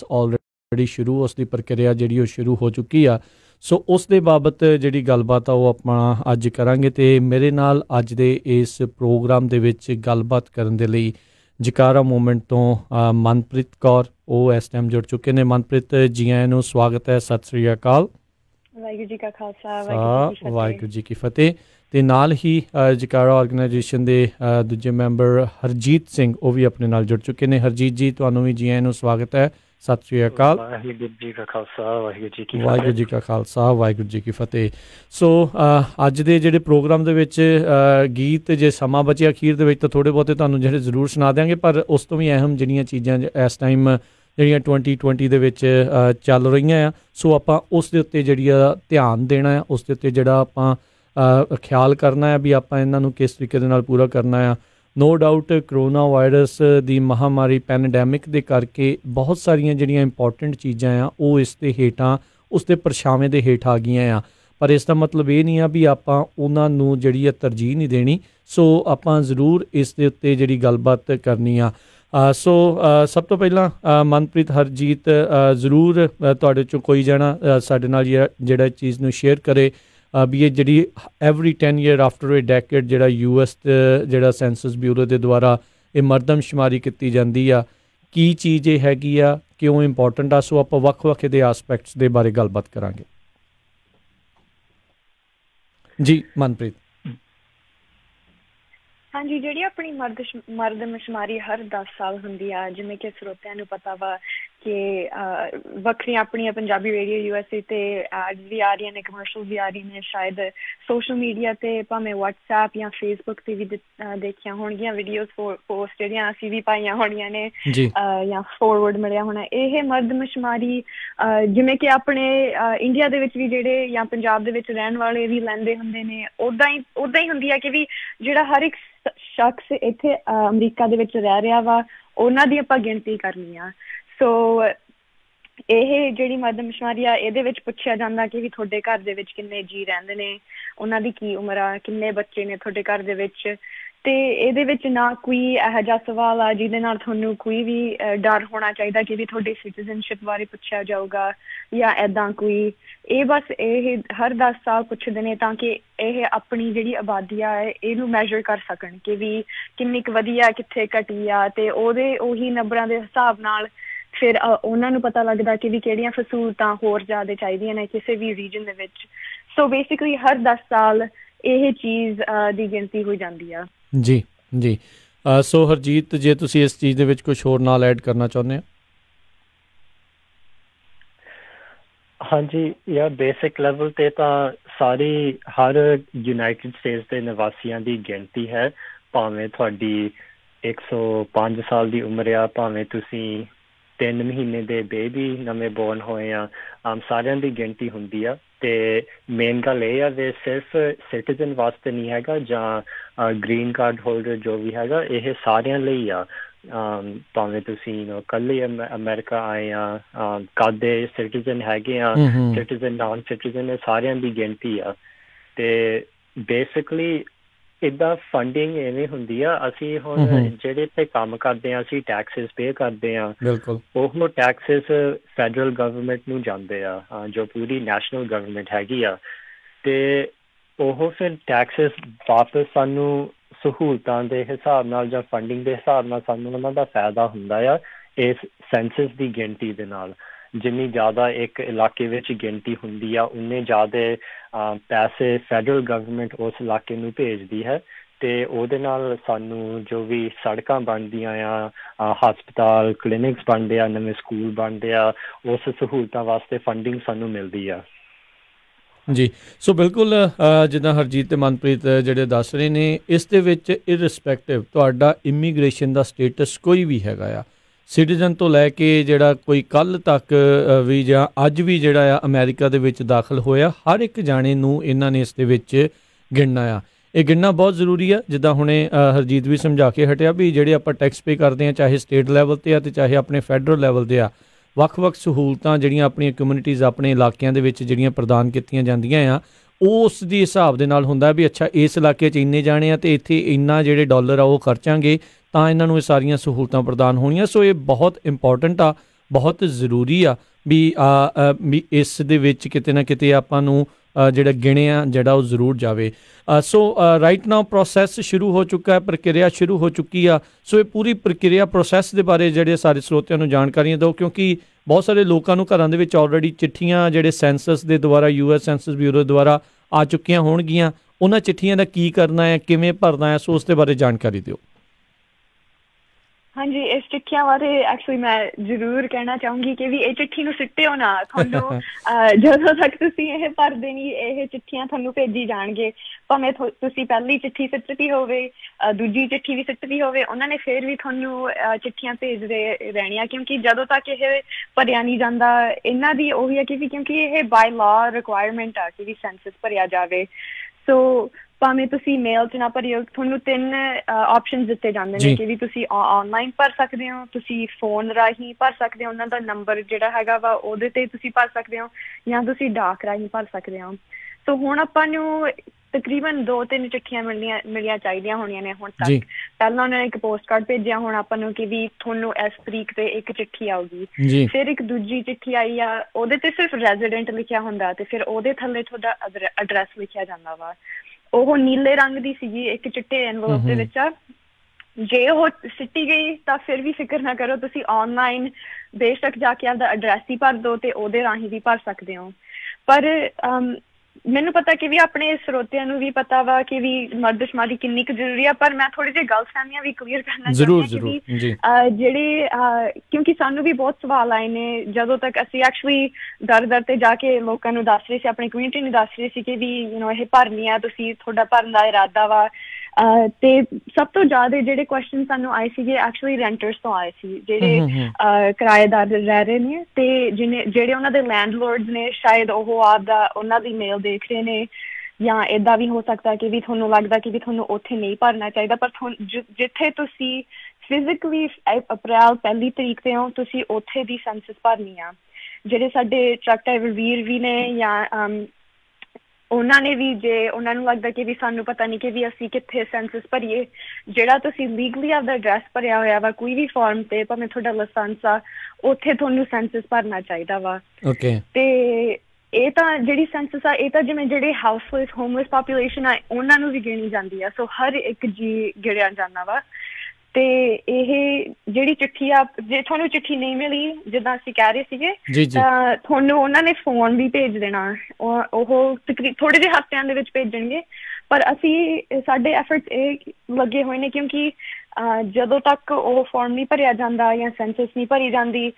Already शुरू उसकी प्रक्रिया जी शुरू हो चुकी आ। सो उस दे बाबत जी गलबात आ वो अपना अज करांगे। तो मेरे नाल अज दे इस प्रोग्राम दे विच गलबात करन दे लई जकारा मूवमेंट तो मनप्रीत कौर वो इस टाइम जुड़ चुके हैं। मनप्रीत जी आयां नूं स्वागत है, सत श्री अकाल। वाहिगुरू जी का खालसा वाहिगुरू जी की फतेह। ते नाल ही जकारा ऑर्गेनाइजेशन के दूजे मैंबर हरजीत सिंह वो भी अपने नाल जुड़ चुके हैं। हरजीत जी तुहानूं भी जी आयां नूं स्वागत है, सत श्री अकाल। वाहिगुरू जी का खालसा वाहिगुरू जी की वाहिगुरू जी का खालसा वाहिगुरू जी की फतेह। सो अज दे जिहड़े प्रोग्राम दे विच गीत जे समा बचे अखीर दे विच तां थोड़े बहुते तुहानूं जिहड़े जरूर सुना देंगे, पर उस तो भी अहम जिहड़ियां चीज़ां इस टाइम ਜਿਹੜੀਆਂ 2020 ਦੇ ਵਿੱਚ ਚੱਲ ਰਹੀਆਂ ਆ, ਸੋ ਆਪਾਂ ਉਸ ਦੇ ਉੱਤੇ ਜਿਹੜੀ ਆ ਧਿਆਨ ਦੇਣਾ ਆ, ਉਸ ਦੇ ਉੱਤੇ ਜਿਹੜਾ ਆਪਾਂ ਖਿਆਲ ਕਰਨਾ ਹੈ ਵੀ ਆਪਾਂ ਇਹਨਾਂ ਨੂੰ ਕਿਸ ਤਰੀਕੇ ਦੇ ਨਾਲ ਪੂਰਾ ਕਰਨਾ ਆ। ਨੋ ਡਾਊਟ ਕਰੋਨਾ ਵਾਇਰਸ ਦੀ ਮਹਾਮਾਰੀ ਪੈਂਡੈਮਿਕ ਦੇ ਕਰਕੇ ਬਹੁਤ ਸਾਰੀਆਂ ਜਿਹੜੀਆਂ ਇੰਪੋਰਟੈਂਟ ਚੀਜ਼ਾਂ ਆ ਉਹ ਇਸ ਦੇ ਹੇਠਾਂ ਉਸ ਦੇ ਪਰਛਾਵੇਂ ਦੇ ਹੇਠ ਆ ਗਈਆਂ ਆ, ਪਰ ਇਸ ਦਾ ਮਤਲਬ ਇਹ ਨਹੀਂ ਆ ਵੀ ਆਪਾਂ ਉਹਨਾਂ ਨੂੰ ਜਿਹੜੀ ਆ ਤਰਜੀਹ ਨਹੀਂ ਦੇਣੀ। ਸੋ ਆਪਾਂ ਜ਼ਰੂਰ ਇਸ ਦੇ ਉੱਤੇ ਜਿਹੜੀ ਗੱਲਬਾਤ ਕਰਨੀ ਆ। ਸੋ ਸਭ ਤੋਂ ਪਹਿਲਾਂ ਮਨਪ੍ਰੀਤ ਹਰਜੀਤ ਜ਼ਰੂਰ ਤੁਹਾਡੇ 'ਚੋਂ ਕੋਈ ਜਾਣਾ ਸਾਡੇ ਨਾਲ ਜਿਹੜਾ ਚੀਜ਼ ਨੂੰ ਸ਼ੇਅਰ ਕਰੇ ਵੀ ਇਹ ਜਿਹੜੀ every 10 year after a decade ਜਿਹੜਾ US ਜਿਹੜਾ ਸੈਂਸਸ ਬਿਊਰੋ ਦੇ ਦੁਆਰਾ ਇਹ ਮਰਦਮਸ਼ੁਮਾਰੀ ਕੀਤੀ ਜਾਂਦੀ ਆ, ਕੀ ਚੀਜ਼ ਇਹ ਹੈਗੀ ਆ, ਕਿਉਂ ਇੰਪੋਰਟੈਂਟ ਆ। ਸੋ ਆਪਾਂ ਵੱਖ-ਵੱਖ ਇਹਦੇ ਆਸਪੈਕਟਸ ਦੇ ਬਾਰੇ ਗੱਲਬਾਤ ਕਰਾਂਗੇ। ਜੀ ਮਨਪ੍ਰੀਤ। हाँ जी, जी अपनी मरदमशुमारी हर 10 साल होंगी आ, जिमें कि ਸਰੋਤਿਆਂ ਨੂੰ पता वा कि ਵੱਖਰੀਆਂ ਆਪਣੀਆਂ ਪੰਜਾਬੀ ਰੇਡੀਓ USA ਤੇ ਐਡਸ ਵੀ ਆ ਰਹੀਆਂ ਨੇ, ਕਮਰਸ਼ਲ ਵੀ ਆ ਰਹੀਆਂ ਨੇ। ਸ਼ਾਇਦ ਸੋਸ਼ਲ ਮੀਡੀਆ ਤੇ ਭਾਵੇਂ WhatsApp ਜਾਂ Facebook ਤੇ ਵੀ ਦੇਖੀਆਂ ਹੋਣਗੀਆਂ ਵੀਡੀਓਜ਼ ਪੋਸਟ ਜਿਹੜੀਆਂ ਅਸੀਂ ਵੀ ਪਾਈਆਂ ਹੋਣੀਆਂ ਨੇ ਜਾਂ ਫੋਰਵਰਡ ਮਿਲਿਆ ਹੋਣਾ। ਇਹ ਮਰਦਮਸ਼ੁਮਾਰੀ ਜਿਵੇਂ ਕਿ ਆਪਣੇ ਇੰਡੀਆ ਦੇ ਵਿੱਚ ਵੀ ਜਿਹੜੇ ਜਾਂ ਪੰਜਾਬ ਦੇ ਵਿੱਚ ਰਹਿਣ ਵਾਲੇ ਵੀ ਲੈਂਦੇ ਹੁੰਦੇ ਨੇ, ਉੱਦਾਂ ਹੀ ਹੁੰਦੀ ਆ ਕਿ ਵੀ ਜਿਹੜਾ ਹਰ ਇੱਕ ਸ਼ਖਸ ਇੱਥੇ ਅਮਰੀਕਾ ਦੇ ਵਿੱਚ ਰਹਿ ਰਿਹਾ ਵਾ ਉਹਨਾਂ ਦੀ ਆਪਾਂ ਗਿਣਤੀ ਕਰਨੀ ਆ। ਸੋ ਇਹ ਜਿਹੜੀ ਮਰਦਮਸ਼ੁਮਾਰੀ ਆ ਇਹਦੇ ਵਿੱਚ ਪੁੱਛਿਆ ਜਾਂਦਾ ਕਿ ਵੀ ਤੁਹਾਡੇ ਘਰ ਦੇ ਵਿੱਚ ਕਿੰਨੇ ਜੀਅ ਰਹਿੰਦੇ ਨੇ, ਉਹਨਾਂ ਦੀ ਕੀ ਉਮਰ ਆ, ਕਿੰਨੇ ਬੱਚੇ ਨੇ ਤੁਹਾਡੇ ਘਰ ਦੇ ਵਿੱਚ। ਤੇ ਇਹਦੇ ਵਿੱਚ ਨਾ ਕੋਈ ਇਹੋ ਜਿਹਾ ਸਵਾਲ ਆ ਜਿਹਦੇ ਨਾਲ ਤੁਹਾਨੂੰ ਕੋਈ ਵੀ ਡਰ ਹੋਣਾ ਚਾਹੀਦਾ ਕਿ ਵੀ ਤੁਹਾਡੀ ਸਿਟੀਜ਼ਨਸ਼ਿਪ ਬਾਰੇ ਪੁੱਛਿਆ ਜਾਊਗਾ ਜਾਂ ਇੱਦਾਂ ਕੋਈ। ਇਹ ਬਸ ਇਹ ਹਰ 10 ਸਾਲ ਪੁੱਛਦੇ ਨੇ ਤਾਂ ਕਿ ਇਹ ਆਪਣੀ ਜਿਹੜੀ ਆਬਾਦੀ ਆ ਇਹਨੂੰ ਮੈਜ਼ਰ ਕਰ ਸਕਣ ਕਿ ਵੀ ਕਿੰਨੀ ਕੁ ਵਧੀਆ ਕਿੱਥੇ ਘਟੀ ਆ, ਤੇ ਉਹੀ ਨੰਬਰਾਂ ਦੇ ਹਿਸਾਬ ਨਾਲ ਫਿਰ ਉਹਨਾਂ ਨੂੰ ਪਤਾ ਲੱਗਦਾ ਕਿ ਵੀ ਕਿਹੜੀਆਂ ਸਹੂਲਤਾਂ ਹੋਰ ਜ਼ਿਆਦਾ ਚਾਹੀਦੀਆਂ ਨੇ ਕਿਸੇ ਵੀ ਰੀਜਨ ਦੇ ਵਿੱਚ। ਸੋ ਬੇਸਿਕਲੀ ਹਰ 10 ਸਾਲ ਇਹ ਚੀਜ਼ ਦੀ ਗਿਣਤੀ ਹੋ ਜਾਂਦੀ ਆ। ਜੀ ਜੀ। ਸੋ ਹਰਜੀਤ, ਜੇ ਤੁਸੀਂ ਇਸ ਚੀਜ਼ ਦੇ ਵਿੱਚ ਕੁਛ ਹੋਰ ਨਾਲ ਐਡ ਕਰਨਾ ਚਾਹੁੰਦੇ ਹੋ। ਹਾਂਜੀ ਯਾਰ, ਬੇਸਿਕ ਲੈਵਲ ਤੇ ਤਾਂ ਸਾਰੀ ਹਰ ਯੂਨਾਈਟਿਡ ਸਟੇਟਸ ਦੇ ਨਿਵਾਸੀਆਂ ਦੀ ਗਿਣਤੀ ਹੈ, ਭਾਵੇਂ ਤੁਹਾਡੀ 105 ਸਾਲ ਦੀ ਉਮਰ ਆ, ਭਾਵੇਂ ਤੁਸੀਂ 3 ਮਹੀਨੇ ਦੇ ਬੇਬੀ ਨਵੇਂ ਬੋਰਨ ਹੋਏ ਆ, ਸਾਰਿਆਂ ਦੀ ਗਿਣਤੀ ਹੁੰਦੀ ਆ। ਤੇ ਮੇਨ ਗੱਲ ਇਹ ਆ ਵੀ ਸਿਰਫ ਸਿਟੀਜ਼ਨ ਵਾਸਤੇ ਨਹੀਂ ਹੈਗਾ ਜਾਂ ਗ੍ਰੀਨ ਕਾਰਡ ਹੋਲਡਰ ਜੋ ਵੀ ਹੈਗਾ, ਇਹ ਸਾਰਿਆਂ ਲਈ ਆ। ਭਾਵੇਂ ਤੁਸੀਂ ਇਕੱਲੇ ਅਮਰੀਕਾ ਆਏ ਆ, ਕਦ ਦੇ ਸਿਟੀਜ਼ਨ ਹੈਗੇ ਆ, ਸਿਟੀਜ਼ਨ ਨਾਨ ਸਿਟੀਜ਼ਨ, ਇਹ ਸਾਰਿਆਂ ਦੀ ਗਿਣਤੀ ਆ। ਤੇ ਬੇਸਿਕਲੀ ਇੱਦਾਂ ਫੰਡਿੰਗ ਇਵੇਂ ਹੁੰਦੀ ਆ, ਅਸੀਂ ਹੁਣ ਜਿਹੜੇ ਇੱਥੇ ਕੰਮ ਕਰਦੇ ਹਾਂ ਅਸੀਂ ਟੈਕਸਿਸ ਪੇ ਕਰਦੇ ਹਾਂ, ਉਹ ਟੈਕਸਿਸ ਫੈਡਰਲ ਗਵਰਨਮੈਂਟ ਨੂੰ ਜਾਂਦੇ ਆ ਜੋ ਪੂਰੀ ਨੈਸ਼ਨਲ ਗਵਰਨਮੈਂਟ ਹੈਗੀ ਆ। ਤੇ ਉਹ ਫਿਰ ਟੈਕਸਿਸ ਵਾਪਸ ਸਾਨੂੰ ਸਹੂਲਤਾਂ ਦੇ ਹਿਸਾਬ ਨਾਲ ਜਾਂ ਫੰਡਿੰਗ ਦੇ ਹਿਸਾਬ ਨਾਲ ਸਾਨੂੰ ਉਹਨਾਂ ਦਾ ਫਾਇਦਾ ਹੁੰਦਾ ਆ ਇਸ ਸੈਂਸਸ ਦੀ ਗਿਣਤੀ ਦੇ ਨਾਲ। ਜਿੰਨੀ ਜ਼ਿਆਦਾ ਇੱਕ ਇਲਾਕੇ ਵਿੱਚ ਗਿਣਤੀ ਹੁੰਦੀ ਆ ਉਨੇ ਜ਼ਿਆਦਾ ਪੈਸੇ ਫੈਡਰਲ ਗਵਰਨਮੈਂਟ ਉਸ ਇਲਾਕੇ ਨੂੰ ਭੇਜਦੀ ਹੈ, ਤੇ ਉਹਦੇ ਨਾਲ ਸਾਨੂੰ ਜੋ ਵੀ ਸੜਕਾਂ ਬਣਦੀਆਂ ਆ, ਹਸਪਤਾਲ ਕਲੀਨਿਕਸ ਬਣਦੇ ਆ, ਨਵੇਂ ਸਕੂਲ ਬਣਦੇ ਆ, ਉਸ ਸਹੂਲਤਾਂ ਵਾਸਤੇ ਫੰਡਿੰਗ ਸਾਨੂੰ ਮਿਲਦੀ ਆ। ਜੀ। ਸੋ ਬਿਲਕੁਲ ਜਿੱਦਾਂ ਹਰਜੀਤ ਅਤੇ ਮਨਪ੍ਰੀਤ ਜਿਹੜੇ ਦੱਸ ਰਹੇ ਨੇ, ਇਸ ਦੇ ਵਿੱਚ ਇਰਰਿਸਪੈਕਟਿਵ ਤੁਹਾਡਾ ਇਮੀਗ੍ਰੇਸ਼ਨ ਦਾ ਸਟੇਟਸ ਕੋਈ ਵੀ ਹੈਗਾ ਆ, ਸਿਟੀਜ਼ਨ ਤੋਂ ਲੈ ਕੇ ਜਿਹੜਾ ਕੋਈ ਕੱਲ੍ਹ ਤੱਕ ਵੀ ਜਾਂ ਅੱਜ ਵੀ ਜਿਹੜਾ ਆ ਅਮਰੀਕਾ ਦੇ ਵਿੱਚ ਦਾਖਲ ਹੋਇਆ, ਹਰ ਇੱਕ ਜਾਣੇ ਨੂੰ ਇਹਨਾਂ ਨੇ ਇਸ ਦੇ ਵਿੱਚ ਗਿਣਨਾ ਆ। ਇਹ ਗਿਣਨਾ ਬਹੁਤ ਜ਼ਰੂਰੀ ਆ। ਜਿੱਦਾਂ ਹੁਣੇ ਹਰਜੀਤ ਵੀ ਸਮਝਾ ਕੇ ਹਟਿਆ ਵੀ ਜਿਹੜੇ ਆਪਾਂ ਟੈਕਸ ਪੇ ਕਰਦੇ ਹਾਂ, ਚਾਹੇ ਸਟੇਟ ਲੈਵਲ 'ਤੇ ਆ ਅਤੇ ਚਾਹੇ ਆਪਣੇ ਫੈਡਰਲ ਲੈਵਲ 'ਤੇ ਆ, ਵੱਖ-ਵੱਖ ਸਹੂਲਤਾਂ ਜਿਹੜੀਆਂ ਆਪਣੀਆਂ ਕਮਿਊਨਿਟੀਜ਼ ਆਪਣੇ ਇਲਾਕਿਆਂ ਦੇ ਵਿੱਚ ਜਿਹੜੀਆਂ ਪ੍ਰਦਾਨ ਕੀਤੀਆਂ ਜਾਂਦੀਆਂ ਆ, ਉਸ ਦੀ ਹਿਸਾਬ ਦੇ ਨਾਲ ਹੁੰਦਾ ਵੀ ਅੱਛਾ ਇਸ ਇਲਾਕੇ 'ਚ ਇੰਨੇ ਜਾਣੇ ਆ ਅਤੇ ਇੱਥੇ ਇੰਨਾ ਜਿਹੜੇ ਡਾਲਰ ਆ ਉਹ ਖਰਚਾਂਗੇ ਤਾਂ ਇਹਨਾਂ ਨੂੰ ਇਹ ਸਾਰੀਆਂ ਸਹੂਲਤਾਂ ਪ੍ਰਦਾਨ ਹੋਣੀਆਂ। ਸੋ ਇਹ ਬਹੁਤ ਇੰਪੋਰਟੈਂਟ ਆ। ਬਹੁਤ ਜ਼ਰੂਰੀ ਆ ਵੀ ਇਸ ਦੇ ਵਿੱਚ ਕਿਤੇ ਨਾ ਕਿਤੇ ਆਪਾਂ ਨੂੰ ਜਿਹੜਾ ਗਿਣਿਆ ਜਿਹੜਾ ਉਹ ਜ਼ਰੂਰ ਜਾਵੇ। ਸੋ ਰਾਈਟ ਨਾਓ ਪ੍ਰੋਸੈਸ ਸ਼ੁਰੂ ਹੋ ਚੁੱਕਾ ਹੈ, ਪ੍ਰਕਿਰਿਆ ਸ਼ੁਰੂ ਹੋ ਚੁੱਕੀ ਆ। ਸੋ ਇਹ ਪੂਰੀ ਪ੍ਰਕਿਰਿਆ ਪ੍ਰੋਸੈਸ ਦੇ ਬਾਰੇ ਜਿਹੜੇ ਸਾਰੇ ਸਰੋਤਿਆਂ ਨੂੰ ਜਾਣਕਾਰੀਆਂ ਦਿਓ, ਕਿਉਂਕਿ ਬਹੁਤ ਸਾਰੇ ਲੋਕਾਂ ਨੂੰ ਘਰਾਂ ਦੇ ਵਿੱਚ ਆਲਰੇਡੀ ਚਿੱਠੀਆਂ ਜਿਹੜੇ ਸੈਂਸਸ ਦੇ ਦੁਆਰਾ US ਸੈਂਸਸ ਬਿਊਰੋ ਦੁਆਰਾ ਆ ਚੁੱਕੀਆਂ ਹੋਣਗੀਆਂ। ਉਹਨਾਂ ਚਿੱਠੀਆਂ ਦਾ ਕੀ ਕਰਨਾ ਹੈ, ਕਿਵੇਂ ਭਰਨਾ ਹੈ, ਸੋ ਉਸ ਦੇ ਬਾਰੇ ਜਾਣਕਾਰੀ ਦਿਓ। ਹਾਂਜੀ, ਇਸ ਚਿੱਠੀਆਂ ਬਾਰੇ ਐਕਚੁਅਲੀ ਮੈਂ ਜ਼ਰੂਰ ਕਹਿਣਾ ਚਾਹੂੰਗੀ ਕਿ ਵੀ ਇਹ ਚਿੱਠੀ ਨੂੰ ਸਿੱਟਿਓ ਨਾ। ਤੁਹਾਨੂੰ ਜਦੋਂ ਤੱਕ ਤੁਸੀਂ ਇਹ ਭਰਦੇ ਨਹੀਂ, ਇਹ ਚਿੱਠੀਆਂ ਤੁਹਾਨੂੰ ਭੇਜੀ ਜਾਣਗੇ। ਭਾਵੇਂ ਤੁਸੀਂ ਪਹਿਲੀ ਚਿੱਠੀ ਸਿੱਟਦੀ ਹੋਵੇ, ਦੂਜੀ ਚਿੱਠੀ ਵੀ ਸਿੱਟਦੀ ਹੋਵੇ, ਉਹਨਾਂ ਨੇ ਫਿਰ ਵੀ ਤੁਹਾਨੂੰ ਚਿੱਠੀਆਂ ਭੇਜਦੇ ਰਹਿਣੀਆਂ, ਕਿਉਂਕਿ ਜਦੋਂ ਤੱਕ ਇਹ ਭਰਿਆ ਨਹੀਂ ਜਾਂਦਾ, ਇਹਨਾਂ ਦੀ ਉਹੀ ਹੈ ਕਿ ਕਿਉਂਕਿ ਇਹ ਬਾਈ ਲਾਅ ਰਿਕੁਆਇਰਮੈਂਟ ਆ ਕਿ ਵੀ ਸੈਂਸਸ ਭਰਿਆ ਜਾਵੇ। ਸੋ ਭਾਵੇਂ ਤੁਸੀਂ ਮੇਲ 'ਚ ਨਾ ਭਰਿਓ, ਤੁਹਾਨੂੰ 3 ਆਪਸ਼ਨ ਦਿੱਤੇ ਜਾਂਦੇ ਨੇ ਕਿ ਵੀ ਤੁਸੀਂ ਔਨਲਾਈਨ ਭਰ ਸਕਦੇ ਹੋ, ਤੁਸੀਂ ਫੋਨ ਰਾਹੀਂ ਭਰ ਸਕਦੇ ਹੋ, ਉਹਨਾਂ ਦਾ ਨੰਬਰ ਜਿਹੜਾ ਹੈਗਾ ਵਾ ਉਹਦੇ 'ਤੇ ਤੁਸੀਂ ਭਰ ਸਕਦੇ ਹੋ, ਜਾਂ ਤੁਸੀਂ ਡਾਕ ਰਾਹੀਂ ਭਰ ਸਕਦੇ ਹੋ। ਸੋ ਹੁਣ ਆਪਾਂ ਨੂੰ ਤਕਰੀਬਨ 2-3 ਚਿੱਠੀਆਂ ਮਿਲੀਆਂ ਚਾਹੀਦੀਆਂ ਹੋਣੀਆਂ ਨੇ ਹੁਣ ਤੱਕ। ਪਹਿਲਾਂ ਉਹਨਾਂ ਨੇ ਇੱਕ ਪੋਸਟ ਕਾਰਡ ਭੇਜਿਆ, ਹੁਣ ਆਪਾਂ ਨੂੰ ਕਿ ਵੀ ਤੁਹਾਨੂੰ ਇਸ ਤਰੀਕ ਤੇ ਇੱਕ ਚਿੱਠੀ ਆਊਗੀ। ਫਿਰ ਇੱਕ ਦੂਜੀ ਚਿੱਠੀ ਆਈ ਆ, ਉਹਦੇ ਤੇ ਸਿਰਫ ਰੈਜ਼ੀਡੈਂਟ ਲਿਖਿਆ ਹੁੰਦਾ ਤੇ ਫਿਰ ਉਹਦੇ ਥੱਲੇ ਤੁਹਾਡਾ ਐਡਰੈਸ ਲਿਖਿਆ ਜਾਂਦਾ ਵਾ। ਉਹ ਨੀਲੇ ਰੰਗ ਦੀ ਸੀਗੀ, ਇੱਕ ਚਿੱਟੇ ਐਨਵਲਪ ਦੇ ਵਿੱਚ ਆ। ਜੇ ਉਹ ਸਿੱਟੀ ਗਈ ਤਾਂ ਫਿਰ ਵੀ ਫਿਕਰ ਨਾ ਕਰੋ, ਤੁਸੀਂ ਔਨਲਾਈਨ ਬੇਸ਼ੱਕ ਜਾ ਕੇ ਆਪਦਾ ਐਡਰੈਸ ਹੀ ਭਰ ਦਿਓ ਤੇ ਉਹਦੇ ਰਾਹੀਂ ਵੀ ਭਰ ਸਕਦੇ ਹੋ। ਪਰ ਮੈਨੂੰ ਪਤਾ ਕਿ ਵੀ ਆਪਣੇ ਸਰੋਤਿਆਂ ਨੂੰ ਵੀ ਪਤਾ ਵਾ ਕਿ ਵੀ ਮਰਦਮਸ਼ੁਮਾਰੀ ਕਿੰਨੀ ਕੁ ਜ਼ਰੂਰੀ ਆ, ਪਰ ਮੈਂ ਥੋੜ੍ਹੀ ਜਿਹੀ ਗਲਤਫਹਿਮੀਆਂ ਵੀ ਕਲੀਅਰ ਕਰਨਾ ਚਾਹੁੰਦੀ ਹਾਂ ਕਿ ਜਿਹੜੇ ਕਿਉਂਕਿ ਸਾਨੂੰ ਵੀ ਬਹੁਤ ਸਵਾਲ ਆਏ ਨੇ ਜਦੋਂ ਤੱਕ ਅਸੀਂ ਐਕਚੁਅਲੀ ਦਰ ਤੇ ਜਾ ਕੇ ਲੋਕਾਂ ਨੂੰ ਦੱਸ ਰਹੇ ਸੀ, ਆਪਣੀ ਕਮਿਊਨਿਟੀ ਨੂੰ ਦੱਸ ਰਹੇ ਸੀ ਕਿ ਵੀ ਇਹ ਭਰਨੀ ਆ, ਤੁਸੀਂ ਤੁਹਾਡਾ ਭਰਨ ਦਾ ਇਰਾਦਾ ਵਾ। ਤੇ ਸਭ ਤੋਂ ਜ਼ਿਆਦਾ ਜਿਹੜੇ ਕੁਐਸਚਨ ਸਾਨੂੰ ਆਏ ਸੀਗੇ ਐਕਚੁਅਲੀ ਰੈਂਟਰਸ ਤੋਂ ਆਏ ਸੀ, ਜਿਹੜੇ ਕਿਰਾਏਦਾਰ ਰਹਿ ਰਹੇ ਨੇ ਤੇ ਜਿਹੜੇ ਉਹਨਾਂ ਦੇ ਲੈਂਡਲੋਰਡਸ ਨੇ, ਸ਼ਾਇਦ ਉਹ ਆਪਦਾ ਉਹਨਾਂ ਦੀ ਮੇਲ ਦੇਖ ਰਹੇ ਨੇ, ਜਾਂ ਏਦਾਂ ਵੀ ਹੋ ਸਕਦਾ ਕਿ ਵੀ ਤੁਹਾਨੂੰ ਲੱਗਦਾ ਕਿ ਵੀ ਤੁਹਾਨੂੰ ਉੱਥੇ ਨਹੀਂ ਭਰਨਾ ਚਾਹੀਦਾ। ਪਰ ਜਿੱਥੇ ਤੁਸੀਂ ਫਿਜ਼ੀਕਲੀ ਅਪ੍ਰੈਲ 1 ਤਰੀਕ ਤੇ ਹੋ, ਤੁਸੀਂ ਉੱਥੇ ਦੀ ਸੈਂਸਸ ਭਰਨੀ ਆ। ਜਿਹੜੇ ਸਾਡੇ ਟਰੱਕ ਡਰਾਈਵਰ ਵੀਰ ਵੀ ਨੇ ਜਾਂ ਉਹਨਾਂ ਨੇ ਵੀ, ਜੇ ਉਹਨਾਂ ਨੂੰ ਲੱਗਦਾ ਕਿ ਵੀ ਸਾਨੂੰ ਪਤਾ ਨਹੀਂ ਕਿ ਵੀ ਅਸੀਂ ਕਿੱਥੇ ਸੈਂਸਸ ਭਰੀਏ, ਜਿਹੜਾ ਤੁਸੀਂ ਲੀਗਲੀ ਆਪਦਾ ਐਡਰੈਸ ਭਰਿਆ ਹੋਇਆ ਵਾ ਕੋਈ ਵੀ ਫਾਰਮ ਤੇ, ਭਾਵੇਂ ਤੁਹਾਡਾ ਲਾਇਸੈਂਸ ਆ, ਉੱਥੇ ਤੁਹਾਨੂੰ ਸੈਂਸਸ ਭਰਨਾ ਚਾਹੀਦਾ ਵਾ। ਤੇ ਇਹ ਤਾਂ ਜਿਹੜੀ ਸੈਂਸਸ ਆ, ਇਹ ਤਾਂ ਜਿਵੇਂ ਜਿਹੜੇ ਹਾਊਸਲੈਸ ਹੋਮਲੈਸ ਪਾਪੂਲੇਸ਼ਨ ਆ ਉਹਨਾਂ ਨੂੰ ਵੀ ਗਿਣੀ ਜਾਂਦੀ ਆ। ਸੋ ਹਰ ਇੱਕ ਜੀ ਗਿਣਿਆ ਜਾਂਦਾ ਵਾ। ਤੇ ਇਹ ਜਿਹੜੀ ਚਿੱਠੀ ਆ, ਜੇ ਤੁਹਾਨੂੰ ਚਿੱਠੀ ਨਹੀਂ ਮਿਲੀ ਜਿੱਦਾਂ ਅਸੀਂ ਕਹਿ ਰਹੇ ਸੀਗੇ, ਤਾਂ ਤੁਹਾਨੂੰ ਉਹਨਾਂ ਨੇ ਫੋਨ ਵੀ ਭੇਜ ਦੇਣਾ। ਉਹ ਥੋੜੇ ਜਿਹੇ ਹਫ਼ਤਿਆਂ ਦੇ ਵਿੱਚ ਭੇਜਣਗੇ, ਪਰ ਸਾਡੇ ਐਫਰਟਸ ਇਹ ਲੱਗੇ ਹੋਏ ਨੇ ਕਿਉਂਕਿ ਜਦੋਂ ਤੱਕ ਉਹ ਫਾਰਮ ਨਹੀਂ ਭਰਿਆ ਜਾਂਦਾ ਜਾਂ ਸੈਂਸਸ ਨਹੀਂ ਭਰੀ ਜਾਂਦੀ,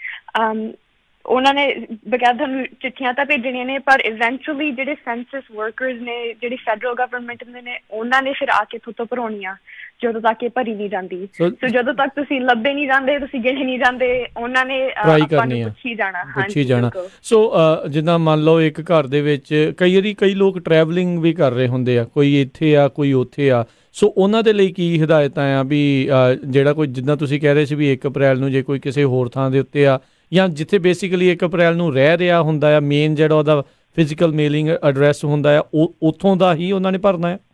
ਉਹਨਾਂ ਨੇ ਬਕਾਇਦਾ ਤੁਹਾਨੂੰ ਚਿੱਠੀਆਂ ਤਾਂ ਭੇਜਣੀਆਂ ਨੇ, ਪਰ ਇਵੈਂਚੁਅਲੀ ਜਿਹੜੇ ਸੈਂਸਸ ਵਰਕਰਸ ਨੇ, ਜਿਹੜੀ ਫੈਡਰਲ ਗਵਰਨਮੈਂਟ ਦੇ ਨੇ, ਉਹਨਾਂ ਨੇ ਫਿਰ ਆ ਕੇ ਥੋਤੋਂ ਭਰਾਉਣੀਆਂ ਜਦੋਂ ਤੱਕ ਇਹ ਭਰੀ ਨਹੀਂ ਜਾਂਦੀ। ਸੋ ਜਦੋਂ ਤੱਕ ਤੁਸੀਂ ਲੱਭੇ ਨਹੀਂ ਜਾਂਦੇ, ਤੁਸੀਂ ਗਿਣੇ ਨਹੀਂ ਜਾਂਦੇ, ਉਹਨਾਂ ਨੇ ਆਪਾਂ ਨੂੰ ਪੁੱਛੀ ਜਾਣਾ। ਸੋ ਜਿੱਦਾਂ ਮੰਨ ਲਓ ਇੱਕ ਘਰ ਦੇ ਵਿੱਚ ਕਈ ਲੋਕ ਟਰੈਵਲਿੰਗ ਵੀ ਕਰ ਰਹੇ ਹੁੰਦੇ ਆ, ਕੋਈ ਇੱਥੇ ਆ ਕੋਈ ਉੱਥੇ ਆ। ਸੋ ਉਹਨਾਂ ਦੇ ਲਈ ਕੀ ਹਦਾਇਤਾਂ ਆ ਵੀ ਜਿਹੜਾ ਕੋਈ, ਜਿੱਦਾਂ ਤੁਸੀਂ ਕਹਿ ਰਹੇ ਸੀ ਵੀ 1 ਅਪ੍ਰੈਲ ਨੂੰ ਜੇ ਕੋਈ ਕਿਸੇ ਹੋਰ ਥਾਂ ਦੇ ਉੱਤੇ ਆ, ਜਾਂ ਜਿੱਥੇ ਬੇਸਿਕਲੀ 1 ਅਪ੍ਰੈਲ ਨੂੰ ਰਹਿ ਰਿਹਾ ਹੁੰਦਾ ਆ, ਮੇਨ ਜਿਹੜਾ ਉਹਦਾ ਫਿਜ਼ੀਕਲ ਮੇਲਿੰਗ ਐਡਰੈਸ ਹੁੰਦਾ ਆ, ਉੱਥੋਂ ਦਾ ਹੀ ਉਹਨਾਂ ਨੇ ਭਰਨਾ ਹੈ?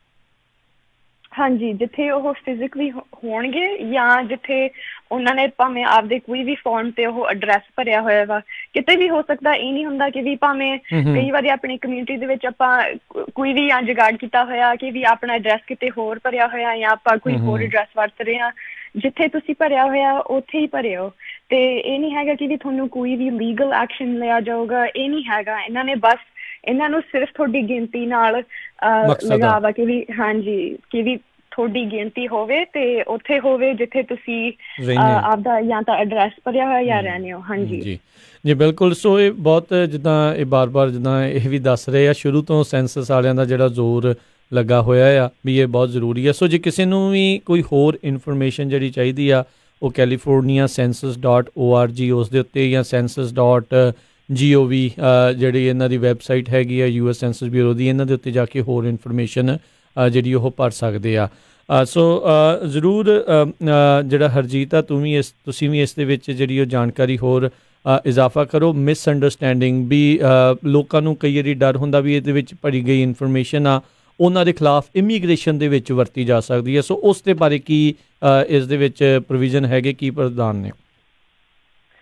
ਹਾਂਜੀ, ਜਿੱਥੇ ਉਹ ਫਿਜ਼ੀਕਲੀ ਹੋਣਗੇ ਜਾਂ ਜਿੱਥੇ ਉਹਨਾਂ ਨੇ ਭਾਵੇਂ ਆਪਦੇ ਕੋਈ ਵੀ ਫਾਰਮ ਤੇ ਉਹ ਐਡਰੈਸ ਭਰਿਆ ਹੋਇਆ ਵਾ, ਕਿਤੇ ਵੀ ਹੋ ਸਕਦਾ। ਇਹ ਨਹੀਂ ਹੁੰਦਾ ਕਿ ਵੀ ਭਾਵੇਂ ਕਈ ਵਾਰੀ ਆਪਣੀ ਕਮਿਊਨਿਟੀ ਦੇ ਵਿੱਚ ਆਪਾਂ ਕੋਈ ਵੀ ਜੁਗਾੜ ਕੀਤਾ ਹੋਇਆ ਕਿ ਵੀ ਆਪਣਾ ਐਡਰੈਸ ਕਿਤੇ ਹੋਰ ਭਰਿਆ ਹੋਇਆ, ਜਾਂ ਆਪਾਂ ਕੋਈ ਹੋਰ ਐਡਰੈਸ ਵਰਤ ਰਹੇ ਹਾਂ, ਜਿੱਥੇ ਤੁਸੀਂ ਭਰਿਆ ਹੋਇਆ ਉੱਥੇ ਹੀ ਭਰਿਓ। ਤੇ ਇਹ ਨਹੀਂ ਹੈਗਾ ਕਿ ਵੀ ਤੁਹਾਨੂੰ ਕੋਈ ਵੀ ਲੀਗਲ ਐਕਸ਼ਨ ਲਿਆ ਜਾਊਗਾ, ਇਹ ਨਹੀਂ ਹੈਗਾ। ਇਹਨਾਂ ਨੇ ਬਸ ਇਹਨਾਂ ਨੂੰ ਸਿਰਫ ਤੁਹਾਡੀ ਗਿਣਤੀ ਨਾਲ ਲਗਾ ਵਾ ਕਿ ਵੀ ਹਾਂਜੀ ਕਿ ਵੀ ਤੁਹਾਡੀ ਗਿਣਤੀ ਹੋਵੇ ਤੇ ਉੱਥੇ ਹੋਵੇ ਜਿੱਥੇ ਤੁਸੀਂ ਆਪਦਾ ਜਾਂ ਤਾਂ ਐਡਰੈਸ ਭਰਿਆ ਹੋਇਆ ਜਾਂ ਰਹਿੰਦੇ ਹੋ। ਹਾਂਜੀ ਜੀ ਬਿਲਕੁਲ। ਸੋ ਇਹ ਬਹੁਤ ਜਿੱਦਾਂ ਇਹ ਬਾਰ-ਬਾਰ ਜਿੱਦਾਂ ਇਹ ਵੀ ਦੱਸ ਰਹੇ ਆ, ਸ਼ੁਰੂ ਤੋਂ ਸੈਂਸਸ ਵਾਲਿਆਂ ਦਾ ਜਿਹੜਾ ਜ਼ੋਰ ਲੱਗਾ ਹੋਇਆ ਆ ਵੀ ਇਹ ਬਹੁਤ ਜ਼ਰੂਰੀ ਆ। ਸੋ ਜੇ ਕਿਸੇ ਨੂੰ ਵੀ ਕੋਈ ਹੋਰ ਇਨਫੋਰਮੇਸ਼ਨ ਜਿਹੜੀ ਚਾਹੀਦੀ ਆ, ਉਹ ਕੈਲੀਫੋਰਨੀਆ census.org ਉਸ ਦੇ ਉੱਤੇ, ਜਾਂ census.gov ਜਿਹੜੀ ਇਹਨਾਂ ਦੀ ਵੈਬਸਾਈਟ ਹੈਗੀ ਆ US ਸੈਂਸਸ ਬਿਊਰੋ ਦੀ, ਇਹਨਾਂ ਦੇ ਉੱਤੇ ਜਾ ਕੇ ਹੋਰ ਇਨਫੋਰਮੇਸ਼ਨ ਜਿਹੜੀ ਉਹ ਭਰ ਸਕਦੇ ਆ। ਸੋ ਜ਼ਰੂਰ ਜਿਹੜਾ ਹਰਜੀਤ ਆ, ਤੁਸੀਂ ਵੀ ਇਸ ਦੇ ਵਿੱਚ ਜਿਹੜੀ ਉਹ ਜਾਣਕਾਰੀ ਹੋਰ ਇਜ਼ਾਫਾ ਕਰੋ। ਮਿਸਅੰਡਰਸਟੈਂਡਿੰਗ ਵੀ ਲੋਕਾਂ ਨੂੰ ਕਈ ਵਾਰੀ ਡਰ ਹੁੰਦਾ ਵੀ ਇਹਦੇ ਵਿੱਚ ਭਰੀ ਗਈ ਇਨਫੋਰਮੇਸ਼ਨ ਆ ਉਹਨਾਂ ਦੇ ਖਿਲਾਫ ਇਮੀਗ੍ਰੇਸ਼ਨ ਦੇ ਵਿੱਚ ਵਰਤੀ ਜਾ ਸਕਦੀ ਹੈ। ਸੋ ਉਸ ਦੇ ਬਾਰੇ ਕੀ ਇਸ ਦੇ ਵਿੱਚ ਪ੍ਰੋਵੀਜ਼ਨ ਹੈਗੇ, ਕੀ ਪ੍ਰਦਾਨ ਨੇ?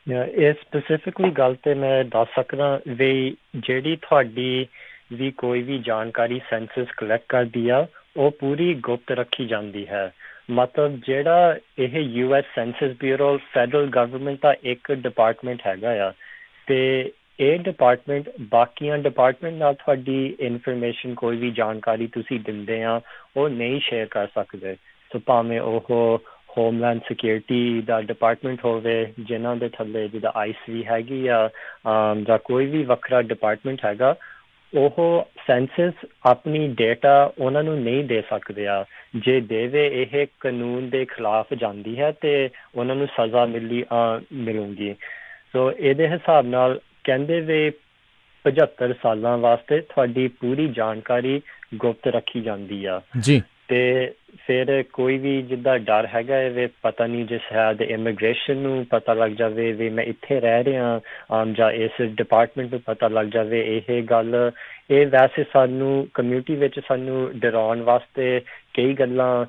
ਇਹ ਸਪੈਸੀਫਿਕਲੀ ਗੱਲ ਤੇ ਮੈਂ ਦੱਸ ਸਕਦਾ ਵੀ ਜਿਹੜੀ ਤੁਹਾਡੀ ਵੀ ਕੋਈ ਵੀ ਜਾਣਕਾਰੀ ਸੈਂਸਸ ਕਲੈਕਟ ਕਰਦੀ ਆ ਉਹ ਪੂਰੀ ਗੁਪਤ ਰੱਖੀ ਜਾਂਦੀ ਹੈ। ਮਤਲਬ ਜਿਹੜਾ ਇਹ US census bureau federal government ਦਾ ਇੱਕ ਡਿਪਾਰਟਮੈਂਟ ਹੈਗਾ ਆ ਤੇ ਇਹ ਡਿਪਾਰਟਮੈਂਟ ਬਾਕੀਆਂ ਡਿਪਾਰਟਮੈਂਟ ਨਾਲ ਤੁਹਾਡੀ ਇਨਫੋਰਮੇਸ਼ਨ ਕੋਈ ਵੀ ਜਾਣਕਾਰੀ ਤੁਸੀਂ ਦਿੰਦੇ ਆ ਉਹ ਨਹੀਂ ਸ਼ੇਅਰ ਕਰ ਸਕਦੇ। ਸੋ ਭਾਵੇਂ ਉਹ ਹੋਮਲੈਂਡ ਸਿਕਿਉਰਿਟੀ ਦਾ ਡਿਪਾਰਟਮੈਂਟ ਹੋਵੇ ਜਿਨ੍ਹਾਂ ਦੇ ਥੱਲੇ ਜਿੱਦਾਂ ICE ਹੈਗੀ ਆ ਜਾਂ ਕੋਈ ਵੀ ਵੱਖਰਾ ਡਿਪਾਰਟਮੈਂਟ ਹੈਗਾ, ਉਹ ਸੈਂਸਸ ਆਪਣੀ ਡੇਟਾ ਉਹਨਾਂ ਨੂੰ ਨਹੀਂ ਦੇ ਸਕਦੇ ਆ। ਜੇ ਦੇਵੇ ਇਹ ਕਾਨੂੰਨ ਦੇ ਖਿਲਾਫ ਜਾਂਦੀ ਹੈ ਤੇ ਉਹਨਾਂ ਨੂੰ ਸਜ਼ਾ ਮਿਲੂਗੀ। ਸੋ ਇਹਦੇ ਹਿਸਾਬ ਨਾਲ ਕਹਿੰਦੇ ਵੀ 75 ਸਾਲਾਂ ਵਾਸਤੇ ਤੁਹਾਡੀ ਪੂਰੀ ਜਾਣਕਾਰੀ ਗੁਪਤ ਰੱਖੀ ਜਾਂਦੀ ਆ ਜੀ। ਤੇ ਫਿਰ ਕੋਈ ਵੀ ਜਿੱਦਾਂ ਡਰ ਹੈਗਾ ਵੀ ਪਤਾ ਨਹੀਂ ਜੇ ਸ਼ਾਇਦ ਇਮੀਗ੍ਰੇਸ਼ਨ ਨੂੰ ਪਤਾ ਲੱਗ ਜਾਵੇ ਵੀ ਮੈਂ ਇੱਥੇ ਰਹਿ ਰਿਹਾ ਜਾਂ ਇਸ ਡਿਪਾਰਟਮੈਂਟ ਨੂੰ ਪਤਾ ਲੱਗ ਜਾਵੇ ਇਹ ਗੱਲ, ਇਹ ਵੈਸੇ ਸਾਨੂੰ ਕਮਿਊਨਿਟੀ ਵਿੱਚ ਸਾਨੂੰ ਡਰਾਉਣ ਵਾਸਤੇ ਕਈ ਗੱਲਾਂ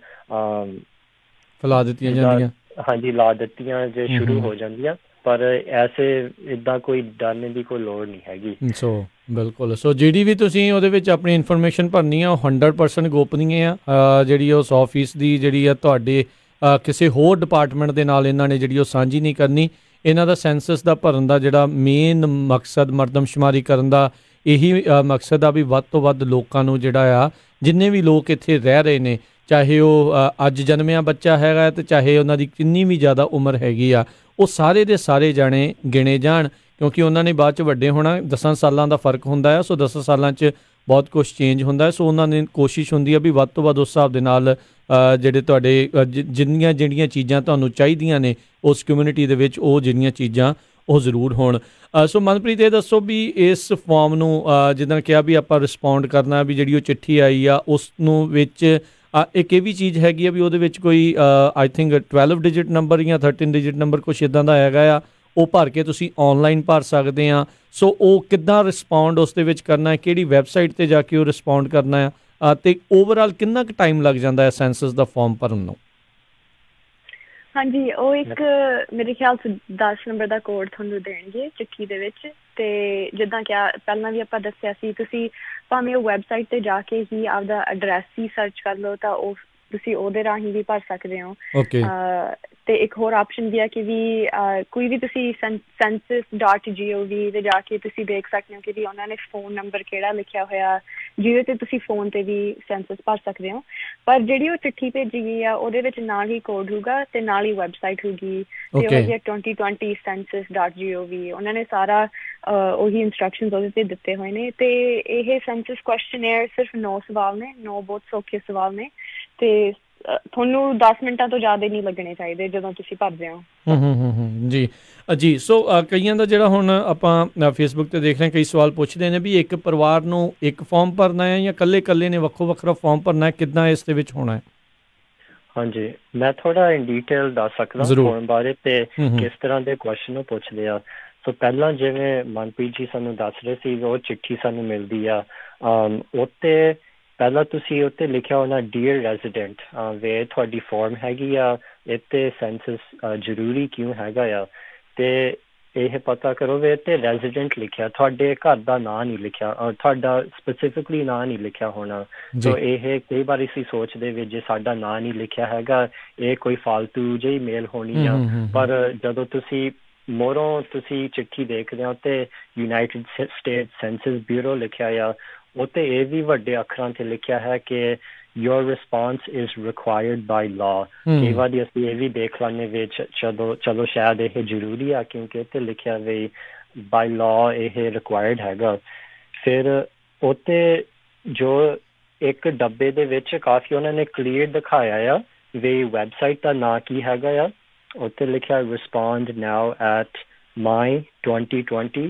ਫੈਲਾ ਦਿੱਤੀਆਂ ਜਾਂਦੀਆਂ। ਹਾਂਜੀ, ਲਾ ਦਿੱਤੀਆਂ ਜੇ ਸ਼ੁਰੂ ਹੋ ਜਾਂਦੀਆਂ, ਪਰ ਐਸੇ ਇੱਦਾਂ ਕੋਈ ਡਰਨੇ ਦੀ ਕੋਈ ਲੋੜ ਨਹੀਂ ਹੈਗੀ। ਸੋ ਬਿਲਕੁਲ, ਸੋ ਜਿਹੜੀ ਵੀ ਤੁਸੀਂ ਉਹਦੇ ਵਿੱਚ ਆਪਣੀ ਇਨਫੋਰਮੇਸ਼ਨ ਭਰਨੀ ਆ ਉਹ 100% ਗੋਪਨੀय ਆ। ਜਿਹੜੀ ਉਹ 100% ਦੀ ਜਿਹੜੀ ਆ ਤੁਹਾਡੇ ਕਿਸੇ ਹੋਰ ਡਿਪਾਰਟਮੈਂਟ ਦੇ ਨਾਲ ਇਹਨਾਂ ਨੇ ਜਿਹੜੀ ਉਹ ਸਾਂਝੀ ਨਹੀਂ ਕਰਨੀ। ਇਹਨਾਂ ਦਾ ਸੈਂਸਸ ਦਾ ਭਰਨ ਦਾ ਜਿਹੜਾ ਮੇਨ ਮਕਸਦ, ਮਰਦਮਸ਼ੁਮਾਰੀ ਕਰਨ ਦਾ ਇਹੀ ਮਕਸਦ ਆ ਵੀ ਵੱਧ ਤੋਂ ਵੱਧ ਲੋਕਾਂ ਨੂੰ ਜਿਹੜਾ ਆ, ਜਿੰਨੇ ਵੀ ਲੋਕ ਇੱਥੇ ਰਹਿ ਰਹੇ ਨੇ, ਚਾਹੇ ਉਹ ਅੱਜ ਜਨਮਿਆ ਬੱਚਾ ਹੈਗਾ ਤੇ ਚਾਹੇ ਉਹਨਾਂ ਦੀ ਕਿੰਨੀ ਵੀ ਜ਼ਿਆਦਾ ਉਮਰ ਹੈਗੀ ਆ, ਉਹ ਸਾਰੇ ਦੇ ਸਾਰੇ ਜਾਣੇ ਗਿਣੇ ਜਾਣ, ਕਿਉਂਕਿ ਉਹਨਾਂ ਨੇ ਬਾਅਦ 'ਚ ਵੱਡੇ ਹੋਣਾ। 10 ਸਾਲਾਂ ਦਾ ਫਰਕ ਹੁੰਦਾ ਆ। ਸੋ 10 ਸਾਲਾਂ 'ਚ ਬਹੁਤ ਕੁਛ ਚੇਂਜ ਹੁੰਦਾ। ਸੋ ਉਹਨਾਂ ਨੇ ਕੋਸ਼ਿਸ਼ ਹੁੰਦੀ ਆ ਵੀ ਵੱਧ ਤੋਂ ਵੱਧ ਉਸ ਹਿਸਾਬ ਦੇ ਨਾਲ ਜਿਹੜੇ ਤੁਹਾਡੇ ਜਿਹੜੀਆਂ ਚੀਜ਼ਾਂ ਤੁਹਾਨੂੰ ਚਾਹੀਦੀਆਂ ਨੇ ਉਸ ਕਮਿਊਨਿਟੀ ਦੇ ਵਿੱਚ, ਉਹ ਜਿਹੜੀਆਂ ਚੀਜ਼ਾਂ ਉਹ ਜ਼ਰੂਰ ਹੋਣ। ਸੋ ਮਨਪ੍ਰੀਤ, ਇਹ ਦੱਸੋ ਵੀ ਇਸ ਫਾਰਮ ਨੂੰ ਜਿੱਦਾਂ ਕਿਹਾ ਵੀ ਆਪਾਂ ਰਿਸਪੌਂਡ ਕਰਨਾ, ਵੀ ਜਿਹੜੀ ਉਹ ਚਿੱਠੀ ਆਈ ਆ ਉਸ ਨੂੰ ਵਿੱਚ ਇੱਕ ਇਹ ਵੀ ਚੀਜ਼ ਹੈਗੀ ਆ ਵੀ ਉਹਦੇ ਵਿੱਚ ਕੋਈ ਆਈ ਥਿੰਕ 12 ਡਿਜਿਟ ਨੰਬਰ ਜਾਂ 13 ਡਿਜਿਟ ਨੰਬਰ ਕੁਛ ਇੱਦਾਂ ਦਾ ਹੈਗਾ ਆ, ਉਹ ਭਰ ਕੇ ਤੁਸੀਂ ਔਨਲਾਈਨ ਭਰ ਸਕਦੇ ਆ। ਸੋ ਉਹ ਕਿੱਦਾਂ ਰਿਸਪੌਂਡ ਉਸ ਦੇ ਵਿੱਚ ਕਰਨਾ ਹੈ, ਕਿਹੜੀ ਵੈਬਸਾਈਟ 'ਤੇ ਜਾ ਕੇ ਉਹ ਰਿਸਪੌਂਡ ਕਰਨਾ ਆ, ਅਤੇ ਓਵਰਆਲ ਕਿੰਨਾ ਕੁ ਟਾਈਮ ਲੱਗ ਜਾਂਦਾ ਹੈ ਸੈਂਸਸ ਦਾ ਫਾਰਮ ਭਰਨ ਨੂੰ? ਹਾਂਜੀ, ਉਹ ਇੱਕ ਮੇਰੇ ਖਿਆਲ 'ਚ 10 ਨੰਬਰ ਦਾ ਕੋਡ ਤੁਹਾਨੂੰ ਦੇਣਗੇ ਚਿੱਠੀ ਦੇ ਵਿੱਚ। ਤੇ ਜਿੱਦਾਂ ਕਿ ਪਹਿਲਾਂ ਵੀ ਆਪਾਂ ਦੱਸਿਆ ਸੀ, ਤੁਸੀਂ ਭਾਵੇਂ ਉਹ ਵੈਬਸਾਈਟ 'ਤੇ ਜਾ ਕੇ ਹੀ ਆਪਦਾ ਐਡਰੈਸ ਹੀ ਸਰਚ ਕਰ ਲਓ ਤਾਂ ਉਹ ਤੁਸੀਂ ਉਹਦੇ ਰਾਹੀਂ ਵੀ ਭਰ ਸਕਦੇ ਹੋ। ਤੇ ਇੱਕ ਹੋਰ ਆਪਸ਼ਨ ਵੀ ਹੈ ਕਿ ਵੀ ਕੋਈ ਵੀ ਤੁਸੀਂ census.gov ਤੇ ਜਾ ਕੇ ਤੁਸੀਂ ਦੇਖ ਸਕਦੇ ਹੋ ਕਿ ਵੀ ਉਹਨਾਂ ਨੇ ਫੋਨ ਨੰਬਰ ਕਿਹੜਾ ਲਿਖਿਆ ਹੋਇਆ, ਜਿਹਦੇ ਤੇ ਤੁਸੀਂ ਫੋਨ ਤੇ ਵੀ ਸੈਂਸਸ ਭਰ ਸਕਦੇ ਹੋ। ਪਰ ਜਿਹੜੀ ਉਹ ਚਿੱਠੀ ਭੇਜੀ ਗਈ ਆ ਉਹਦੇ ਵਿੱਚ ਨਾਲ ਹੀ ਕੋਡ ਹੋਊਗਾ ਤੇ ਨਾਲ ਹੀ ਵੈਬਸਾਈਟ ਹੋਊਗੀ, ਤੇ ਉਹ ਹੈ 2020 census.gov। ਉਹਨਾਂ ਨੇ ਸਾਰਾ ਉਹੀ ਇੰਸਟਰਕਸ਼ਨਸ ਉਹਦੇ ਤੇ ਦਿੱਤੇ ਹੋਏ ਨੇ। ਤੇ ਇਹ ਸੈਂਸਸ ਕੁਐਸਚਨੇਅਰ ਸਿਰਫ 9 ਸਵਾਲ ਨੇ, 9 ਬਹੁਤ ਸੌਖੇ ਸਵਾਲ ਨੇ, ਤੇ ਤੁਹਾਨੂੰ 10 ਮਿੰਟਾਂ ਤੋਂ ਜ਼ਿਆਦਾ ਨਹੀਂ ਲੱਗਣੇ ਚਾਹੀਦੇ ਜਦੋਂ ਤੁਸੀਂ ਭਰਦੇ ਹੋ। ਜੀ ਜੀ। ਸੋ ਕਈਆਂ ਦਾ ਜਿਹੜਾ ਹੁਣ ਆਪਾਂ ਫੇਸਬੁੱਕ 'ਤੇ ਦੇਖ ਰਹੇ ਕਈ ਸਵਾਲ ਪੁੱਛਦੇ ਨੇ ਵੀ ਇੱਕ ਪਰਿਵਾਰ ਨੂੰ ਇੱਕ ਫਾਰਮ ਭਰਨਾ ਹੈ ਜਾਂ ਇਕੱਲੇ ਨੇ ਵੱਖੋ ਵੱਖਰਾ ਫਾਰਮ ਭਰਨਾ ਹੈ, ਕਿੱਦਾਂ ਇਸ ਦੇ ਵਿੱਚ ਹੋਣਾ ਹੈ? ਹਾਂਜੀ, ਮੈਂ ਥੋੜਾ ਇਨ ਡਿਟੇਲ ਦੱਸ ਸਕਦਾ ਫਾਰਮ ਬਾਰੇ ਤੇ ਕਿਸ ਤਰ੍ਹਾਂ ਦੇ ਕੁਐਸਚਨ ਉਹ ਪੁੱਛਦੇ ਆ। ਸੋ ਪਹਿਲਾਂ ਜਿਵੇਂ ਮਨਪ੍ਰੀਤ ਜੀ ਸਾਨੂੰ ਦੱਸ ਰਹੇ ਸੀ, ਉਹ ਚਿੱਠੀ ਸਾਨੂੰ ਮਿਲਦੀ ਆ, ਉੱਤੇ ਪਹਿਲਾਂ ਤੁਸੀਂ ਉੱਤੇ ਲਿਖਿਆ ਹੋਣਾ ਡੀਅਰ ਰੈਜ਼ੀਡੈਂਟ, ਵੇ ਤੁਹਾਡੀ ਫਾਰਮ ਹੈਗੀ ਆ, ਇੱਥੇ ਸੈਂਸਸ ਜ਼ਰੂਰੀ ਕਿਉਂ ਹੈਗਾ ਆ, ਤੇ ਇਹ ਪਤਾ ਕਰੋ ਵੀ ਇੱਥੇ ਰੈਜ਼ੀਡੈਂਟ ਲਿਖਿਆ, ਤੁਹਾਡੇ ਘਰ ਦਾ ਨਾਂ ਨਹੀਂ ਲਿਖਿਆ, ਤੁਹਾਡਾ ਸਪੈਸੀਫਿਕਲੀ ਨਾਂ ਨਹੀਂ ਲਿਖਿਆ ਹੋਣਾ। ਸੋ ਇਹ ਕਈ ਵਾਰ ਅਸੀਂ ਸੋਚਦੇ ਵੀ ਜੇ ਸਾਡਾ ਨਾਂ ਨਹੀਂ ਲਿਖਿਆ ਹੈਗਾ ਇਹ ਕੋਈ ਫਾਲਤੂ ਜਿਹੀ ਮੇਲ ਹੋਣੀ ਆ, ਪਰ ਜਦੋਂ ਤੁਸੀਂ ਮੋਰੋਂ ਤੁਸੀਂ ਚਿੱਠੀ ਦੇਖਦੇ ਹੋ ਤੇ ਯੂਨਾਈਟਿਡ ਸਟੇਟ ਸੈਂਸਸ ਬਿਊਰੋ ਲਿਖਿਆ ਆ, ਉੱਤੇ ਇਹ ਵੀ ਵੱਡੇ ਅੱਖਰਾਂ 'ਤੇ ਲਿਖਿਆ ਹੈ ਕਿ your response is required by law। ਕਈ ਵਾਰੀ ਅਸੀਂ ਇਹ ਵੀ ਦੇਖ ਲੈਂਦੇ ਵਿੱਚ ਚਲੋ ਸ਼ਾਇਦ ਇਹ ਜ਼ਰੂਰੀ ਆ ਕਿਉਂਕਿ ਉੱਤੇ ਲਿਖਿਆ ਵੀ by law ਇਹ ਰਿਕੁਆਇਰਡ ਹੈਗਾ। ਫਿਰ ਉੱਤੇ ਜੋ ਇੱਕ ਡੱਬੇ ਦੇ ਵਿੱਚ ਕਾਫੀ ਉਹਨਾਂ ਨੇ ਕਲੀਅਰ ਦਿਖਾਇਆ ਆ ਵੀ ਵੈਬਸਾਈਟ ਦਾ ਨਾਂ ਕੀ ਹੈਗਾ ਆ, ਉੱਤੇ ਲਿਖਿਆ respond now at my2020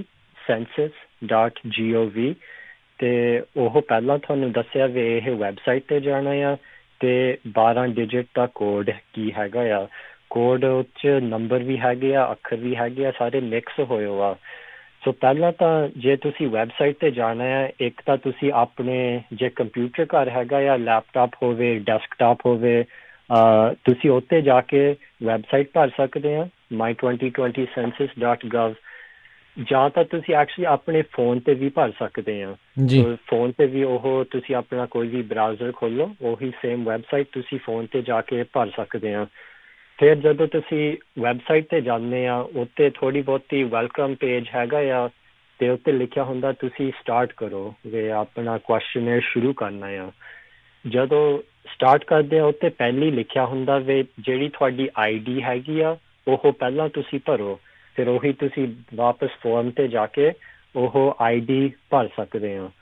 census.gov। ਤੇ ਉਹ ਪਹਿਲਾਂ ਤੁਹਾਨੂੰ ਦੱਸਿਆ ਵੀ ਇਹ ਵੈਬਸਾਈਟ 'ਤੇ ਜਾਣਾ ਆ ਤੇ 12 ਡਿਜਿਟ ਦਾ ਕੋਡ ਕੀ ਹੈਗਾ ਆ। ਕੋਡ ਉਹ 'ਚ ਨੰਬਰ ਵੀ ਹੈਗੇ ਆ, ਅੱਖਰ ਵੀ ਹੈਗੇ ਆ, ਸਾਰੇ ਮਿਕਸ ਹੋਏ ਆ। ਸੋ ਪਹਿਲਾਂ ਤਾਂ ਜੇ ਤੁਸੀਂ ਵੈਬਸਾਈਟ 'ਤੇ ਜਾਣਾ ਆ, ਇੱਕ ਤਾਂ ਤੁਸੀਂ ਆਪਣੇ ਜੇ ਕੰਪਿਊਟਰ ਘਰ ਹੈਗਾ ਆ, ਲੈਪਟਾਪ ਹੋਵੇ, ਡੈਸਕਟਾਪ ਹੋਵੇ, ਤੁਸੀਂ ਉੱਤੇ ਜਾ ਕੇ ਵੈਬਸਾਈਟ ਭਰ ਸਕਦੇ ਆ। my2020census.gov, ਜਾਂ ਤਾਂ ਤੁਸੀਂ ਐਕਚੁਅਲੀ ਆਪਣੇ ਫੋਨ ਤੇ ਵੀ ਭਰ ਸਕਦੇ ਆ। ਫੋਨ ਤੇ ਵੀ ਉਹ ਤੁਸੀਂ ਆਪਣਾ ਕੋਈ ਵੀ ਬਰਾਊਜ਼ਰ ਖੋਲੋ, ਉਹੀ ਸੇਮ ਵੈਬਸਾਈਟ ਤੁਸੀਂ ਫੋਨ ਤੇ ਜਾ ਕੇ ਭਰ ਸਕਦੇ ਆ। ਫਿਰ ਜਦੋਂ ਤੁਸੀਂ ਵੈਬਸਾਈਟ ਤੇ ਜਾਂਦੇ ਆ, ਉੱਤੇ ਥੋੜ੍ਹੀ ਬਹੁਤੀ ਵੈਲਕਮ ਪੇਜ ਹੈਗਾ ਆ, ਤੇ ਉੱਤੇ ਲਿਖਿਆ ਹੁੰਦਾ ਤੁਸੀਂ ਸਟਾਰਟ ਕਰੋ ਵੀ ਆਪਣਾ ਕੁਐਸਚਨੇਅਰ ਸ਼ੁਰੂ ਕਰਨਾ ਆ। ਜਦੋਂ ਸਟਾਰਟ ਕਰਦੇ ਆ, ਉੱਤੇ ਪਹਿਲੀ ਲਿਖਿਆ ਹੁੰਦਾ ਵੀ ਜਿਹੜੀ ਤੁਹਾਡੀ ID ਹੈਗੀ ਆ ਉਹ ਪਹਿਲਾਂ ਤੁਸੀਂ ਭਰੋ, ਫਿਰ ਉਹੀ ਤੁਸੀਂ ਵਾਪਸ ਫੋਰਮ ਤੇ ਜਾ ਕੇ ਉਹ ID ਭਰ ਸਕਦੇ ਆ।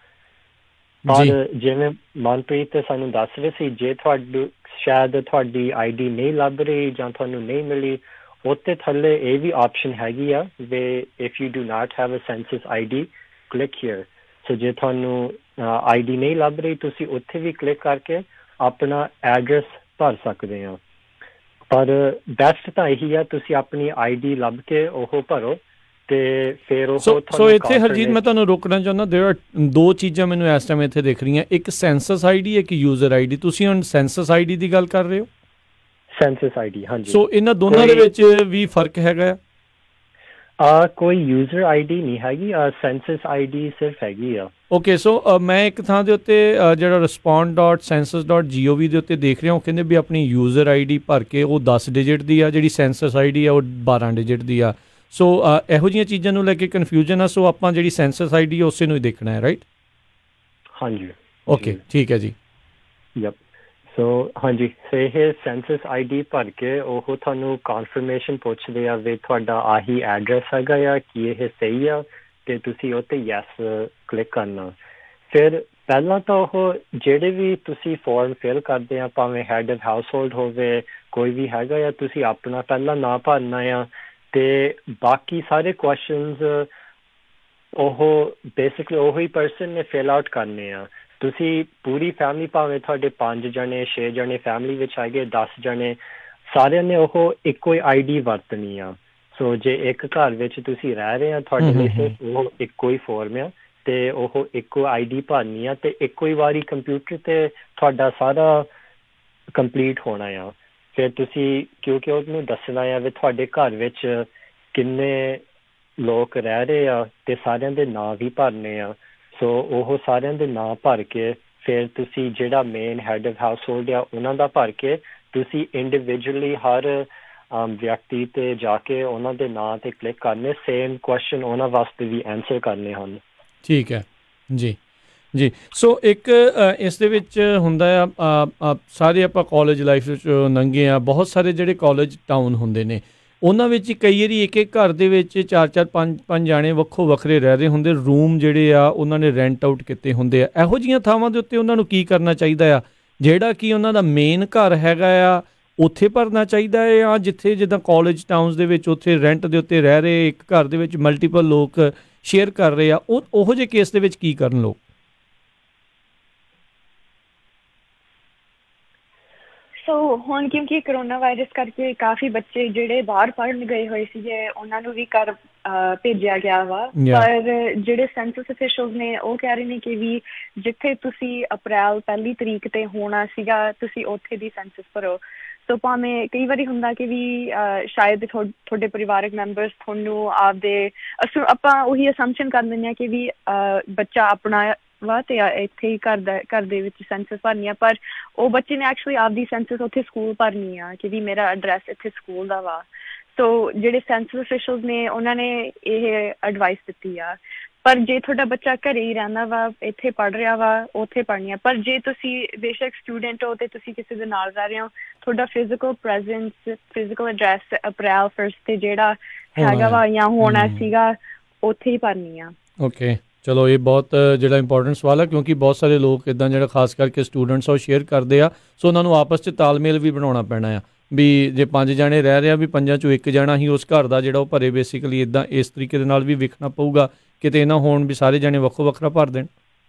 ਪਰ ਜਿਵੇਂ ਮਨਪ੍ਰੀਤ ਸਾਨੂੰ ਦੱਸ ਰਹੇ ਸੀ, ਜੇ ਸ਼ਾਇਦ ਤੁਹਾਡੀ ID ਨਹੀਂ ਲੱਭ ਰਹੀ ਜਾਂ ਤੁਹਾਨੂੰ ਨਹੀਂ ਮਿਲੀ, ਉੱਤੇ ਥੱਲੇ ਇਹ ਵੀ ਆਪਸ਼ਨ ਹੈਗੀ ਆ ਵੀ if you do not have a census ID click here. So ਜੇ ਤੁਹਾਨੂੰ ID ਨਹੀਂ ਲੱਭ ਰਹੀ, ਤੁਸੀਂ ਉੱਥੇ ਵੀ ਕਲਿੱਕ ਕਰਕੇ ਆਪਣਾ ਐਡਰੈਸ ਭਰ ਸਕਦੇ ਆ। ਪਰ ਬੈਸਟ ਤਾਂ ਇਹੀ ਆ ਤੁਸੀਂ ਆਪਣੀ ID ਲੱਭ ਕੇ ਉਹ ਭਰੋ ਤੇ ਫਿਰ ਉਹ ਸੋ ਇੱਥੇ ਹਰਜੀਤ ਮੈਂ ਤੁਹਾਨੂੰ ਰੋਕਣਾ ਚਾਹੁੰਦਾ, ਦੇਰ ਆਰ ਦੋ ਚੀਜ਼ਾਂ ਮੈਨੂੰ ਇਸ ਟਾਈਮ ਇੱਥੇ ਦਿਖ ਰਹੀਆਂ, ਇੱਕ ਸੈਂਸਸ ID, ਇੱਕ ਯੂਜ਼ਰ ID। ਤੁਸੀਂ ਹੁਣ ਸੈਂਸਸ ID ਦੀ ਗੱਲ ਕਰ ਰਹੇ ਹੋ? ਸੈਂਸਸ ID, ਹਾਂਜੀ। ਸੋ ਇਹਨਾਂ ਦੋਨਾਂ ਦੇ ਵਿੱਚ ਵੀ ਫਰਕ ਹੈਗਾ ਆ? ਕੋਈ ਯੂਜ਼ਰ ID ਨਹੀਂ ਹੈਗੀ, ਸੈਂਸਸ ID ਸਿਰਫ ਹੈਗੀ ਆ। ਓਕੇ, ਸੋ ਮੈਂ ਇੱਕ ਥਾਂ ਦੇ ਉੱਤੇ ਜਿਹੜਾ respond.census.gov ਦੇ ਉੱਤੇ ਦੇਖ ਰਿਹਾ, ਉਹ ਕਹਿੰਦੇ ਵੀ ਆਪਣੀ ਯੂਜ਼ਰ ID ਭਰ ਕੇ ਉਹ 10 ਡਿਜਿਟ ਦੀ ਆ, ਜਿਹੜੀ ਸੈਂਸਸ ID ਆ ਉਹ 12 ਡਿਜਿਟ ਦੀ ਆ। ਸੋ ਇਹੋ ਜਿਹੀਆਂ ਚੀਜ਼ਾਂ ਨੂੰ ਲੈ ਕੇ ਕਨਫਿਊਜ਼ਨ ਆ, ਸੋ ਆਪਾਂ ਜਿਹੜੀ ਸੈਂਸਸ ID ਆ ਉਸੇ ਨੂੰ ਹੀ ਦੇਖਣਾ ਹੈ, ਰਾਈਟ? ਹਾਂਜੀ, ਓਕੇ, ਠੀਕ ਹੈ ਜੀ। ਯਪ, ਸੋ ਹਾਂਜੀ, ਸੋ ਇਹ ਸੈਂਸਸ ID ਭਰ ਕੇ ਉਹ ਤੁਹਾਨੂੰ ਕਨਫਰਮੇਸ਼ਨ ਪੁੱਛਦੇ ਆ ਵੀ ਤੁਹਾਡਾ ਆਹੀ ਐਡਰੈਸ ਹੈਗਾ ਆ, ਕੀ ਇਹ ਸਹੀ ਆ, ਤੇ ਤੁਸੀਂ ਉਹ 'ਤੇ ਯੈਸ ਕਲਿੱਕ ਕਰਨਾ। ਫਿਰ ਪਹਿਲਾਂ ਤਾਂ ਉਹ ਜਿਹੜੇ ਵੀ ਤੁਸੀਂ ਫਾਰਮ ਫਿਲ ਕਰਦੇ ਆ, ਭਾਵੇਂ ਹੈਡ ਆਫ ਹਾਊਸ ਹੋਲਡ ਹੋਵੇ, ਕੋਈ ਵੀ ਹੈਗਾ ਆ, ਤੁਸੀਂ ਆਪਣਾ ਪਹਿਲਾਂ ਨਾਂ ਭਰਨਾ ਆ, ਤੇ ਬਾਕੀ ਸਾਰੇ ਕੁਐਸ਼ਚਨਸ ਉਹ ਬੇਸਿਕਲੀ ਉਹੀ ਪਰਸਨ ਨੇ ਫਿਲ ਆਊਟ ਕਰਨੇ ਆ। ਤੁਸੀਂ ਪੂਰੀ ਫੈਮਿਲੀ, ਭਾਵੇਂ ਤੁਹਾਡੇ 5 ਜਣੇ 6 ਜਣੇ ਫੈਮਿਲੀ ਵਿੱਚ ਹੈਗੇ, 10 ਜਣੇ, ਸਾਰਿਆਂ ਨੇ ਉਹ ਇੱਕੋ ਹੀ ID ਵਰਤਣੀ ਆ। ਸੋ ਜੇ ਇੱਕ ਘਰ ਵਿੱਚ ਤੁਸੀਂ ਰਹਿ ਰਹੇ ਆ, ਤੁਹਾਡੇ ਲਈ ਸਿਰਫ ਉਹ ਇੱਕੋ ਹੀ ਫੋਰਮ ਆ, ਤੇ ਉਹ ਇੱਕੋ ID ਭਰਨੀ ਆ, ਤੇ ਇੱਕੋ ਹੀ ਵਾਰੀ ਕੰਪਿਊਟਰ ਤੇ ਤੁਹਾਡਾ ਸਾਰਾ ਕੰਪਲੀਟ ਹੋਣਾ ਆ। ਫਿਰ ਤੁਸੀਂ ਕਿਉਂਕਿ ਉਹਨੂੰ ਦੱਸਣਾ ਆ ਵੀ ਤੁਹਾਡੇ ਘਰ ਵਿੱਚ ਕਿੰਨੇ ਲੋਕ ਰਹਿ ਰਹੇ ਆ, ਤੇ ਸਾਰਿਆਂ ਦੇ ਨਾਂ ਵੀ ਭਰਨੇ ਆ। ਸੋ ਉਹ ਸਾਰਿਆਂ ਦੇ ਨਾਂ ਭਰ ਕੇ ਫਿਰ ਤੁਸੀਂ ਜਿਹੜਾ main head of household ਆ ਉਹਨਾਂ ਦਾ ਭਰ ਕੇ ਤੁਸੀਂ ਇੰਡੀਵਿਜੂਅਲੀ ਹਰ ਵਿਅਕਤੀ ਤੇ ਜਾ ਕੇ ਉਹਨਾਂ ਦੇ ਨਾਂ ਤੇ ਕਲਿੱਕ ਕਰਨੇ, ਸੇਮ ਕੁਐਸਚਨ ਉਹਨਾਂ ਵਾਸਤੇ ਵੀ ਆਨਸਰ ਕਰਨੇ ਹਨ। ਠੀਕ ਹੈ ਜੀ ਜੀ। ਸੋ ਇੱਕ ਇਸ ਦੇ ਵਿੱਚ ਹੁੰਦਾ ਆ, ਸਾਰੇ ਆਪਾਂ ਕਾਲਜ ਲਾਈਫ ਵਿੱਚ ਲੰਘੇ ਆ, ਬਹੁਤ ਸਾਰੇ ਜਿਹੜੇ ਕਾਲਜ ਟਾਊਨ ਹੁੰਦੇ ਨੇ, ਉਹਨਾਂ ਵਿੱਚ ਕਈ ਵਾਰੀ ਇੱਕ ਇੱਕ ਘਰ ਦੇ ਵਿੱਚ 4-4 5-5 ਜਾਣੇ ਵੱਖੋ ਵੱਖਰੇ ਰਹਿ ਰਹੇ ਹੁੰਦੇ, ਰੂਮ ਜਿਹੜੇ ਆ ਉਹਨਾਂ ਨੇ ਰੈਂਟ ਆਊਟ ਕੀਤੇ ਹੁੰਦੇ ਆ। ਇਹੋ ਜਿਹੀਆਂ ਥਾਵਾਂ ਦੇ ਉੱਤੇ ਉਹਨਾਂ ਨੂੰ ਕੀ ਕਰਨਾ ਚਾਹੀਦਾ ਆ? ਜਿਹੜਾ ਕਿ ਉਹਨਾਂ ਦਾ ਮੇਨ ਘਰ ਹੈਗਾ ਆ ਉੱਥੇ ਭਰਨਾ ਚਾਹੀਦਾ ਹੈ, ਜਾਂ ਜਿੱਥੇ ਜਿੱਦਾਂ ਕਾਲਜ ਟਾਊਨਸ ਦੇ ਵਿੱਚ ਉੱਥੇ ਰੈਂਟ ਦੇ ਉੱਤੇ ਰਹਿ ਰਹੇ, ਇੱਕ ਘਰ ਦੇ ਵਿੱਚ ਮਲਟੀਪਲ ਲੋਕ ਸ਼ੇਅਰ ਕਰ ਰਹੇ ਆ, ਉਹੋ ਜਿਹੇ ਕੇਸ ਦੇ ਵਿੱਚ ਕੀ ਕਰਨ ਲੋਕ? ਸੋ ਹੁਣ ਕਿਉਂਕਿ ਕਰੋਨਾ ਵਾਇਰਸ ਕਰਕੇ ਕਾਫੀ ਬੱਚੇ ਜਿਹੜੇ ਬਾਹਰ ਪੜ੍ਹਨ ਗਏ ਹੋਏ ਸੀਗੇ, ਉਹਨਾਂ ਨੂੰ ਵੀ ਘਰ ਭੇਜਿਆ ਗਿਆ ਵਾ। ਪਰ ਜਿਹੜੇ ਸੈਂਸਸ ਅਫੀਸ਼ੀਅਲਸ ਨੇ ਉਹ ਕਹਿ ਰਹੇ ਨੇ ਕਿ ਵੀ ਜਿੱਥੇ ਤੁਸੀਂ ਅਪ੍ਰੈਲ 1 ਤਰੀਕ ਤੇ ਹੋਣਾ ਸੀਗਾ, ਤੁਸੀਂ ਉੱਥੇ ਦੀ ਸੈਂਸਸ ਭਰੋ। ਸੋ ਭਾਵੇਂ ਕਈ ਵਾਰੀ ਹੁੰਦਾ ਕਿ ਵੀ ਸ਼ਾਇਦ ਤੁਹਾਡੇ ਪਰਿਵਾਰਕ ਮੈਂਬਰਸ ਤੁਹਾਨੂੰ ਆਪਦੇ ਆਪਾਂ ਉਹੀ ਅਸੰਪਸ਼ਨ ਕਰ ਦਿੰਦੇ ਹਾਂ ਕਿ ਵੀ ਬੱਚਾ ਆਪਣਾ ਵਾ ਤੇ ਇੱਥੇ ਹੀ ਘਰ ਦੇ ਵਿੱਚ ਸੈਂਸਸ ਭਰਨੀ ਆ, ਪਰ ਉਹ ਬੱਚੇ ਨੇ ਐਕਚੁਅਲੀ ਆਪਦੀ ਸੈਂਸਸ ਉੱਥੇ ਸਕੂਲ ਭਰਨੀ ਆ ਕਿ ਵੀ ਮੇਰਾ ਐਡਰੈਸ ਇੱਥੇ ਸਕੂਲ ਦਾ ਵਾ। ਸੋ ਜਿਹੜੇ ਸੈਂਸਸ ਅਫੀਸ਼ੀਅਲਸ ਨੇ ਉਹਨਾਂ ਨੇ ਇਹ ਐਡਵਾਈਸ ਦਿੱਤੀ ਆ। ਪਰ ਜੇ ਤੁਹਾਡਾ ਬੱਚਾ ਘਰੇ ਹੀ ਰਹਿੰਦਾ ਵਾ, ਇੱਥੇ ਪੜ੍ਹ ਰਿਹਾ ਵਾ, ਉੱਥੇ ਪੜ੍ਹਨੀ ਆ। ਪਰ ਜੇ ਤੁਸੀਂ ਬੇਸ਼ੱਕ ਸਟੂਡੈਂਟ ਹੋ ਤੇ ਤੁਸੀਂ ਕਿਸੇ ਦੇ ਨਾਲ ਰਹਿ ਰਹੇ ਹੋ, ਤੁਹਾਡਾ physical presence, physical address April 1 ਤੇ ਜਿਹੜਾ ਹੈਗਾ ਵਾ ਜਾਂ ਹੋਣਾ ਸੀਗਾ, ਉੱਥੇ ਹੀ ਭਰਨੀ ਆ। ਓਕੇ, ਚਲੋ ਇਹ ਬਹੁਤ ਜਿਹੜਾ ਇੰਪੋਰਟੈਂਟ ਸਵਾਲ ਹੈ, ਕਿਉਂਕਿ ਬਹੁਤ ਸਾਰੇ ਲੋਕ ਇੱਦਾਂ ਜਿਹੜਾ ਖਾਸ ਕਰਕੇ ਸਟੂਡੈਂਟਸ ਉਹ ਸ਼ੇਅਰ ਕਰਦੇ ਆ। ਸੋ ਉਹਨਾਂ ਨੂੰ ਆਪਸ 'ਚ ਤਾਲਮੇਲ ਵੀ ਬਣਾਉਣਾ ਪੈਣਾ ਆ ਵੀ ਜੇ 5 ਜਣੇ ਰਹਿ ਰਹੇ ਆ ਵੀ 5 'ਚੋਂ 1 ਜਣਾ ਹੀ ਉਸ ਘਰ ਦਾ ਜਿਹੜਾ ਉਹ ਭਰੇ। ਬੇਸਿਕਲੀ ਇੱਦਾਂ ਇਸ ਤਰੀਕੇ ਦੇ ਨਾਲ ਵੀ ਵੇਖਣਾ ਪਊਗਾ, ਕਿਤੇ ਇਹ ਨਾ ਹੋਣ ਵੀ ਸਾਰੇ ਜਣੇ ਵੱਖੋ ਵੱਖਰਾ ਭਰ ਦੇਣ।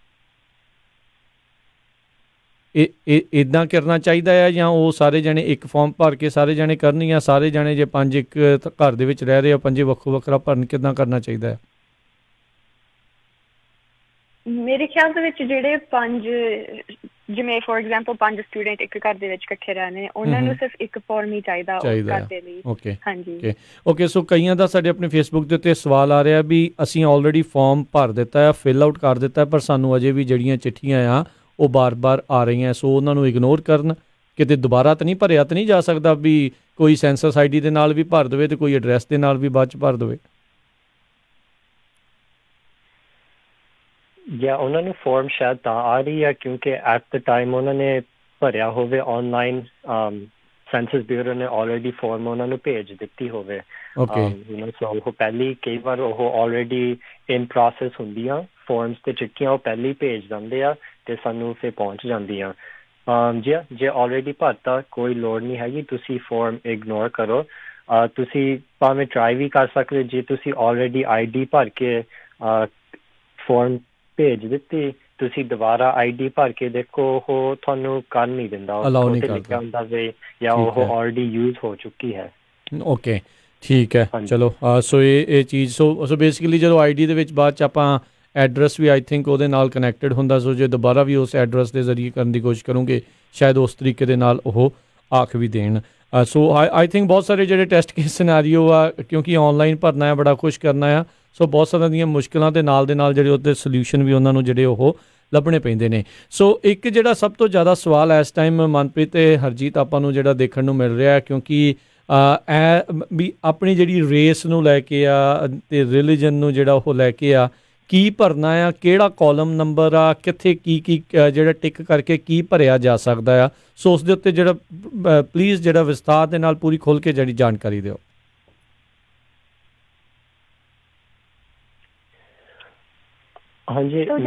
ਇਹ ਇੱਦਾਂ ਕਰਨਾ ਚਾਹੀਦਾ ਆ ਜਾਂ ਉਹ ਸਾਰੇ ਜਣੇ ਇੱਕ ਫਾਰਮ ਭਰ ਕੇ ਸਾਰੇ ਜਣੇ ਕਰਨੀ ਆ? ਸਾਰੇ ਜਣੇ ਜੇ 5 ਇੱਕ ਘਰ ਦੇ ਵਿੱਚ ਰਹਿ ਰਹੇ ਆ, 5 ਵੱਖੋ ਵੱਖਰਾ ਭਰਨ, ਕਿੱਦਾਂ ਕਰਨਾ ਚਾਹੀਦਾ ਹੈ? ਮੇਰੇ ਖਿਆਲ ਦੇ ਵਿੱਚ ਜਿਹੜੇ 5 ਜਿਵੇਂ ਫੋਰ ਐਗਜ਼ਾਮਪਲ 5 ਸਟੂਡੈਂਟ ਇੱਕ ਘਰ ਦੇ ਵਿੱਚ ਇਕੱਠੇ ਰਹਿਣੇ, ਉਹਨਾਂ ਨੂੰ ਸਿਰਫ ਇੱਕ ਫਾਰਮ ਹੀ ਚਾਹੀਦਾ ਉਸ ਘਰ ਦੇ ਲਈ। ਹਾਂਜੀ ਓਕੇ। ਸੋ ਕਈਆਂ ਦਾ ਸਾਡੇ ਆਪਣੇ ਫੇਸਬੁੱਕ ਦੇ ਉੱਤੇ ਸਵਾਲ ਆ ਰਿਹਾ ਵੀ ਅਸੀਂ ਆਲਰੇਡੀ ਫਾਰਮ ਭਰ ਦਿੱਤਾ ਆ, ਫਿਲ ਆਊਟ ਕਰ ਦਿੱਤਾ, ਪਰ ਸਾਨੂੰ ਅਜੇ ਵੀ ਜਿਹੜੀਆਂ ਚਿੱਠੀਆਂ ਆ ਉਹ ਬਾਰ-ਬਾਰ ਆ ਰਹੀਆਂ, ਸੋ ਉਹਨਾਂ ਨੂੰ ਇਗਨੋਰ ਕਰਨ, ਕਿਤੇ ਦੁਬਾਰਾ ਤਾਂ ਨਹੀਂ ਭਰਿਆ ਤਾਂ ਨਹੀਂ ਜਾ ਸਕਦਾ ਵੀ ਕੋਈ ਸੈਂਸਸ ਆਈਡੀ ਦੇ ਨਾਲ ਵੀ ਭਰ ਦੇਵੇ ਤੇ ਕੋਈ ਐਡਰੈਸ ਦੇ ਨਾਲ ਵੀ ਬਾਅਦ 'ਚ ਭਰ ਦੇਵੇ? ਜਾਂ ਉਹਨਾਂ ਨੂੰ ਫਾਰਮ ਸ਼ਾਇਦ ਤਾਂ ਆ ਰਹੀ ਹੈ ਕਿਉਂਕਿ ਐਟ ਦ ਟਾਈਮ ਉਹਨਾਂ ਨੇ ਭਰਿਆ ਹੋਵੇ ਆਨਲਾਈਨ, ਸੈਂਸਸ ਬਿਊਰੋ ਨੇ ਆਲਰੇਡੀ ਫਾਰਮ ਉਹਨਾਂ ਨੂੰ ਭੇਜ ਦਿੱਤੀ ਹੋਵੇ। ਸੋ ਉਹ ਪਹਿਲੀ ਕਈ ਵਾਰ ਉਹ ਆਲਰੇਡੀ ਇਨ ਪ੍ਰੋਸੈਸ ਹੁੰਦੀਆਂ ਫਾਰਮਸ ਤੇ ਚਿੱਠੀਆਂ, ਉਹ ਪਹਿਲੀ ਭੇਜ ਦਿੰਦੇ ਆ ਤੇ ਸਾਨੂੰ ਫਿਰ ਪਹੁੰਚ ਜਾਂਦੀਆਂ। ਜੇ ਆਲਰੇਡੀ ਭਰਤਾ ਕੋਈ ਲੋੜ ਨਹੀਂ ਹੈਗੀ, ਤੁਸੀਂ ਫਾਰਮ ਇਗਨੋਰ ਕਰੋ। ਤੁਸੀਂ ਭਾਵੇਂ ਟਰਾਈ ਵੀ ਕਰ ਸਕਦੇ, ਜੇ ਤੁਸੀਂ ਆਲਰੇਡੀ ID ਭਰ ਕੇ ਫਾਰਮ ਭੇਜ ਦਿੱਤੀ, ਤੁਸੀਂ ਦੁਬਾਰਾ ID ਭਰ ਕੇ ਦੇਖੋ, ਉਹ ਤੁਹਾਨੂੰ ਕਰ ਨਹੀਂ ਦਿੰਦਾ, ਲਿਖਿਆ ਹੁੰਦਾ ਵੇ ਜਾਂ ਉਹ ਆਲਰੇਡੀ ਯੂਜ਼ ਹੋ ਚੁੱਕੀ ਹੈ। ਓਕੇ, ਠੀਕ ਹੈ, ਚਲੋ। ਸੋ ਇਹ ਚੀਜ਼ ਸੋ ਬੇਸਿਕਲੀ ਜਦੋਂ ID ਦੇ ਵਿੱਚ ਬਾਅਦ 'ਚ ਆਪਾਂ ਐਡਰੈਸ ਵੀ ਆਈ ਥਿੰਕ ਉਹਦੇ ਨਾਲ ਕਨੈਕਟਡ ਹੁੰਦਾ, ਸੋ ਜੇ ਦੁਬਾਰਾ ਵੀ ਉਸ ਐਡਰੈਸ ਦੇ ਜ਼ਰੀਏ ਕਰਨ ਦੀ ਕੋਸ਼ਿਸ਼ ਕਰੂੰਗੇ ਸ਼ਾਇਦ ਉਸ ਤਰੀਕੇ ਦੇ ਨਾਲ ਉਹ ਆਖ ਵੀ ਦੇਣ। ਸੋ ਆਈ ਥਿੰਕ ਬਹੁਤ ਸਾਰੇ ਜਿਹੜੇ ਟੈਸਟ ਕੇਸ ਸਿਨੈਰੀਓ ਆ, ਕਿਉਂਕਿ ਆਨਲਾਈਨ ਭਰਨਾ ਹੈ, ਬੜਾ ਕੁਛ ਕਰਨਾ ਆ, ਸੋ ਬਹੁਤ ਸਾਰਿਆਂ ਦੀਆਂ ਮੁਸ਼ਕਿਲਾਂ ਦੇ ਨਾਲ ਜਿਹੜੇ ਉਹਦੇ ਸੋਲਿਊਸ਼ਨ ਵੀ ਉਹਨਾਂ ਨੂੰ ਜਿਹੜੇ ਉਹ ਲੱਭਣੇ ਪੈਂਦੇ ਨੇ। ਸੋ ਇੱਕ ਜਿਹੜਾ ਸਭ ਤੋਂ ਜ਼ਿਆਦਾ ਸਵਾਲ ਇਸ ਟਾਈਮ ਮਨਪ੍ਰੀਤ ਤੇ ਹਰਜੀਤ ਆਪਾਂ ਨੂੰ ਜਿਹੜਾ ਦੇਖਣ ਨੂੰ ਮਿਲ ਰਿਹਾ, ਕਿਉਂਕਿ ਵੀ ਆਪਣੀ ਜਿਹੜੀ ਰੇਸ ਨੂੰ ਲੈ ਕੇ ਆ ਤੇ ਰਿਲੀਜਨ ਨੂੰ ਜਿਹੜਾ ਉਹ ਲੈ ਕੇ ਆ, ਕੀ ਭਰਨਾ ਆ, ਕਿਹੜਾ ਕਾਲਮ ਨੰਬਰ ਆ, ਕਿੱਥੇ ਕੀ ਜਿਹੜਾ ਟਿਕ ਕਰਕੇ ਕੀ ਭਰਿਆ ਜਾ ਸਕਦਾ ਆ, ਸੋ ਉਸ ਦੇ ਉੱਤੇ ਜਿਹੜਾ ਪਲੀਜ਼ ਜਿਹੜਾ ਵਿਸਤਾਰ ਦੇ ਨਾਲ ਪੂਰੀ ਖੋਲ ਕੇ ਜਿਹੜੀ ਜਾਣਕਾਰੀ ਦਿਓ। ਹਾਂਜੀ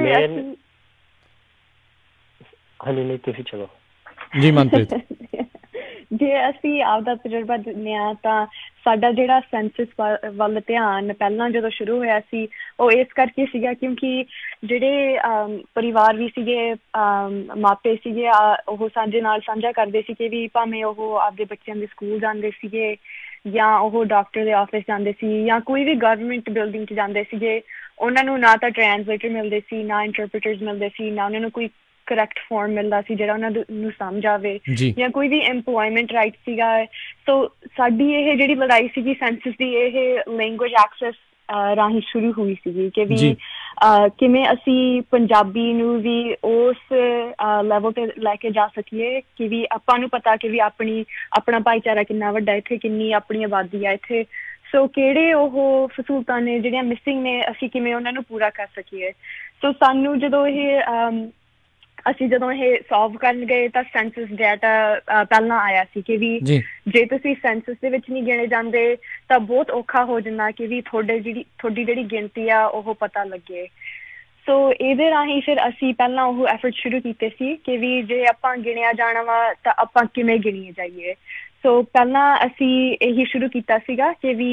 ਨਹੀਂ ਤੁਸੀਂ ਚਲੋ ਜੀ ਮਨਪ੍ਰੀਤ। ਜੇ ਅਸੀਂ ਆਪਦਾ ਤਜਰਬਾ ਦਿੰਦੇ ਹਾਂ ਤਾਂ ਸਾਡਾ ਜਿਹੜਾ ਸੈਂਸਸ ਵੱਲ ਧਿਆਨ ਪਹਿਲਾਂ ਜਦੋਂ ਸ਼ੁਰੂ ਹੋਇਆ ਸੀ ਉਹ ਇਸ ਕਰਕੇ ਸੀਗਾ ਕਿਉਂਕਿ ਜਿਹੜੇ ਪਰਿਵਾਰ ਵੀ ਸੀਗੇ, ਮਾਪੇ ਸੀਗੇ, ਉਹ ਸਾਡੇ ਨਾਲ ਸਾਂਝਾ ਕਰਦੇ ਸੀ ਕਿ ਵੀ ਭਾਵੇਂ ਉਹ ਆਪਦੇ ਬੱਚਿਆਂ ਦੇ ਸਕੂਲ ਜਾਂਦੇ ਸੀਗੇ ਜਾਂ ਉਹ ਡਾਕਟਰ ਦੇ ਆਫਿਸ ਜਾਂਦੇ ਸੀ ਜਾਂ ਕੋਈ ਵੀ ਗਵਰਨਮੈਂਟ ਬਿਲਡਿੰਗ 'ਚ ਜਾਂਦੇ ਸੀਗੇ, ਉਹਨਾਂ ਨੂੰ ਨਾ ਤਾਂ ਟਰਾਂਸਲੇਟਰ ਮਿਲਦੇ ਸੀ, ਨਾ ਇੰਟਰਪ੍ਰੀਟਰਸ ਮਿਲਦੇ ਸੀ, ਨਾ ਉਹਨਾਂ ਨੂੰ ਕੋਈ ਕਰੈਕਟ ਫਾਰਮ ਮਿਲਦਾ ਸੀ ਜਿਹੜਾ ਉਹਨਾਂ ਨੂੰ ਸਮਝ ਆਵੇ ਜਾਂ ਕੋਈ ਵੀ ਇੰਪਲੋਇਮੈਂਟ ਰਾਈਟ ਸੀਗਾ। ਸੋ ਸਾਡੀ ਇਹ ਜਿਹੜੀ ਲੜਾਈ ਸੀਗੀ ਸੈਂਸਸ ਦੀ, ਇਹ ਲੈਂਗੁਏਜ ਐਕਸੈਸ ਰਾਹੀਂ ਸ਼ੁਰੂ ਹੋਈ ਸੀਗੀ ਕਿ ਵੀ ਕਿਵੇਂ ਅਸੀਂ ਪੰਜਾਬੀ ਨੂੰ ਵੀ ਉਸ ਲੈਵਲ ਤੇ ਲੈ ਕੇ ਜਾ ਸਕੀਏ ਕਿ ਵੀ ਆਪਾਂ ਨੂੰ ਪਤਾ ਕਿ ਵੀ ਆਪਣਾ ਭਾਈਚਾਰਾ ਕਿੰਨਾ ਵੱਡਾ, ਇੱਥੇ ਕਿੰਨੀ ਆਪਣੀ ਆਬਾਦੀ ਆ ਇੱਥੇ, ਸੋ ਕਿਹੜੇ ਉਹ ਸਹੂਲਤਾਂ ਨੇ ਜਿਹੜੀਆਂ ਮਿਸਿੰਗ ਨੇ, ਅਸੀਂ ਕਿਵੇਂ ਉਹਨਾਂ ਨੂੰ ਪੂਰਾ ਕਰ ਸਕੀਏ। ਸੋ ਸਾਨੂੰ ਜਦੋਂ ਇਹ ਸੋਲਵ ਕਰਨ ਗਏ ਤਾਂ ਸੈਂਸਸ ਡਾਟਾ ਪਹਿਲਾਂ ਆਇਆ ਸੀ ਕਿ ਵੀ ਜੇ ਤੁਸੀਂ ਸੈਂਸਸ ਦੇ ਵਿੱਚ ਨਹੀਂ ਗਿਣੇ ਜਾਂਦੇ ਤਾਂ ਬਹੁਤ ਔਖਾ ਹੋ ਜਾਂਦਾ ਕਿ ਵੀ ਤੁਹਾਡੀ ਜਿਹੜੀ ਗਿਣਤੀ ਆ ਉਹ ਪਤਾ ਲੱਗੇ। ਸੋ ਇਹਦੇ ਰਾਹੀਂ ਫਿਰ ਅਸੀਂ ਪਹਿਲਾਂ ਉਹ ਐਫਰਟ ਸ਼ੁਰੂ ਕੀਤੇ ਸੀ ਕਿ ਵੀ ਜੇ ਆਪਾਂ ਗਿਣਿਆ ਜਾਣਾ ਵਾ ਤਾਂ ਆਪਾਂ ਕਿਵੇਂ ਗਿਣੀਏ ਜਾਈਏ। ਸੋ ਪਹਿਲਾਂ ਅਸੀਂ ਇਹੀ ਸ਼ੁਰੂ ਕੀਤਾ ਸੀਗਾ ਕਿ ਵੀ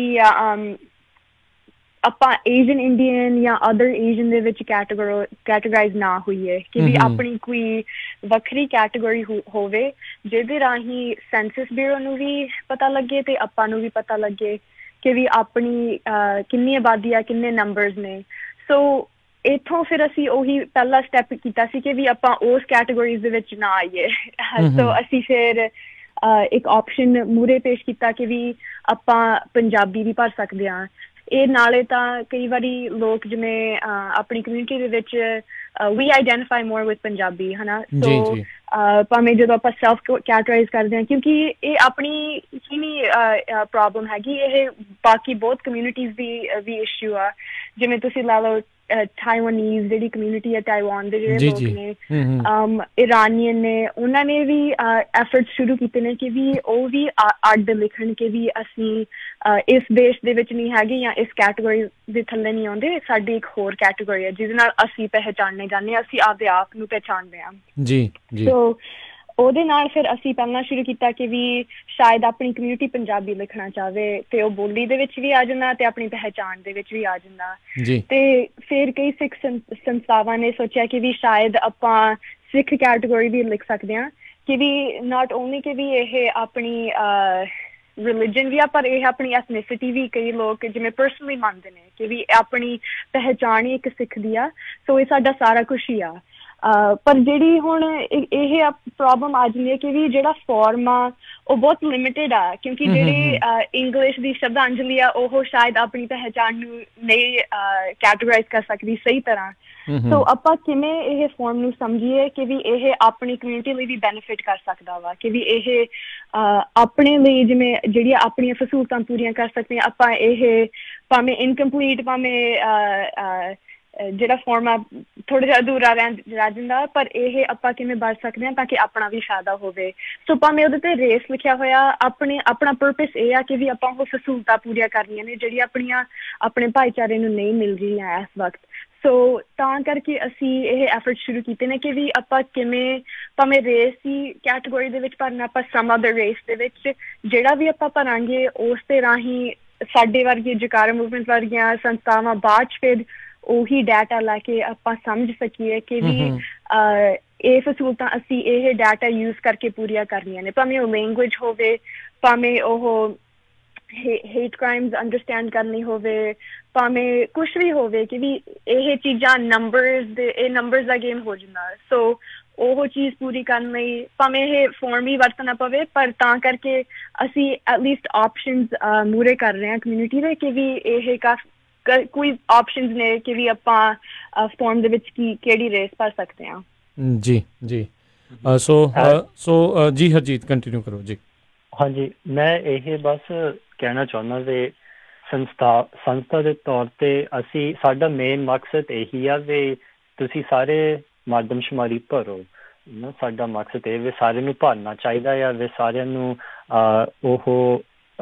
ਆਪਾਂ ਏਜ਼ੀਅਨ ਇੰਡੀਅਨ ਜਾਂ ਅਦਰ ਏਜ਼ੀਅਨ ਦੇ ਵਿੱਚ ਕੈਟੇਗਰਾਈਜ਼ ਨਾ ਹੋਈਏ ਕਿ ਵੀ ਆਪਣੀ ਕੋਈ ਵੱਖਰੀ ਕੈਟੇਗਰੀ ਹੋਵੇ ਜਿਹਦੇ ਰਾਹੀਂ ਸੈਂਸਸ ਬਿਊਰੋ ਨੂੰ ਵੀ ਪਤਾ ਲੱਗੇ ਤੇ ਆਪਾਂ ਨੂੰ ਵੀ ਪਤਾ ਲੱਗੇ ਕਿ ਵੀ ਆਪਣੀ ਕਿੰਨੀ ਆਬਾਦੀ ਆ, ਕਿੰਨੇ ਨੰਬਰਸ ਨੇ। ਸੋ ਇੱਥੋਂ ਫਿਰ ਅਸੀਂ ਉਹੀ ਪਹਿਲਾ ਸਟੈਪ ਕੀਤਾ ਸੀ ਕਿ ਵੀ ਆਪਾਂ ਉਸ ਕੈਟੇਗਰੀਜ਼ ਦੇ ਵਿੱਚ ਨਾ ਆਈਏ। ਸੋ ਅਸੀਂ ਫਿਰ ਇੱਕ ਆਪਸ਼ਨ ਮੂਹਰੇ ਪੇਸ਼ ਕੀਤਾ ਕਿ ਵੀ ਆਪਾਂ ਪੰਜਾਬੀ ਵੀ ਭਰ ਸਕਦੇ ਹਾਂ। ਇਹ ਨਾਲੇ ਤਾਂ ਕਈ ਵਾਰੀ ਲੋਕ ਜਿਵੇਂ ਆਪਣੀ ਕਮਿਊਨਿਟੀ ਦੇ ਵਿੱਚ ਵੀ ਆਈਡੈਂਟੀਫਾਈ ਮੋਰ ਵਿਦ ਪੰਜਾਬੀ, ਹੈ ਨਾ। ਸੋ ਭਾਵੇਂ ਜਦੋਂ ਆਪਾਂ ਸੈਲਫ ਕੈਟੇਗਰਾਈਜ਼ ਕਰਦੇ ਹਾਂ, ਕਿਉਂਕਿ ਇਹ ਆਪਣੀ ਹੀ ਨਹੀਂ ਪ੍ਰੋਬਲਮ ਹੈਗੀ, ਇਹ ਬਾਕੀ ਬਹੁਤ ਕਮਿਊਨਿਟੀਜ਼ ਦੀ ਵੀ ਇਸ਼ੂ ਆ। ਜਿਵੇਂ ਤੁਸੀਂ ਲਾ ਲਓ ਤਾਈਵਾਨੀਜ਼ ਜਿਹੜੀ ਕਮਿਊਨਿਟੀ ਹੈ, ਤਾਈਵਾਨ ਦੇ ਜਿਹੜੇ ਲੋਕ ਨੇ, ਇਰਾਨੀਅਨ ਨੇ, ਉਹਨਾਂ ਨੇ ਵੀ ਐਫਰਟਸ ਸ਼ੁਰੂ ਕੀਤੇ ਨੇ ਕਿ ਵੀ ਉਹ ਵੀ ਅੱਡ ਲਿਖਣ ਕਿ ਵੀ ਅਸੀਂ ਇਸ ਦੇਸ਼ ਦੇ ਵਿੱਚ ਨਹੀਂ ਹੈਗੇ ਜਾਂ ਇਸ ਕੈਟੇਗਰੀ ਦੇ ਥੱਲੇ ਨਹੀਂ ਆਉਂਦੇ, ਸਾਡੀ ਇੱਕ ਹੋਰ ਕੈਟੇਗਰੀ ਹੈ ਜਿਹਦੇ ਨਾਲ ਅਸੀਂ ਪਹਿਚਾਣੇ ਜਾਂਦੇ ਹਾਂ, ਅਸੀਂ ਆਪਦੇ ਆਪ ਨੂੰ ਪਹਿਚਾਣਦੇ ਹਾਂ। ਸੋ ਉਹਦੇ ਨਾਲ ਫਿਰ ਅਸੀਂ ਪਹਿਲਾਂ ਸ਼ੁਰੂ ਕੀਤਾ ਕਿ ਵੀ ਸ਼ਾਇਦ ਆਪਣੀ ਕਮਿਊਨਿਟੀ ਪੰਜਾਬੀ ਲਿਖਣਾ ਚਾਹਵੇ ਤੇ ਉਹ ਬੋਲੀ ਦੇ ਵਿੱਚ ਵੀ ਆ ਜਾਂਦਾ ਤੇ ਆਪਣੀ ਪਹਿਚਾਣ ਦੇ ਵਿੱਚ ਵੀ ਆ ਜਾਂਦਾ। ਤੇ ਫਿਰ ਕਈ ਸਿੱਖ ਸੰਸਥਾਵਾਂ ਨੇ ਸੋਚਿਆ ਕਿ ਵੀ ਸ਼ਾਇਦ ਆਪਾਂ ਸਿੱਖ ਕੈਟੇਗਰੀ ਵੀ ਲਿਖ ਸਕਦੇ ਹਾਂ ਕਿ ਵੀ ਨਾਟ ਓਨਲੀ ਕਿ ਵੀ ਇਹ ਆਪਣੀ ਰਿਲੀਜਨ ਵੀ ਆ, ਪਰ ਇਹ ਆਪਣੀ ਐਥਨਿਸਿਟੀ ਵੀ ਕਈ ਲੋਕ ਜਿਵੇਂ ਪਰਸਨਲੀ ਮੰਨਦੇ ਨੇ ਕਿ ਵੀ ਆਪਣੀ ਪਹਿਚਾਣ ਹੀ ਇੱਕ ਸਿੱਖ ਦੀ ਆ। ਸੋ ਇਹ ਸਾਡਾ ਸਾਰਾ ਕੁਛ ਹੀ ਆ। ਪਰ ਜਿਹੜੀ ਹੁਣ ਇਹ ਪ੍ਰੋਬਲਮ ਆ ਜਾਂਦੀ ਹੈ ਕਿ ਵੀ ਜਿਹੜਾ ਫਾਰਮ ਆ ਉਹ ਬਹੁਤ ਲਿਮਿਟਡ ਆ, ਕਿਉਂਕਿ ਜਿਹੜੀ ਇੰਗਲਿਸ਼ ਦੀ ਸ਼ਬਦਾਂਜਲੀ ਆ ਉਹ ਸ਼ਾਇਦ ਆਪਣੀ ਪਹਿਚਾਣ ਨੂੰ ਨਹੀਂ ਕੈਟੇਗਰਾਈਜ਼ ਕਰ ਸਕਦੀ ਸਹੀ ਤਰ੍ਹਾਂ। ਸੋ ਆਪਾਂ ਕਿਵੇਂ ਇਹ ਫਾਰਮ ਨੂੰ ਸਮਝੀਏ ਕਿ ਵੀ ਇਹ ਆਪਣੀ ਕਮਿਊਨਿਟੀ ਲਈ ਵੀ ਬੈਨੀਫਿਟ ਕਰ ਸਕਦਾ ਵਾ, ਕਿ ਵੀ ਇਹ ਆਪਣੇ ਲਈ ਜਿਵੇਂ ਜਿਹੜੀਆਂ ਆਪਣੀਆਂ ਸਹੂਲਤਾਂ ਪੂਰੀਆਂ ਕਰ ਸਕਦੇ ਹਾਂ ਆਪਾਂ। ਇਹ ਭਾਵੇਂ ਇਨਕੰਪਲੀਟ, ਭਾਵੇਂ ਜਿਹੜਾ ਫਾਰਮ ਆ ਥੋੜ੍ਹਾ ਜਿਹਾ ਅਧੂਰਾ ਰਹਿ ਜਾਂਦਾ, ਪਰ ਇਹ ਆਪਾਂ ਕਿਵੇਂ ਬਚ ਸਕਦੇ ਹਾਂ ਤਾਂ ਕਿ ਆਪਣਾ ਵੀ ਫਾਇਦਾ ਹੋਵੇ। ਸੋ ਭਾਵੇਂ ਉਹਦੇ ਤੇ ਰੇਸ ਲਿਖਿਆ ਹੋਇਆ, ਆਪਣਾ ਪਰਪਸ ਇਹ ਆ ਕਿ ਵੀ ਆਪਾਂ ਉਹ ਸਹੂਲਤਾਂ ਪੂਰੀਆਂ ਕਰਨੀਆਂ ਨੇ ਜਿਹੜੀਆਂ ਆਪਣੀਆਂ ਆਪਣੇ ਭਾਈਚਾਰੇ ਨੂੰ ਨਹੀਂ ਮਿਲ ਰਹੀਆਂ ਇਸ ਵਕਤ। ਸੋ ਤਾਂ ਕਰਕੇ ਅਸੀਂ ਇਹ ਐਫਰਟ ਸ਼ੁਰੂ ਕੀਤੇ ਨੇ ਕਿ ਵੀ ਆਪਾਂ ਕਿਵੇਂ ਭਾਵੇਂ ਰੇਸ ਦੀ ਕੈਟੇਗਰੀ ਦੇ ਵਿੱਚ ਭਰਨਾ, ਆਪਾਂ ਸਮ ਅਦਰ ਰੇਸ ਦੇ ਵਿੱਚ ਜਿਹੜਾ ਵੀ ਆਪਾਂ ਭਰਾਂਗੇ ਉਸ ਦੇ ਰਾਹੀਂ ਸਾਡੇ ਵਰਗੇ ਜਕਾਰਾ ਮੂਵਮੈਂਟ ਵਰਗੀਆਂ ਸੰਸਥਾਵਾਂ ਬਾਅਦ 'ਚ ਫਿਰ ਉਹੀ ਡਾਟਾ ਲੈ ਕੇ ਆਪਾਂ ਸਮਝ ਸਕੀਏ ਕਿ ਵੀ ਇਹ ਸਹੂਲਤਾਂ ਅਸੀਂ ਇਹ ਡਾਟਾ ਯੂਜ਼ ਕਰਕੇ ਪੂਰੀਆਂ ਕਰਨੀਆਂ ਨੇ, ਭਾਵੇਂ ਉਹ ਲੈਂਗੁਏਜ ਹੋਵੇ, ਭਾਵੇਂ ਉਹ ਹੇਟ ਕ੍ਰਾਈਮਸ ਅੰਡਰਸਟੈਂਡ ਕਰਨੀ ਹੋਵੇ, ਭਾਵੇਂ ਕੁਛ ਵੀ ਹੋਵੇ ਕਿ ਵੀ ਇਹ ਚੀਜ਼ਾਂ ਨੰਬਰਸ ਦਾ ਗੇਮ ਹੋ ਜਾਂਦਾ। ਸੋ ਉਹ ਚੀਜ਼ ਪੂਰੀ ਕਰਨ ਲਈ ਭਾਵੇਂ ਇਹ ਫਾਰਮ ਹੀ ਵਰਤਣਾ ਪਵੇ, ਪਰ ਤਾਂ ਕਰਕੇ ਅਸੀਂ ਐਟਲੀਸਟ ਆਪਸ਼ਨਸ ਮੂਹਰੇ ਕਰ ਰਹੇ ਹਾਂ ਕਮਿਊਨਿਟੀ ਦੇ ਕਿ ਵੀ ਇਹ ਕੋਈ ਆਪਸ਼ਨਸ ਨੇ ਕਿ ਵੀ ਆਪਾਂ ਫਾਰਮ ਦੇ ਵਿੱਚ ਕਿਹੜੀ ਰੇਸ ਭਰ ਸਕਦੇ ਹਾਂ। ਜੀ ਜੀ ਸੋ ਜੀ ਹਰਜੀਤ ਕੰਟੀਨਿਊ ਕਰੋ ਜੀ। ਹਾਂਜੀ, ਮੈਂ ਇਹ ਬਸ ਕਹਿਣਾ ਚਾਹੁੰਦਾ ਵੀ ਸੰਸਥਾ ਦੇ ਤੌਰ ਤੇ ਸਾਡਾ ਮੇਨ ਮਕਸਦ ਇਹੀ ਆ ਵੀ ਤੁਸੀਂ ਸਾਰੇ ਮਰਦਮਸ਼ੁਮਾਰੀ ਭਰੋ। ਸਾਡਾ ਮਕਸਦ ਇਹ ਵੀ ਸਾਰਿਆਂ ਨੂੰ ਭਰਨਾ ਚਾਹੀਦਾ ਆ, ਵੀ ਸਾਰਿਆਂ ਨੂੰ ਉਹ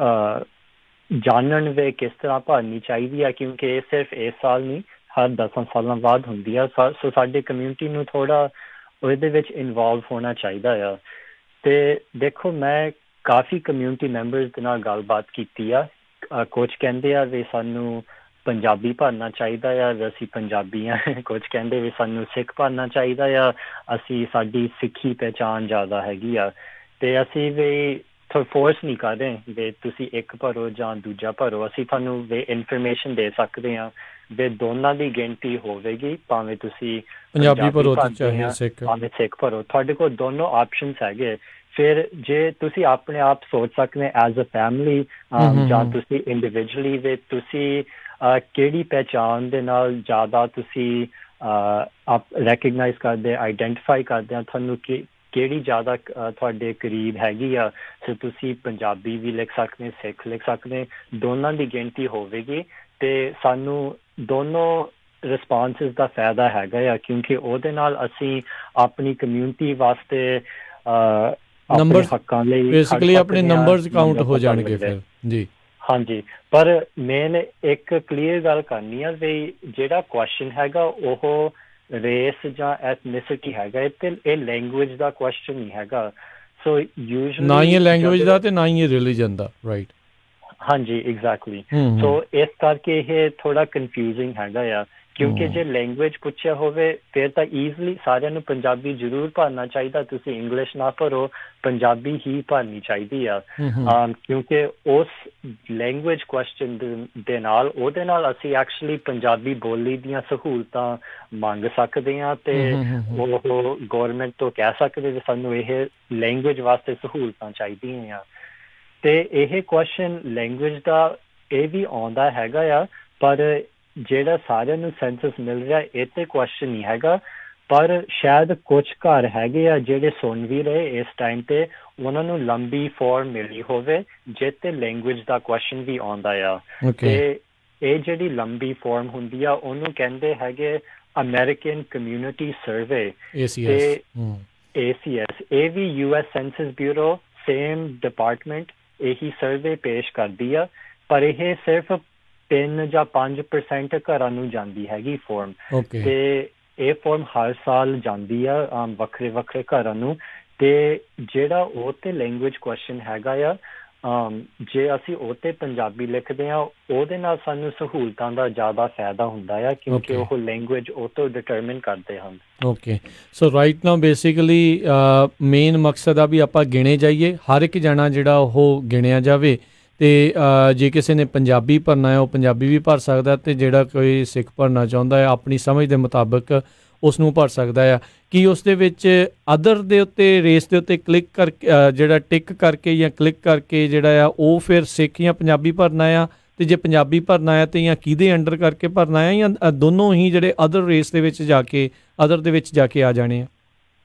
ਜਾਣਨ ਵੇ ਕਿਸ ਤਰ੍ਹਾਂ ਭਰਨੀ ਚਾਹੀਦੀ ਆ, ਕਿਉਂਕਿ ਇਹ ਸਿਰਫ ਇਸ ਸਾਲ ਨਹੀਂ ਹਰ 10 ਸਾਲਾਂ ਬਾਅਦ ਹੁੰਦੀ ਆ। ਸੋ ਸਾਡੀ ਕਮਿਊਨਿਟੀ ਨੂੰ ਥੋੜ੍ਹਾ ਉਹਦੇ ਵਿੱਚ ਇਨਵੋਲਵ ਹੋਣਾ ਚਾਹੀਦਾ ਆ। ਤੇ ਦੇਖੋ, ਮੈਂ ਕਾਫੀ ਕਮਿਊਨਿਟੀ ਮੈਂਬਰਸ ਦੇ ਨਾਲ ਗੱਲਬਾਤ ਕੀਤੀ ਆ। ਕੁਝ ਕਹਿੰਦੇ ਆ ਵੀ ਸਾਨੂੰ ਪੰਜਾਬੀ ਭਰਨਾ ਚਾਹੀਦਾ ਆ, ਅਸੀਂ ਪੰਜਾਬੀ ਆ। ਕੁਝ ਕਹਿੰਦੇ ਵੀ ਸਾਨੂੰ ਸਿੱਖ ਭਰਨਾ ਚਾਹੀਦਾ ਆ, ਸਾਡੀ ਸਿੱਖੀ ਪਹਿਚਾਣ ਜ਼ਿਆਦਾ ਹੈਗੀ ਆ। ਤੇ ਅਸੀਂ ਵੀ ਫੋਰਸ ਨਹੀਂ ਕਰ ਰਹੇ ਵੀ ਤੁਸੀਂ ਇੱਕ ਭਰੋ ਜਾਂ ਦੂਜਾ ਭਰੋ। ਅਸੀਂ ਤੁਹਾਨੂੰ ਵੀ ਇਨਫੋਰਮੇਸ਼ਨ ਦੇ ਸਕਦੇ ਹਾਂ ਵੀ ਦੋਨਾਂ ਦੀ ਗਿਣਤੀ ਹੋਵੇਗੀ, ਭਾਵੇਂ ਤੁਸੀਂ ਪੰਜਾਬੀ ਭਰੋ ਚਾਹੇ ਸਿੱਖ ਭਰੋ, ਤੁਹਾਡੇ ਕੋਲ ਦੋਨੋਂ ਆਪਸ਼ਨਸ ਹੈਗੇ। ਫਿਰ ਜੇ ਤੁਸੀਂ ਆਪਣੇ ਆਪ ਸੋਚ ਸਕਦੇ ਐਜ਼ ਅ ਫੈਮਿਲੀ ਜਾਂ ਤੁਸੀਂ ਇੰਡੀਵਿਜੂਅਲੀ ਵੀ ਤੁਸੀਂ ਕਿਹੜੀ ਪਹਿਚਾਣ ਦੇ ਨਾਲ ਜ਼ਿਆਦਾ ਤੁਸੀਂ ਰੈਕਗਨਾਈਜ਼ ਕਰਦੇ, ਆਈਡੈਂਟੀਫਾਈ ਕਰਦੇ ਆ, ਤੁਹਾਨੂੰ ਕਿਹੜੀ ਜ਼ਿਆਦਾ ਤੁਹਾਡੇ ਕਰੀਬ ਹੈਗੀ ਆ। ਸੋ ਤੁਸੀਂ ਪੰਜਾਬੀ ਵੀ ਲਿਖ ਸਕਦੇ, ਸਿੱਖ ਲਿਖ ਸਕਦੇ, ਦੋਨਾਂ ਦੀ ਗਿਣਤੀ ਹੋਵੇਗੀ ਤੇ ਸਾਨੂੰ ਦੋਨੋਂ ਰਿਸਪਾਂਸਿਸ ਦਾ ਫਾਇਦਾ ਹੈਗਾ ਆ, ਕਿਉਂਕਿ ਉਹਦੇ ਨਾਲ ਅਸੀਂ ਆਪਣੀ ਕਮਿਊਨਿਟੀ ਵਾਸਤੇ ਨੰਬਰ ਹੱਕਾਂ ਲਈ ਬੇਸਿਕਲੀ ਆਪਣੇ ਨੰਬਰਸ ਕਾਊਂਟ ਹੋ ਜਾਣਗੇ ਫਿਰ ਜੀ। ਹਾਂਜੀ, ਪਰ ਮੇਨ ਇੱਕ ਕਲੀਅਰ ਗੱਲ ਕਰਨੀ ਆ ਵੀ ਜਿਹੜਾ ਕੁਐਸਚਨ ਹੈਗਾ ਉਹ ਰੇਸ ਜਾਂ ਐਥਨਿਸਿਟੀ ਹੈਗਾ, ਇਹ ਲੈਂਗੁਏਜ ਦਾ ਕੁਐਸਚਨ ਨਹੀਂ ਹੈਗਾ। ਸੋ ਯੂਜੂਅਲੀ ਨਾ ਹੀ ਲੈਂਗੁਏਜ ਦਾ ਤੇ ਨਾ ਹੀ ਰਿਲੀਜਨ ਦਾ, ਰਾਈਟ? ਹਾਂਜੀ, ਐਗਜ਼ੈਕਟਲੀ। ਸੋ ਇਸ ਕਰਕੇ ਇਹ ਥੋੜਾ ਕਨਫਿਊਜ਼ਿੰਗ ਹੈਗਾ ਆ, ਕਿਉਂਕਿ ਜੇ ਲੈਂਗੁਏਜ ਪੁੱਛਿਆ ਹੋਵੇ ਫਿਰ ਤਾਂ ਈਜ਼ਲੀ ਸਾਰਿਆਂ ਨੂੰ ਪੰਜਾਬੀ ਜ਼ਰੂਰ ਭਰਨਾ ਚਾਹੀਦਾ। ਤੁਸੀਂ ਇੰਗਲਿਸ਼ ਨਾ ਭਰੋ, ਪੰਜਾਬੀ ਹੀ ਭਰਨੀ ਚਾਹੀਦੀ ਆ, ਕਿਉਂਕਿ ਉਸ ਲੈਂਗੁਏਜ ਕੁਐਸਚਨ ਦੇ ਨਾਲ ਉਹਦੇ ਨਾਲ ਅਸੀਂ ਐਕਚੁਅਲੀ ਪੰਜਾਬੀ ਬੋਲੀ ਦੀਆਂ ਸਹੂਲਤਾਂ ਮੰਗ ਸਕਦੇ ਹਾਂ ਤੇ ਉਹ ਗੌਰਮੈਂਟ ਤੋਂ ਕਹਿ ਸਕਦੇ ਵੀ ਸਾਨੂੰ ਇਹ ਲੈਂਗੁਏਜ ਵਾਸਤੇ ਸਹੂਲਤਾਂ ਚਾਹੀਦੀਆਂ ਆ। ਤੇ ਇਹ ਕੁਐਸਚਨ ਲੈਂਗੁਏਜ ਦਾ ਇਹ ਵੀ ਆਉਂਦਾ ਹੈਗਾ ਆ, ਪਰ ਜਿਹੜਾ ਸਾਰਿਆਂ ਨੂੰ ਸੈਂਸਸ ਮਿਲ ਰਿਹਾ ਇਹ ਤੇ ਕੁਐਸਚਨ ਨਹੀਂ ਹੈਗਾ। ਪਰ ਸ਼ਾਇਦ ਕੁਝ ਘਰ ਹੈਗੇ ਆ ਜਿਹੜੇ ਸੁਣ ਵੀ ਰਹੇ ਇਸ ਟਾਈਮ ਤੇ, ਉਹਨਾਂ ਨੂੰ ਲੰਬੀ ਫਾਰਮ ਮਿਲੀ ਹੋਵੇ ਜਿਹ ਤੇ ਲੈਂਗੁਏਜ ਦਾ ਕੁਐਸਚਨ ਵੀ ਆਉਂਦਾ ਆ। ਤੇ ਇਹ ਜਿਹੜੀ ਲੰਬੀ ਫਾਰਮ ਹੁੰਦੀ ਆ ਉਹਨੂੰ ਕਹਿੰਦੇ ਹੈਗੇ ਅਮਰੀਕਨ ਕਮਿਊਨਿਟੀ ਸਰਵੇ, ACS। ਇਹ ਵੀ US census bureau same department ਇਹੀ ਸਰਵੇ ਪੇਸ਼ ਕਰਦੀ ਆ, ਪਰ ਇਹ ਸਿਰਫ 3 ਜਾਂ 5% ਘਰਾਂ ਨੂੰ ਜਾਂਦੀ ਹੈਗੀ ਫਾਰਮ। ਤੇ ਇਹ ਫਾਰਮ ਹਰ ਸਾਲ ਜਾਂਦੀ ਆ ਵੱਖਰੇ ਵੱਖਰੇ ਘਰਾਂ ਨੂੰ। ਤੇ ਜਿਹੜਾ ਉਹ ਤੇ ਲੈਂਗੁਏਜ ਕੁਐਸਚਨ ਹੈਗਾ ਆ, ਜੇ ਅਸੀਂ ਉਹ ਤੇ ਪੰਜਾਬੀ ਲਿਖਦੇ ਹਾਂ ਉਹਦੇ ਨਾਲ ਸਾਨੂੰ ਸਹੂਲਤਾਂ ਦਾ ਜ਼ਿਆਦਾ ਫਾਇਦਾ ਹੁੰਦਾ ਆ, ਕਿਉਂਕਿ ਉਹ ਲੈਂਗੁਏਜ ਉਹ ਤੋਂ ਡਿਟਰਮਿਨ ਕਰਦੇ ਹਨ। Okay, so right now basically main ਮਕਸਦ ਆ ਵੀ ਆਪਾਂ ਗਿਣੇ ਜਾਈਏ, ਹਰ ਇੱਕ ਜਣਾ ਜਿਹੜਾ ਉਹ ਗਿਣਿਆ ਜਾਵੇ। ਅਤੇ ਜੇ ਕਿਸੇ ਨੇ ਪੰਜਾਬੀ ਭਰਨਾ ਹੈ ਉਹ ਪੰਜਾਬੀ ਵੀ ਭਰ ਸਕਦਾ, ਅਤੇ ਜਿਹੜਾ ਕੋਈ ਸਿੱਖ ਭਰਨਾ ਚਾਹੁੰਦਾ ਹੈ ਆਪਣੀ ਸਮਝ ਦੇ ਮੁਤਾਬਕ ਉਸ ਨੂੰ ਭਰ ਸਕਦਾ ਆ। ਕੀ ਉਸ ਦੇ ਵਿੱਚ ਅਦਰ ਦੇ ਉੱਤੇ ਰੇਸ ਦੇ ਉੱਤੇ ਕਲਿੱਕ ਕਰਕੇ ਜਿਹੜਾ ਟਿਕ ਕਰਕੇ ਜਾਂ ਕਲਿੱਕ ਕਰਕੇ ਜਿਹੜਾ ਆ ਉਹ ਫਿਰ ਸਿੱਖ ਜਾਂ ਪੰਜਾਬੀ ਭਰਨਾ ਆ, ਅਤੇ ਜੇ ਪੰਜਾਬੀ ਭਰਨਾ ਆ ਤਾਂ ਜਾਂ ਕਿਹਦੇ ਅੰਡਰ ਕਰਕੇ ਭਰਨਾ ਆ, ਜਾਂ ਦੋਨੋਂ ਹੀ ਜਿਹੜੇ ਅਦਰ ਰੇਸ ਦੇ ਵਿੱਚ ਜਾ ਕੇ ਅਦਰ ਦੇ ਵਿੱਚ ਜਾ ਕੇ ਆ ਜਾਣੇ ਆ?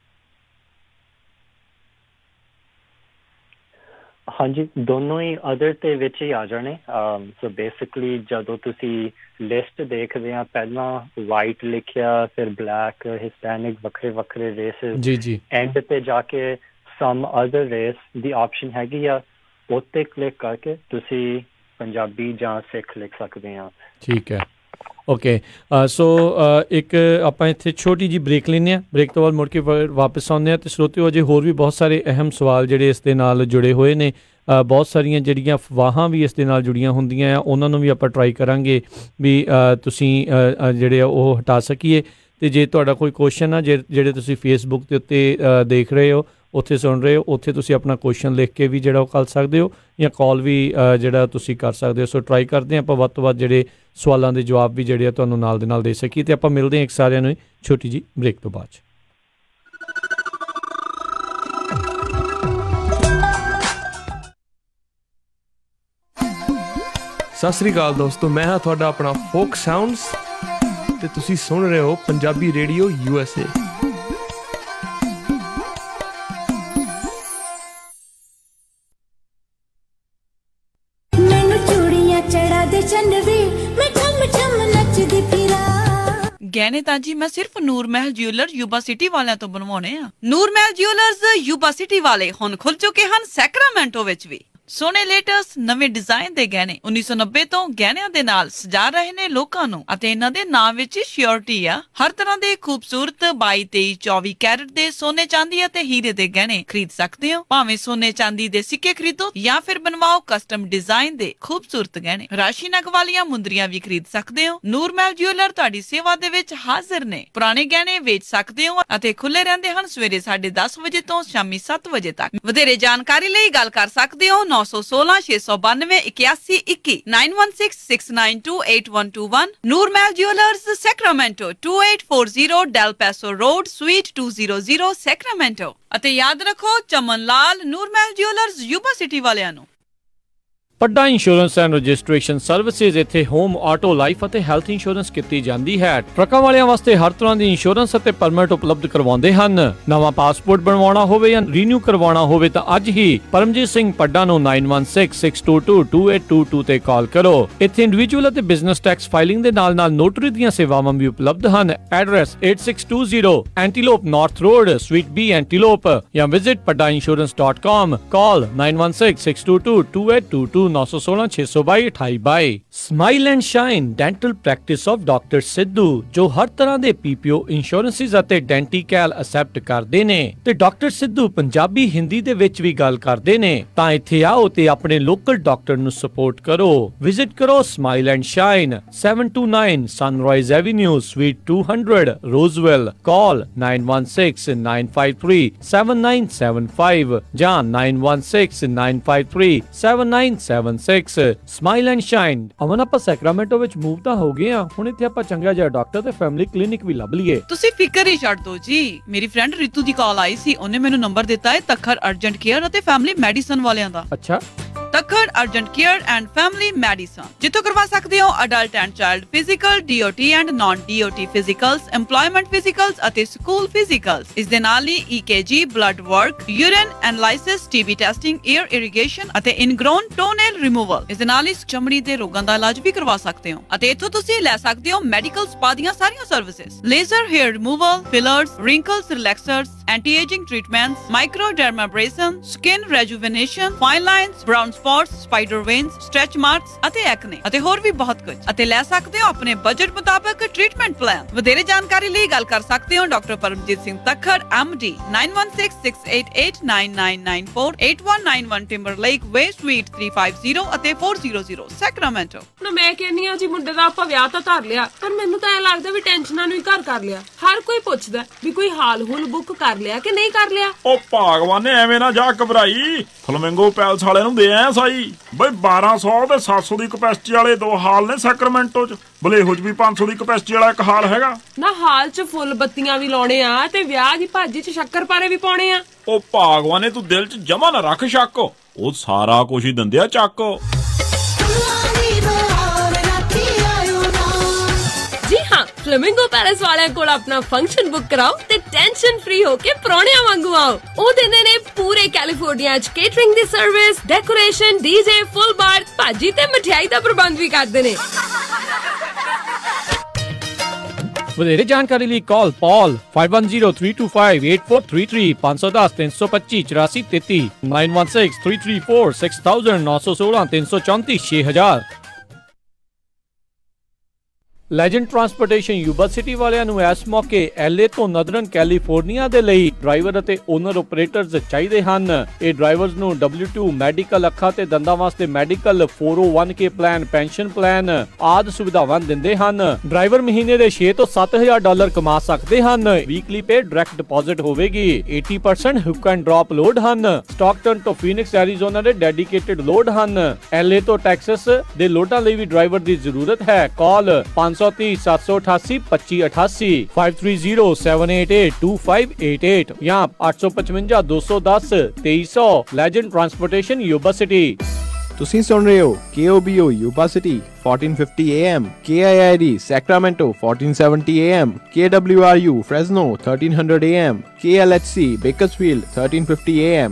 ਹਾਂਜੀ, ਦੋਨੋਂ ਹੀ ਅਦਰ ਦੇ ਵਿੱਚ ਹੀ ਆ ਜਾਣੇ। ਸੋ ਬੇਸਿਕਲੀ ਜਦੋਂ ਤੁਸੀਂ ਲਿਸਟ ਦੇਖਦੇ ਆ, ਪਹਿਲਾਂ ਵਾਈਟ ਲਿਖਿਆ, ਫਿਰ ਬਲੈਕ, ਹਿਸਪੈਨਿਕ, ਵੱਖਰੇ ਵੱਖਰੇ ਰੇਸਿਸ, ਜੀ ਐਂਡ ਤੇ ਜਾ ਕੇ ਸਮ ਅਦਰ ਰੇਸ ਦੀ ਆਪਸ਼ਨ ਹੈਗੀ ਆ, ਉੱਤੇ ਕਲਿੱਕ ਕਰਕੇ ਤੁਸੀਂ ਪੰਜਾਬੀ ਜਾਂ ਸਿੱਖ ਲਿਖ ਸਕਦੇ ਆ। ਠੀਕ ਹੈ, ਓਕੇ। ਸੋ ਇੱਕ ਆਪਾਂ ਇੱਥੇ ਛੋਟੀ ਜਿਹੀ ਬ੍ਰੇਕ ਲੈਂਦੇ ਹਾਂ, ਬ੍ਰੇਕ ਤੋਂ ਬਾਅਦ ਮੁੜ ਕੇ ਵਾਪਸ ਆਉਂਦੇ ਹਾਂ। ਅਤੇ ਸਰੋਤਿਓ, ਅਜੇ ਹੋਰ ਵੀ ਬਹੁਤ ਸਾਰੇ ਅਹਿਮ ਸਵਾਲ ਜਿਹੜੇ ਇਸ ਦੇ ਨਾਲ ਜੁੜੇ ਹੋਏ ਨੇ, ਬਹੁਤ ਸਾਰੀਆਂ ਜਿਹੜੀਆਂ ਅਫਵਾਹਾਂ ਵੀ ਇਸ ਦੇ ਨਾਲ ਜੁੜੀਆਂ ਹੁੰਦੀਆਂ ਆ, ਉਹਨਾਂ ਨੂੰ ਵੀ ਆਪਾਂ ਟਰਾਈ ਕਰਾਂਗੇ ਵੀ ਤੁਸੀਂ ਜਿਹੜੇ ਆ ਉਹ ਹਟਾ ਸਕੀਏ। ਅਤੇ ਜੇ ਤੁਹਾਡਾ ਕੋਈ ਕੁਐਸਚਨ ਆ ਜਿਹੜੇ ਤੁਸੀਂ ਫੇਸਬੁੱਕ ਦੇ ਉੱਤੇ ਦੇਖ ਰਹੇ ਹੋ, ਉੱਥੇ ਸੁਣ ਰਹੇ ਹੋ, ਉੱਥੇ ਤੁਸੀਂ ਆਪਣਾ ਕੁਐਸਚਨ ਲਿਖ ਕੇ ਵੀ ਜਿਹੜਾ ਉਹ ਕਰ ਸਕਦੇ ਹੋ, ਜਾਂ ਕਾਲ ਵੀ ਜਿਹੜਾ ਤੁਸੀਂ ਕਰ ਸਕਦੇ ਹੋ। ਸੋ ਟਰਾਈ ਕਰਦੇ ਹਾਂ ਆਪਾਂ ਵੱਧ ਤੋਂ ਵੱਧ ਜਿਹੜੇ ਸਵਾਲਾਂ ਦੇ ਜਵਾਬ ਵੀ ਜਿਹੜੇ ਆ ਤੁਹਾਨੂੰ ਨਾਲ ਦੇ ਨਾਲ ਦੇ ਸਕੀਏ। ਅਤੇ ਆਪਾਂ ਮਿਲਦੇ ਹਾਂ ਇੱਕ ਸਾਰਿਆਂ ਨੂੰ ਛੋਟੀ ਜਿਹੀ ਬ੍ਰੇਕ ਤੋਂ ਬਾਅਦ 'ਚ। ਸਤਿ ਸ੍ਰੀ ਅਕਾਲ ਦੋਸਤੋ, ਮੈਂ ਹਾਂ ਤੁਹਾਡਾ ਆਪਣਾ ਫੋਕ ਸਾਊਂਡਸ ਤੇ ਤੁਸੀਂ ਸੁਣ ਰਹੇ ਹੋ ਪੰਜਾਬੀ ਰੇਡੀਓ USA। ਗਹਿਣੇ ਤਾਂ ਜੀ ਮੈਂ ਸਿਰਫ Noor Mahal jeweller Yuba City ਵਾਲਿਆਂ ਤੋਂ ਬਣਵਾਉਣੇ ਆ। Noor Mahal jewellers Yuba City ਵਾਲੇ ਹੁਣ ਖੁੱਲ ਚੁੱਕੇ ਹਨ ਸੈਕਰਾਮੈਂਟੋ ਵਿੱਚ ਵੀ। ਸੋਹਣੇ ਲੇਟੈਸਟ ਨਵੇਂ ਡਿਜ਼ਾਈਨ ਦੇ ਗਹਿਣੇ 1990 ਤੋਂ ਗਹਿਣਿਆਂ ਦੇ ਨਾਲ ਸਜਾ ਰਹੇ ਨੇ ਲੋਕਾਂ ਨੂੰ, ਅਤੇ ਇਹਨਾਂ ਦੇ ਨਾਮ ਵਿੱਚ ਸ਼ਿਓਰਿਟੀ ਆ। ਹਰ ਤਰ੍ਹਾਂ ਦੇ ਖੂਬਸੂਰਤ 22, 23, 24 ਕੈਰਟ ਦੇ ਸੋਨੇ ਚਾਂਦੀ ਅਤੇ ਹੀਰੇ ਦੇ ਗਹਿਣੇ ਖਰੀਦ ਸਕਦੇ ਹੋ। ਭਾਵੇਂ ਸੋਨੇ ਚਾਂਦੀ ਦੇ ਸਿੱਕੇ ਖਰੀਦੋ ਜਾਂ ਫਿਰ ਬਣਵਾਓ ਕਸਟਮ ਡਿਜ਼ਾਈਨ ਦੇ ਖੂਬਸੂਰਤ ਗਹਿਣੇ। ਰਾਸ਼ੀ ਨਗ ਵਾਲੀਆਂ ਮੁੰਦਰੀਆਂ ਵੀ ਖਰੀਦ ਸਕਦੇ ਹੋ। ਨੂਰ ਮਹਿਲ ਜਿਊਲਰ ਤੁਹਾਡੀ ਸੇਵਾ ਦੇ ਵਿੱਚ ਹਾਜ਼ਰ ਨੇ। ਪੁਰਾਣੇ ਗਹਿਣੇ ਵੇਚ ਸਕਦੇ ਹੋ ਅਤੇ ਖੁੱਲੇ ਰਹਿੰਦੇ ਹਨ ਸਵੇਰੇ 10:30 ਵਜੇ ਤੋਂ ਸ਼ਾਮੀ 7 ਵਜੇ ਤੱਕ। ਵਧੇਰੇ ਜਾਣਕਾਰੀ ਲਈ ਗੱਲ ਕਰ ਸਕਦੇ ਹੋ 916 692 8121 9166928121। Noor Mahal jewellers Sacramento 2840 Del Paso road suite 200 Sacramento. ਅਤੇ ਯਾਦ ਰੱਖੋ Chaman Lal Noor Mahal jewellers Yuba City ਵਾਲਿਆਂ ਨੂੰ। Padda insurance and registration services ਇੱਥੇ ਹੋਮ, ਆਟੋ, ਲਾਈਫ ਅਤੇ ਹੈਲਥ ਇੰਸ਼ੋਰੈਂਸ ਕੀਤੀ ਜਾਂਦੀ ਹੈ। ਟਰੱਕਾਂ ਵਾਲਿਆਂ ਵਾਸਤੇ ਹਰ ਤਰ੍ਹਾਂ ਦੀ ਇੰਸ਼ੋਰੈਂਸ ਅਤੇ ਪਰਮਿਟ ਉਪਲਬਧ ਕਰਵਾਉਂਦੇ ਹਨ। ਨਵਾਂ ਪਾਸਪੋਰਟ ਬਣਵਾਉਣਾ ਹੋਵੇ ਜਾਂ ਰੀਨਿਊ ਕਰਵਾਉਣਾ ਹੋਵੇ ਤਾਂ ਅੱਜ ਹੀ ਪਰਮਜੀਤ ਸਿੰਘ ਪੱਡਾ ਨੂੰ 9166222822 ਤੇ ਕਾਲ ਕਰੋ। ਇੱਥੇ ਇੰਡੀਵਿਜੂਅਲ ਅਤੇ ਬਿਜ਼ਨਸ ਟੈਕਸ ਫਾਈਲਿੰਗ ਦੇ ਨਾਲ ਨੋਟਰੀ ਦੀਆਂ ਸੇਵਾਵਾਂ ਵੀ ਉਪਲਬਧ ਹਨ। Address 8620 Antelope North road, suite B, Antelope, ਜਾਂ visit paddaiinsurance.com। Call 9166222822 916 622 2822। Smile and shine dental practice of doctor Sidhu, ਜੋ ਹਰ ਤਰ੍ਹਾਂ ਦੇ PPO ਇੰਸ਼ੋਰੈਂਸਿਸ ਅਤੇ ਡੈਂਟੀਕੈਲ ਅਸੈਪਟ ਕਰਦੇ ਨੇ ਤੇ ਡਾਕਟਰ ਸਿੱਧੂ ਪੰਜਾਬੀ ਹਿੰਦੀ ਦੇ ਵਿੱਚ ਵੀ ਗੱਲ ਕਰਦੇ ਨੇ। ਤਾਂ ਇੱਥੇ ਆਓ ਤੇ ਆਪਣੇ ਲੋਕਲ ਡਾਕਟਰ ਨੂੰ ਸਪੋਰਟ ਕਰੋ। ਵਿਜ਼ਿਟ ਕਰੋ smile and shine, 729 sunrise avenue, suite 200, Roseville. Call 9169537975 ਜਾਂ 9169537976। Smile and shine. ਅਮਨ, ਆਪਾਂ ਸੈਕਰਾਮੈਂਟੋ ਵਿੱਚ ਮੂਵ ਤਾਂ ਹੋ ਗਏ ਆ, ਹੁਣ ਇੱਥੇ ਆਪਾਂ ਚੰਗਾ ਜਿਹਾ ਡਾਕਟਰ ਤੇ ਫੈਮਿਲੀ ਕਲੀਨਿਕ ਵੀ ਲੱਭ ਲਈਏ। ਤੁਸੀਂ ਫਿਕਰ ਹੀ ਛੱਡ ਦੋ ਜੀ। ਮੇਰੀ ਫਰੈਂਡ ਰਿਤੂ ਦੀ ਕਾਲ ਆਈ ਸੀ, ਉਹਨੇ ਮੈਨੂੰ ਨੰਬਰ ਦਿੱਤਾ ਹੈ ਤੱਖਰ ਅਰਜੈਂਟ ਕੇਅਰ ਅਤੇ ਫੈਮਿਲੀ ਮੈਡੀਸਨ ਵਾਲਿਆਂ ਦਾ। ਅੱਛਾ, Takhar urgent care and family medicine, ਜਿੱਥੋਂ ਕਰਵਾ ਸਕਦੇ ਹੋ adult and child physical, DOT and non DOT physicals, EMPLOYMENT physicals ਅਤੇ ਸਕੂਲ ਫਿਜ਼ੀਕਲਸ। ਇਸ ਦੇ ਨਾਲ ਹੀ EKG, blood work, urine analysis, TB testing, ear irrigation ਅਤੇ ਇਨਗ੍ਰੋਨ ਟੋਨੇਲ ਰਿਮੂਵਲ। ਇਸ ਦੇ ਨਾਲ ਹੀ ਚਮੜੀ ਦੇ ਰੋਗਾਂ ਦਾ ਇਲਾਜ ਵੀ ਕਰਵਾ ਸਕਦੇ ਹੋ। ਅਤੇ ਇੱਥੋਂ ਤੁਸੀਂ ਲੈ ਸਕਦੇ ਹੋ ਮੈਡੀਕਲ ਸਪਾ ਦੀਆਂ ਸਾਰੀਆਂ services, laser hair removal, fillers, wrinkles relaxers, anti aging treatments, microdermabrasion, skin rejuvenation, fine lines, brown spots, spider veins, stretch marks ਅਤੇ ਐਕਨੇ ਅਤੇ ਹੋਰ ਵੀ ਬਹੁਤ ਕੁਝ। ਅਤੇ ਲੈ ਸਕਦੇ ਹੋ ਆਪਣੇ ਬਜਟ ਮੁਤਾਬਕ ਟ੍ਰੀਟਮੈਂਟ ਪਲਾਨ। ਵਧੇਰੇ ਜਾਣਕਾਰੀ ਲਈ ਗੱਲ ਕਰ ਸਕਦੇ ਹੋ doctor Paramjit Singh Takhar MD 9166889994 8191 Timberlake way suite 350 ਅਤੇ 400 ਸੈਕਰਾਮੈਂਟੋ। ਹੁਣ ਮੈਂ ਕਹਿੰਨੀ ਆ ਜੀ ਮੁੰਡੇ ਦਾ ਆਪਾਂ ਵਿਆਹ ਤਾਂ ਧਰ ਲਿਆ, ਪਰ ਮੈਨੂੰ ਤਾਂ ਐ ਲੱਗਦਾ ਵੀ ਟੈਨਸ਼ਨਾਂ ਨੂੰ ਹੀ ਘਰ ਕਰ ਲਿਆ। ਹਰ ਕੋਈ ਪੁੱਛਦਾ ਵੀ ਕੋਈ ਹਾਲ ਹੂਲ ਬੁੱਕ ਕਰ ਲਿਆ ਕਿ ਨਹੀਂ ਕਰ ਲਿਆ। ਉਹ ਭਗਵਾਨ ਨੇ ਐਵੇਂ ਨਾ ਜਾ ਘਬਰਾਈ, ਫਲਮਿੰਗੋ ਪੈਲਸ ਵਾਲਿਆਂ ਨੂੰ ਦੇ ਆਇਆ ਸਾਈ ਬਈ 1200 ਤੇ 700 ਦੀ ਕਪੈਸਿਟੀ ਵਾਲੇ 2 ਹਾਲ ਨੇ ਸੈਕਰਾਮੈਂਟੋ ਚ, ਬਲੇਹੋ ਚ ਵੀ 500 ਦੀ ਕਪੈਸਿਟੀ ਵਾਲਾ ਇੱਕ ਹਾਲ ਹੈਗਾ ਨਾ। ਹਾਲ ਚ ਫੁੱਲ ਬੱਤੀਆਂ ਵੀ ਲਾਉਣੇ ਆ ਤੇ ਵਿਆਹ ਦੀ ਭਾਜੀ ਚ ਸ਼ੱਕਰਪਾਰੇ ਵੀ ਪਾਉਣੇ ਆ। ਉਹ ਭਾਗਵਾਨੇ ਤੂੰ ਦਿਲ ਚ ਜਮਾ ਨਾ ਰੱਖ ਸ਼ੱਕ, ਉਹ ਸਾਰਾ ਕੁਝ ਹੀ ਦਿੰਦੇ ਆ ਚੱਕ। ਜੀ ਹਾਂ, ਫਲੇਮਿੰਗੋ ਪੈਲੇਸ ਵਾਲਿਆਂ ਕੋਲ ਆਪਣਾ ਫੰਕਸ਼ਨ ਬੁੱਕ ਕਰਾਓ ਤੇ ਟੈਨਸ਼ਨ ਫ੍ਰੀ ਹੋ ਕੇ ਪ੍ਰਾਹੁਣਿਆਂ ਵਾਂਗੂ ਆਓ। ਉਹ ਦਿੰਦੇ ਨੇ ਪੂਰੇ ਕੈਲੀਫੋਰਨੀਆ ਚ ਕੇਟਰਿੰਗ ਦੀ service, decoration, DJ, full bar, ਭਾਜੀ ਤੇ ਮਠਿਆਈ ਦਾ ਪ੍ਰਬੰਧ ਵੀ ਕਰਦੇ ਨੇ। ਵਧੇਰੇ ਜਾਣਕਾਰੀ ਲਈ call Paul 5103258433 510 325 8433 916 334 6000 916 334 6000। Legend transportation Yuba City ਵਾਲਿਆਂ ਨੂੰ ਇਸ ਮੌਕੇ ਐਲਏ ਤੋਂ ਨਦਰਨ ਕੈਲੀਫੋਰਨੀਆ ਦੇ ਲਈ ਡਰਾਈਵਰ ਅਤੇ ਓਨਰ ਆਪਰੇਟਰਸ ਚਾਹੀਦੇ ਹਨ। ਇਹ ਡਰਾਈਵਰਸ ਨੂੰ W2 ਮੈਡੀਕਲ, ਅੱਖਾਂ ਤੇ ਦੰਦਾਂ ਵਾਸਤੇ medical, 401k plan, pension plan ਆਦਿ ਸੁਵਿਧਾਵਾਂ ਦਿੰਦੇ ਹਨ। ਡਰਾਈਵਰ ਮਹੀਨੇ ਦੇ 6 ਤੋਂ 7000 ਡਾਲਰ ਕਮਾ ਸਕਦੇ ਹਨ। ਵੀਕਲੀ ਪੇ ਡਾਇਰੈਕਟ ਡਿਪੋਜ਼ਿਟ ਹੋਵੇਗੀ। 80% ਹੁੱਕ ਐਂਡ ਡ੍ਰੌਪ ਲੋਡ ਹਨ। ਸਟਾਕਟਨ ਤੋਂ ਫੀਨਿਕਸ ਐਰੀਜ਼ੋਨਾ ਦੇ ਡੈਡੀਕੇਟਡ ਲੋਡ ਹਨ। ਐਲਏ ਤੋਂ ਟੈਕਸਸ ਦੇ ਲੋਡਾਂ ਲਈ ਵੀ ਡਰਾਈਵਰ ਦੀ ਜ਼ਰੂਰਤ ਹੈ। ਕਾਲ 530 788 2588 5307882588 ਜਾਂ 855 210 2300। Legend transportation Yuba City. ਤੁਸੀਂ ਸੁਣ ਰਹੇ ਹੋ KOBO Yuba City 1450 AM, KIID Sacramento 1470 AM, KWRU Fresno 1300 AM, KLHC Bakersfield 1350 AM।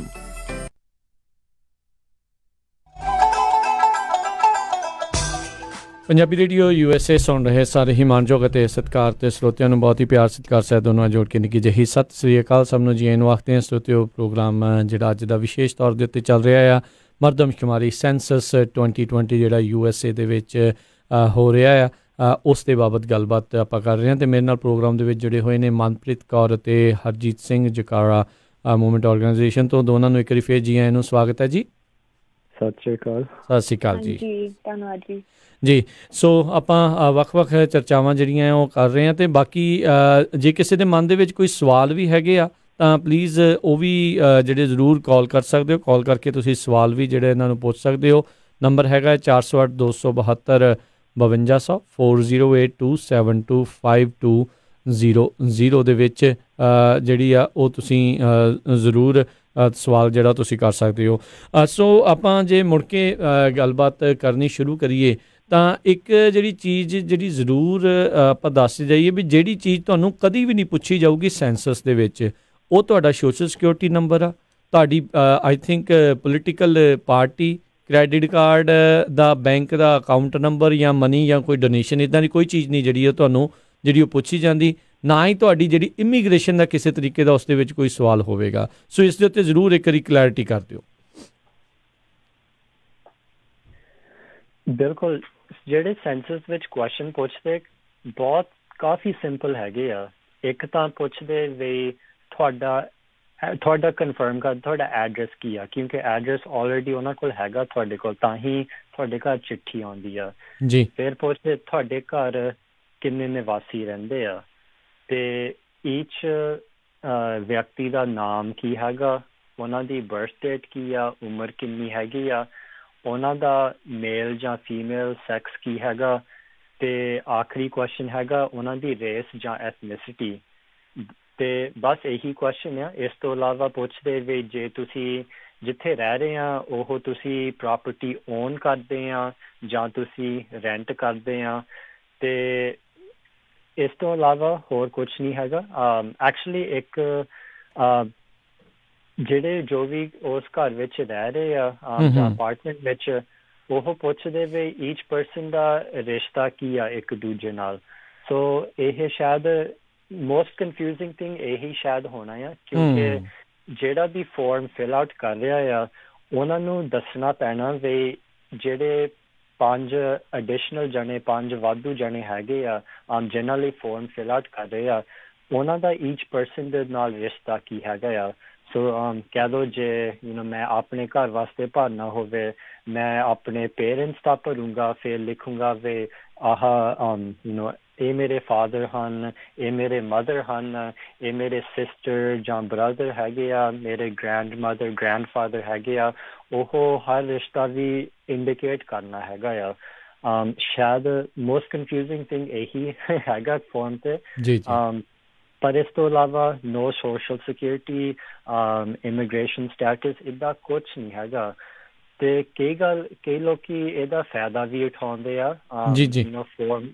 Punjabi radio USA ਸੁਣ ਰਹੇ ਸਾਰੇ ਹੀ ਮਾਨਯੋਗ ਅਤੇ ਸਤਿਕਾਰ ਤੇ ਸਰੋਤਿਆਂ ਨੂੰ ਬਹੁਤ ਹੀ ਪਿਆਰ ਸਤਿਕਾਰ ਸਹਿਤ ਦੋਨੋਂ ਜੋੜ ਕੇ ਨਿੱਕੀ ਜਿਹੀ ਸਤਿ ਸ੍ਰੀ ਅਕਾਲ। ਸਭ ਨੂੰ ਜੀ ਆਇਆਂ ਆਖਦੇ ਹਾਂ। ਸਰੋਤਿਓ, ਪ੍ਰੋਗਰਾਮ ਜਿਹੜਾ ਅੱਜ ਦਾ ਵਿਸ਼ੇਸ਼ ਤੌਰ ਦੇ ਉੱਤੇ ਚੱਲ ਰਿਹਾ ਆ ਮਰਦਮਸ਼ੁਮਾਰੀ ਸੈਂਸਸ 2020 ਜਿਹੜਾ USA ਦੇ ਵਿੱਚ ਹੋ ਰਿਹਾ ਆ, ਉਸ ਦੇ ਬਾਬਤ ਗੱਲਬਾਤ ਆਪਾਂ ਕਰ ਰਹੇ ਹਾਂ। ਅਤੇ ਮੇਰੇ ਨਾਲ ਪ੍ਰੋਗਰਾਮ ਦੇ ਵਿੱਚ ਜੁੜੇ ਹੋਏ ਨੇ ਮਨਪ੍ਰੀਤ ਕੌਰ ਅਤੇ ਹਰਜੀਤ ਸਿੰਘ ਜਕਾਰਾ ਮੂਵਮੈਂਟ ਆਰਗੇਨਾਈਜੇਸ਼ਨ ਤੋਂ। ਦੋਨਾਂ ਨੂੰ ਇੱਕ ਵਾਰੀ ਫੇਰ ਜੀ ਆਇਆਂ ਨੂੰ ਸਵਾਗਤ ਹੈ ਜੀ। ਸਤਿ ਸ਼੍ਰੀ ਅਕਾਲ। ਸਤਿ ਸ਼੍ਰੀ ਅਕਾਲ ਜੀ। ਧੰਨਵਾਦ ਜੀ। ਜੀ, ਸੋ ਆਪਾਂ ਵੱਖ-ਵੱਖ ਚਰਚਾਵਾਂ ਜਿਹੜੀਆਂ ਉਹ ਕਰ ਰਹੇ ਹਾਂ ਅਤੇ ਬਾਕੀ ਜੇ ਕਿਸੇ ਦੇ ਮਨ ਦੇ ਵਿੱਚ ਕੋਈ ਸਵਾਲ ਵੀ ਹੈਗੇ ਆ ਤਾਂ ਪਲੀਜ਼ ਉਹ ਵੀ ਜਿਹੜੇ ਜ਼ਰੂਰ ਕਾਲ ਕਰ ਸਕਦੇ ਹੋ। ਕਾਲ ਕਰਕੇ ਤੁਸੀਂ ਸਵਾਲ ਵੀ ਜਿਹੜੇ ਇਹਨਾਂ ਨੂੰ ਪੁੱਛ ਸਕਦੇ ਹੋ। ਨੰਬਰ ਹੈਗਾ 408 272 5200 4082725200 ਦੇ ਵਿੱਚ ਜਿਹੜੀ ਆ ਉਹ ਤੁਸੀਂ ਜ਼ਰੂਰ ਸਵਾਲ ਜਿਹੜਾ ਤੁਸੀਂ ਕਰ ਸਕਦੇ ਹੋ। ਸੋ ਆਪਾਂ ਜੇ ਮੁੜ ਕੇ ਗੱਲਬਾਤ ਕਰਨੀ ਸ਼ੁਰੂ ਕਰੀਏ ਤਾਂ ਇੱਕ ਜਿਹੜੀ ਚੀਜ਼ ਜਿਹੜੀ ਜ਼ਰੂਰ ਆਪਾਂ ਦੱਸ ਜਾਈਏ ਵੀ ਜਿਹੜੀ ਚੀਜ਼ ਤੁਹਾਨੂੰ ਕਦੀ ਵੀ ਨਹੀਂ ਪੁੱਛੀ ਜਾਊਗੀ ਸੈਂਸਸ ਦੇ ਵਿੱਚ, ਉਹ ਤੁਹਾਡਾ ਸੋਸ਼ਲ ਸਿਕਿਉਰਿਟੀ ਨੰਬਰ ਆ, ਤੁਹਾਡੀ I think political party, credit card ਦਾ, ਬੈਂਕ ਦਾ ਅਕਾਊਂਟ ਨੰਬਰ ਜਾਂ ਮਨੀ ਜਾਂ ਕੋਈ ਡੋਨੇਸ਼ਨ, ਇੱਦਾਂ ਦੀ ਕੋਈ ਚੀਜ਼ ਨਹੀਂ ਜਿਹੜੀ ਉਹ ਤੁਹਾਨੂੰ ਜਿਹੜੀ ਉਹ ਪੁੱਛੀ ਜਾਂਦੀ। ਨਾ ਹੀ ਤੁਹਾਡੀ ਜਿਹੜੀ ਇਮੀਗ੍ਰੇਸ਼ਨ ਦਾ ਕਿਸੇ ਤਰੀਕੇ ਦਾ ਉਸ ਦੇ ਵਿੱਚ ਕੋਈ ਸਵਾਲ ਹੋਵੇਗਾ। ਸੋ ਇਸ ਦੇ ਉੱਤੇ ਜ਼ਰੂਰ ਇੱਕ ਵਾਰੀ ਕਲੈਰਿਟੀ ਕਰ ਦਿਓ। ਬਿਲਕੁਲ, ਜਿਹੜੇ ਸੈਂਸਸ ਵਿੱਚ ਕੁਐਸਚਨ ਪੁੱਛਦੇ ਬਹੁਤ ਕਾਫੀ ਸਿੰਪਲ ਹੈਗੇ ਆ। ਇੱਕ ਤਾਂ ਪੁੱਛਦੇ ਵੀ ਤੁਹਾਡਾ ਕਨਫਰਮ ਕਰ ਤੁਹਾਡਾ ਐਡਰੈਸ ਕੀ ਆ, ਕਿਉਂਕਿ ਐਡਰੈਸ ਆਲਰੇਡੀ ਉਹਨਾਂ ਕੋਲ ਹੈਗਾ ਤੁਹਾਡੇ ਕੋਲ, ਤਾਂ ਹੀ ਤੁਹਾਡੇ ਘਰ ਚਿੱਠੀ ਆਉਂਦੀ ਆ ਜੀ। ਫਿਰ ਪੁੱਛਦੇ ਤੁਹਾਡੇ ਘਰ ਕਿੰਨੇ ਨਿਵਾਸੀ ਰਹਿੰਦੇ ਆ, ਤੇ ਈਚ ਵਿਅਕਤੀ ਦਾ ਨਾਮ ਕੀ ਹੈਗਾ, ਉਹਨਾਂ ਦੀ ਬਰਥ ਡੇਟ ਕੀ ਆ, ਉਮਰ ਕਿੰਨੀ ਹੈਗੀ ਆ, ਉਹਨਾਂ ਦਾ ਮੇਲ ਜਾਂ ਫੀਮੇਲ ਸੈਕਸ ਕੀ ਹੈਗਾ, ਤੇ ਆਖਰੀ ਕੁਐਸਚਨ ਹੈਗਾ ਉਹਨਾਂ ਦੀ ਰੇਸ ਜਾਂ ਐਥਨਿਸਿਟੀ। ਤੇ ਬਸ ਇਹੀ ਕੁਐਸਚਨ ਆ। ਇਸ ਤੋਂ ਇਲਾਵਾ ਪੁੱਛਦੇ ਵੀ ਜੇ ਤੁਸੀਂ ਜਿੱਥੇ ਰਹਿ ਰਹੇ ਆ ਉਹ ਤੁਸੀਂ ਪ੍ਰਾਪਰਟੀ ਓਨ ਕਰਦੇ ਆ ਜਾਂ ਤੁਸੀਂ ਰੈਂਟ ਕਰਦੇ ਆ, ਤੇ ਇਸ ਤੋਂ ਇਲਾਵਾ ਹੋਰ ਕੁਛ ਨਹੀਂ ਹੈਗਾ। ਐਕਚੁਅਲੀ ਇੱਕ ਜਿਹੜੇ ਜੋ ਵੀ ਉਸ ਘਰ ਵਿੱਚ ਰਹਿ ਰਹੇ ਆ ਜਾਂ ਅਪਾਰਟਮੈਂਟ ਵਿੱਚ, ਉਹ ਪੁੱਛਦੇ ਵੀ ਈਚ ਪਰਸਨ ਦਾ ਰਿਸ਼ਤਾ ਕੀ ਆ ਇੱਕ ਦੂਜੇ ਨਾਲ। ਸੋ ਇਹ ਸ਼ਾਇਦ ਮੋਸਟ ਕਨਫਿਊਜ਼ਿੰਗ ਥਿੰਗ ਇਹੀ ਸ਼ਾਇਦ ਹੋਣਾ ਆ, ਕਿਉਂਕਿ ਜਿਹੜਾ ਵੀ ਫਾਰਮ ਫਿਲ ਆਊਟ ਕਰ ਰਿਹਾ ਆ ਉਹਨਾਂ ਨੂੰ ਦੱਸਣਾ ਪੈਣਾ ਵੀ ਜਿਹੜੇ 5 ਐਡੀਸ਼ਨਲ ਜਣੇ, 5 ਵਾਧੂ ਜਣੇ ਹੈਗੇ ਆ ਜਿਹਨਾਂ ਲਈ ਫਾਰਮ ਫਿਲ ਆਊਟ ਕਰ ਰਹੇ ਆ, ਉਹਨਾਂ ਦਾ ਈਚ ਪਰਸਨ ਦੇ ਨਾਲ ਰਿਸ਼ਤਾ ਕੀ ਹੈਗਾ ਆ। ਸੋ ਕਹਿ ਦੋ ਜੇ ਮੈਂ ਆਪਣੇ ਘਰ ਵਾਸਤੇ ਭਰਨਾ ਹੋਵੇ, ਮੈਂ ਆਪਣੇ ਪੇਰੈਂਟਸ ਦਾ ਭਰੂੰਗਾ, ਫਿਰ ਲਿਖੂੰਗਾ ਵੀ ਆਹ ਇਹ ਮੇਰੇ ਫਾਦਰ ਹਨ, ਇਹ ਮੇਰੇ ਮਦਰ ਹਨ, ਇਹ ਮੇਰੇ ਸਿਸਟਰ ਜਾਂ ਬ੍ਰਦਰ ਹੈਗੇ ਆ, ਮੇਰੇ ਗ੍ਰੈਂਡ ਮਦਰ ਗ੍ਰੈਂਡਫਾਦਰ ਹੈਗੇ ਆ, ਉਹ ਹਰ ਰਿਸ਼ਤਾ ਵੀ ਇੰਡੀਕੇਟ ਕਰਨਾ ਹੈਗਾ ਆ। ਸ਼ਾਇਦ ਮੋਸਟ ਕਨਫਿਊਜ਼ਿੰਗ ਥਿੰਗ ਇਹੀ ਹੈਗਾ ਫੋਰਮ ਤੇ। ਪਰ ਇਸ ਤੋਂ ਇਲਾਵਾ no social security, immigration status, ਇੱਦਾਂ ਕੁਛ ਨਹੀਂ ਹੈਗਾ। ਤੇ ਕਈ ਲੋਕੀ ਇਹਦਾ ਫਾਇਦਾ ਵੀ ਉਠਾਉਂਦੇ ਆ ਫੋਰਮ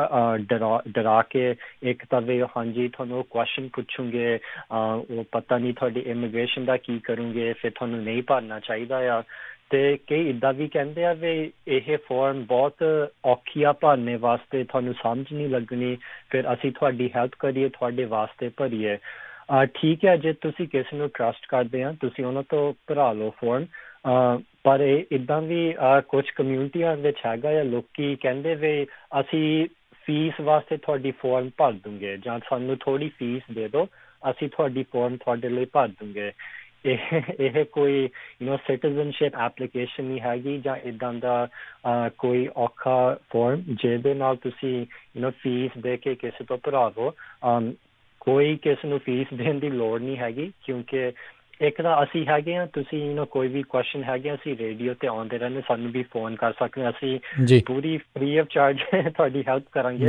ਡਰਾ ਕੇ। ਇੱਕ ਤਾਂ ਵੀ ਹਾਂਜੀ ਤੁਹਾਨੂੰ ਕੁਐਸਚਨ ਪੁੱਛੂਗੇ, ਉਹ ਪਤਾ ਨਹੀਂ ਤੁਹਾਡੀ ਇਮੀਗ੍ਰੇਸ਼ਨ ਦਾ ਕੀ ਕਰੂੰਗੇ, ਫਿਰ ਤੁਹਾਨੂੰ ਨਹੀਂ ਭਰਨਾ ਚਾਹੀਦਾ ਆ। ਤੇ ਕਈ ਇੱਦਾਂ ਵੀ ਕਹਿੰਦੇ ਆ ਵੀ ਇਹ ਫੋਰਮ ਬਹੁਤ ਔਖੀ ਆ ਭਰਨੇ ਵਾਸਤੇ, ਤੁਹਾਨੂੰ ਸਮਝ ਨਹੀਂ ਲੱਗਣੀ, ਫਿਰ ਅਸੀਂ ਤੁਹਾਡੀ ਹੈਲਪ ਕਰੀਏ, ਤੁਹਾਡੇ ਵਾਸਤੇ ਭਰੀਏ। ਠੀਕ ਹੈ, ਜੇ ਤੁਸੀਂ ਕਿਸੇ ਨੂੰ ਟਰਸਟ ਕਰਦੇ ਆ ਤੁਸੀਂ ਉਹਨਾਂ ਤੋਂ ਭਰਾ ਲਓ ਫੋਰਮ। ਪਰ ਇਹ ਇੱਦਾਂ ਵੀ ਕੁਛ ਕਮਿਊਨਿਟੀਆਂ ਵਿੱਚ ਹੈਗਾ ਆ, ਲੋਕੀ ਕਹਿੰਦੇ ਵੀ ਅਸੀਂ ਫੀਸ ਵਾਸਤੇ ਤੁਹਾਡੀ ਫੋਰਮ ਭਰ ਦੂੰਗੇ, ਜਾਂ ਸਾਨੂੰ ਥੋੜ੍ਹੀ ਫੀਸ ਦੇ ਦਿਓ, ਅਸੀਂ ਤੁਹਾਡੀ ਫੋਰਮ ਤੁਹਾਡੇ ਲਈ ਭਰ ਦੂੰਗੇ। ਇਹ ਕੋਈ ਸਿਟੀਜ਼ਨਸ਼ਿਪ ਐਪਲੀਕੇਸ਼ਨ ਨਹੀਂ ਹੈਗੀ ਜਾਂ ਇੱਦਾਂ ਦਾ ਕੋਈ ਔਖਾ ਫੋਰਮ ਜਿਹਦੇ ਨਾਲ ਤੁਸੀਂ ਫੀਸ ਦੇ ਕੇ ਕਿਸੇ ਤੋਂ ਭਰਾ ਲਓ। ਕੋਈ ਕਿਸੇ ਨੂੰ ਫੀਸ ਦੇਣ ਦੀ ਲੋੜ ਨਹੀਂ ਹੈਗੀ, ਕਿਉਂਕਿ ਇੱਕ ਤਾਂ ਅਸੀਂ ਹੈਗੇ ਹਾਂ, ਤੁਸੀਂ ਕੋਈ ਵੀ ਕੁਐਸਚਨ ਹੈਗੇ ਅਸੀਂ ਰੇਡੀਓ ਤੇ ਆਉਂਦੇ ਰਹਿੰਦੇ, ਸਾਨੂੰ ਵੀ ਫੋਨ ਕਰ ਸਕਦੇ ਹਾਂ, ਅਸੀਂ ਪੂਰੀ ਫ੍ਰੀ ਆਫ ਚਾਰਜ ਤੁਹਾਡੀ ਹੈਲਪ ਕਰਾਂਗੇ।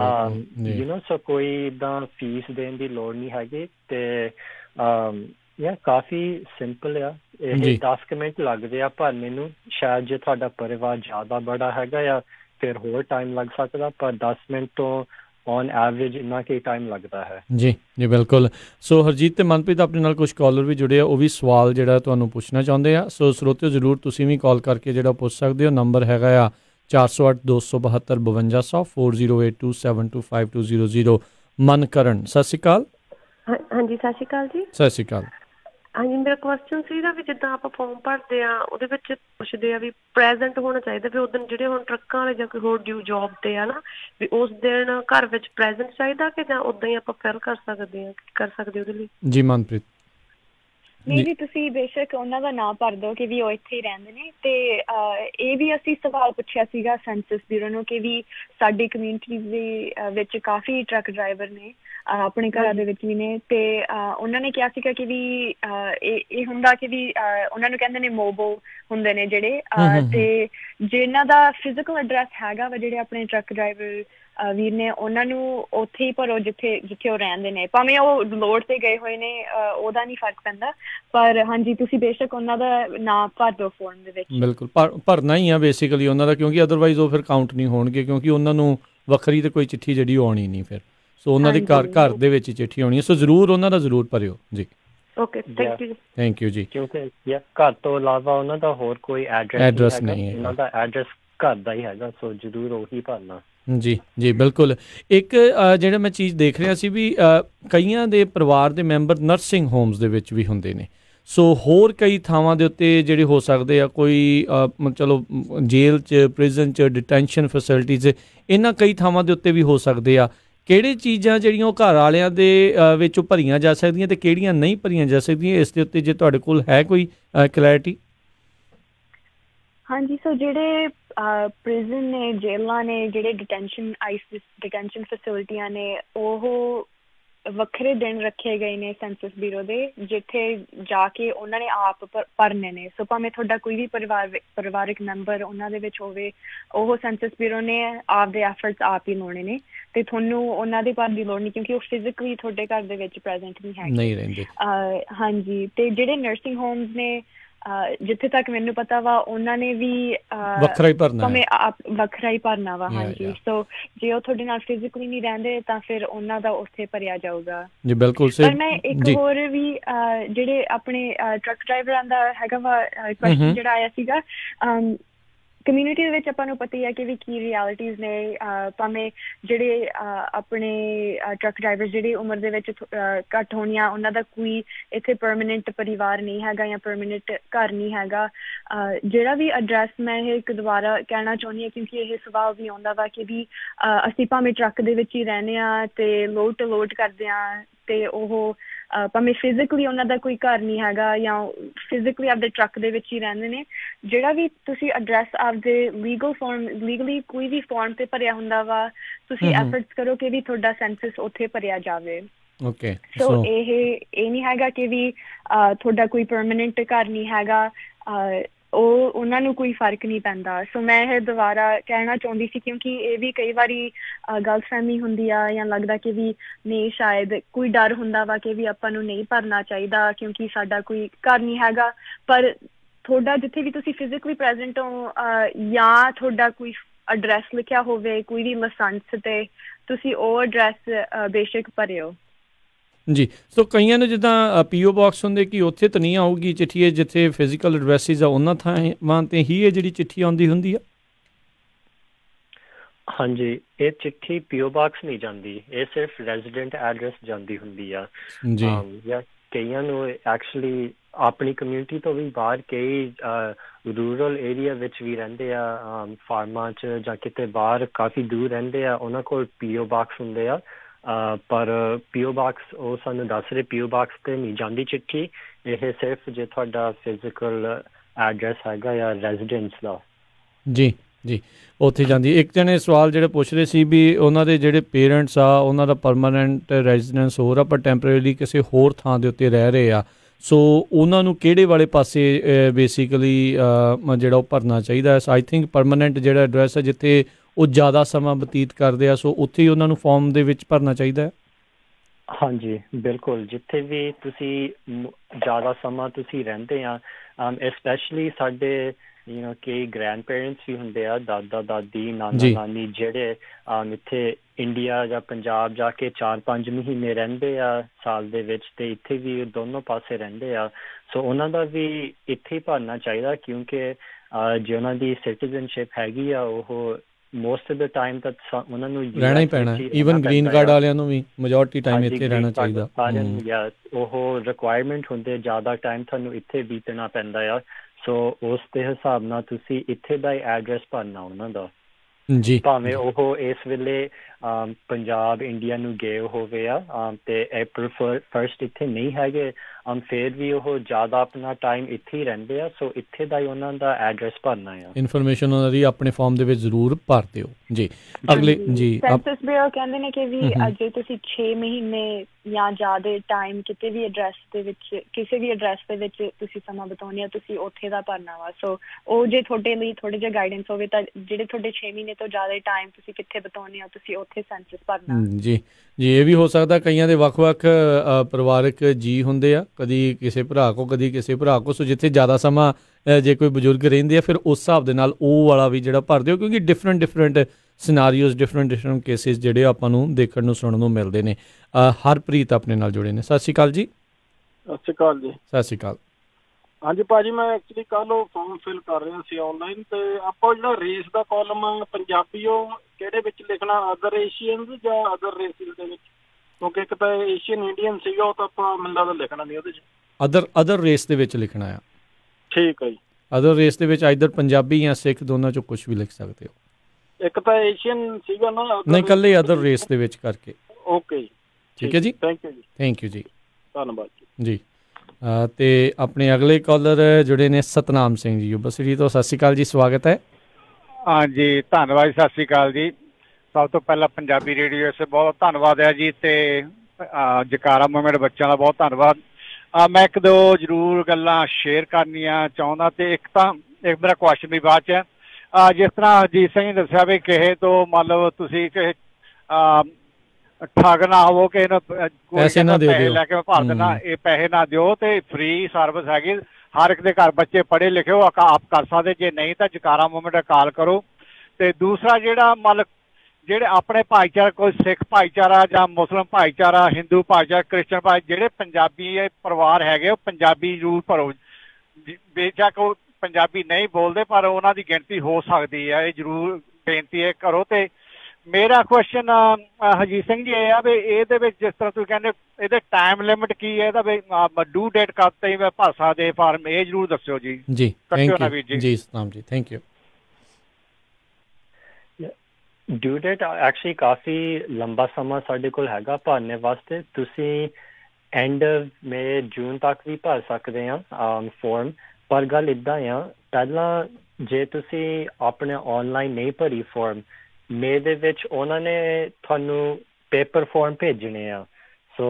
ਸੋ ਕੋਈ ਇੱਦਾਂ ਫੀਸ ਦੇਣ ਦੀ ਲੋੜ ਨਹੀਂ ਹੈਗੀ। ਤੇ ਕਾਫੀ ਸਿੰਪਲ ਆ ਇਹ। 10 ਮਿੰਟ ਲੱਗਦੇ ਆ ਭਰਨੇ ਨੂੰ। ਸ਼ਾਇਦ ਜੇ ਤੁਹਾਡਾ ਪਰਿਵਾਰ ਜ਼ਿਆਦਾ ਬੜਾ ਹੈਗਾ ਆ ਫਿਰ ਹੋਰ ਟਾਈਮ ਲੱਗ ਸਕਦਾ, ਪਰ 10 ਮਿੰਟ ਤੋਂ ਔਨ ਐਵਰੇਜ ਇੰਨਾ ਕੀ ਟਾਈਮ ਲੱਗਦਾ ਹੈ। ਜੀ ਬਿਲਕੁਲ। ਸੋ ਹਰਜੀਤ ਤੇ ਮਨਪ੍ਰੀਤ ਆਪਣੇ ਨਾਲ ਕੁਝ ਕਾਲਰ ਵੀ ਜੁੜੇ ਆ, ਉਹ ਵੀ ਸਵਾਲ ਜਿਹੜਾ ਤੁਹਾਨੂੰ ਪੁੱਛਣਾ ਚਾਹੁੰਦੇ ਆ। ਸੋ ਸਰੋਤਿਓ ਜ਼ਰੂਰ ਤੁਸੀਂ ਵੀ ਕਾਲ ਕਰਕੇ ਜਿਹੜਾ ਪੁੱਛ ਸਕਦੇ ਹੋ। ਨੰਬਰ ਹੈਗਾ ਆ 408 272 5200 4082725200। ਮਨਕਰਨ, ਸਤਿ ਸ਼੍ਰੀ ਅਕਾਲ। ਹਾਂਜੀ ਸਤਿ ਸ਼੍ਰੀ ਅਕਾਲ ਜੀ। ਸਤਿ ਸ਼੍ਰੀ ਅਕਾਲ। ਹਾਂਜੀ, ਮੇਰਾ ਕੁਐਸਚਨ ਸੀ ਨਾ ਵੀ ਜਿੱਦਾਂ ਆਪਾਂ ਫੋਰਮ ਭਰਦੇ ਆ ਉਹਦੇ ਵਿੱਚ ਪੁੱਛਦੇ ਆ ਵੀ ਪ੍ਰੈਜੈਂਟ ਹੋਣਾ ਚਾਹੀਦਾ, ਵੀ ਉਦੋਂ ਜਿਹੜੇ ਹੁਣ ਟਰੱਕਾਂ ਵਾਲੇ ਜਾਂ ਕੋਈ ਹੋਰ ਡਿਊ ਜੋਬ ਤੇ ਆ ਨਾ, ਵੀ ਉਸ ਦਿਨ ਘਰ ਵਿੱਚ ਪ੍ਰੈਜੈਂਟ ਚਾਹੀਦਾ ਕਿ ਜਾਂ ਉਦਾਂ ਹੀ ਆਪਾਂ ਫਿਲ ਕਰ ਸਕਦੇ ਆ, ਕਰ ਸਕਦੇ ਉਹਦੇ ਲਈ? ਜੀ ਮਨਪ੍ਰੀਤ। ਨਹੀਂ ਜੀ, ਤੁਸੀਂ ਬੇਸ਼ੱਕ ਉਹਨਾਂ ਦਾ ਨਾਂ ਭਰ ਦਿਓ ਕਿ ਵੀ ਉਹ ਇੱਥੇ ਹੀ ਰਹਿੰਦੇ ਨੇ। ਤੇ ਇਹ ਵੀ ਅਸੀਂ ਸਵਾਲ ਪੁੱਛਿਆ ਸੀਗਾ ਸੈਂਸਸ ਬਿਊਰੋ ਨੂੰ ਕਿ ਵੀ ਸਾਡੀ ਕਮਿਊਨਿਟੀ ਦੇ ਵਿੱਚ ਕਾਫੀ ਟਰੱਕ ਡਰਾਈਵਰ ਨੇ, ਆਪਣੇ ਘਰਾਂ ਦੇ ਵਿੱਚ ਵੀ ਨੇ, ਤੇ ਉਹਨਾਂ ਨੇ ਕਿਹਾ ਸੀਗਾ ਕਿ ਵੀ ਇਹ ਹੁੰਦਾ ਕਿ ਵੀ ਉਹਨਾਂ ਨੂੰ ਕਹਿੰਦੇ ਨੇ ਮੋਬੋ ਹੁੰਦੇ ਨੇ ਜਿਹੜੇ, ਤੇ ਜਿਹਨਾਂ ਦਾ ਫਿਜ਼ੀਕਲ ਐਡਰੈਸ ਹੈਗਾ ਵਾ, ਜਿਹੜੇ ਆਪਣੇ ਟਰੱਕ ਡਰਾਈਵਰ ਵੀਰ ਨੇ, ਉਹਨਾਂ ਨੂੰ ਉੱਥੇ ਹੀ ਭਰੋ ਜਿੱਥੇ ਉਹ ਰਹਿੰਦੇ ਨੇ, ਭਾਵੇਂ ਉਹ ਲੋੜ ਤੇ ਗਏ ਹੋਏ ਨੇ, ਉਹਦਾ ਨਹੀਂ ਫਰਕ ਪੈਂਦਾ। ਪਰ ਹਾਂਜੀ, ਤੁਸੀਂ ਬੇਸ਼ੱਕ ਉਹਨਾਂ ਦਾ ਨਾਂ ਭਰ ਦਿਓ ਫੋਰਮ ਦੇ ਵਿੱਚ। ਬਿਲਕੁਲ ਭਰਨਾ ਹੀ ਆ ਬੇਸਿਕਲੀ ਉਹਨਾਂ ਦਾ, ਕਿਉਂਕਿ ਅਦਰਵਾਈਜ਼ ਉਹ ਫਿਰ ਕਾਊਂਟ ਨਹੀਂ ਹੋਣਗੇ, ਕਿਉਂਕਿ ਉਹਨਾਂ ਨੂੰ ਵੱਖਰੀ ਤੇ ਕੋਈ ਚਿੱਠੀ ਜਿਹੜੀ ਆਉਣੀ ਨਹੀਂ ਫਿਰ। ਸੋ ਉਹਨਾਂ ਦੇ ਘਰ ਦੇ ਵਿੱਚ ਚਿੱਠੀ ਆਉਣੀ ਹੈ। ਸੋ ਜ਼ਰੂਰ ਉਹਨਾਂ ਦਾ ਜ਼ਰੂਰ ਭਰਿਓ ਜੀ। ਓਕੇ, ਥੈਂਕ ਯੂ ਜੀ। ਕਿਉਂਕਿ ਘਰ ਤੋਂ ਇਲਾਵਾ ਉਹਨਾਂ ਦਾ ਹੋਰ ਕੋਈ ਐਡਰੈਸ ਨਹੀਂ ਹੈ, ਉਹਨਾਂ ਦਾ ਐਡਰੈਸ ਘਰ ਦਾ ਹੀ ਹੈਗਾ, ਸੋ ਜ਼ਰੂਰ ਉਹੀ ਭਰਨਾ। ਜੀ ਬਿਲਕੁਲ। ਇੱਕ ਜਿਹੜਾ ਮੈਂ ਚੀਜ਼ ਦੇਖ ਰਿਹਾ ਸੀ ਵੀ ਕਈਆਂ ਦੇ ਪਰਿਵਾਰ ਦੇ ਮੈਂਬਰ ਨਰਸਿੰਗ ਹੋਮਸ ਦੇ ਵਿੱਚ ਵੀ ਹੁੰਦੇ ਨੇ। ਸੋ ਹੋਰ ਕਈ ਥਾਵਾਂ ਦੇ ਉੱਤੇ ਜਿਹੜੇ ਹੋ ਸਕਦੇ ਆ, ਕੋਈ ਚਲੋ ਜੇਲ੍ਹ 'ਚ, ਪ੍ਰਿਜ਼ਨ 'ਚ, ਡਿਟੈਂਸ਼ਨ ਫੈਸਿਲਿਟੀਜ਼, ਇਹਨਾਂ ਕਈ ਥਾਵਾਂ ਦੇ ਉੱਤੇ ਵੀ ਹੋ ਸਕਦੇ ਆ। ਕਿਹੜੇ ਚੀਜ਼ਾਂ ਜਿਹੜੀਆਂ ਉਹ ਘਰ ਵਾਲਿਆਂ ਦੇ ਵਿੱਚੋਂ ਭਰੀਆਂ ਜਾ ਸਕਦੀਆਂ ਤੇ ਕਿਹੜੀਆਂ ਨਹੀਂ ਭਰੀਆਂ ਜਾ ਸਕਦੀਆਂ, ਇਸ ਦੇ ਉੱਤੇ ਜੇ ਤੁਹਾਡੇ ਕੋਲ ਹੈ ਕੋਈ ਕਲੈਰਿਟੀ? ਹਾਂਜੀ, ਸੋ ਜਿਹੜੇ ਪ੍ਰਿਜ਼ਨ ਨੇ, ਜੇਲਾਂ ਨੇ, ਜਿਹੜੇ ਡਿਟੈਂਸ਼ਨ ਫੈਸਿਲਿਟੀਆਂ ਨੇ, ਉਹ ਵੱਖਰੇ ਦਿਨ ਰੱਖੇ ਗਏ ਨੇ ਸੈਂਸਸ ਬਿਊਰੋ ਦੇ, ਜਿੱਥੇ ਜਾ ਕੇ ਉਹਨਾਂ ਨੇ ਆਪ ਭਰਨੇ ਨੇ। ਸੋ ਭਾਵੇਂ ਤੁਹਾਡਾ ਕੋਈ ਵੀ ਪਰਿਵਾਰਿਕ ਮੈਂਬਰ ਉਹਨਾਂ ਦੇ ਵਿੱਚ ਹੋਵੇ, ਉਹ ਸੈਂਸਸ ਬਿਊਰੋ ਨੇ ਆਪਦੇ ਐਫਰਟਸ ਆਪ ਹੀ ਲਾਉਣੇ ਨੇ, ਤੇ ਤੁਹਾਨੂੰ ਉਹਨਾਂ ਦੇ ਭਰਨ ਦੀ ਲੋੜ ਨਹੀਂ, ਕਿਉਂਕਿ ਉਹ ਫਿਜ਼ੀਕਲੀ ਤੁਹਾਡੇ ਘਰ ਦੇ ਵਿੱਚ ਪ੍ਰੈਜ਼ੈਂਟ ਨਹੀਂ ਰਹਿੰਦੇ। ਹਾਂਜੀ, ਤੇ ਜਿਹੜੇ ਨਰਸਿੰਗ ਹੋਮਸ ਨੇ, ਜਿੱਥੇ ਤੱਕ ਮੈਨੂੰ ਪਤਾ ਵਾ, ਉਹਨਾਂ ਨੇ ਵੀ ਵੱਖਰਾ ਹੀ ਭਰਨਾ ਵਾ। ਹਾਂਜੀ, ਸੋ ਜੇ ਉਹ ਤੁਹਾਡੇ ਨਾਲ ਫਿਜ਼ੀਕਲੀ ਨਹੀਂ ਰਹਿੰਦੇ ਤਾਂ ਫਿਰ ਉਹਨਾਂ ਦਾ ਉੱਥੇ ਭਰਿਆ ਜਾਊਗਾ। ਜੀ ਬਿਲਕੁਲ। ਪਰ ਮੈਂ ਇੱਕ ਹੋਰ ਵੀ ਜਿਹੜੇ ਆਪਣੇ ਟਰੱਕ ਡਰਾਈਵਰਾਂ ਦਾ ਹੈਗਾ ਵਾ ਕੁਐਸਚਨ ਜਿਹੜਾ ਆਇਆ ਸੀਗਾ, ਕਮਿਊਨਿਟੀ ਦੇ ਵਿੱਚ ਆਪਾਂ ਨੂੰ ਪਤਾ ਹੀ ਹੈ ਕਿ ਵੀ ਕੀ ਰਿਐਲਿਟੀਜ਼ ਨੇ, ਭਾਵੇਂ ਜਿਹੜੇ ਆਪਣੇ ਟਰੱਕ ਡਰਾਈਵਰ ਜਿਹੜੀ ਉਮਰ ਦੇ ਵਿੱਚ ਘੱਟ ਹੋਣੀਆਂ, ਉਹਨਾਂ ਦਾ ਕੋਈ ਇੱਥੇ ਪਰਮਾਨੈਂਟ ਪਰਿਵਾਰ ਨਹੀਂ ਹੈਗਾ ਜਾਂ ਪਰਮਾਨੈਂਟ ਘਰ ਨਹੀਂ ਹੈਗਾ। ਜਿਹੜਾ ਵੀ ਐਡਰੈਸ, ਮੈਂ ਇਹ ਇੱਕ ਦੁਬਾਰਾ ਕਹਿਣਾ ਚਾਹੁੰਦੀ ਹਾਂ ਕਿਉਂਕਿ ਇਹ ਸਵਾਲ ਵੀ ਆਉਂਦਾ ਵਾ ਕਿ ਵੀ ਅਸੀਂ ਭਾਵੇਂ ਟਰੱਕ ਦੇ ਵਿੱਚ ਹੀ ਰਹਿੰਦੇ ਹਾਂ ਤੇ ਲੋਡ ਕਰਦੇ ਹਾਂ, ਤੇ ਉਹ ਭਾਵੇਂ ਫਿਜ਼ੀਕਲੀ ਉਹਨਾਂ ਦਾ ਕੋਈ ਘਰ ਨਹੀਂ ਹੈਗਾ ਜਾਂ ਫਿਜ਼ੀਕਲੀ ਆਪਦੇ ਟਰੱਕ ਦੇ ਵਿੱਚ ਹੀ ਰਹਿੰਦੇ ਨੇ, ਜਿਹੜਾ ਵੀ ਤੁਸੀਂ ਐਡਰੈਸ ਆਪਦੇ ਲੀਗਲੀ ਕੋਈ ਵੀ ਫਾਰਮ 'ਤੇ ਭਰਿਆ ਹੁੰਦਾ ਵਾ, ਤੁਸੀਂ ਐਫਰਟਸ ਕਰੋ ਕਿ ਵੀ ਤੁਹਾਡਾ ਸੈਂਸਸ ਉੱਥੇ ਭਰਿਆ ਜਾਵੇ। ਓਕੇ, ਸੋ ਇਹ ਨਹੀਂ ਹੈਗਾ ਕਿ ਵੀ ਤੁਹਾਡਾ ਕੋਈ ਪਰਮਾਨੈਂਟ ਘਰ ਨਹੀਂ ਹੈਗਾ, ਉਹਨਾਂ ਨੂੰ ਕੋਈ ਫਰਕ ਨਹੀਂ ਪੈਂਦਾ। ਸੋ ਮੈਂ ਇਹ ਦੁਬਾਰਾ ਕਹਿਣਾ ਚਾਹੁੰਦੀ ਸੀ, ਕਿਉਂਕਿ ਇਹ ਵੀ ਕਈ ਵਾਰੀ ਗਲਤਫਹਿਮੀ ਹੁੰਦੀ ਆ ਜਾਂ ਲੱਗਦਾ ਕਿ ਵੀ ਨਹੀਂ, ਸ਼ਾਇਦ ਕੋਈ ਡਰ ਹੁੰਦਾ ਵਾ ਕਿ ਵੀ ਆਪਾਂ ਨੂੰ ਨਹੀਂ ਭਰਨਾ ਚਾਹੀਦਾ ਕਿਉਂਕਿ ਸਾਡਾ ਕੋਈ ਘਰ ਨਹੀਂ ਹੈਗਾ। ਪਰ ਤੁਹਾਡਾ ਜਿੱਥੇ ਵੀ ਤੁਸੀਂ ਫਿਜ਼ੀਕਲੀ ਪ੍ਰੈਜ਼ੈਂਟ ਹੋ ਜਾਂ ਤੁਹਾਡਾ ਕੋਈ ਐਡਰੈਸ ਲਿਖਿਆ ਹੋਵੇ ਕੋਈ ਵੀ ਲਾਇਸੈਂਸ 'ਤੇ, ਤੁਸੀਂ ਉਹ ਐਡਰੈਸ ਬੇਸ਼ੱਕ ਭਰਿਓ। ਜੀ, ਸੋ ਕਈਆਂ ਨੂੰ ਜਿੱਦਾਂ PO ਬਾਕਸ ਹੁੰਦੇ ਕਿ ਉੱਥੇ ਤਾਂ ਨਹੀਂ ਆਊਗੀ ਚਿੱਠੀ, ਜਿੱਥੇ ਫਿਜ਼ੀਕਲ ਐਡਰੈਸਿਸ ਆ ਉਹਨਾਂ ਥਾਵਾਂ 'ਤੇ ਹੀ ਇਹ ਜਿਹੜੀ ਚਿੱਠੀ ਆਉਂਦੀ ਹੁੰਦੀ ਆ। ਹਾਂਜੀ, ਇਹ ਚਿੱਠੀ PO ਬਾਕਸ ਨਹੀਂ ਜਾਂਦੀ, ਇਹ ਸਿਰਫ ਰੈਜ਼ੀਡੈਂਟ ਐਡਰੈਸ ਜਾਂਦੀ ਹੁੰਦੀ ਆ। ਜਾਂ ਕਈਆਂ ਨੂੰ ਐਕਚੁਅਲੀ ਆਪਣੀ ਕਮਿਊਨਿਟੀ ਤੋਂ ਵੀ ਬਾਹਰ ਕਈ ਰੂਰਲ ਏਰੀਆ ਵਿੱਚ ਵੀ ਰਹਿੰਦੇ ਆ, ਫਾਰਮਾਂ 'ਚ ਜਾਂ ਕਿਤੇ ਬਾਹਰ ਕਾਫੀ ਦੂਰ ਰਹਿੰਦੇ ਆ, ਉਹਨਾਂ ਕੋਲ PO ਬਾਕਸ ਹੁੰਦੇ ਆ। ਪਰ PO ਬਾਕਸ ਉਹ ਸਾਨੂੰ ਦੱਸ ਰਹੇ PO ਬਾਕਸ 'ਤੇ ਨਹੀਂ ਜਾਂਦੀ ਚਿੱਠੀ, ਇਹ ਸਿਰਫ ਜੇ ਤੁਹਾਡਾ ਫਿਜ਼ੀਕਲ ਐਡਰੈਸ ਹੈਗਾ ਜਾਂ ਰੈਜ਼ੀਡੈਂਸ ਦਾ। ਜੀ ਜੀ, ਉੱਥੇ ਜਾਂਦੀ। ਇੱਕ ਜਣੇ ਸਵਾਲ ਜਿਹੜੇ ਪੁੱਛ ਰਹੇ ਸੀ ਵੀ ਉਹਨਾਂ ਦੇ ਜਿਹੜੇ ਪੇਰੈਂਟਸ ਆ ਉਹਨਾਂ ਦਾ ਪਰਮਾਨੈਂਟ ਰੈਜ਼ੀਡੈਂਸ ਹੋਰ ਆ ਪਰ ਟੈਂਪਰੇਰੀ ਕਿਸੇ ਹੋਰ ਥਾਂ ਦੇ ਉੱਤੇ ਰਹਿ ਰਹੇ ਆ, ਸੋ ਉਹਨਾਂ ਨੂੰ ਕਿਹੜੇ ਵਾਲੇ ਪਾਸੇ ਬੇਸਿਕਲੀ ਜਿਹੜਾ ਉਹ ਭਰਨਾ ਚਾਹੀਦਾ ਹੈ? ਆਈ ਥਿੰਕ ਪਰਮਾਨੈਂਟ ਜਿਹੜਾ ਐਡਰੈਸ ਹੈ ਜਿੱਥੇ ਉਹ ਜ਼ਿਆਦਾ ਸਮਾਂ ਬਤੀਤ ਕਰਦੇ ਆ, ਸੋ ਉੱਥੇ ਹੀ ਉਹਨਾਂ ਨੂੰ ਫਾਰਮ ਦੇ ਵਿੱਚ ਭਰਨਾ ਚਾਹੀਦਾ ਹੈ। ਹਾਂਜੀ ਬਿਲਕੁਲ, ਜਿੱਥੇ ਵੀ ਤੁਸੀਂ ਜ਼ਿਆਦਾ ਸਮਾਂ ਤੁਸੀਂ ਰਹਿੰਦੇ ਆ, ਐਸਪੈਸ਼ਲੀ ਸਾਡੇ ਕਈ ਗ੍ਰੈਂਡ ਪੇਰੈਂਟਸ ਵੀ ਹੁੰਦੇ ਆ, ਦਾਦਾ ਦਾਦੀ ਨਾਨਾ ਨਾਨੀ, ਜਿਹੜੇ ਇੱਥੇ ਇੰਡੀਆ ਜਾਂ ਪੰਜਾਬ ਜਾ ਕੇ 4-5 ਮਹੀਨੇ ਰਹਿੰਦੇ ਆ ਸਾਲ ਦੇ ਵਿੱਚ, ਅਤੇ ਇੱਥੇ ਵੀ ਦੋਨੋਂ ਪਾਸੇ ਰਹਿੰਦੇ ਆ, ਸੋ ਉਹਨਾਂ ਦਾ ਵੀ ਇੱਥੇ ਹੀ ਭਰਨਾ ਚਾਹੀਦਾ ਕਿਉਂਕਿ ਜੇ ਉਹਨਾਂ ਦੀ ਸਿਟੀਜ਼ਨਸ਼ਿਪ ਹੈਗੀ ਆ, ਉਹ ਮੋਸਟ ਆਫ ਦਾ ਟਾਈਮ ਤਾਂ ਉਹਨਾਂ ਨੂੰ ਰਹਿਣਾ ਹੀ ਪੈਣਾ। ਈਵਨ ਗ੍ਰੀਨ ਕਾਰਡ ਵਾਲਿਆਂ ਨੂੰ ਵੀ ਮੈਜੋਰਟੀ ਟਾਈਮ ਇੱਥੇ ਰਹਿਣਾ ਚਾਹੀਦਾ। ਸਾਰਿਆਂ ਨੂੰ ਜਾਂ ਉਹ ਰਿਕੁਆਇਰਮੈਂਟ ਹੁੰਦੇ, ਜ਼ਿਆਦਾ ਟਾਈਮ ਤੁਹਾਨੂੰ ਇੱਥੇ ਬੀਤਣਾ ਪੈਂਦਾ ਆ, ਸੋ ਉਸ ਦੇ ਹਿਸਾਬ ਨਾਲ ਤੁਸੀਂ ਇੱਥੇ ਦਾ ਹੀ ਐਡਰੈਸ ਭਰਨਾ ਉਹਨਾਂ ਦਾ। ਜੀ, ਭਾਵੇਂ ਉਹ ਇਸ ਵੇਲੇ ਪੰਜਾਬ ਇੰਡੀਆ ਨੂੰ ਗਏ ਹੋਵੇ ਆ ਅਤੇ April 1 ਇੱਥੇ ਨਹੀਂ ਹੈਗੇ, ਫਿਰ ਵੀ ਉਹ ਜ਼ਿਆਦਾ ਆਪਣਾ ਟਾਈਮ ਇੱਥੇ ਹੀ ਰਹਿੰਦੇ ਆ, ਸੋ ਇੱਥੇ ਦਾ ਹੀ ਉਹਨਾਂ ਦਾ ਐਡਰੈਸ ਭਰਨਾ ਆ। ਇਨਫੋਰਮੇਸ਼ਨ ਉਹਨਾਂ ਦੀ ਆਪਣੇ ਫਾਰਮ ਦੇ ਵਿੱਚ ਜ਼ਰੂਰ ਭਰ ਦਿਓ। ਜੀ, ਅਗਲੇ ਸੈਂਸਸ ਬਿਊਰੋ ਕਹਿੰਦੇ ਨੇ ਕਿ ਵੀ ਜੇ ਤੁਸੀਂ 6 ਮਹੀਨੇ ਜਾਂ ਜ਼ਿਆਦਾ ਟਾਈਮ ਕਿਤੇ ਵੀ ਐਡਰੈਸ ਦੇ ਵਿੱਚ, ਕਿਸੇ ਵੀ ਐਡਰੈਸ ਦੇ ਵਿੱਚ ਤੁਸੀਂ ਸਮਾਂ ਬਿਤਾਉਂਦੇ ਹੋ, ਤੁਸੀਂ ਉੱਥੇ ਦਾ ਭਰਨਾ ਵਾ। ਸੋ ਉਹ ਜੇ ਤੁਹਾਡੇ ਲਈ ਥੋੜ੍ਹੇ ਜਿਹੇ ਗਾਈਡੈਂਸ ਹੋਵੇ ਤਾਂ ਜਿਹੜੇ ਤੁਹਾਡੇ 6 ਮਹੀਨੇ ਤੋਂ ਜ਼ਿਆਦਾ ਟਾਈਮ ਤੁਸੀਂ ਕਿੱਥੇ ਬਿਤਾਉਂਦੇ ਹੋ, ਤੁਸੀਂ ਉੱਥੇ ਸੈਂਸਸ ਭਰਨਾ। ਜੀ ਜੀ, ਇਹ ਵੀ ਹੋ ਸਕਦਾ ਕਈਆਂ ਦੇ ਵੱਖ-ਵੱਖ ਪਰਿਵਾਰਕ ਜੀ ਹੁੰਦੇ ਆ, ਕਦੀ ਕਿਸੇ ਭਰਾ ਕੋ ਕਦੀ ਕਿਸੇ ਭਰਾ ਕੋ, ਸੋ ਜਿੱਥੇ ਜ਼ਿਆਦਾ ਸਮਾਂ ਜੇ ਕੋਈ ਬਜ਼ੁਰਗ ਰਹਿੰਦੇ ਆ ਫਿਰ ਉਸ ਹਿਸਾਬ ਦੇ ਨਾਲ ਉਹ ਵਾਲਾ ਵੀ ਜਿਹੜਾ ਭਰ ਦਿਓ, ਕਿਉਂਕਿ ਡਿਫਰੈਂਟ ਸਿਨਾਰੀਓਜ਼, ਡਿਫਰੈਂਟ ਕੇਸਿਸ ਜਿਹੜੇ ਆਪਾਂ ਨੂੰ ਦੇਖਣ ਨੂੰ ਸੁਣਨ ਨੂੰ ਮਿਲਦੇ ਨੇ। ਹਰਪ੍ਰੀਤ ਆਪਣੇ ਨਾਲ ਜੁੜੇ ਨੇ। ਸਤਿ ਸ਼੍ਰੀ ਅਕਾਲ ਜੀ। ਸਤਿ ਸ਼੍ਰੀ ਅਕਾਲ ਜੀ। ਸਤਿ ਸ਼੍ਰੀ ਅਕਾਲ। ਹਾਂਜੀ ਭਾਜੀ, ਮੈਂ ਐਕਚੁਅਲੀ ਕੱਲ੍ਹ ਉਹ ਫਾਰਮ ਫਿਲ ਕਰ ਰਿਹਾ ਸੀ ਔਨਲਾਈਨ, ਅਤੇ ਆਪਾਂ ਜਿਹੜਾ ਰੇਸ ਦਾ ਕਾਲਮ ਪੰਜਾਬੀ ਉਹ ਕਿਹੜੇ ਵਿੱਚ ਲਿਖਣਾ, ਅਦਰ ਏਸ਼ੀਅਨਜ਼ ਜਾਂ ਅਦਰ ਰੇਸਿਸ ਦੇ ਵਿੱਚ? ਕਿਉਂਕਿ ਇੱਕ ਤਾਂ ਏਸ਼ੀਅਨ ਇੰਡੀਅਨ ਸੀਗਾ, ਉਹ ਤਾਂ ਆਪਾਂ ਮੈਨੂੰ ਲੱਗਦਾ ਲਿਖਣਾ ਨਹੀਂ ਉਹਦੇ 'ਚ। ਅਦਰ ਰੇਸ ਦੇ ਵਿੱਚ ਲਿਖਣਾ ਆ। ਠੀਕ ਹੈ ਜੀ। ਅਦਰ ਰੇਸ ਦੇ ਵਿੱਚ ਆਈਦਰ ਪੰਜਾਬੀ ਜਾਂ ਸਿੱਖ, ਦੋਨਾਂ 'ਚੋਂ ਕੁਛ ਵੀ ਲਿਖ ਸਕਦੇ ਹੋ। ਇੱਕ ਤਾਂ ਏਸ਼ੀਅਨ ਸੀਗਾ ਨਾ, ਨਹੀਂ ਇਕੱਲੇ ਅਦਰ ਰੇਸ ਦੇ ਵਿੱਚ ਕਰਕੇ। ਓਕੇ ਜੀ, ਠੀਕ ਹੈ ਜੀ। ਥੈਂਕ ਯੂ ਜੀ। ਥੈਂਕ ਯੂ ਜੀ, ਧੰਨਵਾਦ ਜੀ। ਅਤੇ ਆਪਣੇ ਅਗਲੇ ਕਾਲਰ ਜੁੜੇ ਨੇ ਸਤਨਾਮ ਸਿੰਘ ਜੀ ਯੂਨੀਵਰਸਿਟੀ ਤੋਂ। ਸਤਿ ਸ਼੍ਰੀ ਅਕਾਲ ਜੀ, ਸਵਾਗਤ ਹੈ। ਹਾਂਜੀ ਧੰਨਵਾਦ ਜੀ, ਸਤਿ ਸ਼੍ਰੀ ਅਕਾਲ ਜੀ। ਸਭ ਤੋਂ ਪਹਿਲਾਂ ਪੰਜਾਬੀ ਰੇਡੀਓ ਸੇ ਬਹੁਤ ਧੰਨਵਾਦ ਹੈ ਜੀ, ਅਤੇ ਜਕਾਰਾ ਮੂਵਮੈਂਟ ਬੱਚਿਆਂ ਦਾ ਬਹੁਤ ਧੰਨਵਾਦ। ਮੈਂ ਇੱਕ ਦੋ ਜ਼ਰੂਰ ਗੱਲਾਂ ਸ਼ੇਅਰ ਕਰਨੀਆਂ ਚਾਹੁੰਦਾ, ਅਤੇ ਇੱਕ ਮੇਰਾ ਕੁਐਸਚਨ ਵੀ ਬਾਅਦ 'ਚ ਹੈ। ਜਿਸ ਤਰ੍ਹਾਂ ਹਰਜੀਤ ਸਿੰਘ ਨੇ ਦੱਸਿਆ ਵੀ ਕਿਸੇ ਤੋਂ ਮੰਨ ਲਓ ਤੁਸੀਂ ਕਿਸੇ ਠੱਗ ਨਾ ਹੋਵੋ, ਕਿਸੇ ਨੂੰ ਪੈਸੇ ਲੈ ਕੇ ਭਰ ਦੇਣਾ, ਇਹ ਪੈਸੇ ਨਾ ਦਿਓ, ਅਤੇ ਫ੍ਰੀ ਸਰਵਿਸ ਹੈਗੀ, ਹਰ ਇੱਕ ਦੇ ਘਰ ਬੱਚੇ ਪੜ੍ਹੇ ਲਿਖੇ ਹੋ, ਆਪ ਕਰ ਸਕਦੇ, ਜੇ ਨਹੀਂ ਤਾਂ ਜਕਾਰਾ ਮੂਵਮੈਂਟ ਕਾਲ ਕਰੋ। ਅਤੇ ਦੂਸਰਾ ਜਿਹੜਾ ਮਤਲਬ ਜਿਹੜੇ ਆਪਣੇ ਭਾਈਚਾਰਾ, ਕੋਈ ਸਿੱਖ ਭਾਈਚਾਰਾ ਜਾਂ ਮੁਸਲਿਮ ਭਾਈਚਾਰਾ, ਹਿੰਦੂ ਭਾਈਚਾਰਾ, ਕ੍ਰਿਸਚਨ ਜਿਹੜੇ ਪੰਜਾਬੀ ਪਰਿਵਾਰ ਹੈਗੇ, ਉਹ ਪੰਜਾਬੀ ਜ਼ਰੂਰ ਭਰੋ। ਬੇਸ਼ੱਕ ਉਹ ਪੰਜਾਬੀ ਨਹੀਂ ਬੋਲਦੇ, ਪਰ ਉਹਨਾਂ ਦੀ ਗਿਣਤੀ ਹੋ ਸਕਦੀ ਹੈ, ਇਹ ਜ਼ਰੂਰ ਬੇਨਤੀ ਹੈ ਕਰੋ। ਅਤੇ ਮੇਰਾ ਕੁਐਸਚਨ ਹਰਜੀਤ ਸਿੰਘ ਜੀ ਇਹ ਆ ਵੀ ਇਹਦੇ ਵਿੱਚ ਜਿਸ ਤਰ੍ਹਾਂ ਤੁਸੀਂ ਕਹਿੰਦੇ ਇਹਦੇ ਟਾਈਮ ਲਿਮਿਟ ਕੀ ਹੈ, ਇਹਦਾ ਵੀ ਡਿਊ ਡੇਟ ਕਦ ਤੱਕ ਭਰ ਸਕਦੇ ਫਾਰਮ, ਇਹ ਜ਼ਰੂਰ ਦੱਸਿਓ ਜੀ। ਜੀ ਜੀ Satnam ji, thank you. Due date actually ਕਾਫੀ ਲੰਬਾ ਸਮਾਂ ਸਾਡੇ ਕੋਲ ਹੈਗਾ ਭਰਨੇ ਵਾਸਤੇ। ਤੁਸੀਂ ਐਂਡ ਮੇ ਜੂਨ ਤੱਕ ਵੀ ਭਰ ਸਕਦੇ ਆ ਫਾਰਮ। ਪਰ ਗੱਲ ਇੱਦਾਂ ਆ, ਪਹਿਲਾਂ ਜੇ ਤੁਸੀਂ ਆਪਣੇ ਆਨਲਾਈਨ ਨਹੀਂ ਭਰੀ ਫਾਰਮ, ਮੇ ਦੇ ਵਿੱਚ ਉਹਨਾਂ ਨੇ ਤੁਹਾਨੂੰ ਪੇਪਰ ਫਾਰਮ ਭੇਜਣੇ ਆ। ਸੋ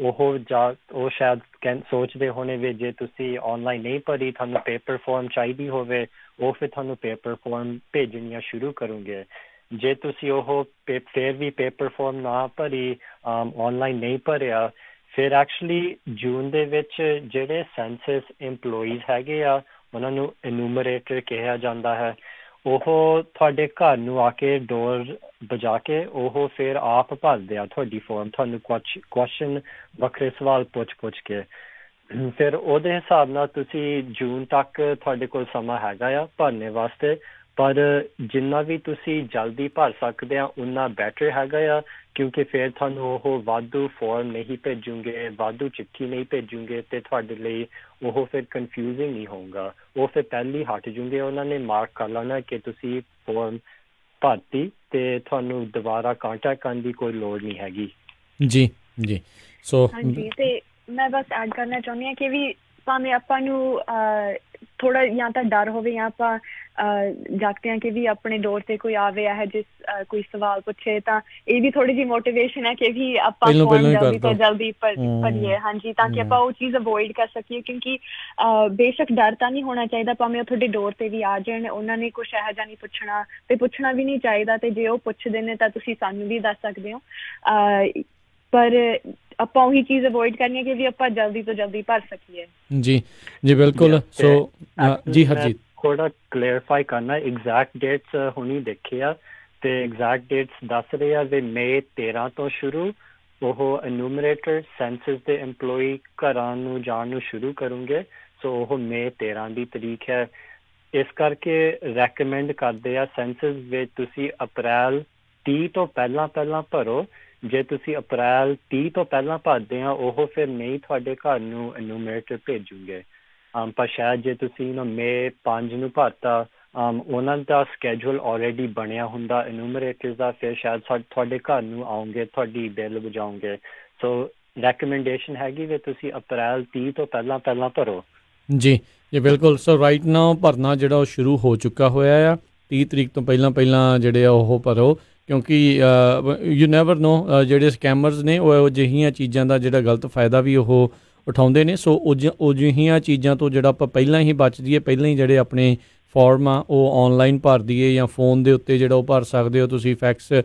ਉਹ ਸ਼ਾਇਦ ਸੋਚਦੇ ਹੋਣੇ ਵੀ ਜੇ ਤੁਸੀਂ ਆਨਲਾਈਨ ਨਹੀਂ ਭਰੀ, ਤੁਹਾਨੂੰ ਪੇਪਰ ਫਾਰਮ ਚਾਹੀਦੀ ਹੋਵੇ, ਉਹ ਫਿਰ ਤੁਹਾਨੂੰ ਪੇਪਰ ਫਾਰਮ ਭੇਜਣੀਆਂ ਸ਼ੁਰੂ ਕਰੂੰਗੇ। ਜੇ ਤੁਸੀਂ ਉਹ ਫਿਰ ਵੀ ਪੇਪਰ ਫਾਰਮ ਨਾ ਭਰੀ, ਆਨਲਾਈਨ ਨਹੀਂ ਭਰਿਆ, ਫਿਰ ਐਕਚੁਅਲੀ ਜੂਨ ਦੇ ਵਿੱਚ ਜਿਹੜੇ ਸੈਂਸਸ ਇੰਪਲੋਈਜ਼ ਹੈਗੇ ਆ, ਉਹਨਾਂ ਨੂੰ ਇਨੂਮਰੇਟਰ ਕਿਹਾ ਜਾਂਦਾ ਹੈ, ਉਹ ਤੁਹਾਡੇ ਘਰ ਨੂੰ ਆ ਕੇ ਡੋਰ ਵਜਾ ਕੇ ਉਹ ਫਿਰ ਆਪ ਭਰਦੇ ਆ ਤੁਹਾਡੀ ਫਾਰਮ, ਤੁਹਾਨੂੰ ਕੁਐਸਚਨ ਵੱਖਰੇ ਸਵਾਲ ਪੁੱਛ ਕੇ। ਫਿਰ ਉਹਦੇ ਹਿਸਾਬ ਨਾਲ ਤੁਸੀਂ ਜੂਨ ਤੱਕ ਤੁਹਾਡੇ ਕੋਲ ਸਮਾਂ ਹੈਗਾ ਆ ਭਰਨੇ ਵਾਸਤੇ। ਪਰ ਜਿੰਨਾ ਵੀ ਤੁਸੀਂ ਜਲਦੀ ਭਰ ਸਕਦੇ ਆ ਉਨਾ ਬੈਟਰ ਹੈਗਾ ਆ, ਕਿਉਂਕਿ ਫਿਰ ਤੁਹਾਨੂੰ ਉਹ ਵਾਧੂ ਫਾਰਮ ਨਹੀਂ ਭੇਜੂਗੇ, ਵਾਧੂ ਚਿੱਠੀ ਨਹੀਂ ਭੇਜੂਗੇ, ਅਤੇ ਤੁਹਾਡੇ ਲਈ ਉਹ ਫਿਰ ਕਨਫਿਊਜ਼ਿੰਗ ਨਹੀਂ ਹੋਊਗਾ। ਉਹ ਫਿਰ ਪਹਿਲੀ ਹਟ ਜੂਗੇ, ਉਹਨਾਂ ਨੇ ਮਾਰਕ ਕਰ ਲੈਣਾ ਕਿ ਤੁਸੀਂ ਫਾਰਮ ਭਰਤੀ, ਅਤੇ ਤੁਹਾਨੂੰ ਦੁਬਾਰਾ ਕਾਂਟੈਕਟ ਕਰਨ ਦੀ ਕੋਈ ਲੋੜ ਨਹੀਂ ਹੈਗੀ। ਜੀ ਜੀ। ਸੋ ਹਾਂਜੀ, ਅਤੇ ਮੈਂ ਬਸ ਐਡ ਕਰਨਾ ਚਾਹੁੰਦੀ ਹਾਂ ਕਿ ਵੀ ਭਾਵੇਂ ਆਪਾਂ ਨੂੰ ਥੋੜ੍ਹਾ ਜਾਂ ਤਾਂ ਡਰ ਹੋਵੇ ਜਾਂ ਆਪਾਂ ਜਾਗਦੇ ਹਾਂ ਕਿ ਵੀ ਆਪਣੇ ਡੋਰ 'ਤੇ ਕੋਈ ਆਵੇ ਹੈ ਜਿਸ ਕੋਈ ਸਵਾਲ ਪੁੱਛੇ, ਤਾਂ ਇਹ ਵੀ ਥੋੜ੍ਹੀ ਜਿਹੀ ਮੋਟੀਵੇਸ਼ਨ ਹੈ ਕਿ ਵੀ ਆਪਾਂ ਫੋਰਮ ਜਲਦੀ ਤੋਂ ਜਲਦੀ ਭਰੀਏ। ਹਾਂਜੀ, ਤਾਂ ਕਿ ਆਪਾਂ ਉਹ ਚੀਜ਼ ਅਵੋਇਡ ਕਰ ਸਕੀਏ, ਕਿਉਂਕਿ ਬੇਸ਼ੱਕ ਡਰ ਤਾਂ ਨਹੀਂ ਹੋਣਾ ਚਾਹੀਦਾ, ਭਾਵੇਂ ਉਹ ਤੁਹਾਡੇ ਡੋਰ 'ਤੇ ਵੀ ਆ ਜਾਣ, ਉਹਨਾਂ ਨੇ ਕੁਛ ਇਹੋ ਜਿਹਾ ਨਹੀਂ ਪੁੱਛਣਾ ਅਤੇ ਪੁੱਛਣਾ ਵੀ ਨਹੀਂ ਚਾਹੀਦਾ, ਅਤੇ ਜੇ ਉਹ ਪੁੱਛਦੇ ਨੇ ਤਾਂ ਤੁਸੀਂ ਸਾਨੂੰ ਵੀ ਦੱਸ ਸਕਦੇ ਹੋ। ਪਰ ਆਪਾਂ ਉਹੀ ਚੀਜ਼ ਅਵੋਇਡ ਕਰਨੀ ਹੈ ਕਿ ਵੀ ਆਪਾਂ ਜਲਦੀ ਤੋਂ ਜਲਦੀ ਭਰ ਸਕੀਏ। ਜੀ ਜੀ ਬਿਲਕੁਲ। ਸੋ ਜੀ ਹਰਜੀਤ, ਥੋੜਾ ਕਲੈਰੀਫਾਈ ਕਰਨਾ, ਐਗਜ਼ੈਕਟ ਡੇਟਸ ਹੁਣੀ ਦੇਖੇ ਆ, ਅਤੇ ਐਗਜ਼ੈਕਟ ਡੇਟਸ ਦੱਸ ਰਹੇ ਆ ਵੀ ਮਈ 13 ਤੋਂ ਸ਼ੁਰੂ ਉਹ ਇਨੂਮਰੇਟਰ ਸੈਂਸਸ ਦੇ ਇੰਪਲੋਈ ਘਰਾਂ ਨੂੰ ਜਾਣ ਨੂੰ ਸ਼ੁਰੂ ਕਰੂੰਗੇ। ਸੋ ਉਹ ਮਈ 13 ਦੀ ਤਰੀਕ ਹੈ। ਇਸ ਕਰਕੇ ਰੈਕਮੈਂਡ ਕਰਦੇ ਆ ਸੈਂਸਸ ਵਿੱਚ ਤੁਸੀਂ ਅਪ੍ਰੈਲ 30 ਤੋਂ ਪਹਿਲਾਂ ਭਰੋ। ਜੇ ਤੁਸੀਂ ਅਪ੍ਰੈਲ 30 ਤੋਂ ਪਹਿਲਾਂ ਭਰਦੇ ਆ, ਉਹ ਫਿਰ ਨਹੀਂ ਤੁਹਾਡੇ ਘਰ ਨੂੰ ਇਨੂਮਰੇਟਰ ਭੇਜੂਗੇ। ਪਰ ਸ਼ਾਇਦ ਜੇ ਤੁਸੀਂ ਮਈ 5 ਨੂੰ ਭਰਤਾ, ਉਹਨਾਂ ਦਾ ਸਕੈਜੂਲ ਆਲਰੇਡੀ ਬਣਿਆ ਹੁੰਦਾ ਇਨੂਮਰੇਟਰ ਦਾ, ਫਿਰ ਸ਼ਾਇਦ ਤੁਹਾਡੇ ਘਰ ਨੂੰ ਆਉਂਗੇ, ਤੁਹਾਡੀ ਬਿੱਲ ਵਜਾਉਂਗੇ। ਸੋ ਰੈਕਮੈਂਡੇਸ਼ਨ ਹੈਗੀ ਵੀ ਤੁਸੀਂ ਅਪ੍ਰੈਲ 30 ਤੋਂ ਪਹਿਲਾਂ ਭਰੋ। ਜੀ ਜੀ ਬਿਲਕੁਲ। ਸੋ ਰਾਈਟ ਨਾਓ ਭਰਨਾ ਜਿਹੜਾ ਉਹ ਸ਼ੁਰੂ ਹੋ ਚੁੱਕਾ ਹੋਇਆ ਆ। 30 ਤਰੀਕ ਤੋਂ ਪਹਿਲਾਂ ਜਿਹੜੇ ਆ ਉਹ ਭਰੋ, ਕਿਉਂਕਿ ਯੂ ਨੈਵਰ ਨੋ ਜਿਹੜੇ ਸਕੈਮਰਸ ਨੇ ਉਹ ਅਜਿਹੀਆਂ ਚੀਜ਼ਾਂ ਦਾ ਜਿਹੜਾ ਗਲਤ ਫਾਇਦਾ ਵੀ ਉਹ ਉਠਾਉਂਦੇ ਨੇ। ਸੋ ਉਹ ਜਿਹੀਆਂ ਚੀਜ਼ਾਂ ਤੋਂ ਜਿਹੜਾ ਆਪਾਂ ਪਹਿਲਾਂ ਹੀ ਬਚ ਜਾਈਏ, ਪਹਿਲਾਂ ਹੀ ਜਿਹੜੇ ਆਪਣੇ ਫਾਰਮ ਆ ਉਹ ਆਨਲਾਈਨ ਭਰ ਦਈਏ, ਜਾਂ ਫੋਨ ਦੇ ਉੱਤੇ ਜਿਹੜਾ ਉਹ ਭਰ ਸਕਦੇ ਹੋ ਤੁਸੀਂ,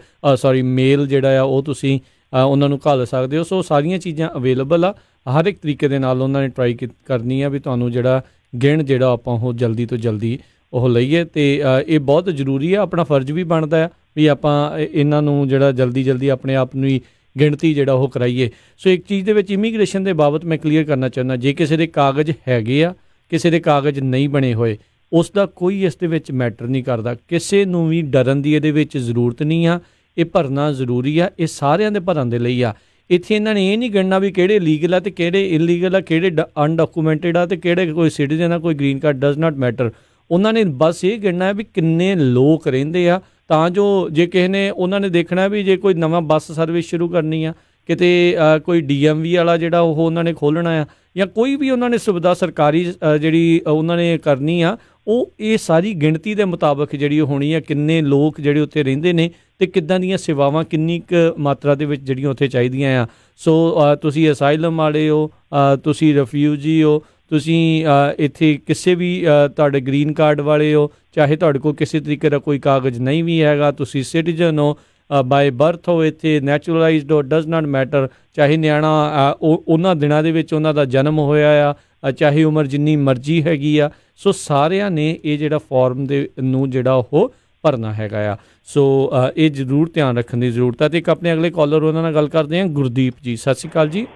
ਮੇਲ ਜਿਹੜਾ ਆ ਉਹ ਤੁਸੀਂ ਉਹਨਾਂ ਨੂੰ ਘੱਲ ਸਕਦੇ ਹੋ। ਸੋ ਸਾਰੀਆਂ ਚੀਜ਼ਾਂ ਅਵੇਲੇਬਲ ਆ, ਹਰ ਇੱਕ ਤਰੀਕੇ ਦੇ ਨਾਲ ਉਹਨਾਂ ਨੇ ਟਰਾਈ ਕਰਨੀ ਆ ਵੀ ਤੁਹਾਨੂੰ ਜਿਹੜਾ ਗਿਣ ਜਿਹੜਾ ਆਪਾਂ ਉਹ ਜਲਦੀ ਤੋਂ ਜਲਦੀ ਉਹ ਲਈਏ, ਅਤੇ ਇਹ ਬਹੁਤ ਜ਼ਰੂਰੀ ਆ। ਆਪਣਾ ਫਰਜ਼ ਵੀ ਬਣਦਾ ਆ ਵੀ ਆਪਾਂ ਇਹਨਾਂ ਨੂੰ ਜਿਹੜਾ ਜਲਦੀ ਆਪਣੇ ਆਪ ਨੂੰ ਹੀ ਗਿਣਤੀ ਜਿਹੜਾ ਉਹ ਕਰਾਈਏ। ਸੋ ਇੱਕ ਚੀਜ਼ ਦੇ ਵਿੱਚ ਇਮੀਗ੍ਰੇਸ਼ਨ ਦੇ ਬਾਬਤ ਮੈਂ ਕਲੀਅਰ ਕਰਨਾ ਚਾਹੁੰਦਾ, ਜੇ ਕਿਸੇ ਦੇ ਕਾਗਜ਼ ਹੈਗੇ ਆ, ਕਿਸੇ ਦੇ ਕਾਗਜ਼ ਨਹੀਂ ਬਣੇ ਹੋਏ, ਉਸ ਦਾ ਕੋਈ ਇਸ ਦੇ ਵਿੱਚ ਮੈਟਰ ਨਹੀਂ ਕਰਦਾ। ਕਿਸੇ ਨੂੰ ਵੀ ਡਰਨ ਦੀ ਇਹਦੇ ਵਿੱਚ ਜ਼ਰੂਰਤ ਨਹੀਂ ਆ। ਇਹ ਭਰਨਾ ਜ਼ਰੂਰੀ ਆ, ਇਹ ਸਾਰਿਆਂ ਦੇ ਭਰਨ ਦੇ ਲਈ ਆ। ਇੱਥੇ ਇਹਨਾਂ ਨੇ ਇਹ ਨਹੀਂ ਗਿਣਨਾ ਵੀ ਕਿਹੜੇ ਲੀਗਲ ਆ ਅਤੇ ਕਿਹੜੇ ਇਲੀਗਲ ਆ, ਕਿਹੜੇ ਅਨਡਾਕੂਮੈਂਟਡ ਆ ਅਤੇ ਕਿਹੜੇ ਕੋਈ ਸਿਟੀਜ਼ਨ ਆ, ਕੋਈ green card does not matter. ਉਹਨਾਂ ਨੇ ਬਸ ਇਹ ਗਿਣਨਾ ਵੀ ਕਿੰਨੇ ਲੋਕ ਰਹਿੰਦੇ ਆ, ਤਾਂ ਜੋ ਜੇ ਕਿਸੇ ਨੇ ਉਹਨਾਂ ਨੇ ਦੇਖਣਾ ਵੀ ਜੇ ਕੋਈ ਨਵਾਂ ਬੱਸ ਸਰਵਿਸ ਸ਼ੁਰੂ ਕਰਨੀ ਆ, ਕਿਤੇ ਕੋਈ DMV ਵਾਲਾ ਜਿਹੜਾ ਉਹ ਉਹਨਾਂ ਨੇ ਖੋਲ੍ਹਣਾ ਆ, ਜਾਂ ਕੋਈ ਵੀ ਉਹਨਾਂ ਨੇ ਸੁਵਿਧਾ ਸਰਕਾਰੀ ਜਿਹੜੀ ਉਹਨਾਂ ਨੇ ਕਰਨੀ ਆ, ਉਹ ਇਹ ਸਾਰੀ ਗਿਣਤੀ ਦੇ ਮੁਤਾਬਕ ਜਿਹੜੀ ਹੋਣੀ ਆ। ਕਿੰਨੇ ਲੋਕ ਜਿਹੜੇ ਉੱਥੇ ਰਹਿੰਦੇ ਨੇ ਅਤੇ ਕਿੱਦਾਂ ਦੀਆਂ ਸੇਵਾਵਾਂ ਕਿੰਨੀ ਕੁ ਮਾਤਰਾ ਦੇ ਵਿੱਚ ਜਿਹੜੀਆਂ ਉੱਥੇ ਚਾਹੀਦੀਆਂ ਆ। ਸੋ ਤੁਸੀਂ ਅਸਾਈਲਮ ਵਾਲੇ ਹੋ, ਤੁਸੀਂ ਰਿਫਿਊਜੀ ਹੋ, ਤੁਸੀਂ ਇੱਥੇ ਕਿਸੇ ਵੀ ਤੁਹਾਡੇ ਗ੍ਰੀਨ ਕਾਰਡ ਵਾਲੇ ਹੋ, ਚਾਹੇ ਤੁਹਾਡੇ ਕੋਲ ਕਿਸੇ ਤਰੀਕੇ ਦਾ ਕੋਈ ਕਾਗਜ਼ ਨਹੀਂ ਵੀ ਹੈਗਾ, ਤੁਸੀਂ ਸਿਟੀਜ਼ਨ ਹੋ, ਬਾਏ ਬਰਥ ਹੋ ਇੱਥੇ, ਨੈਚੁਰਲਾਈਜ਼ਡ ਹੋ, ਡਜ਼ ਨਾਟ ਮੈਟਰ, ਚਾਹੇ ਨਿਆਣਾ ਉਹਨਾਂ ਦਿਨਾਂ ਦੇ ਵਿੱਚ ਉਹਨਾਂ ਦਾ ਜਨਮ ਹੋਇਆ ਆ, ਚਾਹੇ ਉਮਰ ਜਿੰਨੀ ਮਰਜ਼ੀ ਹੈਗੀ ਆ। ਸੋ ਸਾਰਿਆਂ ਨੇ ਇਹ ਜਿਹੜਾ ਫਾਰਮ ਦੇ ਨੂੰ ਜਿਹੜਾ ਉਹ ਭਰਨਾ ਹੈਗਾ ਆ। ਸੋ ਇਹ ਜ਼ਰੂਰ ਧਿਆਨ ਰੱਖਣ ਦੀ ਜ਼ਰੂਰਤ ਹੈ। ਅਤੇ ਇੱਕ ਆਪਣੇ ਅਗਲੇ ਕਾਲਰ ਉਹਨਾਂ ਨਾਲ ਗੱਲ ਕਰਦੇ ਹਾਂ, ਗੁਰਦੀਪ ਜੀ। ਸਤਿ ਸ਼੍ਰੀ ਅਕਾਲ ਜੀ।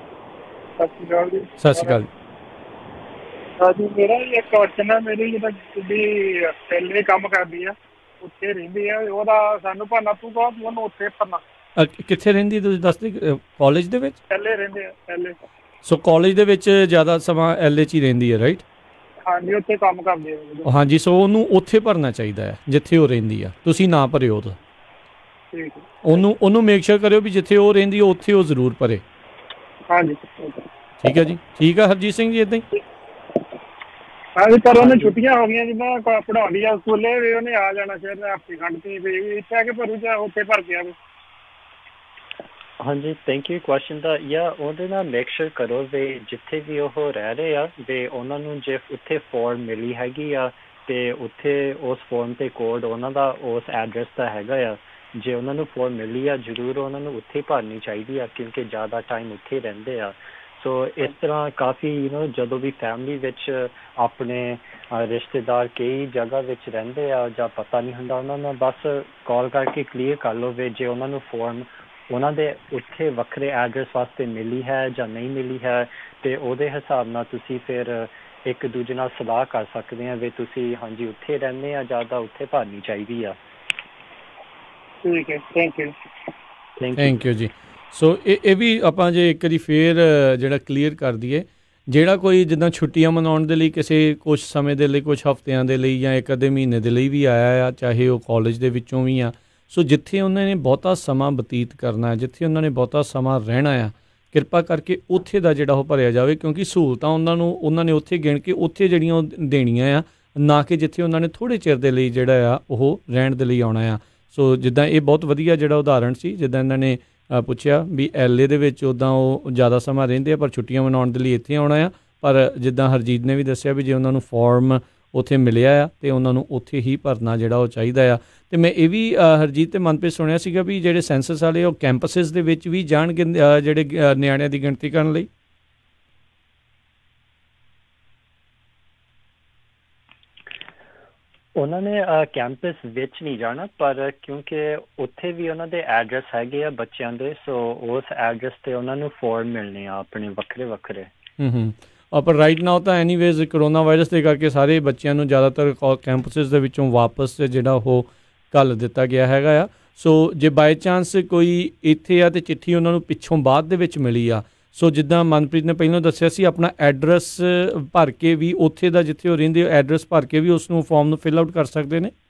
ਸਤਿ ਸ਼੍ਰੀ ਅਕਾਲ ਜੀ। ਸਤਿ ਸ਼੍ਰੀ ਅਕਾਲ। ਹਾਂਜੀ, ਮੇਰਾ ਇੱਕ ਕੁਐਸਚਨ ਹੈ। ਮੇਰੀ ਜਿੱਦਾਂ ਕੁੜੀ ਪਹਿਲੇ ਕੰਮ ਕਰਦੀ ਆ, ਉੱਥੇ ਰਹਿੰਦੀ ਆ, ਉਹਦਾ ਸਾਨੂੰ ਭਰਨਾ ਪਊਗਾ, ਉਹਨੂੰ ਉੱਥੇ ਭਰਨਾ। ਕਿੱਥੇ ਰਹਿੰਦੀ ਤੁਸੀਂ ਦੱਸਦੇ? ਕਾਲਜ ਦੇ ਵਿੱਚ ਪਹਿਲੇ ਰਹਿੰਦੇ ਆ ਪਹਿਲੇ। ਸੋ ਕਾਲਜ ਦੇ ਵਿੱਚ ਜ਼ਿਆਦਾ ਸਮਾਂ LA 'ਚ ਹੀ ਰਹਿੰਦੀ ਹੈ, ਰਾਈਟ? ਹਾਂਜੀ, ਉੱਥੇ ਕੰਮ ਕਰਦੀ ਆ। ਹਾਂਜੀ, ਸੋ ਉਹਨੂੰ ਉੱਥੇ ਭਰਨਾ ਚਾਹੀਦਾ ਹੈ ਜਿੱਥੇ ਉਹ ਰਹਿੰਦੀ ਆ। ਤੁਸੀਂ ਨਾ ਭਰਿਓ ਉਹਦਾ, ਉਹਨੂੰ ਮੇਕ ਸ਼ੋਰ ਕਰਿਓ ਵੀ ਜਿੱਥੇ ਉਹ ਰਹਿੰਦੀ ਉੱਥੇ ਉਹ ਜ਼ਰੂਰ ਭਰੇ। ਹਾਂਜੀ ਠੀਕ ਹੈ ਜੀ, ਠੀਕ ਆ ਹਰਜੀਤ ਸਿੰਘ ਜੀ, ਇੱਦਾਂ ਹੀ। ਹਾਂਜੀ, ਪਰ ਉਹਨੇ ਛੁੱਟੀਆਂ ਹੋ ਗਈਆਂ, ਜਿੱਦਾਂ ਪੜ੍ਹਾਉਣੀ ਆ ਸਕੂਲੇ ਵੀ, ਉਹਨੇ ਆ ਜਾਣਾ ਸ਼ਹਿਰ ਹਫ਼ਤੇ ਖੰਡ ਤੇ ਵੀ ਇੱਥੇ ਆ ਕੇ ਭਰੂ ਜਾਂ ਉੱਥੇ ਭਰ ਕੇ ਆਵੇ। ਹਾਂਜੀ, ਥੈਂਕ ਯੂ ਕੁਐਸਚਨ ਦਾ। ਜਾਂ ਉਹਦੇ ਨਾਲ ਮੇਕ ਸ਼ੋਰ ਕਰੋ ਵੀ ਜਿੱਥੇ ਵੀ ਉਹ ਰਹਿ ਰਹੇ ਆ ਵੀ ਉਹਨਾਂ ਨੂੰ ਜੇ ਉੱਥੇ ਫੋਰਮ ਮਿਲੀ ਹੈਗੀ ਆ ਅਤੇ ਉੱਥੇ ਉਸ ਫੋਰਮ 'ਤੇ ਕੋਡ ਉਹਨਾਂ ਦਾ ਉਸ ਐਡਰੈਸ ਦਾ ਹੈਗਾ ਆ, ਜੇ ਉਹਨਾਂ ਨੂੰ ਫੋਰਮ ਮਿਲੀ ਆ ਜ਼ਰੂਰ ਉਹਨਾਂ ਨੂੰ ਉੱਥੇ ਭਰਨੀ ਚਾਹੀਦੀ ਆ, ਕਿਉਂਕਿ ਜ਼ਿਆਦਾ ਟਾਈਮ ਉੱਥੇ ਰਹਿੰਦੇ ਆ। ਸੋ ਇਸ ਤਰ੍ਹਾਂ ਕਾਫੀ ਜਦੋਂ ਵੀ ਫੈਮਿਲੀ ਵਿੱਚ ਆਪਣੇ ਰਿਸ਼ਤੇਦਾਰ ਕਈ ਜਗ੍ਹਾ ਵਿੱਚ ਰਹਿੰਦੇ ਆ ਜਾਂ ਪਤਾ ਨਹੀਂ ਹੁੰਦਾ, ਉਹਨਾਂ ਨੂੰ ਬਸ ਕਾਲ ਕਰਕੇ ਕਲੀਅਰ ਕਰ ਲਓ ਵੀ ਜੇ ਉਹਨਾਂ ਨੂੰ ਫੋਰਮ ਉਹਨਾਂ ਦੇ ਉੱਥੇ ਵੱਖਰੇ ਐਡਰੈਸ ਵਾਸਤੇ ਮਿਲੀ ਹੈ ਜਾਂ ਨਹੀਂ ਮਿਲੀ ਹੈ, ਅਤੇ ਉਹਦੇ ਹਿਸਾਬ ਨਾਲ ਤੁਸੀਂ ਫਿਰ ਇੱਕ ਦੂਜੇ ਨਾਲ ਸਲਾਹ ਕਰ ਸਕਦੇ ਆ ਵੀ ਤੁਸੀਂ ਹਾਂਜੀ ਉੱਥੇ ਰਹਿੰਦੇ ਆ ਜ਼ਿਆਦਾ ਉੱਥੇ ਭਰਨੀ ਚਾਹੀਦੀ ਆ। ਠੀਕ ਹੈ, ਥੈਂਕ ਯੂ। ਥੈਂਕ ਯੂ ਜੀ। ਸੋ ਇਹ ਵੀ ਆਪਾਂ ਜੇ ਇੱਕ ਵਾਰੀ ਫੇਰ ਜਿਹੜਾ ਕਲੀਅਰ ਕਰ ਦਈਏ, ਜਿਹੜਾ ਕੋਈ ਜਿੱਦਾਂ ਛੁੱਟੀਆਂ ਮਨਾਉਣ ਦੇ ਲਈ ਕਿਸੇ ਕੁਛ ਸਮੇਂ ਦੇ ਲਈ, ਕੁਛ ਹਫ਼ਤਿਆਂ ਦੇ ਲਈ ਜਾਂ ਇੱਕ ਅੱਧੇ ਮਹੀਨੇ ਦੇ ਲਈ ਵੀ ਆਇਆ ਆ, ਚਾਹੇ ਉਹ ਕਾਲਜ ਦੇ ਵਿੱਚੋਂ ਵੀ ਆ, ਸੋ ਜਿੱਥੇ ਉਹਨਾਂ ਨੇ ਬਹੁਤਾ ਸਮਾਂ ਬਤੀਤ ਕਰਨਾ, ਜਿੱਥੇ ਉਹਨਾਂ ਨੇ ਬਹੁਤਾ ਸਮਾਂ ਰਹਿਣਾ ਆ, ਕਿਰਪਾ ਕਰਕੇ ਉੱਥੇ ਦਾ ਜਿਹੜਾ ਉਹ ਭਰਿਆ ਜਾਵੇ, ਕਿਉਂਕਿ ਸਹੂਲਤਾਂ ਉਹਨਾਂ ਨੇ ਉੱਥੇ ਗਿਣ ਕੇ ਉੱਥੇ ਜਿਹੜੀਆਂ ਉਹ ਦੇਣੀਆਂ ਆ, ਨਾ ਕਿ ਜਿੱਥੇ ਉਹਨਾਂ ਨੇ ਥੋੜ੍ਹੇ ਚਿਰ ਦੇ ਲਈ ਜਿਹੜਾ ਆ ਉਹ ਰਹਿਣ ਦੇ ਲਈ ਆਉਣਾ ਆ। ਸੋ ਜਿੱਦਾਂ ਇਹ ਬਹੁਤ ਵਧੀਆ ਜਿਹੜਾ ਉਦਾਹਰਣ ਸੀ, ਜਿੱਦਾਂ ਇਹਨਾਂ ਨੇ ਪੁੱਛਿਆ ਵੀ LA ਦੇ ਵਿੱਚ ਉੱਦਾਂ ਉਹ ਜ਼ਿਆਦਾ ਸਮਾਂ ਰਹਿੰਦੇ ਆ ਪਰ ਛੁੱਟੀਆਂ ਮਨਾਉਣ ਦੇ ਲਈ ਇੱਥੇ ਆਉਣਾ ਆ, ਪਰ ਜਿੱਦਾਂ ਹਰਜੀਤ ਨੇ ਵੀ ਦੱਸਿਆ ਵੀ ਜੇ ਉਹਨਾਂ ਨੂੰ ਫਾਰਮ ਉੱਥੇ ਮਿਲਿਆ ਆ ਅਤੇ ਉਹਨਾਂ ਨੂੰ ਉੱਥੇ ਹੀ ਭਰਨਾ ਜਿਹੜਾ ਉਹ ਚਾਹੀਦਾ ਆ। ਅਤੇ ਮੈਂ ਇਹ ਵੀ ਹਰਜੀਤ ਅਤੇ ਮਨਪ੍ਰੀਤ ਸੁਣਿਆ ਸੀਗਾ ਵੀ ਜਿਹੜੇ ਸੈਂਸਸ ਵਾਲੇ ਉਹ ਕੈਂਪਸਿਸ ਦੇ ਵਿੱਚ ਵੀ ਜਾਣਗੇ ਜਿਹੜੇ ਨਿਆਣਿਆਂ ਦੀ ਗਿਣਤੀ ਕਰਨ ਲਈ। ਉਹਨਾਂ ਨੇ ਕੈਂਪਸ ਵਿੱਚ ਨਹੀਂ ਜਾਣਾ, ਪਰ ਕਿਉਂਕਿ ਉੱਥੇ ਵੀ ਉਹਨਾਂ ਦੇ ਐਡਰੈਸ ਹੈਗੇ ਆ ਬੱਚਿਆਂ ਦੇ, ਸੋ ਉਸ ਐਡਰੈਸ 'ਤੇ ਉਹਨਾਂ ਨੂੰ ਫੋਰਮ ਮਿਲਣੇ ਆ ਆਪਣੇ ਵੱਖਰੇ ਵੱਖਰੇ। ਪਰ ਰਾਈਟ ਨਾਓ ਤਾਂ ਐਨੀਵੇਜ਼ ਕਰੋਨਾ ਵਾਇਰਸ ਦੇ ਕਰਕੇ ਸਾਰੇ ਬੱਚਿਆਂ ਨੂੰ ਜ਼ਿਆਦਾਤਰ ਕੈਂਪਸਿਸ ਦੇ ਵਿੱਚੋਂ ਵਾਪਸ ਜਿਹੜਾ ਉਹ ਘੱਲ ਦਿੱਤਾ ਗਿਆ ਹੈਗਾ ਆ। ਸੋ ਜੇ ਬਾਈ ਚਾਂਸ ਕੋਈ ਇੱਥੇ ਆ ਅਤੇ ਚਿੱਠੀ ਉਹਨਾਂ ਨੂੰ ਪਿੱਛੋਂ ਬਾਅਦ ਦੇ ਵਿੱਚ ਮਿਲੀ ਆ, ਸੋ ਜਿੱਦਾਂ ਮਨਪ੍ਰੀਤ ਨੇ ਪਹਿਲਾਂ ਦੱਸਿਆ ਸੀ, ਆਪਣਾ ਐਡਰੈਸ ਭਰ ਕੇ ਵੀ ਉੱਥੇ ਦਾ ਜਿੱਥੇ ਉਹ ਰਹਿੰਦੇ ਐਡਰੈਸ ਭਰ ਕੇ ਵੀ ਉਸ ਨੂੰ ਫਾਰਮ ਨੂੰ ਫਿਲ ਆਊਟ ਕਰ ਸਕਦੇ ਨੇ।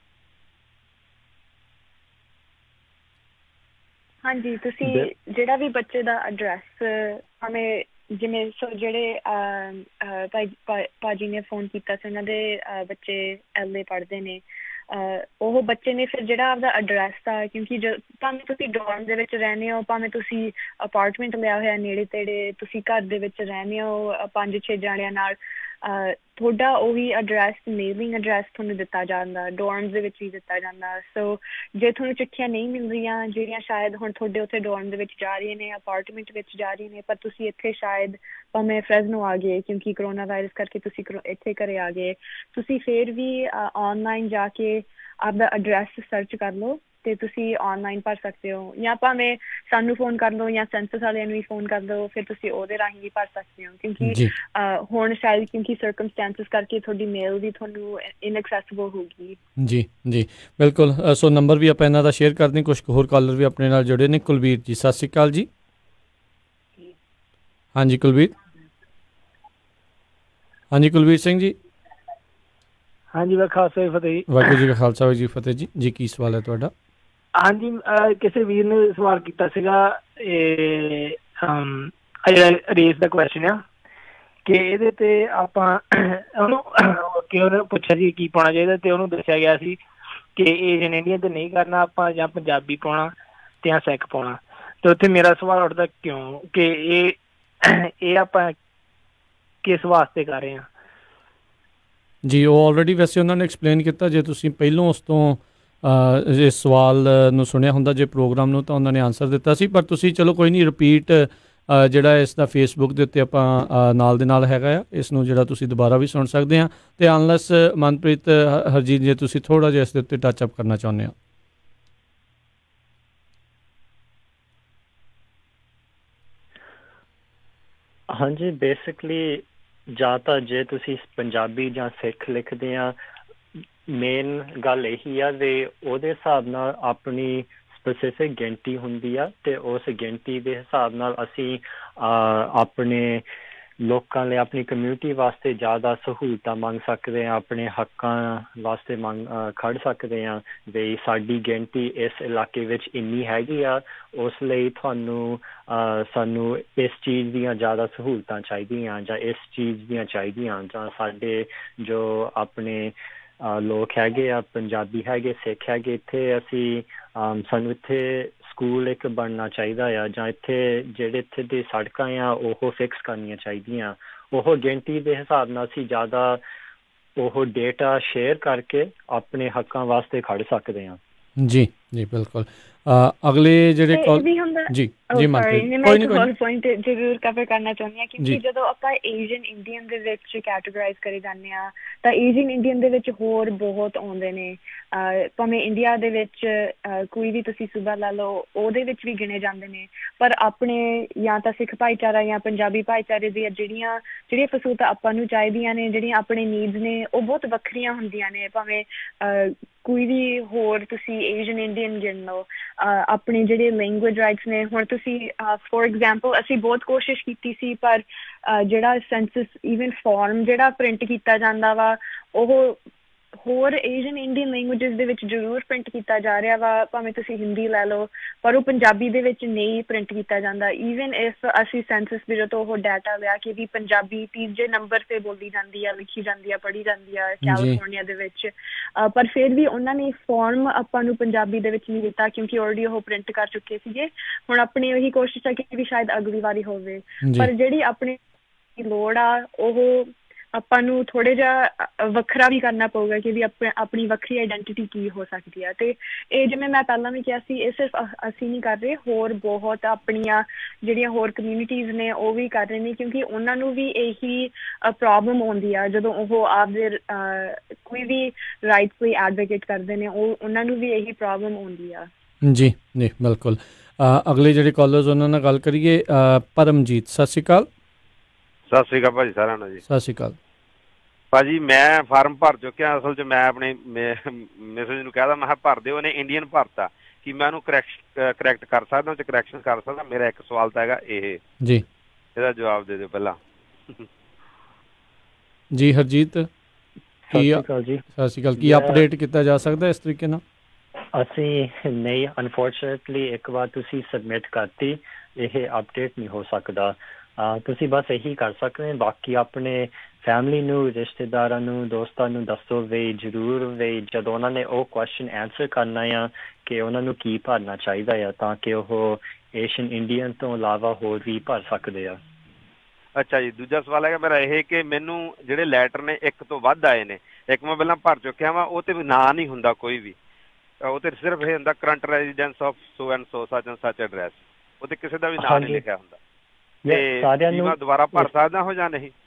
ਹਾਂਜੀ, ਤੁਸੀਂ ਜਿਹੜਾ ਵੀ ਬੱਚੇ ਦਾ ਐਡਰੈਸ ਭਾਵੇਂ ਜਿਵੇਂ ਸੋ ਜਿਹੜੇ ਭਾਜੀ ਨੇ ਫੋਨ ਕੀਤਾ ਸੀ, ਉਹਨਾਂ ਦੇ ਬੱਚੇ LA ਪੜ੍ਹਦੇ ਨੇ, ਉਹ ਬੱਚੇ ਨੇ ਫਿਰ ਜਿਹੜਾ ਆਪਦਾ ਐਡਰੈਸ ਆ, ਕਿਉਂਕਿ ਭਾਵੇਂ ਤੁਸੀਂ ਡੋਰਮ ਦੇ ਵਿੱਚ ਰਹਿੰਦੇ ਹੋ, ਭਾਵੇਂ ਤੁਸੀਂ ਅਪਾਰਟਮੈਂਟ ਲਿਆ ਹੋਇਆ ਨੇੜੇ ਤੇੜੇ, ਤੁਸੀਂ ਘਰ ਦੇ ਵਿੱਚ ਰਹਿੰਦੇ ਹੋ 5-6 ਜਾਣਿਆਂ ਨਾਲ, ਤੁਹਾਡਾ ਉਹੀ ਐਡਰੈਸ ਮੇਲਿੰਗ ਐਡਰੈਸ ਤੁਹਾਨੂੰ ਦਿੱਤਾ ਜਾਂਦਾ, ਡੋਰਮਸ ਦੇ ਵਿੱਚ ਵੀ ਦਿੱਤਾ ਜਾਂਦਾ। ਸੋ ਜੇ ਤੁਹਾਨੂੰ ਚਿੱਠੀਆਂ ਨਹੀਂ ਮਿਲ ਰਹੀਆਂ ਜਿਹੜੀਆਂ ਸ਼ਾਇਦ ਹੁਣ ਤੁਹਾਡੇ ਉੱਥੇ ਡੋਰਮ ਦੇ ਵਿੱਚ ਜਾ ਰਹੀਆਂ ਨੇ, ਅਪਾਰਟਮੈਂਟ ਵਿੱਚ ਜਾ ਰਹੀਆਂ ਨੇ, ਪਰ ਤੁਸੀਂ ਇੱਥੇ ਸ਼ਾਇਦ ਭਾਵੇਂ ਫਰੈਜ਼ਨੋ ਆ ਗਏ ਕਿਉਂਕਿ ਕਰੋਨਾ ਵਾਇਰਸ ਕਰਕੇ ਤੁਸੀਂ ਇੱਥੇ ਘਰੇ ਆ ਗਏ, ਤੁਸੀਂ ਫਿਰ ਵੀ ਔਨਲਾਈਨ ਜਾ ਕੇ ਆਪਦਾ ਐਡਰੈਸ ਸਰਚ ਕਰ ਲਓ ਅਤੇ ਤੁਸੀਂ ਔਨਲਾਈਨ ਭਰ ਸਕਦੇ ਹੋ, ਜਾਂ ਭਾਵੇਂ ਸਾਨੂੰ ਫੋਨ ਕਰ ਲਓ ਜਾਂ ਸੈਂਸਸ ਵਾਲਿਆਂ ਨੂੰ ਵੀ ਫੋਨ ਕਰ ਲਓ, ਫਿਰ ਤੁਸੀਂ ਉਹਦੇ ਰਾਹੀਂ ਵੀ ਭਰ ਸਕਦੇ ਹੋ, ਕਿਉਂਕਿ ਹੁਣ ਸ਼ਾਇਦ ਕਿਉਂਕਿ ਸਰਕਮਸਟੈਂਸਿਸ ਕਰਕੇ ਤੁਹਾਡੀ ਮੇਲ ਵੀ ਤੁਹਾਨੂੰ ਇਨਐਕਸੈਸਿਬਲ ਹੋਊਗੀ। ਜੀ ਜੀ ਬਿਲਕੁਲ। ਸੋ ਨੰਬਰ ਵੀ ਆਪਾਂ ਇਹਨਾਂ ਦਾ ਸ਼ੇਅਰ ਕਰਦੇ, ਕੁਛ ਹੋਰ ਕਾਲਰ ਵੀ ਆਪਣੇ ਨਾਲ ਜੁੜੇ ਨੇ। ਕੁਲਵੀਰ ਜੀ, ਸਤਿ ਸ਼੍ਰੀ ਅਕਾਲ ਜੀ। ਹਾਂਜੀ ਕੁਲਵੀਰ। ਹਾਂਜੀ ਕੁਲਵੀਰ ਸਿੰਘ ਜੀ। ਹਾਂਜੀ, ਖਾਲਸਾ ਜੀ ਫਤਿਹ ਜੀ। ਵਾਹਿਗੁਰੂ ਜੀ ਕਾ ਖਾਲਸਾ ਵਾਹਿਗੁਰੂ ਜੀ ਕੀ ਫਤਿਹ ਜੀ। ਜੀ ਕੀ ਸਵਾਲ ਹੈ ਤੁਹਾਡਾ? ਹਾਂਜੀ, ਕਿਸੇ ਵੀਰ ਨੇ ਸਵਾਲ ਕੀਤਾ ਸੀਗਾ ਜਿਹੜਾ ਰੇਸ ਦਾ ਕੁਐਸਚਨ ਆ ਕਿ ਇਹਦੇ ਤੇ ਆਪਾਂ ਉਹਨੂੰ ਪੁੱਛਿਆ ਸੀ ਕੀ ਪਾਉਣਾ ਚਾਹੀਦਾ, ਤੇ ਉਹਨੂੰ ਦੱਸਿਆ ਗਿਆ ਸੀ ਕਿ ਏਸ਼ੀਅਨ ਇੰਡੀਅਨ ਤੇ ਨਹੀਂ ਕਰਨਾ ਆਪਾਂ, ਜਾਂ ਪੰਜਾਬੀ ਪਾਉਣਾ ਤੇ ਜਾਂ ਸਿੱਖ ਪਾਉਣਾ। ਤੇ ਉੱਥੇ ਮੇਰਾ ਸਵਾਲ ਉੱਠਦਾ ਕਿਉਂ ਕਿ ਇਹ ਆਪਾਂ ਕਿਸ ਵਾਸਤੇ ਕਰ ਰਹੇ ਹਾਂ? ਜੀ ਉਹ ਆਲਰੇਡੀ ਵੈਸੇ ਉਹਨਾਂ ਨੇ ਐਕਸਪਲੇਨ ਕੀਤਾ, ਜੇ ਤੁਸੀਂ ਪਹਿਲੋਂ ਉਸ ਤੋਂ ਇਸ ਸਵਾਲ ਨੂੰ ਸੁਣਿਆ ਹੁੰਦਾ ਜੇ ਪ੍ਰੋਗਰਾਮ ਨੂੰ, ਤਾਂ ਉਹਨਾਂ ਨੇ ਆਨਸਰ ਦਿੱਤਾ ਸੀ, ਪਰ ਤੁਸੀਂ ਚਲੋ ਕੋਈ ਨਹੀਂ, ਰਿਪੀਟ ਜਿਹੜਾ ਇਸ ਦਾ ਫੇਸਬੁੱਕ ਦੇ ਉੱਤੇ ਆਪਾਂ ਨਾਲ ਦੇ ਨਾਲ ਹੈਗਾ ਆ, ਇਸ ਨੂੰ ਜਿਹੜਾ ਤੁਸੀਂ ਦੁਬਾਰਾ ਵੀ ਸੁਣ ਸਕਦੇ ਹਾਂ। ਅਤੇ ਅਨਲੈਸ ਮਨਪ੍ਰੀਤ ਹਰਜੀਤ ਜੇ ਤੁਸੀਂ ਥੋੜ੍ਹਾ ਜਿਹਾ ਇਸ ਦੇ ਉੱਤੇ ਟੱਚ ਅਪ ਕਰਨਾ ਚਾਹੁੰਦੇ ਹੋ। ਹਾਂਜੀ, ਬੇਸਿਕਲੀ ਜਾਂ ਤਾਂ ਜੇ ਤੁਸੀਂ ਪੰਜਾਬੀ ਜਾਂ ਸਿੱਖ ਲਿਖਦੇ ਆ, ਮੇਨ ਗੱਲ ਇਹੀ ਆ ਵੀ ਉਹਦੇ ਹਿਸਾਬ ਨਾਲ ਆਪਣੀ ਸਪੈਸੀਫਿਕ ਗਿਣਤੀ ਹੁੰਦੀ ਆ, ਅਤੇ ਉਸ ਗਿਣਤੀ ਦੇ ਹਿਸਾਬ ਨਾਲ ਅਸੀਂ ਆਪਣੇ ਲੋਕਾਂ ਲਈ ਆਪਣੀ ਕਮਿਊਨਿਟੀ ਵਾਸਤੇ ਜ਼ਿਆਦਾ ਸਹੂਲਤਾਂ ਮੰਗ ਸਕਦੇ ਹਾਂ, ਆਪਣੇ ਹੱਕਾਂ ਵਾਸਤੇ ਖੜ ਸਕਦੇ ਹਾਂ ਵੀ ਸਾਡੀ ਗਿਣਤੀ ਇਸ ਇਲਾਕੇ ਵਿੱਚ ਇੰਨੀ ਹੈਗੀ ਆ, ਉਸ ਲਈ ਸਾਨੂੰ ਇਸ ਚੀਜ਼ ਦੀਆਂ ਜ਼ਿਆਦਾ ਸਹੂਲਤਾਂ ਚਾਹੀਦੀਆਂ ਜਾਂ ਇਸ ਚੀਜ਼ ਦੀਆਂ ਚਾਹੀਦੀਆਂ, ਜਾਂ ਸਾਡੇ ਜੋ ਆਪਣੇ ਲੋਕ ਹੈਗੇ ਆ, ਪੰਜਾਬੀ ਹੈਗੇ, ਸਿੱਖ ਹੈਗੇ, ਇੱਥੇ ਸਾਨੂੰ ਇੱਥੇ ਸਕੂਲ ਇੱਕ ਬਣਨਾ ਚਾਹੀਦਾ ਆ, ਜਾਂ ਇੱਥੇ ਜਿਹੜੇ ਇੱਥੇ ਦੀ ਸੜਕਾਂ ਆ ਉਹ ਫਿਕਸ ਕਰਨੀਆਂ ਚਾਹੀਦੀਆਂ। ਉਹ ਗਿਣਤੀ ਦੇ ਹਿਸਾਬ ਨਾਲ ਅਸੀਂ ਜ਼ਿਆਦਾ ਉਹ ਡੇਟਾ ਸ਼ੇਅਰ ਕਰਕੇ ਆਪਣੇ ਹੱਕਾਂ ਵਾਸਤੇ ਖੜ ਸਕਦੇ ਹਾਂ। ਜੀ ਜੀ ਬਿਲਕੁਲ। ਅਗਲੇ ਜਿਹੜੇ ਪੁਆਇੰਟ ਜ਼ਰੂਰ ਕਵਰ ਕਰਨਾ ਚਾਹੁੰਦੀ ਹਾਂ, ਕਿਉਂਕਿ ਜਦੋਂ ਆਪਾਂ ਏਸ਼ੀਅਨ ਇੰਡੀਅਨ ਦੇ ਵਿੱਚ ਕੈਟੇਗਰਾਈਜ਼ ਕਰੀ ਜਾਂਦੇ ਹਾਂ ਤਾਂ ਏਸ਼ੀਅਨ ਇੰਡੀਅਨ ਦੇ ਵਿੱਚ ਹੋਰ ਬਹੁਤ ਆਉਂਦੇ ਨੇ, ਭਾਵੇਂ ਇੰਡੀਆ ਦੇ ਵਿੱਚ ਕੋਈ ਵੀ ਤੁਸੀਂ ਸੂਬਾ ਲਾ ਲਓ ਉਹਦੇ ਵਿੱਚ ਵੀ ਗਿਣੇ ਜਾਂਦੇ ਨੇ, ਪਰ ਆਪਣੇ ਜਾਂ ਤਾਂ ਸਿੱਖ ਭਾਈਚਾਰਾ ਜਾਂ ਪੰਜਾਬੀ ਭਾਈਚਾਰੇ ਦੀਆਂ ਜਿਹੜੀਆਂ ਸਹੂਲਤਾਂ ਆਪਾਂ ਨੂੰ ਚਾਹੀਦੀਆਂ ਨੇ, ਜਿਹੜੀਆਂ ਆਪਣੇ ਨੀਡਸ ਨੇ, ਉਹ ਬਹੁਤ ਵੱਖਰੀਆਂ ਹੁੰਦੀਆਂ ਨੇ। ਭਾਵੇਂ ਕੋਈ ਵੀ ਹੋਰ ਤੁਸੀਂ ਏਸ਼ੀਅਨ ਇੰਡੀਅਨ ਗਿਣ ਲਓ, ਆਪਣੇ ਜਿਹੜੇ ਲੈਂਗੁਏਜ ਰਾਈਟਸ ਨੇ, ਹੁਣ ਤੁਸੀਂ ਫੋਰ ਐਗਜ਼ਾਮਪਲ ਅਸੀਂ ਬਹੁਤ ਕੋਸ਼ਿਸ਼ ਕੀਤੀ ਸੀ, ਪਰ ਜਿਹੜਾ ਸੈਂਸਸ ਈਵਨ ਫਾਰਮ ਜਿਹੜਾ ਪ੍ਰਿੰਟ ਕੀਤਾ ਜਾਂਦਾ ਵਾ ਉਹ ਹੋਰ ਏਸ਼ੀਅਨ ਇੰਡੀਅਨ ਲੈਂਗੁਏਜਿਸ ਦੇ ਵਿੱਚ ਜ਼ਰੂਰ ਪ੍ਰਿੰਟ ਕੀਤਾ ਜਾ ਰਿਹਾ ਵਾ, ਭਾਵੇਂ ਤੁਸੀਂ ਹਿੰਦੀ ਲੈ ਲਓ, ਪਰ ਉਹ ਪੰਜਾਬੀ ਦੇ ਵਿੱਚ ਨਹੀਂ ਪ੍ਰਿੰਟ ਕੀਤਾ ਜਾਂਦਾ। ਈਵਨ ਇਫ ਅਸੀਂ ਸੈਂਸਸ ਬਿਊਰੋ ਤੋਂ ਉਹ ਡਾਟਾ ਲਿਆ ਕਿ ਵੀ ਪੰਜਾਬੀ ਤੀਜੇ ਨੰਬਰ 'ਤੇ ਬੋਲੀ ਜਾਂਦੀ ਆ, ਲਿਖੀ ਜਾਂਦੀ ਆ, ਪੜ੍ਹੀ ਜਾਂਦੀ ਆ ਕੈਲੀਫੋਰਨੀਆ ਦੇ ਵਿੱਚ, ਪਰ ਫਿਰ ਵੀ ਉਹਨਾਂ ਨੇ ਫਾਰਮ ਆਪਾਂ ਨੂੰ ਪੰਜਾਬੀ ਦੇ ਵਿੱਚ ਨਹੀਂ ਦਿੱਤਾ ਕਿਉਂਕਿ ਆਲਰੇਡੀ ਉਹ ਪ੍ਰਿੰਟ ਕਰ ਚੁੱਕੇ ਸੀਗੇ। ਹੁਣ ਆਪਣੀ ਇਹੀ ਕੋਸ਼ਿਸ਼ ਹੈ ਕਿ ਵੀ ਸ਼ਾਇਦ ਅਗਲੀ ਵਾਰੀ ਹੋਵੇ, ਪਰ ਜਿਹੜੀ ਆਪਣੀ ਲੋੜ ਆ ਉਹ ਆਪਾਂ ਨੂੰ ਥੋੜ੍ਹਾ ਜਿਹਾ ਵੱਖਰਾ ਵੀ ਕਰਨਾ ਪਊਗਾ ਕਿ ਵੀ ਆਪਣੀ ਵੱਖਰੀ ਆਈਡੈਂਟਿਟੀ ਕੀ ਹੋ ਸਕਦੀ ਆ। ਅਤੇ ਇਹ ਜਿਵੇਂ ਮੈਂ ਪਹਿਲਾਂ ਵੀ ਕਿਹਾ ਸੀ, ਇਹ ਸਿਰਫ ਅਸੀਂ ਨਹੀਂ ਕਰ ਰਹੇ, ਹੋਰ ਬਹੁਤ ਆਪਣੀਆਂ ਜਿਹੜੀਆਂ ਹੋਰ ਕਮਿਊਨਿਟੀਜ਼ ਨੇ ਉਹ ਵੀ ਕਰ ਰਹੇ ਨੇ, ਕਿਉਂਕਿ ਉਹਨਾਂ ਨੂੰ ਵੀ ਇਹੀ ਪ੍ਰੋਬਲਮ ਆਉਂਦੀ ਆ ਜਦੋਂ ਉਹ ਆਪਦੇ ਕੋਈ ਵੀ ਰਾਈਟਸ ਲਈ ਐਡਵੋਕੇਟ ਕਰਦੇ ਨੇ, ਉਹਨਾਂ ਨੂੰ ਵੀ ਇਹੀ ਪ੍ਰੋਬਲਮ ਆਉਂਦੀ ਆ। ਜੀ ਜੀ ਬਿਲਕੁਲ। ਅਗਲੇ ਜਿਹੜੇ ਕਾਲਰਸ ਉਹਨਾਂ ਨਾਲ ਗੱਲ ਕਰੀਏ। ਪਰਮਜੀਤ, ਸਤਿ ਸ਼੍ਰੀ ਅਕਾਲ। ਸਤਿ ਸ਼੍ਰੀ ਅਕਾਲ ਭਾਜੀ ਸਾਰਿਆਂ ਨੂੰ। ਜੀ ਸਤਿ ਸ਼੍ਰੀ ਅਕਾਲ ਭਾਜੀ। ਮੈਂ ਫਾਰਮ ਭਰ ਚੁੱਕਿਆ, ਅਸਲ 'ਚ ਮੈਂ ਆਪਣੀ ਮੈਸੇਜ ਨੂੰ ਕਹਿਦਾ, ਮੈਂ ਕਿਹਾ ਭਰ ਦਿਓ, ਉਹਨੇ ਇੰਡੀਅਨ ਭਰਤਾ, ਕਿ ਮੈਂ ਉਹਨੂੰ ਕਰੈਕਟ ਕਰ ਸਕਦਾ, ਉਹ 'ਚ ਕਰੈਕਸ਼ਨ ਕਰ ਸਕਦਾ? ਮੇਰਾ ਇੱਕ ਸਵਾਲ ਤਾਂ ਹੈਗਾ ਇਹ ਜੀ, ਇਹਦਾ ਜਵਾਬ ਦੇ ਦਿਓ ਪਹਿਲਾਂ। ਜੀ ਹਰਜੀਤ, ਸਤਿ ਸ਼੍ਰੀ ਅਕਾਲ। ਕੀ ਅਪਡੇਟ ਕੀਤਾ ਜਾ ਸਕਦਾ ਇਸ ਤਰੀਕੇ ਨਾਲ? ਅਸੀਂ ਨਹੀਂ, ਅਨਫੋਰਚੂਨੇਟਲੀ ਇੱਕ ਵਾਰ ਤੁਸੀਂ ਸਬਮਿਟ ਕਰਤੀ, ਇਹ ਅਪਡੇਟ ਨਹੀਂ ਹੋ ਸਕਦਾ। ਤੁਸੀਂ ਬਸ ਇਹੀ ਕਰ ਸਕਦੇ। ਬਾਕੀ ਆਪਣੇ ਫੈਮਿਲੀ ਨੂੰ, ਰਿਸ਼ਤੇਦਾਰਾਂ ਨੂੰ, ਦੋਸਤਾਂ ਨੂੰ ਦੱਸੋ ਵੀ ਜ਼ਰੂਰ ਵੀ ਜਦੋਂ ਉਹਨਾਂ ਨੇ ਉਹ ਕੁਐਸਚਨ ਆਨਸਰ ਕਰਨਾ ਆ ਕਿ ਉਹਨਾਂ ਨੂੰ ਕੀ ਭਰਨਾ ਚਾਹੀਦਾ ਆ, ਤਾਂ ਕਿ ਉਹ ਏਸ਼ੀਅਨ ਇੰਡੀਅਨ ਤੋਂ ਇਲਾਵਾ ਹੋਰ ਵੀ ਭਰ ਸਕਦੇ ਆ। ਅੱਛਾ ਜੀ। ਦੂਜਾ ਸਵਾਲ ਹੈਗਾ ਮੇਰਾ ਇਹ ਕਿ ਮੈਨੂੰ ਜਿਹੜੇ ਲੈਟਰ ਨੇ ਇੱਕ ਤੋਂ ਵੱਧ ਆਏ ਨੇ, ਇੱਕ ਮੈਂ ਪਹਿਲਾਂ ਭਰ ਚੁੱਕਿਆ ਵਾ, ਉਹ 'ਤੇ ਨਾਂ ਨਹੀਂ ਹੁੰਦਾ ਕੋਈ ਵੀ, ਉਹ 'ਤੇ ਸਿਰਫ ਇਹ ਹੁੰਦਾ current residence of so and so such and ਸੱਚ ਐਡਰੈਸ, ਉਹ 'ਤੇ ਕਿਸੇ ਦਾ ਵੀ ਨਾਂ ਨਹੀਂ ਲਿਖਿਆ ਹੁੰਦਾ। ਤੇ ਮੈਂ ਦੁਬਾਰਾ ਭਰ ਸਕਦਾ ਹੋ ਜਾਂ ਨਹੀਂ?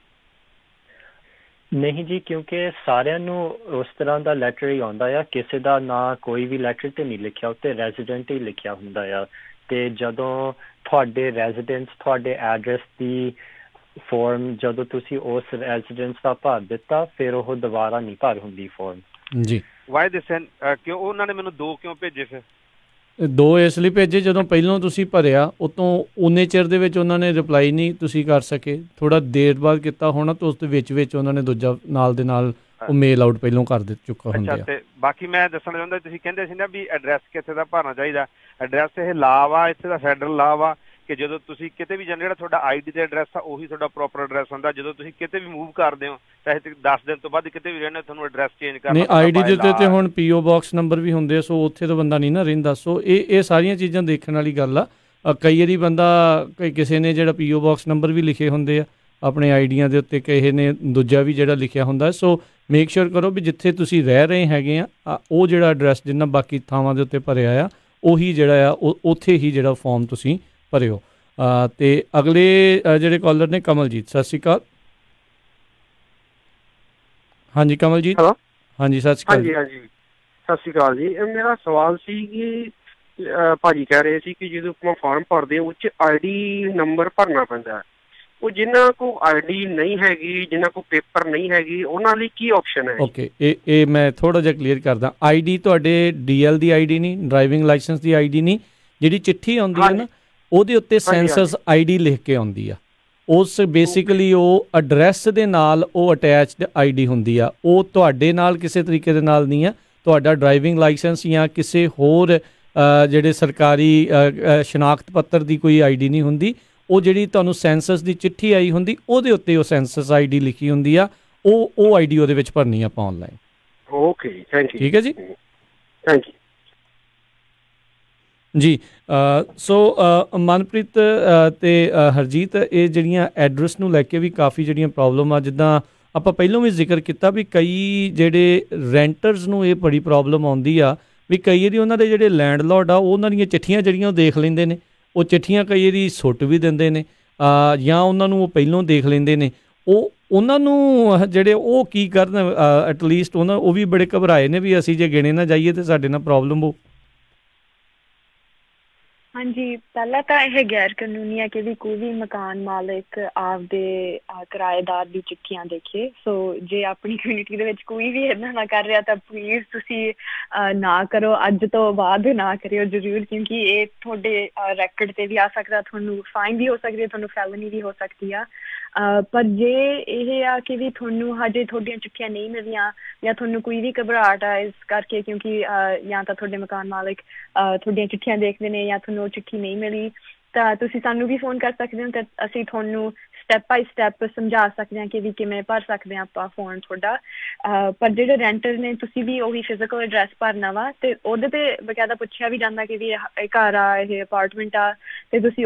ਨਹੀਂ ਜੀ, ਕਿਉਂਕਿ ਸਾਰਿਆਂ ਨੂੰ ਉਸ ਤਰ੍ਹਾਂ ਦਾ ਲੈਟਰ ਹੀ ਆਉਂਦਾ ਆ, ਕਿਸੇ ਦਾ ਨਾਂ ਕੋਈ ਵੀ ਲੈਟਰ 'ਤੇ ਨਹੀਂ ਲਿਖਿਆ, ਉੱਤੇ ਰੈਜ਼ੀਡੈਂਟ ਹੀ ਲਿਖਿਆ ਹੁੰਦਾ ਆ। ਅਤੇ ਜਦੋਂ ਤੁਹਾਡੇ ਰੈਜ਼ੀਡੈਂਸ, ਤੁਹਾਡੇ ਐਡਰੈਸ ਦੀ ਫੋਰਮ ਜਦੋਂ ਤੁਸੀਂ ਉਸ ਰੈਜ਼ੀਡੈਂਸ ਦਾ ਭਰ ਦਿੱਤਾ, ਫਿਰ ਉਹ ਦੁਬਾਰਾ ਨਹੀਂ ਭਰ ਹੁੰਦੀ ਫੋਰਮ। ਜੀ ਵਾਈ ਦਿਸ ਕਿਉਂ ਉਹਨਾਂ ਨੇ ਮੈਨੂੰ 2 ਕਿਉਂ ਭੇਜੇ? ਫਿਰ 2 ਇਸ ਲਈ ਭੇਜੇ, ਜਦੋਂ ਪਹਿਲਾਂ ਤੁਸੀਂ ਭਰਿਆ ਉਤੋਂ ਉਨੇ ਚਿਰ ਦੇ ਵਿੱਚ ਉਹਨਾਂ ਨੇ ਰਿਪਲਾਈ ਨਹੀਂ ਤੁਸੀਂ ਕਰ ਸਕੇ, ਥੋੜ੍ਹਾ ਦੇਰ ਬਾਅਦ ਕੀਤਾ ਹੋਣਾ, ਤਾਂ ਉਸ ਦੇ ਵਿੱਚ ਉਹਨਾਂ ਨੇ ਦੂਜਾ ਨਾਲ ਦੇ ਨਾਲ ਉਹ ਮੇਲ ਆਊਟ ਪਹਿਲਾਂ ਕਰ ਚੁੱਕਾ ਹੁੰਦਾ। ਅੱਛਾ। ਤੇ ਬਾਕੀ ਮੈਂ ਦੱਸਣਾ ਚਾਹੁੰਦਾ, ਤੁਸੀਂ ਕਹਿੰਦੇ ਸੀ ਨਾ ਵੀ ਐਡਰੈਸ ਕਿੱਥੇ ਦਾ ਭਰਨਾ ਚਾਹੀਦਾ, ਐਡਰੈਸ ਇਹ ਲਾਅ ਵਾ, ਇੱਥੇ ਦਾ ਫੈਡਰਲ ਲਾਅ ਵਾ ਕਿ ਜਦੋਂ ਤੁਸੀਂ ਕਿਤੇ ਵੀ ਜਾਂਦੇ, ਜਿਹੜਾ ਤੁਹਾਡਾ ID ਤੇ ਐਡਰੈਸ ਆ ਉਹੀ ਤੁਹਾਡਾ ਪ੍ਰੋਪਰ ਐਡਰੈਸ ਹੁੰਦਾ। ਜਦੋਂ ਤੁਸੀਂ ਕਿਤੇ ਵੀ ਮੂਵ ਕਰਦੇ ਹੋ, ਚਾਹੇ 10 ਦਿਨ ਤੋਂ ਬਾਅਦ ਕਿਤੇ ਵੀ ਰਹਿੰਦੇ, ਤੁਹਾਨੂੰ ਐਡਰੈਸ ਚੇਂਜ ਕਰਨਾ ਨਹੀਂ। ID ਦੇ ਉੱਤੇ ਹੁਣ PO ਬਾਕਸ ਨੰਬਰ ਵੀ ਹੁੰਦੇ ਆ, ਸੋ ਉੱਥੇ ਤਾਂ ਬੰਦਾ ਨਹੀਂ ਨਾ ਰਹਿੰਦਾ। ਸੋ ਇਹ ਸਾਰੀਆਂ ਚੀਜ਼ਾਂ ਦੇਖਣ ਵਾਲੀ ਗੱਲ ਆ। ਕਈ ਵਾਰੀ ਬੰਦਾ ਕਿਸੇ ਨੇ ਜਿਹੜਾ PO ਬਾਕਸ ਨੰਬਰ ਵੀ ਲਿਖੇ ਹੁੰਦੇ ਆ ਆਪਣੇ ਆਈਡੀਆਂ ਦੇ ਉੱਤੇ, ਕਿਸੇ ਨੇ ਦੂਜਾ ਵੀ ਜਿਹੜਾ ਲਿਖਿਆ ਹੁੰਦਾ। ਸੋ ਮੇਕ ਸ਼ੋਰ ਕਰੋ ਵੀ ਜਿੱਥੇ ਤੁਸੀਂ ਰਹਿ ਰਹੇ ਹੈਗੇ ਆ, ਉਹ ਜਿਹੜਾ ਐਡਰੈਸ ਜਿੰਨਾ ਬਾਕੀ ਥਾਵਾਂ ਦੇ ਉੱਤੇ ਭਰਿਆ ਆ, ਉਹੀ ਜਿਹੜਾ ਆ ਉੱਥੇ ਹੀ ਜਿਹੜਾ ਫਾਰਮ ਤੁਸੀਂ ਭਰਿਓ। ਅਤੇ ਅਗਲੇ ਜਿਹੜੇ ਕਾਲਰ ਨੇ ਕਮਲਜੀਤ, ਸਤਿ ਸ਼੍ਰੀ ਅਕਾਲ। ਹਾਂਜੀ ਕਮਲਜੀਤ। ਹਾਂਜੀ ਸਤਿ ਸ਼੍ਰੀ ਅਕਾਲ। ਹਾਂਜੀ ਸਤਿ ਸ਼੍ਰੀ ਅਕਾਲ ਜੀ। ਮੇਰਾ ਸਵਾਲ ਸੀ ਕਿ ਭਾਜੀ ਕਹਿ ਰਹੇ ਸੀ ਕਿ ਜਦੋਂ ਆਪਾਂ ਫਾਰਮ ਭਰਦੇ ਹਾਂ ਉਹ 'ਚ ID ਨੰਬਰ ਭਰਨਾ ਪੈਂਦਾ, ਉਹ ਜਿਨ੍ਹਾਂ ਕੋਲ ID ਨਹੀਂ ਹੈਗੀ, ਜਿਨ੍ਹਾਂ ਕੋਲ ਪੇਪਰ ਨਹੀਂ ਹੈਗੀ, ਉਹਨਾਂ ਲਈ ਕੀ ਆਪਸ਼ਨ ਹੈ? ਓਕੇ, ਇਹ ਮੈਂ ਥੋੜ੍ਹਾ ਜਿਹਾ ਕਲੀਅਰ ਕਰਦਾ। ID ਤੁਹਾਡੇ DL ਦੀ ID ਨਹੀਂ, ਡਰਾਈਵਿੰਗ ਲਾਇਸੈਂਸ ਦੀ ID ਨਹੀਂ, ਜਿਹੜੀ ਚਿੱਠੀ ਆਉਂਦੀ ਹੈ ਨਾ ਉਹਦੇ ਉੱਤੇ ਸੈਂਸਸ ID ਲਿਖ ਕੇ ਆਉਂਦੀ ਆ। ਉਸ ਬੇਸਿਕਲੀ ਉਹ ਐਡਰੈਸ ਦੇ ਨਾਲ ਉਹ ਅਟੈਚਡ ਆਈਡੀ ਹੁੰਦੀ ਆ, ਉਹ ਤੁਹਾਡੇ ਨਾਲ ਕਿਸੇ ਤਰੀਕੇ ਦੇ ਨਾਲ ਨਹੀਂ ਆ। ਤੁਹਾਡਾ ਡਰਾਈਵਿੰਗ ਲਾਇਸੈਂਸ ਜਾਂ ਕਿਸੇ ਹੋਰ ਜਿਹੜੇ ਸਰਕਾਰੀ ਸ਼ਨਾਖਤ ਪੱਤਰ ਦੀ ਕੋਈ ਆਈਡੀ ਨਹੀਂ ਹੁੰਦੀ। ਉਹ ਜਿਹੜੀ ਤੁਹਾਨੂੰ ਸੈਂਸਸ ਦੀ ਚਿੱਠੀ ਆਈ ਹੁੰਦੀ ਉਹਦੇ ਉੱਤੇ ਉਹ ਸੈਂਸਸ ਆਈਡੀ ਲਿਖੀ ਹੁੰਦੀ ਆ, ਉਹ ਆਈਡੀ ਉਹਦੇ ਵਿੱਚ ਭਰਨੀ ਆਪਾਂ ਆਨਲਾਈਨ। Okay, thank you. ਠੀਕ ਹੈ ਜੀ, ਥੈਂਕ ਯੂ ਜੀ। ਸੋ ਮਨਪ੍ਰੀਤ ਤੇ ਹਰਜੀਤ, ਇਹ ਜਿਹੜੀਆਂ ਐਡਰੈਸ ਨੂੰ ਲੈ ਕੇ ਵੀ ਕਾਫੀ ਜਿਹੜੀਆਂ ਪ੍ਰੋਬਲਮ ਆ, ਜਿੱਦਾਂ ਆਪਾਂ ਪਹਿਲਾਂ ਵੀ ਜ਼ਿਕਰ ਕੀਤਾ ਵੀ ਕਈ ਜਿਹੜੇ ਰੈਂਟਰਸ ਨੂੰ ਇਹ ਬੜੀ ਪ੍ਰੋਬਲਮ ਆਉਂਦੀ ਆ ਵੀ ਕਈ ਵਾਰੀ ਉਹਨਾਂ ਦੇ ਜਿਹੜੇ ਲੈਂਡਲੋਰਡ ਆ ਉਹਨਾਂ ਦੀਆਂ ਚਿੱਠੀਆਂ ਜਿਹੜੀਆਂ ਉਹ ਦੇਖ ਲੈਂਦੇ ਨੇ, ਉਹ ਚਿੱਠੀਆਂ ਕਈ ਵਾਰੀ ਸੁੱਟ ਵੀ ਦਿੰਦੇ ਨੇ ਜਾਂ ਉਹਨਾਂ ਨੂੰ ਉਹ ਪਹਿਲਾਂ ਦੇਖ ਲੈਂਦੇ ਨੇ। ਉਹਨਾਂ ਨੂੰ ਜਿਹੜੇ ਉਹ ਕੀ ਕਰਨ, ਐਟਲੀਸਟ ਉਹ ਵੀ ਬੜੇ ਘਬਰਾਏ ਨੇ ਵੀ ਅਸੀਂ ਜੇ ਗਿਣੇ ਨਾ ਜਾਈਏ ਤਾਂ ਸਾਡੇ ਨਾਲ ਪ੍ਰੋਬਲਮ ਹੋ। ਹਾਂਜੀ, ਪਹਿਲਾਂ ਤਾਂ ਇਹ ਗੈਰ ਕਾਨੂੰਨੀ ਹੈ ਕਿ ਵੀ ਕੋਈ ਵੀ ਮਕਾਨ ਮਾਲਕ ਆਪਦੇ ਕਿਰਾਏਦਾਰ ਦੀ ਚਿੱਠੀਆਂ ਦੇਖੇ। ਸੋ ਜੇ ਆਪਣੀ ਕਮਿਊਨਿਟੀ ਦੇ ਵਿੱਚ ਕੋਈ ਵੀ ਇੱਦਾਂ ਨਾ ਕਰ ਰਿਹਾ ਤਾਂ ਪਲੀਜ਼ ਤੁਸੀਂ ਨਾ ਕਰੋ, ਅੱਜ ਤੋਂ ਬਾਅਦ ਨਾ ਕਰਿਓ ਜ਼ਰੂਰ, ਕਿਉਂਕਿ ਇਹ ਤੁਹਾਡੇ ਰੈਕਡ 'ਤੇ ਵੀ ਆ ਸਕਦਾ, ਤੁਹਾਨੂੰ ਫਾਈਨ ਵੀ ਹੋ ਸਕਦੀ ਹੈ, ਤੁਹਾਨੂੰ ਫੈਲਨੀ ਵੀ ਹੋ ਸਕਦੀ ਆ। ਪਰ ਜੇ ਇਹ ਆ ਕਿ ਵੀ ਤੁਹਾਨੂੰ ਹਜੇ ਤੁਹਾਡੀਆਂ ਚਿੱਠੀਆਂ ਨਹੀਂ ਮਿਲੀਆਂ ਜਾਂ ਤੁਹਾਨੂੰ ਕੋਈ ਵੀ ਘਬਰਾਹਟ ਆ ਇਸ ਕਰਕੇ, ਕਿਉਂਕਿ ਜਾਂ ਤਾਂ ਤੁਹਾਡੇ ਮਕਾਨ ਮਾਲਕ ਤੁਹਾਡੀਆਂ ਚਿੱਠੀਆਂ ਦੇਖਦੇ ਨੇ ਜਾਂ ਤੁਹਾਨੂੰ ਉਹ ਚਿੱਠੀ ਨਹੀਂ ਮਿਲੀ, ਤਾਂ ਤੁਸੀਂ ਸਾਨੂੰ ਵੀ ਫੋਨ ਕਰ ਸਕਦੇ ਹੋ ਅਤੇ ਅਸੀਂ ਤੁਹਾਨੂੰ ਸਟੈਪ ਬਾਈ ਸਟੈਪ ਸਮਝਾ ਸਕਦੇ ਹਾਂ ਕਿ ਵੀ ਕਿਵੇਂ ਭਰ ਸਕਦੇ ਹਾਂ ਆਪਾਂ ਫੋਨ ਤੁਹਾਡਾ। ਪਰ ਜਿਹੜੇ ਰੈਂਟਰ ਨੇ ਤੁਸੀਂ ਵੀ ਉਹੀ ਫਿਜ਼ੀਕਲ ਐਡਰੈਸ ਭਰਨਾ ਵਾ ਅਤੇ ਉਹਦੇ 'ਤੇ ਬਕਾਇਦਾ ਪੁੱਛਿਆ ਵੀ ਜਾਂਦਾ ਕਿ ਵੀ ਇਹ ਘਰ ਆ, ਇਹ ਅਪਾਰਟਮੈਂਟ ਆ, ਅਤੇ ਤੁਸੀਂ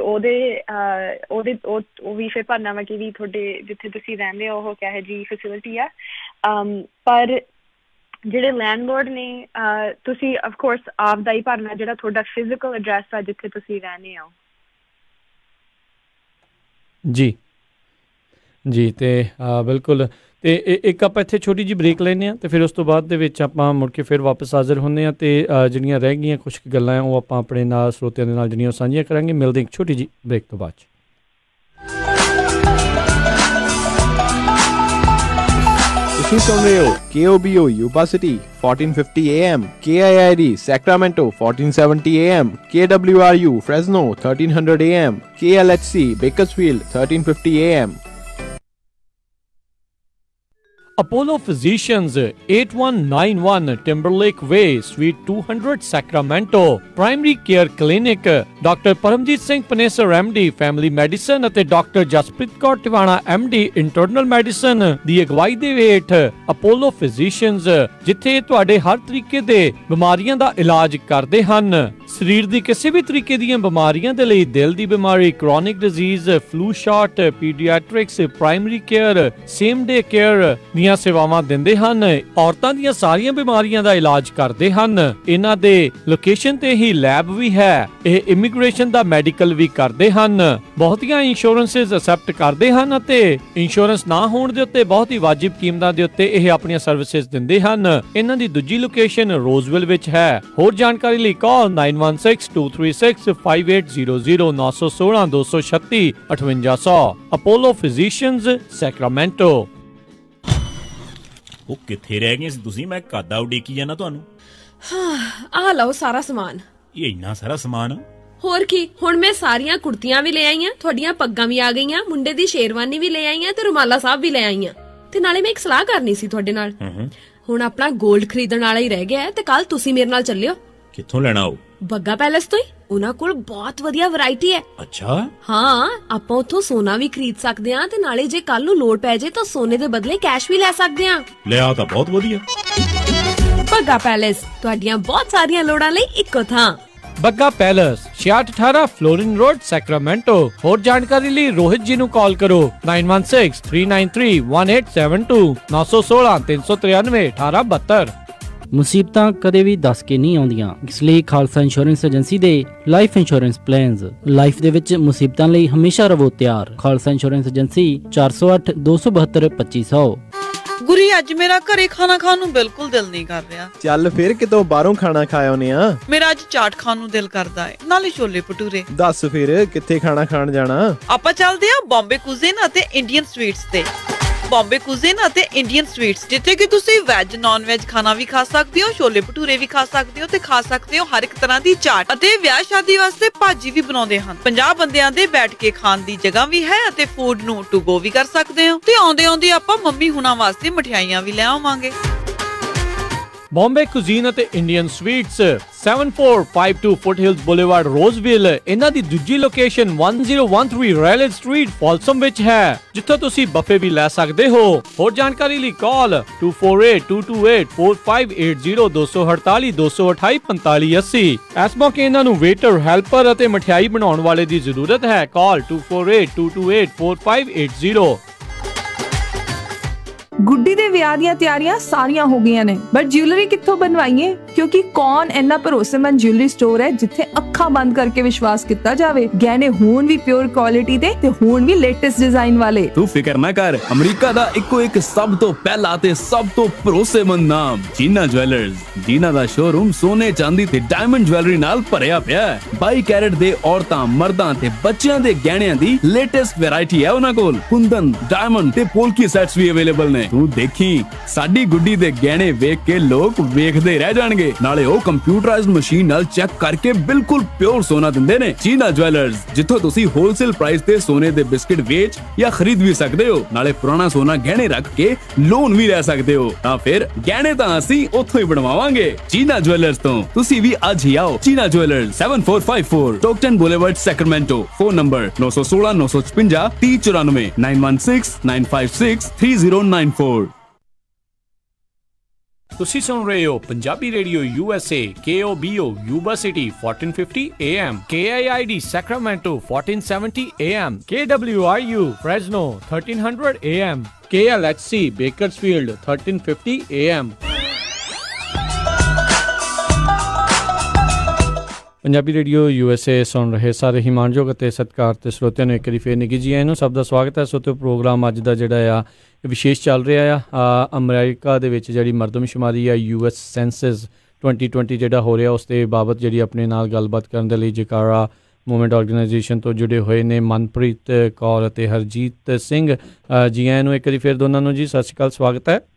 ਉਹ ਵੀ ਫਿਰ ਭਰਨਾ ਵਾ ਕਿ ਵੀ ਤੁਹਾਡੇ ਜਿੱਥੇ ਤੁਸੀਂ ਰਹਿੰਦੇ ਹੋ ਉਹ ਕਿਹੋ ਜਿਹੀ ਫੈਸਿਲਿਟੀ ਆ। ਪਰ ਜਿਹੜੇ ਲੈਂਡਲੋਰਡ ਨੇ ਤੁਸੀਂ ਅਫਕੋਰਸ ਆਪਦਾ ਹੀ ਭਰਨਾ, ਜਿਹੜਾ ਤੁਹਾਡਾ ਫਿਜ਼ੀਕਲ ਐਡਰੈਸ ਆ ਜਿੱਥੇ ਤੁਸੀਂ ਰਹਿੰਦੇ ਹੋ। ਜੀ ਜੀ, ਅਤੇ ਬਿਲਕੁਲ। ਅਤੇ ਇੱਕ ਆਪਾਂ ਇੱਥੇ ਛੋਟੀ ਜਿਹੀ ਬ੍ਰੇਕ ਲੈਂਦੇ ਹਾਂ ਅਤੇ ਫਿਰ ਉਸ ਤੋਂ ਬਾਅਦ ਦੇ ਵਿੱਚ ਆਪਾਂ ਮੁੜ ਕੇ ਫਿਰ ਵਾਪਸ ਹਾਜ਼ਰ ਹੁੰਦੇ ਹਾਂ ਅਤੇ ਜਿਹੜੀਆਂ ਰਹਿ ਗਈਆਂ ਕੁਛ ਕੁ ਗੱਲਾਂ ਉਹ ਆਪਾਂ ਆਪਣੇ ਨਾਲ ਸਰੋਤਿਆਂ ਦੇ ਨਾਲ ਜਿਹੜੀਆਂ ਉਹ ਸਾਂਝੀਆਂ ਕਰਾਂਗੇ। ਮਿਲਦੇ ਇੱਕ ਛੋਟੀ ਜਿਹੀ ਬ੍ਰੇਕ ਤੋਂ ਬਾਅਦ 'ਚ। ਤੁਸੀਂ ਸੁਣ ਰਹੇ ਹੋ KOBO Yuba City 1450 AM, KIID Sacramento 1470 AM, KWRU Fresno 1300 AM, KLHC Bakersfield 1350 AM. Apollo Physicians, 8191 Timberlake Way, Suite 200, Sacramento. Primary Care Clinic. Dr. Paramjit Singh Panesar MD, Family Medicine ਅਤੇ Dr. Jaspreet Kaur Tiwana MD, Internal Medicine ਦੀ ਅਗਵਾਈ ਦੇ ਹੇਠ Apollo Physicians, ਜਿੱਥੇ ਤੁਹਾਡੇ ਹਰ ਤਰੀਕੇ ਦੇ ਬਿਮਾਰੀਆਂ ਦਾ ਇਲਾਜ ਕਰਦੇ ਹਨ। ਸਰੀਰ ਦੀ ਕਿਸੇ ਵੀ ਤਰੀਕੇ ਦੀਆਂ ਬਿਮਾਰੀਆਂ ਦੇ ਲਈ, ਦਿਲ ਦੀ ਬਿਮਾਰੀ, chronic disease, flu shot, paediatrics, primary care, same day care ਦੀਆਂ ਸੇਵਾਵਾਂ ਦਿੰਦੇ ਹਨ। ਔਰਤਾਂ ਦੀਆਂ ਸਾਰੀਆਂ ਬਿਮਾਰੀਆਂ ਦਾ ਇਲਾਜ ਕਰਦੇ ਹਨ। ਇਹਨਾਂ ਦੇ ਲੋਕੇਸ਼ਨ ਤੇ ਹੀ ਲੈਬ ਵੀ ਹੈ। ਇਹ ਇਮੀਗ੍ਰੇਸ਼ਨ ਦਾ ਮੈਡੀਕਲ ਵੀ ਕਰਦੇ ਹਨ। ਬਹੁਤੀਆਂ ਇੰਸ਼ੋਰੈਂਸਸ ਅਸੈਪਟ ਕਰਦੇ ਹਨ ਅਤੇ ਇੰਸ਼ੋਰੈਂਸ ਨਾ ਹੋਣ ਦੇ ਉੱਤੇ ਬਹੁਤ ਹੀ ਵਾਜਿਬ ਕੀਮਤਾਂ ਦੇ ਉੱਤੇ ਇਹ ਆਪਣੀਆਂ ਸਰਵਿਸਿਜ਼ ਦਿੰਦੇ ਹਨ। ਇਹਨਾਂ ਦੀ ਦੂਜੀ ਲੋਕੇਸ਼ਨ ਰੋਜ਼ਵਿਲ ਵਿੱਚ ਹੈ। ਹੋਰ ਜਾਣਕਾਰੀ ਲਈ ਕਾਲ 9162365800 916 236 5800। Apollo physicians, Sacramento. ਉਹ ਕਿੱਥੇ ਰਹਿ ਗਏ ਸੀ ਤੁਸੀਂ? ਮੈਂ ਕਾਦਾ ਉਡੀਕੀ ਜਾਣਾ ਤੁਹਾਨੂੰ। ਆ ਲਓ ਸਾਰਾ ਸਮਾਨ। ਇਹ ਇੰਨਾ ਸਾਰਾ ਸਮਾਨ? ਹੋਰ ਕੀ, ਹੁਣ ਮੈਂ ਸਾਰੀਆਂ ਕੁੜਤੀਆਂ ਵੀ ਲੈ ਆਈਆਂ, ਤੁਹਾਡੀਆਂ ਪੱਗਾਂ ਵੀ ਆ ਗਈਆਂ, ਮੁੰਡੇ ਦੀ ਸ਼ੇਰਵਾਨੀ ਵੀ ਲੈ ਆਈਆਂ ਤੇ ਰੁਮਾਲਾ ਸਾਹਿਬ ਵੀ ਲੈ ਆਈਆਂ। ਤੇ ਨਾਲੇ ਮੈਂ ਇੱਕ ਸਲਾਹ ਕਰਨੀ ਸੀ ਤੁਹਾਡੇ ਨਾਲ। ਹੁਣ ਆਪਣਾ 골ਡ ਖਰੀਦਣ ਵਾਲਾ ਹੀ ਰਹਿ ਗਿਆ ਤੇ ਕੱਲ ਤੁਸੀਂ ਮੇਰੇ ਨਾਲ ਚੱਲਿਓ। ਕਿੱਥੋਂ ਲੈਣਾ ਉਹ? ਬੱਗਾ ਪੈਲੇਸ ਤੋਂ ਹੀ। ਉਹਨਾਂ ਕੋਲ ਬਹੁਤ ਵਧੀਆ ਵੈਰਾਈਟੀ ਹੈ। ਅੱਛਾ। ਹਾਂ, ਆਪਾਂ ਉੱਥੋਂ ਸੋਨਾ ਵੀ ਖਰੀਦ ਸਕਦੇ ਹਾਂ ਤੇ ਨਾਲੇ ਜੇ ਕੱਲ ਨੂੰ ਲੋੜ ਪੈ ਜੇ ਤਾਂ ਸੋਨੇ ਦੇ ਬਦਲੇ ਕੈਸ਼ ਵੀ ਲੈ ਸਕਦੇ ਹਾਂ। ਲਿਆ ਤਾਂ ਬਹੁਤ ਵਧੀਆ। ਬੱਗਾ ਪੈਲੇਸ, ਤੁਹਾਡੀਆਂ ਬਹੁਤ ਸਾਰੀਆਂ ਲੋੜਾਂ ਲਈ ਇੱਕੋ ਥਾਂ। Bagga Palace, 6618 Florin Road, Sacramento. ਹੋਰ ਜਾਣਕਾਰੀ ਲਈ ਰੋਹਿਤ ਜੀ ਨੂੰ ਕਾਲ ਕਰੋ 9163931872 916 393 1872। ਮੁਸੀਬਤਾਂ ਕਦੇ ਵੀ ਦੱਸ ਕੇ ਨਹੀਂ ਆਉਂਦੀਆਂ, ਇਸ ਲਈ ਖਾਲਸਾ ਇੰਸ਼ੋਰੈਂਸ ਏਜੰਸੀ ਦੇ ਲਾਈਫ ਇੰਸ਼ੋਰੈਂਸ ਪਲਾਨਸ। ਲਾਈਫ ਦੇ ਵਿੱਚ ਮੁਸੀਬਤਾਂ ਲਈ ਹਮੇਸ਼ਾ ਰਹੋ ਤਿਆਰ। Khalsa insurance agency 408 272 2500। ਗੁਰੀ, ਅੱਜ ਮੇਰਾ ਘਰੇ ਖਾਣਾ ਖਾਣ ਨੂੰ ਬਿਲਕੁਲ ਦਿਲ ਨਹੀਂ ਕਰ ਰਿਹਾ। ਚੱਲ ਫਿਰ ਕਿਤੋਂ ਬਾਹਰੋਂ ਖਾਣਾ ਖਾ ਆਉਨੇ ਆ। ਮੇਰਾ ਅੱਜ ਚਾਟ ਖਾਣ ਨੂੰ ਦਿਲ ਕਰਦਾ ਹੈ, ਨਾਲੇ ਛੋਲੇ ਭਟੂਰੇ। ਦੱਸ ਫਿਰ ਕਿੱਥੇ ਖਾਣਾ ਖਾਣ ਜਾਣਾ? ਆਪਾਂ ਚੱਲਦੇ ਆ ਬੰਬੇ ਕੁਜ਼ੀਨ ਅਤੇ ਇੰਡੀਅਨ ਸਵੀਟਸ ਤੇ। ਬੰਬੇ ਕੁਜ਼ੀਨ ਅਤੇ ਇੰਡੀਅਨ ਸਵੀਟਸ, ਜਿੱਥੇ ਕਿ ਤੁਸੀਂ ਵੈਜ ਨਾਨ ਵੈਜ ਖਾਣਾ ਵੀ ਖਾ ਸਕਦੇ ਹੋ, ਛੋਲੇ ਭਟੂਰੇ ਵੀ ਖਾ ਸਕਦੇ ਹੋ ਤੇ ਖਾ ਸਕਦੇ ਹੋ ਹਰ ਇੱਕ ਤਰ੍ਹਾਂ ਦੀ ਚਾਟ, ਅਤੇ ਵਿਆਹ ਸ਼ਾਦੀ ਵਾਸਤੇ ਭਾਜੀ ਵੀ ਬਣਾਉਂਦੇ ਹਨ। 50 ਬੰਦਿਆਂ ਦੇ ਬੈਠ ਕੇ ਖਾਣ ਦੀ ਜਗ੍ਹਾ ਵੀ ਹੈ ਅਤੇ ਫੂਡ ਨੂੰ ਟੂ ਗੋ ਵੀ ਕਰ ਸਕਦੇ ਹੋ। ਤੇ ਆਉਂਦੇ ਆਪਾਂ ਮੰਮੀ ਹੁਣਾਂ ਵਾਸਤੇ ਮਠਿਆਈਆਂ ਵੀ ਲੈ ਆਵਾਂਗੇ। ਬੰਬੇ ਕੁਜ਼ੀਨ ਅਤੇ Indian sweets 7452 Foothills Boulevard Roseville. ਇਹਨਾਂ ਦੀ ਦੂਜੀ ਲੋਕੇਸ਼ਨ 1013 ਰੈਲਡ ਸਟਰੀਟ ਫਾਲਸਮ ਵਿੱਚ ਹੈ, ਜਿੱਥੋਂ ਤੁਸੀਂ ਬਫੇ ਵੀ ਲੈ ਸਕਦੇ ਹੋ। ਹੋਰ ਜਾਣਕਾਰੀ ਲਈ ਕਾਲ 2482284580 248 228 4580। ਇਸ ਮੌਕੇ ਇਹਨਾਂ ਨੂੰ ਵੇਟਰ, ਹੈਲਪਰ ਅਤੇ ਮਠਿਆਈ ਬਣਾਉਣ ਵਾਲੇ ਦੀ ਜ਼ਰੂਰਤ ਹੈ। ਕਾਲ 2482284580। ਗੁੱਡੀ ਦੇ ਵਿਆਹ ਦੀਆਂ ਤਿਆਰੀਆਂ ਸਾਰੀਆਂ ਹੋ ਗਈਆਂ ਨੇ, ਬਟ ਜਿਊਲਰੀ ਕਿੱਥੋਂ ਬਣਵਾਈਏ? ਕਿਉਂਕਿ ਕੌਣ ਇੰਨਾ ਭਰੋਸੇਮੰਦ ਜਿਊਲਰੀ ਸਟੋਰ ਹੈ ਜਿੱਥੇ ਅੱਖਾਂ ਬੰਦ ਕਰਕੇ ਵਿਸ਼ਵਾਸ ਕੀਤਾ ਜਾਵੇ। ਗਹਿਣੇ ਹੋਣ ਵੀ ਪਿਓਰ ਕੁਆਲਿਟੀ ਦੇ ਤੇ ਹੋਣ ਵੀ ਲੇਟੈਸਟ ਡਿਜ਼ਾਈਨ ਵਾਲੇ। ਤੂੰ ਫਿਕਰ ਨਾ ਕਰ, ਅਮਰੀਕਾ ਦਾ ਇੱਕੋ ਇੱਕ ਸਭ ਤੋਂ ਪਹਿਲਾ ਤੇ ਸਭ ਤੋਂ ਭਰੋਸੇਮੰਦ ਨਾਮ ਜੀਨਾ ਜੁਐਲਰਸ, ਜਿਨ੍ਹਾਂ ਦਾ ਸ਼ੋਰੂਮ ਸੋਨੇ, ਚਾਂਦੀ ਤੇ ਡਾਇਮੰਡ ਜੁਐਲਰੀ ਨਾਲ ਭਰਿਆ ਪਿਆ ਹੈ। 22 ਕੈਰਟ ਦੇ ਔਰਤਾਂ, ਮਰਦਾਂ ਤੇ ਬੱਚਿਆਂ ਦੇ ਗਹਿਣਿਆਂ ਦੀ ਲੇਟੈਸਟ ਵੈਰਾਈਟੀ ਹੈ ਉਹਨਾਂ ਕੋਲ। ਕੁੰਦਨ, ਡਾਇਮੰਡ ਤੇ ਪੋਲਕੀ ਸੈਟਸ ਵੀ ਅਵੇਲੇਬਲ ਨੇ। ਤੂੰ ਦੇਖੀ, ਸਾਡੀ ਗੁੱਡੀ ਦੇ ਗਹਿਣੇ ਵੇਖ ਕੇ ਲੋਕ ਵੇਖਦੇ ਰਹਿ ਜਾਣਗੇ। ਨਾਲੇ ਉਹ ਕੰਪਿਊਟਰਾਈਜ਼ਡ ਮਸ਼ੀਨ ਨਾਲ ਚੈੱਕ ਕਰਕੇ ਬਿਲਕੁਲ ਪਿਓਰ ਸੋਨਾ ਦਿੰਦੇ ਨੇ। ਜੀਨਾ ਜੁਐਲਰਸ, ਜਿੱਥੋਂ ਤੁਸੀਂ ਹੋਲਸੇਲ ਪ੍ਰਾਈਸ ਤੇ ਸੋਨੇ ਦੇ ਬਿਸਕਿਟ ਵੇਚ ਜਾਂ ਖਰੀਦ ਵੀ ਸਕਦੇ ਹੋ। ਨਾਲੇ ਪੁਰਾਣਾ ਸੋਨਾ ਗਹਿਣੇ ਰੱਖ ਕੇ ਲੋਨ ਵੀ ਲੈ ਸਕਦੇ ਹੋ। ਤਾਂ ਫਿਰ ਗਹਿਣੇ ਤਾਂ ਅਸੀਂ ਉੱਥੋਂ ਹੀ ਬਣਵਾਵਾਂਗੇ, ਜੀਨਾ ਜੁਐਲਰਸ ਤੋਂ। ਤੁਸੀਂ ਵੀ ਅੱਜ ਹੀ ਆਓ। Jeena jewellers, 7454 Stockton Boulevard, Sacramento. Phone number 916 956 3094 916 956 3094। ਤੁਸੀਂ ਸੁਣ ਰਹੇ ਹੋ Punjabi radio USA, KOBO Yuba City 1450 AM, KIID Sacramento 1470 AM, KWRU Fresno 1300 AM, KLHC Bakersfield 1350 AM। Punjabi radio USA ਸੁਣ ਰਹੇ ਸਾਰੇ ਹੀ ਮਾਣਯੋਗ ਅਤੇ ਸਤਿਕਾਰਤ ਸਰੋਤਿਆਂ ਨੂੰ ਇੱਕ ਵਾਰੀ ਫੇਰ ਨਿੱਘੀ ਜੀ ਆਇਆਂ ਨੂੰ। ਸਭ ਦਾ ਸਵਾਗਤ ਹੈ। ਸੋ ਪ੍ਰੋਗਰਾਮ ਅੱਜ ਦਾ ਜਿਹੜਾ ਆ ਵਿਸ਼ੇਸ਼ ਚੱਲ ਰਿਹਾ ਆ। ਅਮਰੀਕਾ ਦੇ ਵਿੱਚ ਜਿਹੜੀ ਮਰਦਮਸ਼ੁਮਾਰੀ ਆ, US ਸੈਂਸਸ 2020 ਜਿਹੜਾ ਹੋ ਰਿਹਾ, ਉਸ ਦੇ ਬਾਬਤ ਜਿਹੜੀ ਆਪਣੇ ਨਾਲ ਗੱਲਬਾਤ ਕਰਨ ਦੇ ਲਈ ਜਕਾਰਾ ਮੂਵਮੈਂਟ ਆਰਗੇਨਾਈਜੇਸ਼ਨ ਤੋਂ ਜੁੜੇ ਹੋਏ ਨੇ ਮਨਪ੍ਰੀਤ ਕੌਰ ਅਤੇ ਹਰਜੀਤ ਸਿੰਘ ਜੀ। ਆਇਆਂ ਨੂੰ ਇੱਕ ਵਾਰੀ ਫੇਰ ਦੋਨਾਂ ਨੂੰ ਜੀ ਸਤਿ ਸ਼੍ਰੀ ਅਕਾਲ, ਸਵਾਗਤ ਹੈ।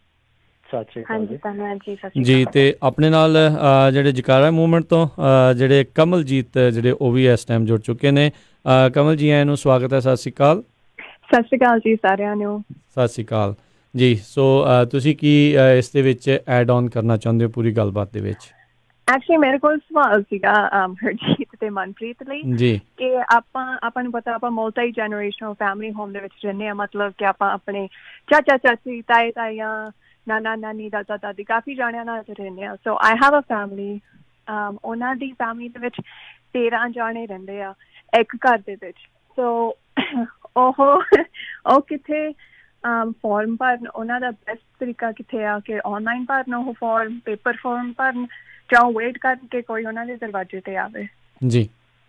ਜੀ ਤੇ ਆਪਣੇ ਨਾਲ ਜਿਹੜੇ ਜਕਾਰਾ ਮੂਵਮੈਂਟ ਤੋਂ ਜਿਹੜੇ ਕਮਲਜੀਤ ਜਿਹੜੇ ਉਹ ਵੀ ਇਸ ਟਾਈਮ ਜੁੜ ਚੁੱਕੇ ਨੇ। ਕਮਲ ਜੀ ਆਇਆਂ ਨੂੰ ਸਵਾਗਤ ਹੈ, ਸਤਿ ਸ਼੍ਰੀ ਅਕਾਲ। ਸਤਿ ਸ਼੍ਰੀ ਅਕਾਲ ਜੀ ਸਾਰਿਆਂ ਨੂੰ। ਸਤਿ ਸ਼੍ਰੀ ਅਕਾਲ ਜੀ। ਸੋ ਤੁਸੀਂ ਕੀ ਇਸ ਦੇ ਵਿੱਚ ਐਡ ਔਨ ਕਰਨਾ ਚਾਹੁੰਦੇ ਹੋ ਪੂਰੀ ਗੱਲਬਾਤ ਦੇ ਵਿੱਚ? ਐਕਚੁਅਲੀ ਮੇਰੇ ਕੋਲ ਸਵਾਲ ਸੀਗਾ ਹਰਜੀਤ ਤੇ ਮਨਪ੍ਰੀਤ ਲਈ ਜੀ ਕਿ ਆਪਾਂ ਨੂੰ ਪਤਾ ਆਪਾਂ ਮਲਟੀ ਜਨਰੇਸ਼ਨਲ ਫੈਮਿਲੀ ਹੋਮ ਦੇ ਵਿੱਚ ਰਹਿੰਦੇ ਹਾਂ। ਮਤਲਬ ਕਿ ਆਪਾਂ ਆਪਣੇ ਚਾਚਾ ਚਾਚੀ, ਤਾਏ ਤਾਈਆਂ, ਨਾਨਾ ਨਾਨੀ, ਦਾਦਾ ਦਾਦੀ ਕਾਫੀ ਜਾਣਿਆਂ ਨਾਲ ਰਹਿੰਦੇ ਹਾਂ। So I have a family. ਉਹਨਾਂ ਦੀ ਫੈਮਿਲੀ ਦੇ ਵਿੱਚ 13 ਜਾਣੇ ਰਹਿੰਦੇ ਆ ਇੱਕ ਘਰ ਦੇ ਵਿੱਚ। ਸੋ ਉਹ ਕਿੱਥੇ ਫਾਰਮ ਭਰਨ, ਉਹਨਾਂ ਦਾ ਬੈਸਟ ਤਰੀਕਾ ਕਿੱਥੇ ਆ ਕਿ ਆਨਲਾਈਨ ਭਰਨ ਉਹ ਫਾਰਮ, ਪੇਪਰ ਫਾਰਮ ਭਰਨ, ਜਾਂ ਵੇਟ ਕਰਕੇ ਕੋਈ ਉਹਨਾਂ ਦੇ ਦਰਵਾਜ਼ੇ ਤੇ ਆਵੇ? ਜੀ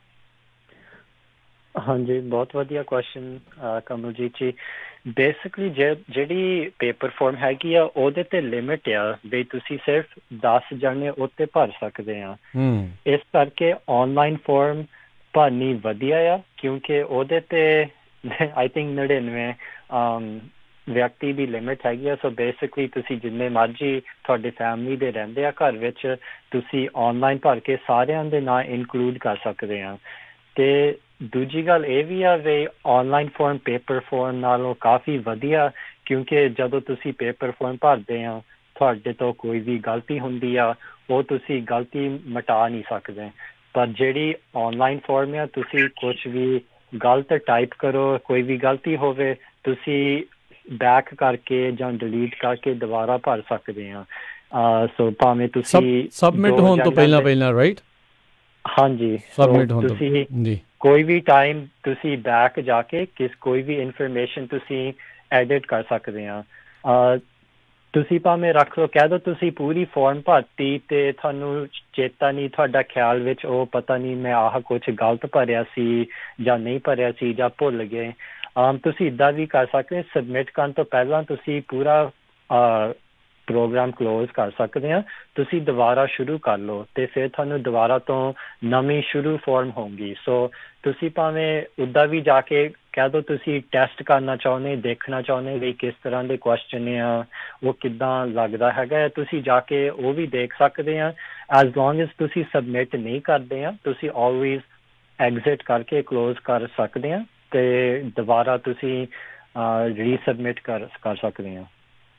ਹਾਂਜੀ, ਬਹੁਤ ਵਧੀਆ ਕੁਐਸਚਨ ਕਮਲਜੀਤ ਜੀ। ਬੇਸਿਕਲੀ ਜਿਹੜੀ ਪੇਪਰ ਫਾਰਮ ਹੈਗੀ ਆ ਉਹਦੇ ਤੇ ਲਿਮਿਟ ਆ ਵੀ ਤੁਸੀਂ ਸਿਰਫ 10 ਜਣੇ ਉੱਤੇ ਭਰ ਸਕਦੇ ਆ। ਇਸ ਕਰਕੇ ਆਨਲਾਈਨ ਫਾਰਮ ਭਰਨੀ ਵਧੀਆ ਆ, ਕਿਉਂਕਿ ਉਹਦੇ ਤੇ ਆਈ ਥਿੰਕ 99 ਵਿਅਕਤੀ ਦੀ ਲਿਮਿਟ ਹੈਗੀ ਆ। ਸੋ ਬੇਸਿਕਲੀ ਤੁਸੀਂ ਜਿੰਨੇ ਮਰਜ਼ੀ ਤੁਹਾਡੇ ਫੈਮਿਲੀ ਦੇ ਰਹਿੰਦੇ ਆ ਘਰ ਵਿੱਚ, ਤੁਸੀਂ ਆਨਲਾਈਨ ਭਰ ਕੇ ਸਾਰਿਆਂ ਦੇ ਨਾਂ ਇਨਕਲੂਡ ਕਰ ਸਕਦੇ ਆ। ਤੇ ਦੂਜੀ ਗੱਲ ਇਹ ਵੀ ਆ ਵੀ ਆਨਲਾਈਨ ਫਾਰਮ ਪੇਪਰ ਫਾਰਮ ਨਾਲੋਂ ਕਾਫੀ ਵਧੀਆ, ਕਿਉਂਕਿ ਜਦੋਂ ਤੁਸੀਂ ਪੇਪਰ ਫਾਰਮ ਭਰਦੇ ਆ ਤੁਹਾਡੇ ਤੋਂ ਕੋਈ ਵੀ ਗਲਤੀ ਹੁੰਦੀ ਆ ਉਹ ਤੁਸੀਂ ਗਲਤੀ ਮਿਟਾ ਨਹੀਂ ਸਕਦੇ। ਪਰ ਜਿਹੜੀ ਆਨਲਾਈਨ ਫਾਰਮ ਆ ਤੁਸੀਂ ਕੁਛ ਵੀ ਗਲਤ ਟਾਈਪ ਕਰੋ, ਕੋਈ ਵੀ ਗਲਤੀ ਹੋਵੇ, ਤੁਸੀਂ ਬੈਕ ਕਰਕੇ ਜਾਂ ਡਿਲੀਟ ਕਰਕੇ ਦੁਬਾਰਾ ਭਰ ਸਕਦੇ ਆ। ਸੋ ਭਾਵੇਂ ਤੁਸੀਂ ਸਬਮਿਟ ਹੋਣ ਤੋਂ ਪਹਿਲਾਂ ਰਾਈਟ? ਹਾਂਜੀ, ਤੁਸੀਂ ਕੋਈ ਵੀ ਟਾਈਮ ਤੁਸੀਂ ਬੈਕ ਜਾ ਕੇ ਕੋਈ ਵੀ ਇਨਫੋਰਮੇਸ਼ਨ ਤੁਸੀਂ ਐਡਿਟ ਕਰ ਸਕਦੇ ਆ। ਤੁਸੀਂ ਭਾਵੇਂ ਰੱਖ ਲਓ, ਕਹਿ ਦਿਓ ਤੁਸੀਂ ਪੂਰੀ ਫਾਰਮ ਭਰਤੀ ਤੇ ਤੁਹਾਨੂੰ ਚੇਤਾ ਨਹੀਂ, ਤੁਹਾਡਾ ਖਿਆਲ ਵਿੱਚ ਉਹ ਪਤਾ ਨਹੀਂ ਮੈਂ ਆਹ ਕੁਛ ਗਲਤ ਭਰਿਆ ਸੀ ਜਾਂ ਨਹੀਂ ਭਰਿਆ ਸੀ ਜਾਂ ਭੁੱਲ ਗਏ। ਤੁਸੀਂ ਇੱਦਾਂ ਵੀ ਕਰ ਸਕਦੇ। ਸਬਮਿਟ ਕਰਨ ਤੋਂ ਪਹਿਲਾਂ ਤੁਸੀਂ ਪੂਰਾ ਪ੍ਰੋਗਰਾਮ ਕਲੋਜ਼ ਕਰ ਸਕਦੇ ਆ, ਤੁਸੀਂ ਦੁਬਾਰਾ ਸ਼ੁਰੂ ਕਰ ਲਓ ਤੇ ਫਿਰ ਤੁਹਾਨੂੰ ਦੁਬਾਰਾ ਤੋਂ ਨਵੀਂ ਸ਼ੁਰੂ ਫਾਰਮ ਹੋਊਗੀ। ਸੋ ਤੁਸੀਂ ਭਾਵੇਂ ਉੱਦਾਂ ਵੀ ਜਾ ਕੇ ਕਹਿ ਦੋ ਤੁਸੀਂ ਟੈਸਟ ਕਰਨਾ ਚਾਹੁੰਦੇ, ਦੇਖਣਾ ਚਾਹੁੰਦੇ ਵੀ ਕਿਸ ਤਰ੍ਹਾਂ ਦੇ ਕੁਐਸਚਨ ਆ, ਉਹ ਕਿੱਦਾਂ ਲੱਗਦਾ ਹੈਗਾ, ਤੁਸੀਂ ਜਾ ਕੇ ਉਹ ਵੀ ਦੇਖ ਸਕਦੇ ਆ। ਐਜ਼ ਲੌਂਗ ਐਜ਼ ਤੁਸੀਂ ਸਬਮਿਟ ਨਹੀਂ ਕਰਦੇ ਆ, ਤੁਸੀਂ ਆਲਵੇਜ਼ ਐਗਜ਼ਿਟ ਕਰਕੇ ਕਲੋਜ਼ ਕਰ ਸਕਦੇ ਆ ਤੇ ਦੁਬਾਰਾ ਤੁਸੀਂ ਰੀਸਬਮਿਟ ਕਰ ਸਕਦੇ ਆ।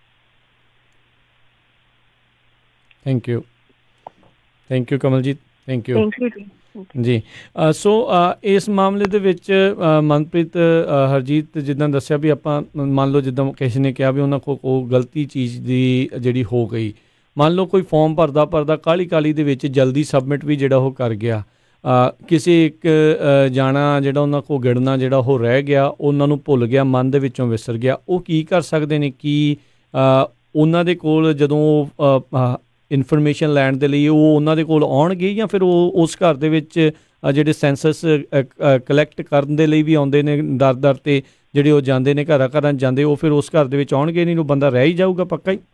Thank you Kamaljeet, thank you ਜੀ। ਸੋ ਇਸ ਮਾਮਲੇ ਦੇ ਵਿੱਚ ਮਨਪ੍ਰੀਤ, ਹਰਜੀਤ, ਜਿੱਦਾਂ ਦੱਸਿਆ ਵੀ ਆਪਾਂ ਮੰਨ ਲਓ ਜਿੱਦਾਂ ਕਿਸੇ ਨੇ ਕਿਹਾ ਵੀ ਉਹਨਾਂ ਕੋਲ ਕੋਈ ਗਲਤੀ ਚੀਜ਼ ਦੀ ਜਿਹੜੀ ਹੋ ਗਈ, ਮੰਨ ਲਓ ਕੋਈ ਫਾਰਮ ਭਰਦਾ ਕਾਹਲੀ ਦੇ ਵਿੱਚ ਜਲਦੀ ਸਬਮਿਟ ਵੀ ਜਿਹੜਾ ਉਹ ਕਰ ਗਿਆ, ਕਿਸੇ ਇੱਕ ਜਾਣਾ ਜਿਹੜਾ ਉਹਨਾਂ ਕੋਲ ਗਿਣਨਾ ਜਿਹੜਾ ਉਹ ਰਹਿ ਗਿਆ, ਉਹਨਾਂ ਨੂੰ ਭੁੱਲ ਗਿਆ, ਮਨ ਦੇ ਵਿੱਚੋਂ ਵਿਸਰ ਗਿਆ, ਉਹ ਕੀ ਕਰ ਸਕਦੇ ਨੇ? ਕੀ ਉਹਨਾਂ ਦੇ ਕੋਲ ਜਦੋਂ ਇਨਫੋਰਮੇਸ਼ਨ ਲੈਣ ਦੇ ਲਈ ਉਹ ਉਹਨਾਂ ਦੇ ਕੋਲ ਆਉਣਗੇ, ਜਾਂ ਫਿਰ ਉਹ ਉਸ ਘਰ ਦੇ ਵਿੱਚ ਜਿਹੜੇ ਸੈਂਸਸ ਕਲੈਕਟ ਕਰਨ ਦੇ ਲਈ ਵੀ ਆਉਂਦੇ ਨੇ ਦਰ ਤੇ ਜਿਹੜੇ ਉਹ ਜਾਂਦੇ ਨੇ, ਘਰਾਂ ਜਾਂਦੇ, ਉਹ ਫਿਰ ਉਸ ਘਰ ਦੇ ਵਿੱਚ ਆਉਣਗੇ ਨਹੀਂ, ਉਹ ਬੰਦਾ ਰਹਿ ਹੀ ਜਾਊਗਾ ਪੱਕਾ ਹੀ?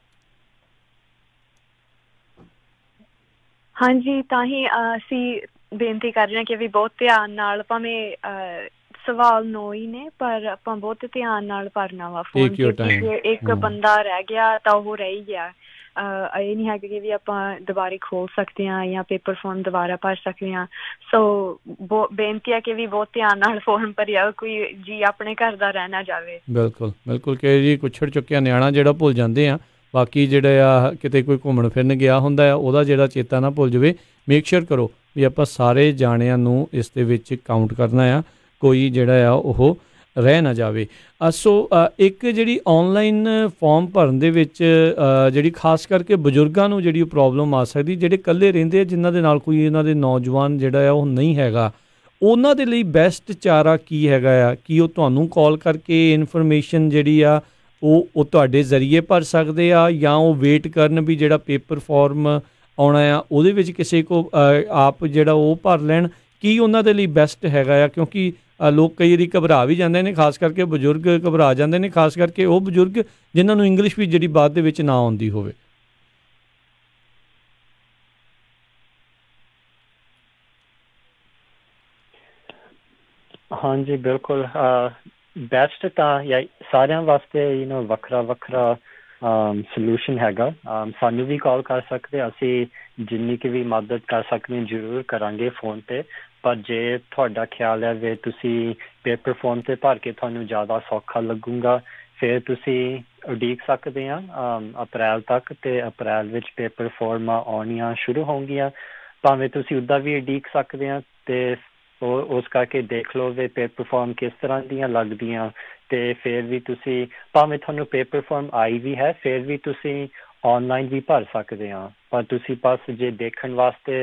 ਹਾਂਜੀ, ਤਾਂ ਹੀ ਅਸੀਂ ਬੇਨਤੀ ਕਰ ਰਹੇ ਹਾਂ ਕਿ ਵੀ ਬਹੁਤ ਧਿਆਨ ਨਾਲ, ਭਾਵੇਂ ਸਵਾਲ ਨੋ ਹੀ ਨੇ ਪਰ ਆਪਾਂ ਬਹੁਤ ਧਿਆਨ ਨਾਲ ਭਰਨਾ ਵਾ ਫੋਨ। ਇੱਕ ਬੰਦਾ ਰਹਿ ਗਿਆ ਤਾਂ ਉਹ ਰਹਿ ਹੀ ਗਿਆ, ਇਹ ਨਹੀਂ ਹੈਗਾ ਕਿ ਵੀ ਆਪਾਂ ਦੁਬਾਰਾ ਖੋਲ ਸਕਦੇ ਹਾਂ ਜਾਂ ਪੇਪਰ ਫਾਰਮ ਦੁਬਾਰਾ ਭਰ ਸਕਦੇ ਹਾਂ। ਸੋ ਬੇਨਤੀ ਹੈ ਕਿ ਵੀ ਬਹੁਤ ਧਿਆਨ ਨਾਲ ਫਾਰਮ ਭਰਿਆ, ਕੋਈ ਜੀ ਆਪਣੇ ਘਰ ਦਾ ਰਹਿ ਨਾ ਜਾਵੇ। ਬਿਲਕੁਲ ਕਿ ਜੀ ਕੁਛੜ ਚੁੱਕਿਆ ਨਿਆਣਾ ਜਿਹੜਾ ਭੁੱਲ ਜਾਂਦੇ ਆ, ਬਾਕੀ ਜਿਹੜਾ ਆ ਕਿਤੇ ਕੋਈ ਘੁੰਮਣ ਫਿਰਨ ਗਿਆ ਹੁੰਦਾ ਆ ਉਹਦਾ ਜਿਹੜਾ ਚੇਤਾ ਨਾ ਭੁੱਲ ਜਾਵੇ। ਮੇਕ ਸ਼ੋਰ ਕਰੋ ਵੀ ਆਪਾਂ ਸਾਰੇ ਜਾਣਿਆਂ ਨੂੰ ਇਸ ਦੇ ਵਿੱਚ ਕਾਊਂਟ ਕਰਨਾ ਆ, ਕੋਈ ਜਿਹੜਾ ਆ ਉਹ ਰਹਿ ਨਾ ਜਾਵੇ। ਸੋ ਇੱਕ ਜਿਹੜੀ ਔਨਲਾਈਨ ਫਾਰਮ ਭਰਨ ਦੇ ਵਿੱਚ ਜਿਹੜੀ ਖਾਸ ਕਰਕੇ ਬਜ਼ੁਰਗਾਂ ਨੂੰ ਜਿਹੜੀ ਪ੍ਰੋਬਲਮ ਆ ਸਕਦੀ, ਜਿਹੜੇ ਇਕੱਲੇ ਰਹਿੰਦੇ ਆ, ਜਿਨ੍ਹਾਂ ਦੇ ਨਾਲ ਕੋਈ ਇਹਨਾਂ ਦੇ ਨੌਜਵਾਨ ਜਿਹੜਾ ਆ ਉਹ ਨਹੀਂ ਹੈਗਾ, ਉਹਨਾਂ ਦੇ ਲਈ ਬੈਸਟ ਚਾਰਾ ਕੀ ਹੈਗਾ ਆ? ਕੀ ਉਹ ਤੁਹਾਨੂੰ ਕਾਲ ਕਰਕੇ ਇਨਫੋਰਮੇਸ਼ਨ ਜਿਹੜੀ ਆ ਉਹ ਤੁਹਾਡੇ ਜ਼ਰੀਏ ਭਰ ਸਕਦੇ ਆ, ਜਾਂ ਉਹ ਵੇਟ ਕਰਨ ਵੀ ਜਿਹੜਾ ਪੇਪਰ ਫਾਰਮ ਆਉਣਾ ਆ ਉਹਦੇ ਵਿੱਚ ਕਿਸੇ ਕੋ ਆਪ ਜਿਹੜਾ ਉਹ ਭਰ ਲੈਣ? ਕੀ ਉਹਨਾਂ ਦੇ ਲਈ ਬੈਸਟ ਹੈਗਾ ਆ? ਕਿਉਂਕਿ ਲੋਕ ਕਈ ਵਾਰੀ ਘਬਰਾ ਵੀ ਜਾਂਦੇ ਨੇ, ਖਾਸ ਕਰਕੇ ਬਜ਼ੁਰਗ ਘਬਰਾ ਜਾਂਦੇ ਨੇ, ਖਾਸ ਕਰਕੇ ਉਹ ਬਜ਼ੁਰਗ ਜਿਨ੍ਹਾਂ ਨੂੰ ਇੰਗਲਿਸ਼ ਵੀ ਜਿਹੜੀ ਬਾਅਦ ਦੇ ਵਿੱਚ ਨਾ ਆਉਂਦੀ ਹੋਵੇ। ਹਾਂਜੀ ਬਿਲਕੁਲ, ਬੈਸਟ ਤਾਂ ਸਾਰਿਆਂ ਵਾਸਤੇ ਵੱਖਰਾ ਸੋਲਿਊਸ਼ਨ ਹੈਗਾ। ਸਾਨੂੰ ਵੀ ਕਾਲ ਕਰ ਸਕਦੇ, ਅਸੀਂ ਜਿੰਨੀ ਕੁ ਵੀ ਮਦਦ ਕਰ ਸਕਦੇ ਜ਼ਰੂਰ ਕਰਾਂਗੇ ਫੋਨ 'ਤੇ। ਪਰ ਜੇ ਤੁਹਾਡਾ ਖਿਆਲ ਹੈ ਵੀ ਤੁਸੀਂ ਪੇਪਰ ਫਾਰਮ 'ਤੇ ਭਰ ਕੇ ਤੁਹਾਨੂੰ ਜ਼ਿਆਦਾ ਸੌਖਾ ਲੱਗੂਗਾ, ਫਿਰ ਤੁਸੀਂ ਉਡੀਕ ਸਕਦੇ ਆ ਅਪ੍ਰੈਲ ਤੱਕ, ਅਤੇ ਅਪ੍ਰੈਲ ਵਿੱਚ ਪੇਪਰ ਫਾਰਮਾਂ ਆਉਣੀਆਂ ਸ਼ੁਰੂ ਹੋਣਗੀਆਂ। ਭਾਵੇਂ ਤੁਸੀਂ ਉੱਦਾਂ ਵੀ ਉਡੀਕ ਸਕਦੇ ਆ, ਅਤੇ ਉਸ ਕਰਕੇ ਦੇਖ ਲਓ ਵੀ ਪੇਪਰ ਫਾਰਮ ਕਿਸ ਤਰ੍ਹਾਂ ਦੀਆਂ ਲੱਗਦੀਆਂ, ਅਤੇ ਫਿਰ ਵੀ ਤੁਸੀਂ ਭਾਵੇਂ ਤੁਹਾਨੂੰ ਪੇਪਰ ਫਾਰਮ ਆਈ ਵੀ ਹੈ, ਫਿਰ ਵੀ ਤੁਸੀਂ ਔਨਲਾਈਨ ਵੀ ਭਰ ਸਕਦੇ ਆ। ਪਰ ਤੁਸੀਂ ਬਸ ਜੇ ਦੇਖਣ ਵਾਸਤੇ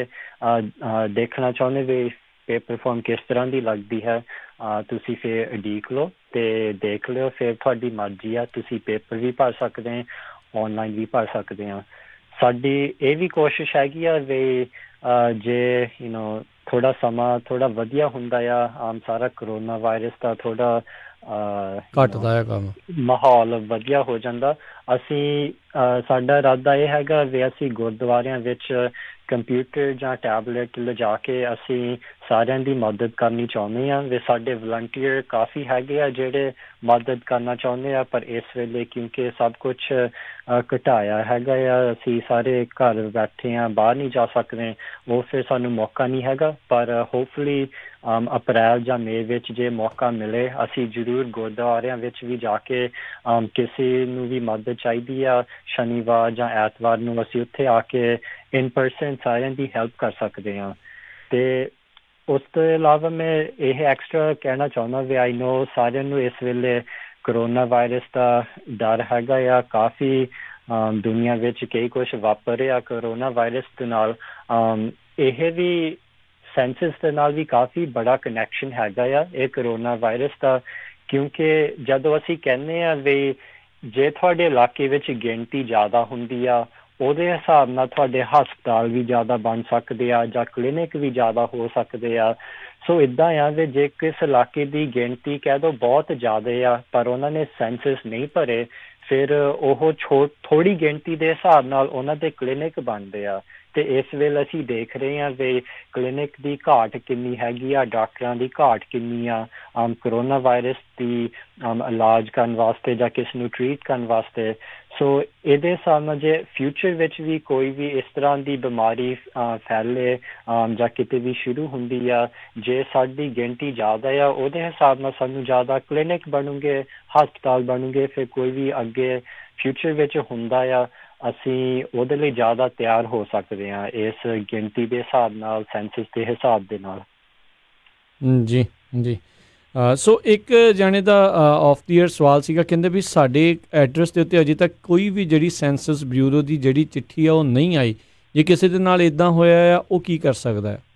ਦੇਖਣਾ ਚਾਹੁੰਦੇ ਵੀ ਪੇਪਰ ਫਾਰਮ ਕਿਸ ਤਰ੍ਹਾਂ ਦੀ ਲੱਗਦੀ ਹੈ, ਤੁਸੀਂ ਫਿਰ ਉਡੀਕ ਲਓ ਅਤੇ ਦੇਖ ਲਿਓ, ਫਿਰ ਤੁਹਾਡੀ ਮਰਜ਼ੀ ਆ, ਤੁਸੀਂ ਪੇਪਰ ਵੀ ਭਰ ਸਕਦੇ, ਔਨਲਾਈਨ ਵੀ ਭਰ ਸਕਦੇ ਆ। ਸਾਡੀ ਇਹ ਵੀ ਕੋਸ਼ਿਸ਼ ਹੈਗੀ ਆ ਵੀ ਜੇ ਥੋੜ੍ਹਾ ਸਮਾਂ ਥੋੜ੍ਹਾ ਵਧੀਆ ਹੁੰਦਾ ਆ, ਸਾਰਾ ਕਰੋਨਾ ਵਾਇਰਸ ਦਾ ਥੋੜ੍ਹਾ ਘੱਟਦਾ ਹੈ ਕੰਮ, ਮਾਹੌਲ ਵਧੀਆ ਹੋ ਜਾਂਦਾ, ਅਸੀਂ ਸਾਡਾ ਇਰਾਦਾ ਇਹ ਹੈਗਾ ਵੀ ਅਸੀਂ ਗੁਰਦੁਆਰਿਆਂ ਵਿੱਚ ਕੰਪਿਊਟਰ ਜਾਂ ਟੈਬਲੇਟ ਲਿਜਾ ਕੇ ਅਸੀਂ ਸਾਰਿਆਂ ਦੀ ਮਦਦ ਕਰਨੀ ਚਾਹੁੰਦੇ ਹਾਂ। ਵੀ ਸਾਡੇ ਵਲੰਟੀਅਰ ਕਾਫੀ ਹੈਗੇ ਆ ਜਿਹੜੇ ਮਦਦ ਕਰਨਾ ਚਾਹੁੰਦੇ ਆ, ਪਰ ਇਸ ਵੇਲੇ ਕਿਉਂਕਿ ਸਭ ਕੁਛ ਘਟਾਇਆ ਹੈਗਾ ਆ, ਅਸੀਂ ਸਾਰੇ ਘਰ ਬੈਠੇ ਹਾਂ, ਬਾਹਰ ਨਹੀਂ ਜਾ ਸਕਦੇ, ਉਹ ਫਿਰ ਸਾਨੂੰ ਮੌਕਾ ਨਹੀਂ ਹੈਗਾ। ਪਰ ਹੋਪਫੁਲੀ ਅਪ੍ਰੈਲ ਜਾਂ ਮਈ ਵਿੱਚ ਜੇ ਮੌਕਾ ਮਿਲੇ, ਅਸੀਂ ਜ਼ਰੂਰ ਗੁਰਦੁਆਰਿਆਂ ਵਿੱਚ ਵੀ ਜਾ ਕੇ ਕਿਸੇ ਨੂੰ ਵੀ ਮਦਦ ਚਾਹੀਦੀ ਆ, ਸ਼ਨੀਵਾਰ ਜਾਂ ਐਤਵਾਰ ਨੂੰ ਅਸੀਂ ਉੱਥੇ ਆ ਕੇ ਇਨ ਪਰਸਨ ਸਾਰਿਆਂ ਦੀ ਹੈਲਪ ਕਰ ਸਕਦੇ ਹਾਂ। ਅਤੇ ਉਸ ਤੋਂ ਇਲਾਵਾ ਮੈਂ ਇਹ ਐਕਸਟਰਾ ਕਹਿਣਾ ਚਾਹੁੰਦਾ ਵੀ ਆਈ ਨੋ ਸਾਰਿਆਂ ਨੂੰ ਇਸ ਵੇਲੇ ਕਰੋਨਾ ਵਾਇਰਸ ਦਾ ਡਰ ਹੈਗਾ ਆ, ਕਾਫੀ ਦੁਨੀਆ ਵਿੱਚ ਕਈ ਕੁਛ ਵਾਪਰ ਰਿਹਾ ਕਰੋਨਾ ਵਾਇਰਸ ਦੇ ਨਾਲ। ਇਹ ਵੀ ਸੈਂਸਸ ਦੇ ਨਾਲ ਵੀ ਕਾਫੀ ਬੜਾ ਕਨੈਕਸ਼ਨ ਹੈਗਾ ਆ ਇਹ ਕਰੋਨਾ ਵਾਇਰਸ ਦਾ, ਕਿਉਂਕਿ ਜਦੋਂ ਅਸੀਂ ਕਹਿੰਦੇ ਹਾਂ ਵੀ ਜੇ ਤੁਹਾਡੇ ਇਲਾਕੇ ਵਿੱਚ ਗਿਣਤੀ ਜ਼ਿਆਦਾ ਹੁੰਦੀ ਆ, ਉਹਦੇ ਹਿਸਾਬ ਨਾਲ ਤੁਹਾਡੇ ਹਸਪਤਾਲ ਵੀ ਜ਼ਿਆਦਾ ਬਣ ਸਕਦੇ ਆ ਜਾਂ ਕਲੀਨਿਕ ਵੀ ਜ਼ਿਆਦਾ ਹੋ ਸਕਦੇ ਆ। ਸੋ ਇੱਦਾਂ ਆ ਵੀ ਜੇ ਕਿਸ ਇਲਾਕੇ ਦੀ ਗਿਣਤੀ ਕਹਿ ਦਿਓ ਬਹੁਤ ਜ਼ਿਆਦਾ ਆ, ਪਰ ਉਹਨਾਂ ਨੇ ਸੈਂਸਸ ਨਹੀਂ ਭਰੇ, ਫਿਰ ਉਹ ਥੋੜ੍ਹੀ ਗਿਣਤੀ ਦੇ ਹਿਸਾਬ ਨਾਲ ਉਹਨਾਂ ਦੇ ਕਲੀਨਿਕ ਬਣਦੇ ਆ, ਤੇ ਇਸ ਵੇਲੇ ਅਸੀਂ ਦੇਖ ਰਹੇ ਹਾਂ ਵੀ ਕਲੀਨਿਕ ਦੀ ਘਾਟ ਕਿੰਨੀ ਹੈਗੀ ਆ, ਡਾਕਟਰਾਂ ਦੀ ਘਾਟ ਕਿੰਨੀ ਆ ਕਰੋਨਾ ਵਾਇਰਸ ਦੀ ਇਲਾਜ ਕਰਨ ਵਾਸਤੇ ਜਾਂ ਕਿਸ ਨੂੰ ਟਰੀਟ ਕਰਨ ਵਾਸਤੇ। ਸੋ ਇਹਦੇ ਹਿਸਾਬ ਨਾਲ ਜੇ ਫਿਊਚਰ ਵਿੱਚ ਵੀ ਕੋਈ ਵੀ ਇਸ ਤਰ੍ਹਾਂ ਦੀ ਬਿਮਾਰੀ ਫੈਲੇ ਜਾਂ ਕਿਤੇ ਵੀ ਸ਼ੁਰੂ ਹੁੰਦੀ ਆ, ਜੇ ਸਾਡੀ ਗਿਣਤੀ ਜ਼ਿਆਦਾ ਆ ਉਹਦੇ ਹਿਸਾਬ ਨਾਲ ਸਾਨੂੰ ਜ਼ਿਆਦਾ ਕਲੀਨਿਕ ਬਣੂਗੇ, ਹਸਪਤਾਲ ਬਣੂਗੇ, ਫਿਰ ਕੋਈ ਵੀ ਅੱਗੇ ਫਿਊਚਰ ਵਿੱਚ ਹੁੰਦਾ ਆ ਅਸੀਂ ਉਹਦੇ ਲਈ ਜ਼ਿਆਦਾ ਤਿਆਰ ਹੋ ਸਕਦੇ ਹਾਂ ਇਸ ਗਿਣਤੀ ਦੇ ਹਿਸਾਬ ਨਾਲ, ਸੈਂਸਸ ਦੇ ਹਿਸਾਬ ਦੇ ਨਾਲ। ਜੀ ਜੀ ਸੋ ਇੱਕ ਜਾਣੇ ਦਾ ਆਫ ਦੀ ਏਅਰ ਸਵਾਲ ਸੀਗਾ, ਕਹਿੰਦੇ ਵੀ ਸਾਡੇ ਐਡਰੈਸ ਦੇ ਉੱਤੇ ਅਜੇ ਤੱਕ ਕੋਈ ਵੀ ਜਿਹੜੀ ਸੈਂਸਸ ਬਿਊਰੋ ਦੀ ਜਿਹੜੀ ਚਿੱਠੀ ਆ ਉਹ ਨਹੀਂ ਆਈ, ਜੇ ਕਿਸੇ ਦੇ ਨਾਲ ਇੱਦਾਂ ਹੋਇਆ ਆ ਉਹ ਕੀ ਕਰ ਸਕਦਾ ਹੈ?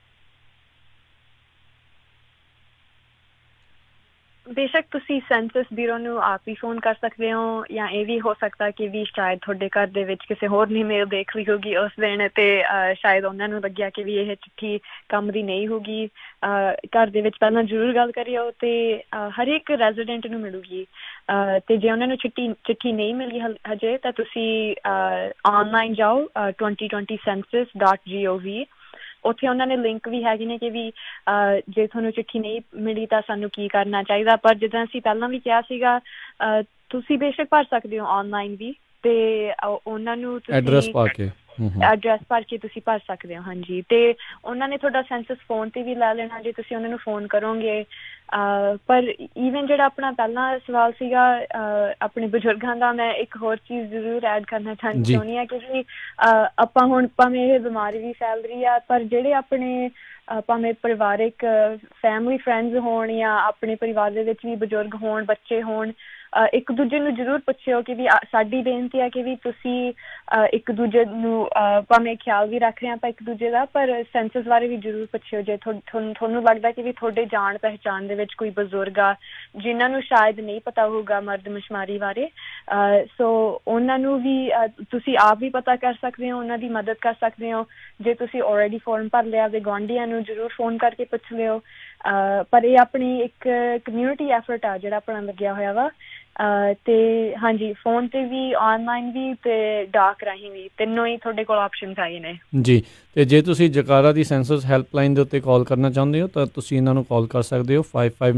ਬੇਸ਼ੱਕ ਤੁਸੀਂ ਸੈਂਸਸ ਬਿਊਰੋ ਨੂੰ ਆਪ ਹੀ ਫੋਨ ਕਰ ਸਕਦੇ ਹੋ, ਜਾਂ ਇਹ ਵੀ ਹੋ ਸਕਦਾ ਕਿ ਵੀ ਸ਼ਾਇਦ ਤੁਹਾਡੇ ਘਰ ਦੇ ਵਿੱਚ ਕਿਸੇ ਹੋਰ ਨੇ ਮੇਲ ਦੇਖ ਲਈ ਹੋਗੀ ਉਸ ਦਿਨ ਤੇ ਸ਼ਾਇਦ ਉਹਨਾਂ ਨੂੰ ਲੱਗਿਆ ਕਿ ਵੀ ਇਹ ਚਿੱਠੀ ਕੰਮ ਦੀ ਨਹੀਂ ਹੋਗੀ। ਘਰ ਦੇ ਵਿੱਚ ਪਹਿਲਾਂ ਜ਼ਰੂਰ ਗੱਲ ਕਰਿਓ ਤੇ ਹਰੇਕ ਰੈਜ਼ੀਡੈਂਟ ਨੂੰ ਮਿਲੂਗੀ। ਤੇ ਜੇ ਉਹਨਾਂ ਨੂੰ ਚਿੱਠੀ ਨਹੀਂ ਮਿਲੀ ਹਜੇ ਤਾਂ ਤੁਸੀਂ ਔਨਲਾਈਨ ਜਾਓ2020census.gov, ਉੱਥੇ ਉਹਨਾਂ ਨੇ ਲਿੰਕ ਵੀ ਹੈਗੇ ਨੇ ਕਿ ਵੀ ਜੇ ਤੁਹਾਨੂੰ ਚਿੱਠੀ ਨਹੀਂ ਮਿਲੀ ਤਾਂ ਸਾਨੂੰ ਕੀ ਕਰਨਾ ਚਾਹੀਦਾ। ਪਰ ਜਿੱਦਾਂ ਅਸੀਂ ਪਹਿਲਾਂ ਵੀ ਕਿਹਾ ਸੀਗਾ, ਤੁਸੀਂ ਬੇਸ਼ੱਕ ਭਰ ਸਕਦੇ ਹੋ ਔਨਲਾਈਨ ਵੀ, ਤੇ ਉਹਨਾਂ ਨੂੰ ਐਡਰੈਸ ਪਾ ਕੇ ਤੁਸੀਂ ਭਰ ਸਕਦੇ ਹੋ। ਹਾਂਜੀ, ਤੇ ਉਹਨਾਂ ਨੇ ਤੁਹਾਡਾ ਸੈਂਸਸ ਫੋਨ ਤੇ ਵੀ ਲੈ ਲੈਣਾ ਜੇ ਤੁਸੀਂ ਉਹਨਾਂ ਨੂੰ ਫੋਨ ਕਰੋਗੇ। ਪਰ ਈਵਨ ਜਿਹੜਾ ਆਪਣਾ ਪਹਿਲਾਂ ਸਵਾਲ ਸੀਗਾ ਆਪਣੇ ਬਜ਼ੁਰਗਾਂ ਦਾ, ਮੈਂ ਇੱਕ ਹੋਰ ਚੀਜ਼ ਜ਼ਰੂਰ ਐਡ ਕਰਨਾ ਚਾਹੁੰਦੀ ਹਾਂ ਕਿ ਆਪਾਂ ਹੁਣ ਭਾਵੇਂ ਇਹ ਬਿਮਾਰੀ ਵੀ ਫੈਲ ਰਹੀ ਆ, ਪਰ ਜਿਹੜੇ ਆਪਣੇ ਭਾਵੇਂ ਪਰਿਵਾਰਿਕ ਫੈਮਿਲੀ ਫਰੈਂਡਸ ਹੋਣ ਜਾਂ ਆਪਣੇ ਪਰਿਵਾਰ ਦੇ ਵਿੱਚ ਵੀ ਬਜ਼ੁਰਗ ਹੋਣ, ਬੱਚੇ ਹੋਣ, ਇੱਕ ਦੂਜੇ ਨੂੰ ਜ਼ਰੂਰ ਪੁੱਛਿਓ ਕਿ ਵੀ ਸਾਡੀ ਬੇਨਤੀ ਹੈ ਕਿ ਵੀ ਤੁਸੀਂ ਇੱਕ ਦੂਜੇ ਨੂੰ ਭਾਵੇਂ ਖਿਆਲ ਵੀ ਰੱਖ ਰਹੇ ਆਪਾਂ ਇੱਕ ਦੂਜੇ ਦਾ, ਪਰ ਸੈਂਸਸ ਬਾਰੇ ਵੀ ਜ਼ਰੂਰ ਪੁੱਛਿਓ ਜੇ ਤੁਹਾਨੂੰ ਲੱਗਦਾ ਕਿ ਵੀ ਤੁਹਾਡੇ ਜਾਣ ਪਹਿਚਾਣ ਦੇ ਵਿੱਚ ਕੋਈ ਬਜ਼ੁਰਗ ਆ ਜਿਨ੍ਹਾਂ ਨੂੰ ਸ਼ਾਇਦ ਨਹੀਂ ਪਤਾ ਹੋਊਗਾ ਮਰਦਮਸ਼ੁਮਾਰੀ ਬਾਰੇ। ਸੋ ਉਹਨਾਂ ਨੂੰ ਵੀ ਤੁਸੀਂ ਆਪ ਵੀ ਪਤਾ ਕਰ ਸਕਦੇ ਹੋ, ਉਹਨਾਂ ਦੀ ਮਦਦ ਕਰ ਸਕਦੇ ਹੋ। ਜੇ ਤੁਸੀਂ ਆਲਰੇਡੀ ਫਾਰਮ ਭਰ ਲਿਆ ਤੇ ਗੁਆਂਢੀਆਂ ਨੂੰ ਜ਼ਰੂਰ ਫੋਨ ਕਰਕੇ ਪੁੱਛ ਲਿਓ। ਪਰ ਇਹ ਆਪਣੀ ਇੱਕ ਕਮਿਊਨਿਟੀ ਐਫਰਟ ਆ ਜਿਹੜਾ ਆਪਣਾ ਲੱਗਿਆ ਹੋਇਆ ਵਾ। ਤੇ ਹਾਂਜੀ, ਫੋਨ ਤੇ ਵੀ, ਆਨਲਾਈਨ ਵੀ ਤੇ ਡਾਕ ਰਾਹੀਂ ਵੀ, ਤਿੰਨੋਂ ਹੀ ਤੁਹਾਡੇ ਕੋਲ ਆਪਸ਼ਨਸ ਆਏ ਨੇ ਜੀ। ਤੇ ਜੇ ਤੁਸੀਂ ਜਕਾਰਾ ਦੀ ਸੈਂਸਸ ਹੈਲਪਲਾਈਨ ਦੇ ਉੱਤੇ ਕਾਲ ਕਰਨਾ ਚਾਹੁੰਦੇ ਹੋ ਤਾਂ ਤੁਸੀਂ ਇਹਨਾਂ ਨੂੰ ਕਾਲ ਕਰ ਸਕਦੇ ਹੋ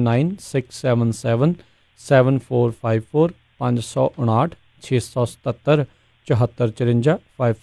5596777454 559 677 7454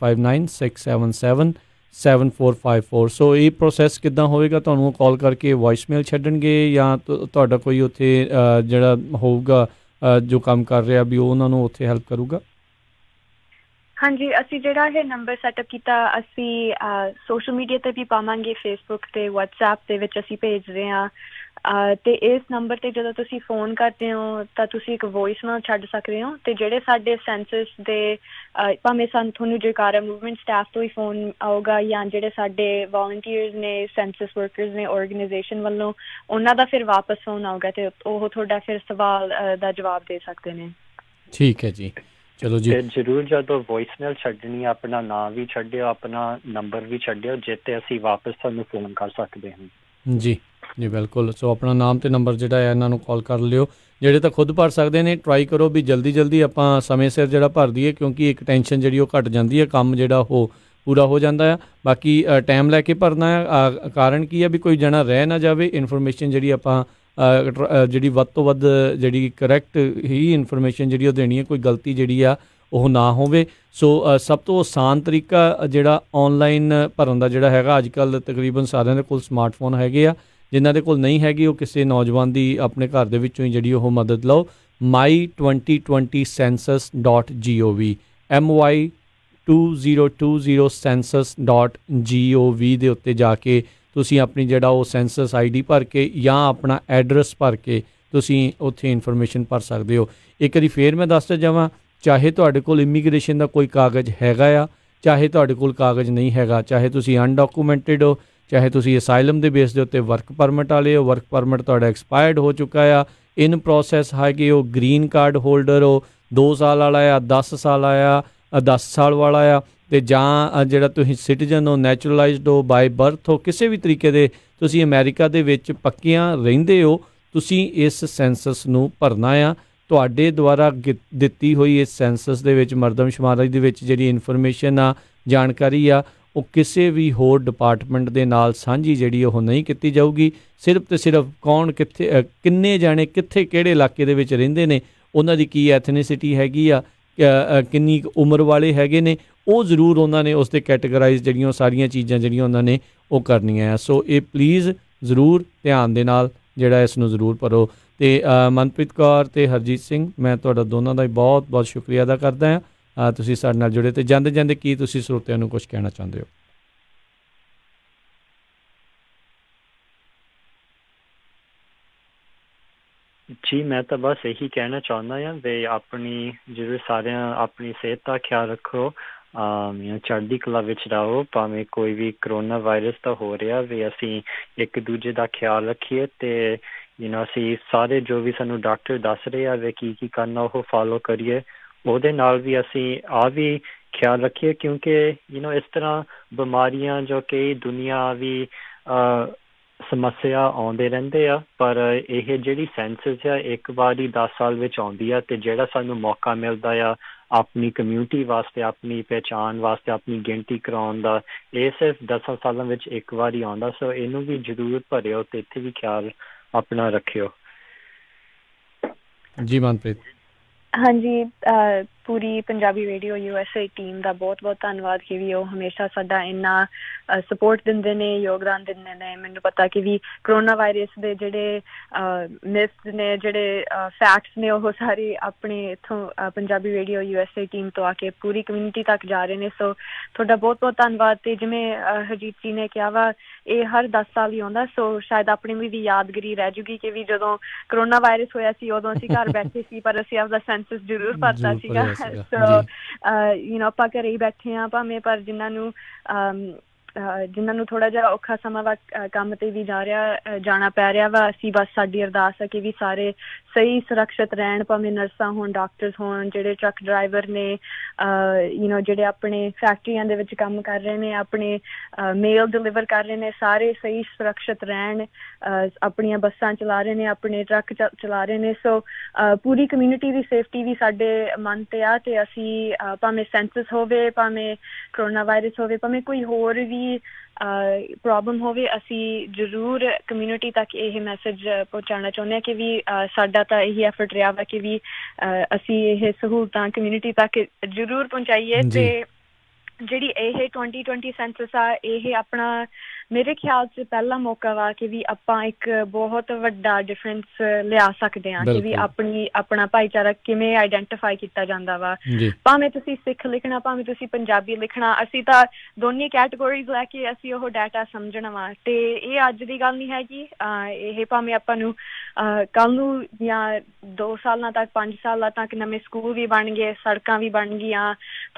5596777454। ਸੋ ਇਹ ਪ੍ਰੋਸੈਸ ਕਿੱਦਾਂ ਹੋਵੇਗਾ? ਤੁਹਾਨੂੰ ਕਾਲ ਕਰਕੇ ਵੌਇਸਮੇਲ ਛੱਡਣਗੇ ਜਾਂ ਤੁਹਾਡਾ ਕੋਈ ਉੱਥੇ ਜਿਹੜਾ ਹੋਊਗਾ ਜੋ ਕੰਮ ਕਰ ਰਿਹਾ ਵੀ ਉਹ ਉਹਨਾਂ ਨੂੰ ਉੱਥੇ ਹੈਲਪ ਕਰੂਗਾ? ਹਾਂਜੀ, ਅਸੀਂ ਜਿਹੜਾ ਇਹ ਨੰਬਰ ਸੈਟਅਪ ਕੀਤਾ ਅਸੀਂ ਸੋਸ਼ਲ ਮੀਡੀਆ ਤੇ ਵੀ ਪਾਵਾਂਗੇ, ਫੇਸਬੁੱਕ ਤੇ ਵਟਸਐਪ ਦੇ ਵਿੱਚ ਅਸੀਂ ਭੇਜਦੇ ਹਾਂ। ਤੇ ਇਸ ਨੰਬਰ ਤੇ ਜਦੋਂ ਤੁਸੀਂ ਫੋਨ ਕਰਦੇ ਹੋ ਤਾਂ ਤੁਸੀਂ ਇੱਕ ਵੌਇਸਮੇਲ ਛੱਡ ਸਕਦੇ ਹੋ। ਤੇ ਜਿਹੜੇ ਸਾਡੇ ਸੈਂਸਸ ਦੇ ਭਾਵੇਂ ਤੁਹਾਨੂੰ ਜਕਾਰਾ ਮੂਵਮੈਂਟ ਸਟਾਫ ਤੋਂ ਹੀ ਫੋਨ ਆਊਗਾ ਜਾਂ ਜਿਹੜੇ ਸਾਡੇ ਵੋਲੰਟੀਅਰਸ ਨੇ, ਸੈਂਸਸ ਵਰਕਰਸ ਨੇ ਆਰਗੇਨਾਈਜੇਸ਼ਨ ਵੱਲੋਂ, ਉਹਨਾਂ ਦਾ ਫਿਰ ਵਾਪਸ ਫੋਨ ਆਊਗਾ ਤੇ ਉਹ ਤੁਹਾਡਾ ਫਿਰ ਸਵਾਲ ਦਾ ਜਵਾਬ ਦੇ ਸਕਦੇ ਨੇ। ਠੀਕ ਹੈ ਜੀ, ਚਲੋ ਜੀ। ਜ਼ਰੂਰ ਜਦੋਂ ਵੌਇਸਮੇਲ ਛੱਡਣੀ ਆਪਣਾ ਨਾਂ ਵੀ ਛੱਡਿਓ, ਆਪਣਾ ਨੰਬਰ ਵੀ ਛੱਡਿਓ, ਜਿੱਤੇ ਅਸੀਂ ਵਾਪਸ ਤੁਹਾਨੂੰ ਫੋਨ ਕਰ ਸਕਦੇ ਹਾਂ। ਜੀ ਜੀ ਬਿਲਕੁਲ। ਸੋ ਆਪਣਾ ਨਾਮ ਤੇ ਨੰਬਰ ਜਿਹੜਾ ਹੈ ਇਹਨਾਂ ਨੂੰ ਕਾਲ ਕਰ ਲਿਓ। ਜਿਹੜੇ ਤਾਂ ਖੁਦ ਭਰ ਸਕਦੇ ਨੇ, ਟਰਾਈ ਕਰੋ ਵੀ ਜਲਦੀ ਆਪਾਂ ਸਮੇਂ ਸਿਰ ਜਿਹੜਾ ਭਰ ਦਈਏ, ਕਿਉਂਕਿ ਇੱਕ ਟੈਨਸ਼ਨ ਜਿਹੜੀ ਉਹ ਘੱਟ ਜਾਂਦੀ ਹੈ, ਕੰਮ ਜਿਹੜਾ ਉਹ ਪੂਰਾ ਹੋ ਜਾਂਦਾ ਆ। ਬਾਕੀ ਟਾਈਮ ਲੈ ਕੇ ਭਰਨਾ ਆ। ਕਾਰਨ ਕੀ ਆ ਵੀ ਕੋਈ ਜਣਾ ਰਹਿ ਨਾ ਜਾਵੇ। ਇਨਫੋਰਮੇਸ਼ਨ ਜਿਹੜੀ ਆਪਾਂ ਜਿਹੜੀ ਵੱਧ ਤੋਂ ਵੱਧ ਜਿਹੜੀ ਕਰੈਕਟ ਹੀ ਇਨਫੋਰਮੇਸ਼ਨ ਜਿਹੜੀ ਉਹ ਦੇਣੀ ਹੈ, ਕੋਈ ਗਲਤੀ ਜਿਹੜੀ ਆ ਉਹ ਨਾ ਹੋਵੇ। ਸੋ ਸਭ ਤੋਂ ਆਸਾਨ ਤਰੀਕਾ ਜਿਹੜਾ ਔਨਲਾਈਨ ਭਰਨ ਦਾ ਜਿਹੜਾ ਹੈਗਾ, ਅੱਜ ਕੱਲ੍ਹ ਤਕਰੀਬਨ ਸਾਰਿਆਂ ਦੇ ਕੋਲ ਸਮਾਰਟਫੋਨ ਹੈਗੇ ਆ। ਜਿਨ੍ਹਾਂ ਦੇ ਕੋਲ ਨਹੀਂ ਹੈਗੀ ਉਹ ਕਿਸੇ ਨੌਜਵਾਨ ਦੀ ਆਪਣੇ ਘਰ ਦੇ ਵਿੱਚੋਂ ਹੀ ਜਿਹੜੀ ਉਹ ਮਦਦ ਲਓ। my2020census.gov my2020census.gov ਦੇ ਉੱਤੇ ਜਾ ਕੇ ਤੁਸੀਂ ਆਪਣੀ ਜਿਹੜਾ ਉਹ ਸੈਂਸਸ ID ਭਰ ਕੇ ਜਾਂ ਆਪਣਾ ਐਡਰੈਸ ਭਰ ਕੇ ਤੁਸੀਂ ਉੱਥੇ ਇਨਫੋਰਮੇਸ਼ਨ ਭਰ ਸਕਦੇ ਹੋ। ਇੱਕ ਵਾਰੀ ਫੇਰ ਮੈਂ ਦੱਸਦਾ ਜਾਵਾਂ, ਚਾਹੇ ਤੁਹਾਡੇ ਕੋਲ ਇਮੀਗ੍ਰੇਸ਼ਨ ਦਾ ਕੋਈ ਕਾਗਜ਼ ਹੈਗਾ ਆ, ਚਾਹੇ ਤੁਹਾਡੇ ਕੋਲ ਕਾਗਜ਼ ਨਹੀਂ ਹੈਗਾ, ਚਾਹੇ ਤੁਸੀਂ ਅਨਡਾਕੂਮੈਂਟਡ ਹੋ, ਚਾਹੇ ਤੁਸੀਂ ਅਸਾਈਲਮ ਦੇ ਬੇਸ ਦੇ ਉੱਤੇ ਵਰਕ ਪਰਮਿਟ ਵਾਲੇ ਹੋ, ਵਰਕ ਪਰਮਿਟ ਤੁਹਾਡਾ ਐਕਸਪਾਇਰਡ ਹੋ ਚੁੱਕਾ ਆ, ਇਨ ਪ੍ਰੋਸੈਸ ਹੈਗੇ ਹੋ, ਗ੍ਰੀਨ ਕਾਰਡ ਹੋਲਡਰ ਹੋ, 2 ਸਾਲ ਵਾਲਾ ਆ, 10 ਸਾਲ ਆਇਆ, 10 ਸਾਲ ਵਾਲਾ ਆ, ਅਤੇ ਜਾਂ ਜਿਹੜਾ ਤੁਸੀਂ ਸਿਟੀਜ਼ਨ ਹੋ, ਨੈਚੁਰਲਾਈਜ਼ਡ ਹੋ, ਬਾਈ ਬਰਥ ਹੋ, ਕਿਸੇ ਵੀ ਤਰੀਕੇ ਦੇ ਤੁਸੀਂ ਅਮੈਰੀਕਾ ਦੇ ਵਿੱਚ ਪੱਕਿਆਂ ਰਹਿੰਦੇ ਹੋ, ਤੁਸੀਂ ਇਸ ਸੈਂਸਸ ਨੂੰ ਭਰਨਾ ਆ। ਤੁਹਾਡੇ ਦੁਆਰਾ ਦਿੱਤੀ ਹੋਈ ਇਸ ਸੈਂਸਸ ਦੇ ਵਿੱਚ ਮਰਦਮਸ਼ੁਮਾਰੀ ਦੇ ਵਿੱਚ ਜਿਹੜੀ ਇਨਫੋਰਮੇਸ਼ਨ ਆ, ਜਾਣਕਾਰੀ ਆ, ਉਹ ਕਿਸੇ ਵੀ ਹੋਰ ਡਿਪਾਰਟਮੈਂਟ ਦੇ ਨਾਲ ਸਾਂਝੀ ਜਿਹੜੀ ਉਹ ਨਹੀਂ ਕੀਤੀ ਜਾਊਗੀ। ਸਿਰਫ ਤੇ ਸਿਰਫ ਕੌਣ ਕਿੱਥੇ ਕਿੰਨੇ ਜਾਣੇ ਕਿੱਥੇ ਕਿਹੜੇ ਇਲਾਕੇ ਦੇ ਵਿੱਚ ਰਹਿੰਦੇ ਨੇ, ਉਹਨਾਂ ਦੀ ਕੀ ਐਥਨੀਸਿਟੀ ਹੈਗੀ ਆ, ਕਿੰਨੀ ਉਮਰ ਵਾਲੇ ਹੈਗੇ ਨੇ, ਉਹ ਜ਼ਰੂਰ ਉਹਨਾਂ ਨੇ ਉਸ 'ਤੇ ਕੈਟੇਗਰਾਈਜ਼ ਜਿਹੜੀਆਂ ਸਾਰੀਆਂ ਚੀਜ਼ਾਂ ਜਿਹੜੀਆਂ ਉਹਨਾਂ ਨੇ ਉਹ ਕਰਨੀਆਂ ਆ। ਸੋ ਇਹ ਪਲੀਜ਼ ਜ਼ਰੂਰ ਧਿਆਨ ਦੇ ਨਾਲ ਜਿਹੜਾ ਇਸ ਨੂੰ ਜ਼ਰੂਰ ਭਰੋ। ਅਤੇ ਮਨਪ੍ਰੀਤ ਕੌਰ ਅਤੇ ਹਰਜੀਤ ਸਿੰਘ, ਮੈਂ ਤੁਹਾਡਾ ਦੋਨਾਂ ਦਾ ਬਹੁਤ ਬਹੁਤ ਸ਼ੁਕਰੀਆ ਅਦਾ ਕਰਦਾ ਹਾਂ, ਤੁਸੀਂ ਸਾਡੇ ਨਾਲ ਜੁੜੇ। ਅਤੇ ਜਾਂਦੇ ਜਾਂਦੇ ਕੀ ਤੁਸੀਂ ਸਰੋਤਿਆਂ ਨੂੰ ਕੁਝ ਕਹਿਣਾ ਚਾਹੁੰਦੇ ਹੋ? ਜੀ ਮੈਂ ਤਾਂ ਬਸ ਇਹੀ ਕਹਿਣਾ ਚਾਹੁੰਦਾ ਹਾਂ ਵੀ ਆਪਣੀ ਜ਼ਰੂਰ ਸਾਰਿਆਂ ਆਪਣੀ ਸਿਹਤ ਦਾ ਖਿਆਲ ਰੱਖੋ, ਚੜ੍ਹਦੀ ਕਲਾ ਵਿੱਚ ਰਹੋ। ਭਾਵੇਂ ਕੋਈ ਵੀ ਕਰੋਨਾ ਵਾਇਰਸ ਤਾਂ ਹੋ ਰਿਹਾ ਵੀ ਅਸੀਂ ਇੱਕ ਦੂਜੇ ਦਾ ਖਿਆਲ ਰੱਖੀਏ ਅਤੇ ਅਸੀਂ ਸਾਰੇ ਜੋ ਵੀ ਸਾਨੂੰ ਡਾਕਟਰ ਦੱਸ ਰਹੇ ਆ ਵੀ ਕੀ ਕੀ ਕਰਨਾ ਉਹ ਫੋਲੋ ਕਰੀਏ। ਉਹਦੇ ਨਾਲ ਵੀ ਅਸੀਂ ਆਹ ਵੀ ਖਿਆਲ ਰੱਖੀਏ ਕਿਉਂਕਿ ਇਸ ਤਰ੍ਹਾਂ ਬਿਮਾਰੀਆਂ ਜੋ ਕਿ ਦੁਨੀਆਵੀ ਸਮੱਸਿਆ ਆਉਂਦੇ ਰਹਿੰਦੇ ਆ, ਪਰ ਇਹ ਜਿਹੜੀ ਸੈਂਸਸ ਆ ਇੱਕ ਵਾਰੀ 10 ਸਾਲ ਵਿੱਚ ਆਉਂਦੀ ਆ ਅਤੇ ਜਿਹੜਾ ਸਾਨੂੰ ਮੌਕਾ ਮਿਲਦਾ ਆ ਆਪਣੀ ਕਮਿਊਨਿਟੀ ਵਾਸਤੇ, ਆਪਣੀ ਪਹਿਚਾਣ ਵਾਸਤੇ, ਆਪਣੀ ਗਿਣਤੀ ਕਰਾਉਣ ਦਾ, ਇਹ ਸਿਰਫ 10 ਸਾਲਾਂ ਵਿੱਚ ਇੱਕ ਵਾਰੀ ਆਉਂਦਾ। ਸੋ ਇਹਨੂੰ ਵੀ ਜ਼ਰੂਰ ਭਰਿਓ ਅਤੇ ਇੱਥੇ ਵੀ ਖਿਆਲ ਆਪਣਾ ਰੱਖਿਓ। ਜੀ ਮਨਪ੍ਰੀਤ। ਹਾਂਜੀ, ਪੂਰੀ ਪੰਜਾਬੀ ਰੇਡੀਓ USA ਟੀਮ ਦਾ ਬਹੁਤ ਬਹੁਤ ਧੰਨਵਾਦ ਕਿ ਵੀ ਉਹ ਹਮੇਸ਼ਾ ਸਾਡਾ ਇੰਨਾ ਸਪੋਰਟ ਦਿੰਦੇ ਨੇ, ਯੋਗਦਾਨ ਦਿੰਦੇ ਨੇ। ਮੈਨੂੰ ਪਤਾ ਕਿ ਵੀ ਕਰੋਨਾ ਵਾਇਰਸ ਦੇ ਜਿਹੜੇ ਮਿਥਸ ਨੇ, ਜਿਹੜੇ ਫੈਕਟਸ ਨੇ, ਉਹ ਸਾਰੇ ਆਪਣੇ ਇੱਥੋਂ ਪੰਜਾਬੀ ਰੇਡੀਓ USA ਟੀਮ ਤੋਂ ਆ ਕੇ ਪੂਰੀ ਕਮਿਊਨਿਟੀ ਤੱਕ ਜਾ ਰਹੇ ਨੇ। ਸੋ ਤੁਹਾਡਾ ਬਹੁਤ ਬਹੁਤ ਧੰਨਵਾਦ। ਅਤੇ ਜਿਵੇਂ ਹਰਜੀਤ ਜੀ ਨੇ ਕਿਹਾ ਵਾ, ਇਹ ਹਰ 10 ਸਾਲ ਹੀ ਆਉਂਦਾ। ਸੋ ਸ਼ਾਇਦ ਆਪਣੀ ਵੀ ਯਾਦਗਿਰੀ ਰਹਿ ਜੂਗੀ ਕਿ ਵੀ ਜਦੋਂ ਕਰੋਨਾ ਵਾਇਰਸ ਹੋਇਆ ਸੀ ਉਦੋਂ ਅਸੀਂ ਘਰ ਬੈਠੇ ਸੀ, ਪਰ ਅਸੀਂ ਆਪਦਾ ਸੈਂਸਸ ਜ਼ਰੂਰ ਭਰਤਾ ਸੀਗਾ। ਸੋ ਆਪਾਂ ਘਰੇ ਹੀ ਬੈਠੇ ਹਾਂ ਭਾਵੇਂ, ਪਰ ਜਿਨ੍ਹਾਂ ਨੂੰ ਥੋੜ੍ਹਾ ਜਿਹਾ ਔਖਾ ਸਮਾਂ ਵਾ, ਕੰਮ 'ਤੇ ਵੀ ਜਾਣਾ ਪੈ ਰਿਹਾ ਵਾ, ਅਸੀਂ ਬਸ ਸਾਡੀ ਅਰਦਾਸ ਹੈ ਕਿ ਵੀ ਸਾਰੇ ਸਹੀ ਸੁਰੱਖਿਅਤ ਰਹਿਣ, ਭਾਵੇਂ ਨਰਸਾਂ ਹੋਣ, ਡਾਕਟਰਸ ਹੋਣ, ਜਿਹੜੇ ਟਰੱਕ ਡਰਾਈਵਰ ਨੇ, ਜਿਹੜੇ ਆਪਣੇ ਫੈਕਟਰੀਆਂ ਦੇ ਵਿੱਚ ਕੰਮ ਕਰ ਰਹੇ ਨੇ, ਆਪਣੇ ਮੇਲ ਡਿਲੀਵਰ ਕਰ ਰਹੇ ਨੇ, ਸਾਰੇ ਸਹੀ ਸੁਰੱਖਿਅਤ ਰਹਿਣ, ਆਪਣੀਆਂ ਬੱਸਾਂ ਚਲਾ ਰਹੇ ਨੇ, ਆਪਣੇ ਟਰੱਕ ਚਲਾ ਰਹੇ ਨੇ। ਸੋ ਪੂਰੀ ਕਮਿਊਨਿਟੀ ਦੀ ਸੇਫਟੀ ਵੀ ਸਾਡੇ ਮਨ 'ਤੇ ਆ, ਅਤੇ ਅਸੀਂ ਭਾਵੇਂ ਸੈਂਸਸ ਹੋਵੇ, ਭਾਵੇਂ ਕਰੋਨਾ ਵਾਇਰਸ ਹੋਵੇ, ਭਾਵੇਂ ਕੋਈ ਹੋਰ ਵੀ ਪ੍ਰੋਬਲਮ ਹੋਵੇ, ਅਸੀਂ ਜ਼ਰੂਰ ਕਮਿਊਨਿਟੀ ਤੱਕ ਇਹ ਮੈਸੇਜ ਪਹੁੰਚਾਉਣਾ ਚਾਹੁੰਦੇ ਹਾਂ ਕਿ ਵੀ ਸਾਡਾ ਤਾਂ ਇਹੀ ਐਫਰਟ ਰਿਹਾ ਵਾ ਕਿ ਵੀ ਅਸੀਂ ਇਹ ਸਹੂਲਤਾਂ ਕਮਿਊਨਿਟੀ ਤੱਕ ਜ਼ਰੂਰ ਪਹੁੰਚਾਈਏ। ਅਤੇ ਜਿਹੜੀ ਇਹ 2020 ਸੈਂਸਸ ਆ, ਇਹ ਆਪਣਾ ਮੇਰੇ ਖਿਆਲ 'ਚ ਪਹਿਲਾ ਮੌਕਾ ਵਾ ਕਿ ਵੀ ਆਪਾਂ ਇੱਕ ਬਹੁਤ ਵੱਡਾ ਡਿਫਰੈਂਸ ਲਿਆ ਸਕਦੇ ਹਾਂ ਕਿ ਵੀ ਆਪਣਾ ਭਾਈਚਾਰਾ ਕਿਵੇਂ ਆਈਡੈਂਟੀਫਾਈ ਕੀਤਾ ਜਾਂਦਾ ਵਾ। ਭਾਵੇਂ ਤੁਸੀਂ ਸਿੱਖ ਲਿਖਣਾ, ਭਾਵੇਂ ਤੁਸੀਂ ਪੰਜਾਬੀ ਲਿਖਣਾ, ਅਸੀਂ ਤਾਂ ਦੋਨੇ ਕੈਟੇਗੋਰੀਜ਼ ਲੈ ਕੇ ਅਸੀਂ ਉਹ ਡਾਟਾ ਸਮਝਣਾ ਵਾ। ਅਤੇ ਇਹ ਅੱਜ ਦੀ ਗੱਲ ਨਹੀਂ ਹੈਗੀ, ਇਹ ਭਾਵੇਂ ਆਪਾਂ ਨੂੰ ਕੱਲ੍ਹ ਨੂੰ ਜਾਂ 2 ਸਾਲਾਂ ਤੱਕ, 5 ਸਾਲਾਂ ਤੱਕ ਨਵੇਂ ਸਕੂਲ ਵੀ ਬਣ ਗਏ, ਸੜਕਾਂ ਵੀ ਬਣ ਗਈਆਂ,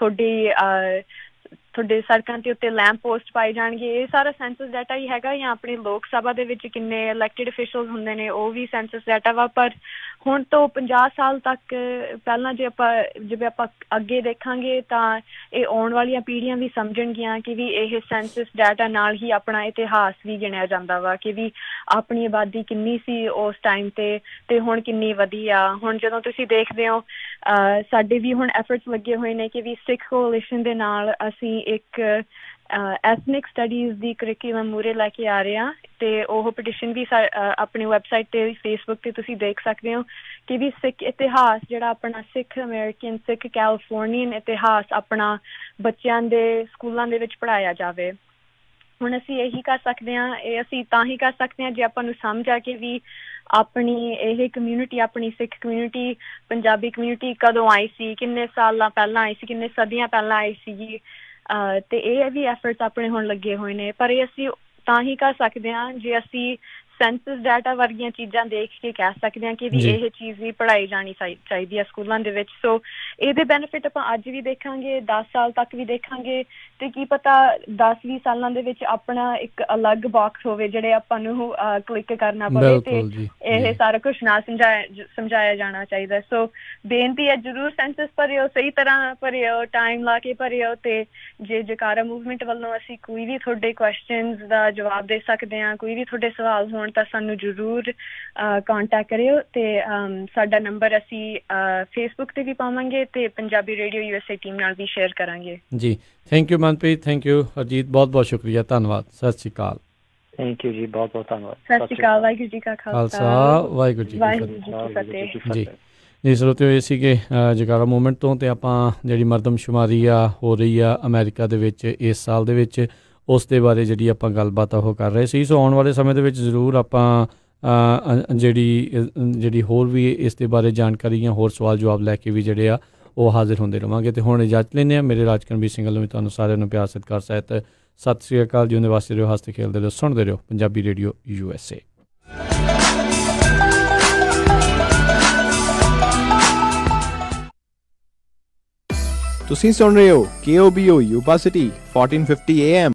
ਤੁਹਾਡੇ ਸੜਕਾਂ ਦੇ ਉੱਤੇ ਲੈਂਪ ਪੋਸਟ ਪਾਏ ਜਾਣਗੇ, ਇਹ ਸਾਰਾ ਸੈਂਸਸ ਡਾਟਾ ਹੀ ਹੈਗਾ। ਜਾਂ ਆਪਣੇ ਲੋਕ ਸਭਾ ਦੇ ਵਿੱਚ ਕਿੰਨੇ ਇਲੈਕਟਿਡ ਅਫੀਸ਼ੀਅਲਸ ਹੁੰਦੇ ਨੇ, ਉਹ ਵੀ ਸੈਂਸਸ ਡਾਟਾ ਵਾ। ਪਰ ਹੁਣ ਤੋਂ 50 ਸਾਲ ਤੱਕ ਪਹਿਲਾਂ ਜਿਵੇਂ ਆਪਾਂ ਅੱਗੇ ਦੇਖਾਂਗੇ ਤਾਂ ਇਹ ਆਉਣ ਵਾਲੀਆਂ ਪੀੜ੍ਹੀਆਂ ਵੀ ਸਮਝਣਗੀਆਂ ਕਿ ਵੀ ਇਹ ਸੈਂਸਸ ਡਾਟਾ ਨਾਲ ਹੀ ਆਪਣਾ ਇਤਿਹਾਸ ਵੀ ਗਿਣਿਆ ਜਾਂਦਾ ਵਾ ਕਿ ਵੀ ਆਪਣੀ ਆਬਾਦੀ ਕਿੰਨੀ ਸੀ ਉਸ ਟਾਈਮ 'ਤੇ ਹੁਣ ਕਿੰਨੀ ਵਧੀ ਆ। ਹੁਣ ਜਦੋਂ ਤੁਸੀਂ ਦੇਖਦੇ ਹੋ ਸਾਡੇ ਵੀ ਹੁਣ ਐਫਰਟਸ ਲੱਗੇ ਹੋਏ ਨੇ ਕਿ ਵੀ ਸਿੱਖ ਕੋalition ਦੇ ਨਾਲ ਅਸੀਂ ਇੱਕ ਐਥਨਿਕ ਸਟੱਡੀਜ਼ ਦੀ ਕਰਿਕੂਲਮ ਮੂਹਰੇ ਲੈ ਕੇ ਆ ਰਹੇ ਹਾਂ, ਅਤੇ ਉਹ ਪਟੀਸ਼ਨ ਵੀ ਆਪਣੀ ਵੈਬਸਾਈਟ 'ਤੇ, ਫੇਸਬੁੱਕ 'ਤੇ ਤੁਸੀਂ ਦੇਖ ਸਕਦੇ ਹੋ ਕਿ ਵੀ ਸਿੱਖ ਇਤਿਹਾਸ ਜਿਹੜਾ ਆਪਣਾ ਸਿੱਖ ਅਮਰੀਕਨ, ਸਿੱਖ ਕੈਲੀਫੋਰਨੀਅਨ ਇਤਿਹਾਸ ਆਪਣਾ ਬੱਚਿਆਂ ਦੇ ਸਕੂਲਾਂ ਦੇ ਵਿੱਚ ਪੜ੍ਹਾਇਆ ਜਾਵੇ। ਹੁਣ ਅਸੀਂ ਇਹੀ ਕਰ ਸਕਦੇ ਹਾਂ, ਇਹ ਅਸੀਂ ਤਾਂ ਹੀ ਕਰ ਸਕਦੇ ਹਾਂ ਜੇ ਆਪਾਂ ਨੂੰ ਸਮਝ ਆ ਕਿ ਵੀ ਆਪਣੀ ਇਹ ਕਮਿਊਨਿਟੀ, ਆਪਣੀ ਸਿੱਖ ਕਮਿਊਨਿਟੀ, ਪੰਜਾਬੀ ਕਮਿਊਨਿਟੀ ਕਦੋਂ ਆਈ ਸੀ, ਕਿੰਨੇ ਸਾਲਾਂ ਪਹਿਲਾਂ ਆਈ ਸੀ, ਕਿੰਨੇ ਸਦੀਆਂ ਪਹਿਲਾਂ ਆਈ ਸੀਗੀ। ਅਤੇ ਇਹ ਵੀ ਐਫਰਟਸ ਆਪਣੇ ਹੁਣ ਲੱਗੇ ਹੋਏ ਨੇ, ਪਰ ਇਹ ਅਸੀਂ ਤਾਂ ਹੀ ਕਰ ਸਕਦੇ ਹਾਂ ਜੇ ਅਸੀਂ ਸੈਂਸਸ ਡਾਟਾ ਵਰਗੀਆਂ ਚੀਜ਼ਾਂ ਦੇਖ ਕੇ ਕਹਿ ਸਕਦੇ ਹਾਂ ਕਿ ਵੀ ਇਹ ਚੀਜ਼ ਵੀ ਪੜ੍ਹਾਈ ਜਾਣੀ ਚਾਹੀਦੀ ਹੈ ਸਕੂਲਾਂ ਦੇ ਵਿੱਚ। ਸੋ ਇਹਦੇ ਬੈਨੀਫਿਟ ਆਪਾਂ ਅੱਜ ਵੀ ਦੇਖਾਂਗੇ, 10 ਸਾਲ ਤੱਕ ਵੀ ਦੇਖਾਂਗੇ, ਅਤੇ ਕੀ ਪਤਾ 10-20 ਸਾਲਾਂ ਦੇ ਵਿੱਚ ਆਪਣਾ ਇੱਕ ਅਲੱਗ ਬਾਕਸ ਹੋਵੇ ਜਿਹੜੇ ਆਪਾਂ ਨੂੰ ਕਲਿੱਕ ਕਰਨਾ ਪਵੇ ਅਤੇ ਇਹ ਸਾਰਾ ਕੁਛ ਨਾ ਸਮਝਾਇਆ ਜਾਣਾ ਚਾਹੀਦਾ। ਸੋ ਬੇਨਤੀ ਹੈ ਜ਼ਰੂਰ ਸੈਂਸਸ ਭਰਿਓ, ਸਹੀ ਤਰ੍ਹਾਂ ਭਰਿਓ, ਟਾਈਮ ਲਾ ਕੇ ਭਰਿਓ, ਅਤੇ ਜੇ ਜਕਾਰਾ ਮੂਵਮੈਂਟ ਵੱਲੋਂ ਅਸੀਂ ਕੋਈ ਵੀ ਤੁਹਾਡੇ ਕੁਐਸਚਨਸ ਦਾ ਜਵਾਬ ਦੇ ਸਕਦੇ ਹਾਂ, ਕੋਈ ਵੀ ਤੁਹਾਡੇ ਸਵਾਲ ਹੋਣ ਹੋਣ ਤਾਂ ਸਾਨੂੰ ਜ਼ਰੂਰ ਕੰਟੈਕਟ ਕਰਿਓ ਤੇ ਸਾਡਾ ਨੰਬਰ ਅਸੀਂ ਫੇਸਬੁੱਕ ਤੇ ਵੀ ਪਾਵਾਂਗੇ ਤੇ ਪੰਜਾਬੀ ਰੇਡੀਓ USA ਟੀਮ ਨਾਲ ਵੀ ਸ਼ੇਅਰ ਕਰਾਂਗੇ ਜੀ। Thank you Manpreet, thank you Harjeet, ਬਹੁਤ ਬਹੁਤ ਸ਼ੁਕਰੀਆ, ਧੰਨਵਾਦ, ਸਤਿ ਸ਼੍ਰੀ ਅਕਾਲ। ਥੈਂਕ ਯੂ ਜੀ, ਬਹੁਤ ਬਹੁਤ ਧੰਨਵਾਦ। ਸਤਿ ਸ਼੍ਰੀ ਅਕਾਲ। ਵਾਹਿਗੁਰੂ ਜੀ ਕਾ ਖਾਲਸਾ, ਵਾਹਿਗੁਰੂ ਜੀ ਕੀ ਫਤਿਹ। ਜੀ ਸਰੋਤਿਓ, ਇਹ ਸੀਗੇ ਜਕਾਰਾ ਮੂਵਮੈਂਟ ਤੋਂ, ਤੇ ਆਪਾਂ ਜਿਹੜੀ ਮਰਦਮਸ਼ੁਮਾਰੀ ਆ ਹੋ ਰਹੀ ਆ ਅਮਰੀਕਾ ਦੇ ਵਿੱਚ ਇਸ ਸਾਲ ਦੇ ਵਿੱਚ, ਉਸ ਦੇ ਬਾਰੇ ਜਿਹੜੀ ਆਪਾਂ ਗੱਲਬਾਤ ਉਹ ਕਰ ਰਹੇ ਸੀ। ਸੋ ਆਉਣ ਵਾਲੇ ਸਮੇਂ ਦੇ ਵਿੱਚ ਜ਼ਰੂਰ ਆਪਾਂ ਜਿਹੜੀ ਹੋਰ ਵੀ ਇਸ ਦੇ ਬਾਰੇ ਜਾਣਕਾਰੀ ਜਾਂ ਹੋਰ ਸਵਾਲ ਜਵਾਬ ਲੈ ਕੇ ਵੀ ਜਿਹੜੇ ਆ ਉਹ ਹਾਜ਼ਰ ਹੁੰਦੇ ਰਹਾਂਗੇ। ਤੇ ਹੁਣ ਇਜਾਜ਼ਤ ਲੈਂਦੇ ਹਾਂ। ਮੇਰੇ ਰਾਜਕਰਮਵੀਰ ਸਿੰਘ ਵੱਲੋਂ ਵੀ ਤੁਹਾਨੂੰ ਸਾਰਿਆਂ ਨੂੰ ਪਿਆਰ ਸਤਿਕਾਰ ਸਹਿਤ ਸਤਿ ਸ਼੍ਰੀ ਅਕਾਲ। ਜਿਉਂਦੇ ਵਾਸਤੇ ਰਹੋ, ਹੱਸਦੇ ਖੇਡਦੇ ਰਹੋ, ਸੁਣਦੇ ਰਹੋ ਪੰਜਾਬੀ ਰੇਡੀਓ USA। ਤੁਸੀਂ ਸੁਣ ਰਹੇ ਹੋ KOBO ਯੂਬਾ ਸਿਟੀ 1450 AM